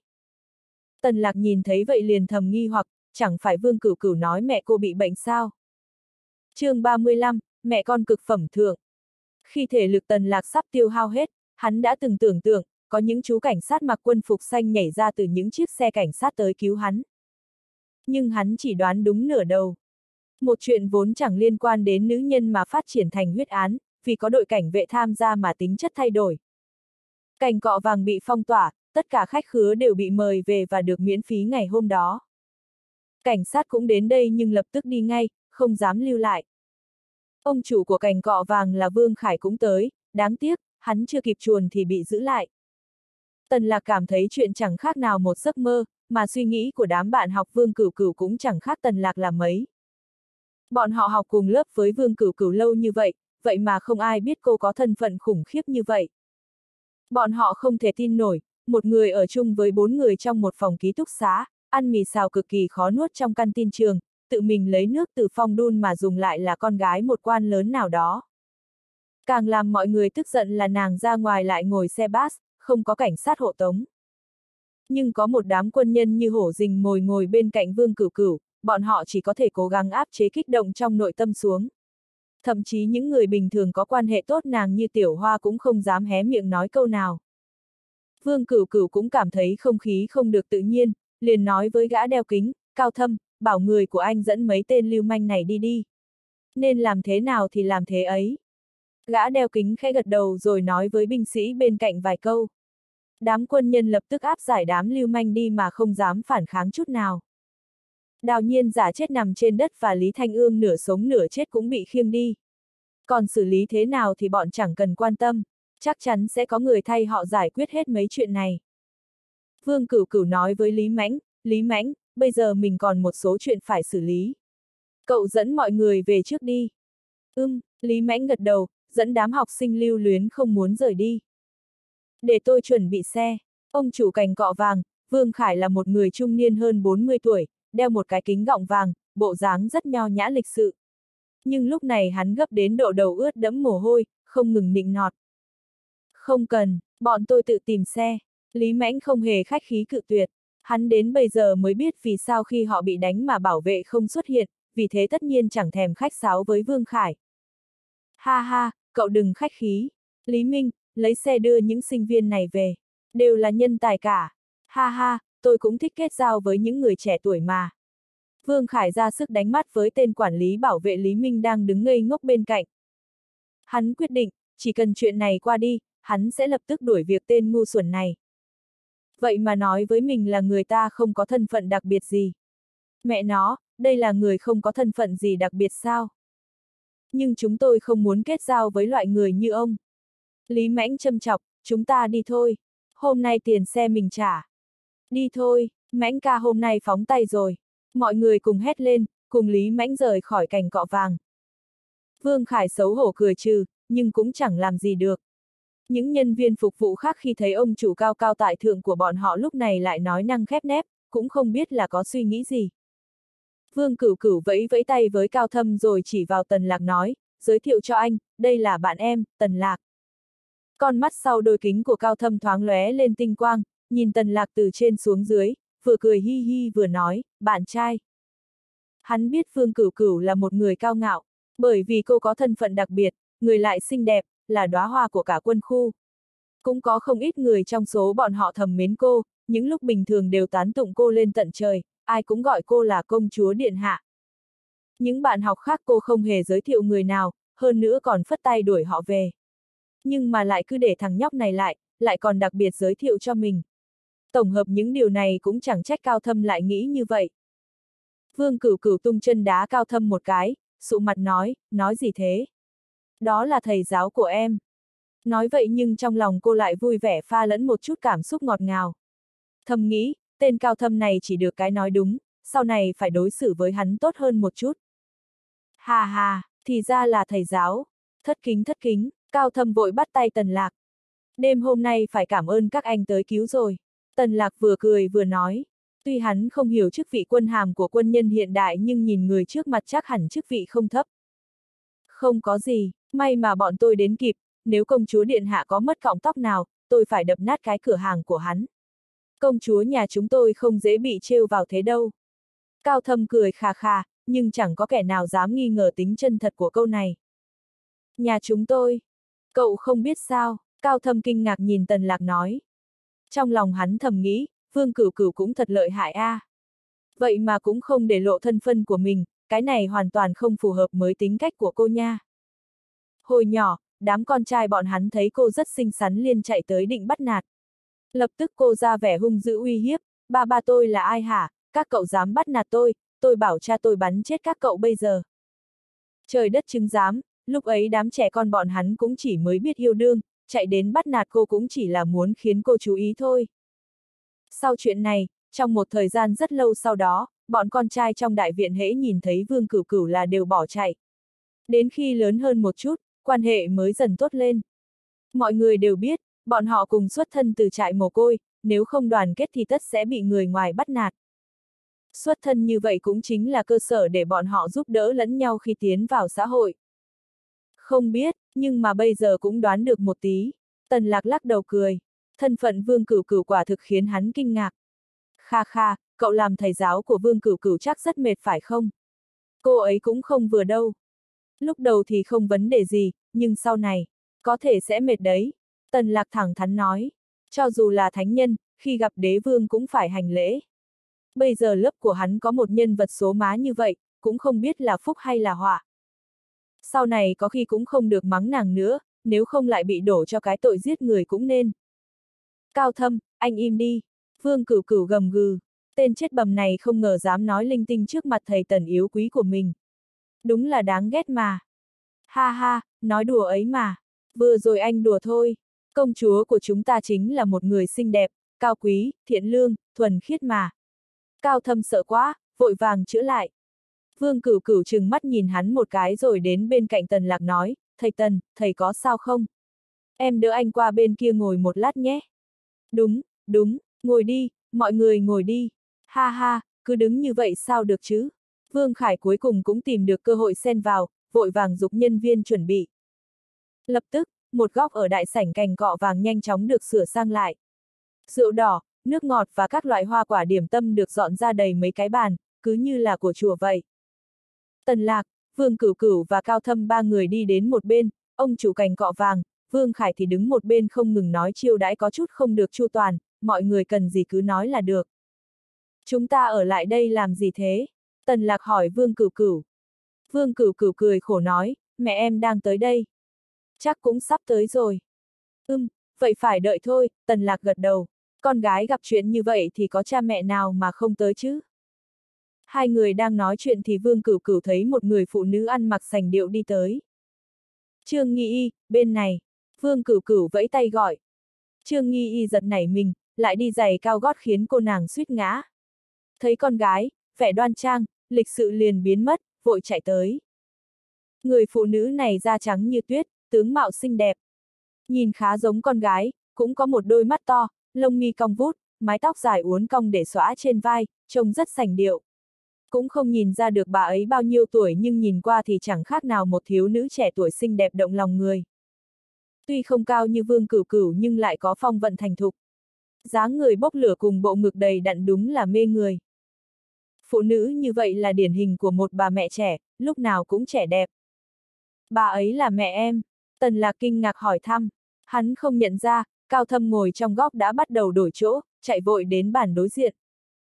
Tần Lạc nhìn thấy vậy liền thầm nghi hoặc, chẳng phải Vương Cửu Cửu nói mẹ cô bị bệnh sao? Chương 35, mẹ con cực phẩm thượng. Khi thể lực Tần Lạc sắp tiêu hao hết, hắn đã từng tưởng tượng, có những chú cảnh sát mặc quân phục xanh nhảy ra từ những chiếc xe cảnh sát tới cứu hắn. Nhưng hắn chỉ đoán đúng nửa đầu. Một chuyện vốn chẳng liên quan đến nữ nhân mà phát triển thành huyết án, vì có đội cảnh vệ tham gia mà tính chất thay đổi. Cành cọ vàng bị phong tỏa, tất cả khách khứa đều bị mời về và được miễn phí ngày hôm đó. Cảnh sát cũng đến đây nhưng lập tức đi ngay, không dám lưu lại. Ông chủ của cành cọ vàng là Vương Khải cũng tới, đáng tiếc, hắn chưa kịp chuồn thì bị giữ lại. Tần Lạc cảm thấy chuyện chẳng khác nào một giấc mơ, mà suy nghĩ của đám bạn học Vương Cửu Cửu cũng chẳng khác Tần Lạc là mấy. Bọn họ học cùng lớp với Vương Cửu Cửu lâu như vậy, vậy mà không ai biết cô có thân phận khủng khiếp như vậy. Bọn họ không thể tin nổi, một người ở chung với 4 người trong một phòng ký túc xá, ăn mì xào cực kỳ khó nuốt trong căn tin trường, tự mình lấy nước từ phong đun mà dùng lại là con gái một quan lớn nào đó. Càng làm mọi người tức giận là nàng ra ngoài lại ngồi xe bus, không có cảnh sát hộ tống. Nhưng có một đám quân nhân như hổ rình mồi ngồi bên cạnh Vương Cửu Cửu, bọn họ chỉ có thể cố gắng áp chế kích động trong nội tâm xuống. Thậm chí những người bình thường có quan hệ tốt nàng như Tiểu Hoa cũng không dám hé miệng nói câu nào. Vương Cửu Cửu cũng cảm thấy không khí không được tự nhiên, liền nói với gã đeo kính, Cao Thâm, bảo người của anh dẫn mấy tên lưu manh này đi đi. Nên làm thế nào thì làm thế ấy. Gã đeo kính khẽ gật đầu rồi nói với binh sĩ bên cạnh vài câu. Đám quân nhân lập tức áp giải đám lưu manh đi mà không dám phản kháng chút nào. Đào Nhiên giả chết nằm trên đất và Lý Thanh Ương nửa sống nửa chết cũng bị khiêng đi. Còn xử lý thế nào thì bọn chẳng cần quan tâm, chắc chắn sẽ có người thay họ giải quyết hết mấy chuyện này. Vương Cửu Cửu nói với Lý Mãnh, bây giờ mình còn một số chuyện phải xử lý. Cậu dẫn mọi người về trước đi. Lý Mãnh gật đầu, dẫn đám học sinh lưu luyến không muốn rời đi. Để tôi chuẩn bị xe. Ông chủ cành cọ vàng, Vương Khải là một người trung niên hơn 40 tuổi, đeo một cái kính gọng vàng, bộ dáng rất nho nhã lịch sự. Nhưng lúc này hắn gấp đến độ đầu ướt đẫm mồ hôi, không ngừng nịnh nọt. Không cần, bọn tôi tự tìm xe. Lý Mãnh không hề khách khí cự tuyệt. Hắn đến bây giờ mới biết vì sao khi họ bị đánh mà bảo vệ không xuất hiện, vì thế tất nhiên chẳng thèm khách sáo với Vương Khải. Ha ha, cậu đừng khách khí. Lý Minh, lấy xe đưa những sinh viên này về. Đều là nhân tài cả. Ha ha, tôi cũng thích kết giao với những người trẻ tuổi mà. Vương Khải ra sức đánh mắt với tên quản lý bảo vệ Lý Minh đang đứng ngây ngốc bên cạnh. Hắn quyết định, chỉ cần chuyện này qua đi, hắn sẽ lập tức đuổi việc tên ngu xuẩn này. Vậy mà nói với mình là người ta không có thân phận đặc biệt gì. Mẹ nó, đây là người không có thân phận gì đặc biệt sao? Nhưng chúng tôi không muốn kết giao với loại người như ông. Lý Mãnh châm chọc, chúng ta đi thôi. Hôm nay tiền xe mình trả. Đi thôi, Mãnh ca hôm nay phóng tay rồi. Mọi người cùng hét lên, cùng Lý Mãnh rời khỏi cành cọ vàng. Vương Khải xấu hổ cười trừ, nhưng cũng chẳng làm gì được. Những nhân viên phục vụ khác khi thấy ông chủ cao cao tại thượng của bọn họ lúc này lại nói năng khép nép, cũng không biết là có suy nghĩ gì. Vương Cửu Cửu vẫy vẫy tay với Cao Thâm rồi chỉ vào Tần Lạc nói, giới thiệu cho anh, đây là bạn em, Tần Lạc. Con mắt sau đôi kính của Cao Thâm thoáng lóe lên tinh quang, nhìn Tần Lạc từ trên xuống dưới, vừa cười hi hi vừa nói, bạn trai. Hắn biết Vương Cửu Cửu là một người cao ngạo, bởi vì cô có thân phận đặc biệt, người lại xinh đẹp, là đóa hoa của cả quân khu. Cũng có không ít người trong số bọn họ thầm mến cô, những lúc bình thường đều tán tụng cô lên tận trời, ai cũng gọi cô là công chúa điện hạ. Những bạn học khác cô không hề giới thiệu người nào, hơn nữa còn phất tay đuổi họ về. Nhưng mà lại cứ để thằng nhóc này lại còn đặc biệt giới thiệu cho mình. Tổng hợp những điều này cũng chẳng trách Cao Thâm lại nghĩ như vậy. Vương Cửu Cửu tung chân đá Cao Thâm một cái, sụ mặt nói gì thế? Đó là thầy giáo của em. Nói vậy nhưng trong lòng cô lại vui vẻ pha lẫn một chút cảm xúc ngọt ngào. Thầm nghĩ, tên Cao Thâm này chỉ được cái nói đúng, sau này phải đối xử với hắn tốt hơn một chút. Hà hà, thì ra là thầy giáo. Thất kính, Cao Thâm vội bắt tay Tần Lạc. Đêm hôm nay phải cảm ơn các anh tới cứu rồi. Tần Lạc vừa cười vừa nói. Tuy hắn không hiểu chức vị quân hàm của quân nhân hiện đại nhưng nhìn người trước mặt chắc hẳn chức vị không thấp. Không có gì, may mà bọn tôi đến kịp, nếu công chúa điện hạ có mất cọng tóc nào, tôi phải đập nát cái cửa hàng của hắn. Công chúa nhà chúng tôi không dễ bị trêu vào thế đâu. Cao Thâm cười khà khà, nhưng chẳng có kẻ nào dám nghi ngờ tính chân thật của câu này. Nhà chúng tôi, cậu không biết sao, Cao Thâm kinh ngạc nhìn Tần Lạc nói. Trong lòng hắn thầm nghĩ, Vương Cửu Cửu cũng thật lợi hại a. Vậy mà cũng không để lộ thân phận của mình, cái này hoàn toàn không phù hợp với tính cách của cô nha. Hồi nhỏ, đám con trai bọn hắn thấy cô rất xinh xắn liền chạy tới định bắt nạt. Lập tức cô ra vẻ hung dữ uy hiếp, ba tôi là ai hả, các cậu dám bắt nạt tôi bảo cha tôi bắn chết các cậu bây giờ. Trời đất chứng giám, lúc ấy đám trẻ con bọn hắn cũng chỉ mới biết yêu đương, chạy đến bắt nạt cô cũng chỉ là muốn khiến cô chú ý thôi. Sau chuyện này, trong một thời gian rất lâu sau đó, bọn con trai trong đại viện hễ nhìn thấy Vương Cửu Cửu là đều bỏ chạy. Đến khi lớn hơn một chút, quan hệ mới dần tốt lên. Mọi người đều biết, bọn họ cùng xuất thân từ trại mồ côi, nếu không đoàn kết thì tất sẽ bị người ngoài bắt nạt. Xuất thân như vậy cũng chính là cơ sở để bọn họ giúp đỡ lẫn nhau khi tiến vào xã hội. Không biết, nhưng mà bây giờ cũng đoán được một tí. Tần Lạc lắc đầu cười. Thân phận Vương Cửu Cửu quả thực khiến hắn kinh ngạc. Kha kha, cậu làm thầy giáo của Vương Cửu Cửu chắc rất mệt phải không? Cô ấy cũng không vừa đâu. Lúc đầu thì không vấn đề gì, nhưng sau này, có thể sẽ mệt đấy. Tần Lạc thẳng thắn nói. Cho dù là thánh nhân, khi gặp đế vương cũng phải hành lễ. Bây giờ lớp của hắn có một nhân vật số má như vậy, cũng không biết là phúc hay là họa. Sau này có khi cũng không được mắng nàng nữa, nếu không lại bị đổ cho cái tội giết người cũng nên. Cao Thâm, anh im đi. Vương Cửu Cửu gầm gừ. Tên chết bầm này không ngờ dám nói linh tinh trước mặt thầy Tần yếu quý của mình. Đúng là đáng ghét mà. Ha ha, nói đùa ấy mà. Vừa rồi anh đùa thôi. Công chúa của chúng ta chính là một người xinh đẹp, cao quý, thiện lương, thuần khiết mà. Cao Thâm sợ quá, vội vàng chữa lại. Vương Cửu Cửu trừng mắt nhìn hắn một cái rồi đến bên cạnh Tần Lạc nói, thầy Tần, thầy có sao không? Em đỡ anh qua bên kia ngồi một lát nhé. Đúng, đúng, ngồi đi, mọi người ngồi đi. Ha ha, cứ đứng như vậy sao được chứ? Vương Khải cuối cùng cũng tìm được cơ hội xen vào, vội vàng giục nhân viên chuẩn bị. Lập tức, một góc ở đại sảnh cành cọ vàng nhanh chóng được sửa sang lại. Rượu đỏ, nước ngọt và các loại hoa quả điểm tâm được dọn ra đầy mấy cái bàn, cứ như là của chùa vậy. Tần Lạc, Vương Cửu Cửu và Cao Thâm ba người đi đến một bên, ông chủ cành cọ vàng, Vương Khải thì đứng một bên không ngừng nói chiêu đãi có chút không được chu toàn, mọi người cần gì cứ nói là được. Chúng ta ở lại đây làm gì thế? Tần Lạc hỏi Vương Cửu Cửu. Vương Cửu Cửu cười khổ nói, mẹ em đang tới đây. Chắc cũng sắp tới rồi. Vậy phải đợi thôi, Tần Lạc gật đầu. Con gái gặp chuyện như vậy thì có cha mẹ nào mà không tới chứ? Hai người đang nói chuyện thì Vương Cửu Cửu thấy một người phụ nữ ăn mặc sành điệu đi tới. Trương Nghi Y, bên này. Vương Cửu Cửu vẫy tay gọi. Trương Nghi Y giật nảy mình, lại đi giày cao gót khiến cô nàng suýt ngã. Thấy con gái, vẻ đoan trang, lịch sự liền biến mất, vội chạy tới. Người phụ nữ này da trắng như tuyết, tướng mạo xinh đẹp. Nhìn khá giống con gái, cũng có một đôi mắt to, lông mi cong vút, mái tóc dài uốn cong để xõa trên vai, trông rất sành điệu. Cũng không nhìn ra được bà ấy bao nhiêu tuổi nhưng nhìn qua thì chẳng khác nào một thiếu nữ trẻ tuổi xinh đẹp động lòng người. Tuy không cao như Vương Cửu Cửu nhưng lại có phong vận thành thục. Dáng người bốc lửa cùng bộ ngực đầy đặn đúng là mê người. Phụ nữ như vậy là điển hình của một bà mẹ trẻ, lúc nào cũng trẻ đẹp. Bà ấy là mẹ em. Tần Lạc kinh ngạc hỏi thăm. Hắn không nhận ra, Cao Thâm ngồi trong góc đã bắt đầu đổi chỗ, chạy vội đến bàn đối diện.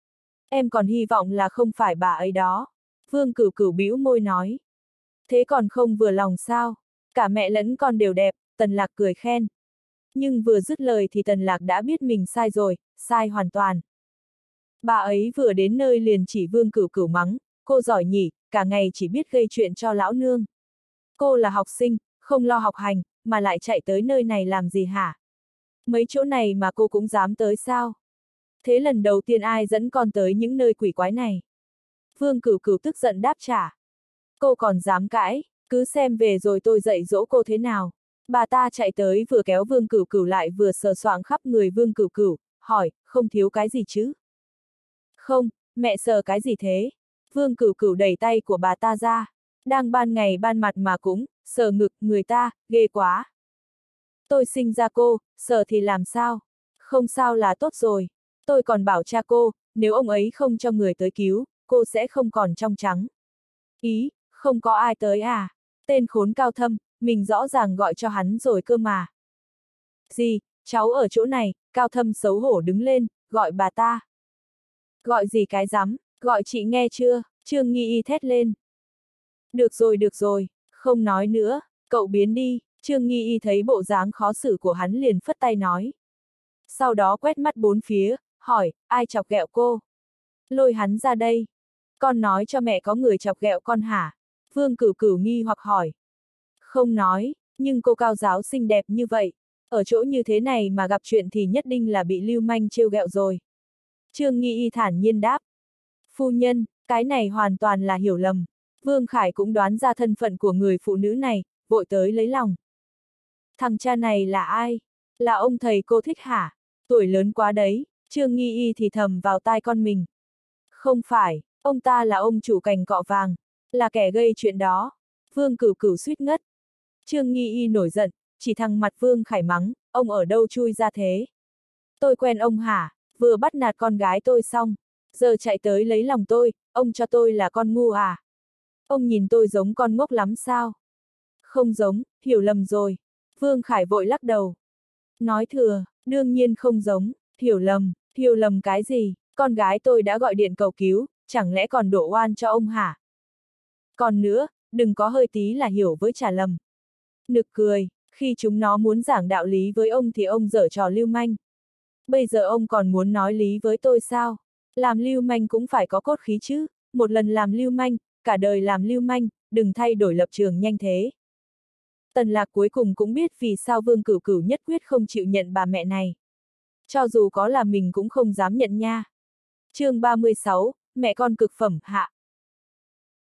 Em còn hy vọng là không phải bà ấy đó. Vương Cửu Cửu bĩu môi nói. Thế còn không vừa lòng sao? Cả mẹ lẫn con đều đẹp, Tần Lạc cười khen. Nhưng vừa dứt lời thì Tần Lạc đã biết mình sai rồi, sai hoàn toàn. Bà ấy vừa đến nơi liền chỉ Vương Cửu Cửu mắng, cô giỏi nhỉ, cả ngày chỉ biết gây chuyện cho lão nương. Cô là học sinh, không lo học hành, mà lại chạy tới nơi này làm gì hả? Mấy chỗ này mà cô cũng dám tới sao? Thế lần đầu tiên ai dẫn con tới những nơi quỷ quái này? Vương Cửu Cửu tức giận đáp trả. Cô còn dám cãi, cứ xem về rồi tôi dạy dỗ cô thế nào. Bà ta chạy tới vừa kéo Vương Cửu Cửu lại vừa sờ soạng khắp người Vương Cửu Cửu, hỏi, không thiếu cái gì chứ? Không, mẹ sờ cái gì thế? Vương Cửu Cửu đẩy tay của bà ta ra. Đang ban ngày ban mặt mà cũng, sờ ngực người ta, ghê quá. Tôi sinh ra cô, sờ thì làm sao? Không sao là tốt rồi. Tôi còn bảo cha cô, nếu ông ấy không cho người tới cứu, cô sẽ không còn trong trắng. Ý, không có ai tới à? Tên khốn Cao Thâm, mình rõ ràng gọi cho hắn rồi cơ mà. Gì, cháu ở chỗ này, Cao Thâm xấu hổ đứng lên, gọi bà ta. Gọi gì cái rắm, gọi chị nghe chưa? Trương Nghi Y thét lên. Được rồi, không nói nữa, cậu biến đi. Trương Nghi Y thấy bộ dáng khó xử của hắn liền phất tay nói. Sau đó quét mắt bốn phía, hỏi, ai chọc ghẹo cô? Lôi hắn ra đây. Con nói cho mẹ có người chọc ghẹo con hả? Vương Cửu Cửu nghi hoặc hỏi. Không nói, nhưng cô cao giáo xinh đẹp như vậy, ở chỗ như thế này mà gặp chuyện thì nhất định là bị lưu manh trêu ghẹo rồi. Trương Nghi Y thản nhiên đáp. Phu nhân, cái này hoàn toàn là hiểu lầm. Vương Khải cũng đoán ra thân phận của người phụ nữ này, vội tới lấy lòng. Thằng cha này là ai? Là ông thầy cô thích hả? Tuổi lớn quá đấy, Trương Nghi Y thì thầm vào tai con mình. Không phải, ông ta là ông chủ cành cọ vàng, là kẻ gây chuyện đó. Vương Cửu Cửu suýt ngất. Trương Nghi Y nổi giận, chỉ thẳng mặt Vương Khải mắng, ông ở đâu chui ra thế? Tôi quen ông hả? Vừa bắt nạt con gái tôi xong, giờ chạy tới lấy lòng tôi, ông cho tôi là con ngu à? Ông nhìn tôi giống con ngốc lắm sao? Không giống, hiểu lầm rồi. Vương Khải vội lắc đầu. Nói thừa, đương nhiên không giống, hiểu lầm cái gì? Con gái tôi đã gọi điện cầu cứu, chẳng lẽ còn đổ oan cho ông hả? Còn nữa, đừng có hơi tí là hiểu với trả lầm. Nực cười, khi chúng nó muốn giảng đạo lý với ông thì ông giở trò lưu manh. Bây giờ ông còn muốn nói lý với tôi sao? Làm lưu manh cũng phải có cốt khí chứ, một lần làm lưu manh, cả đời làm lưu manh, đừng thay đổi lập trường nhanh thế. Tần Lạc cuối cùng cũng biết vì sao Vương Cửu Cửu nhất quyết không chịu nhận bà mẹ này. Cho dù có là mình cũng không dám nhận nha. Chương 36, mẹ con cực phẩm hạ.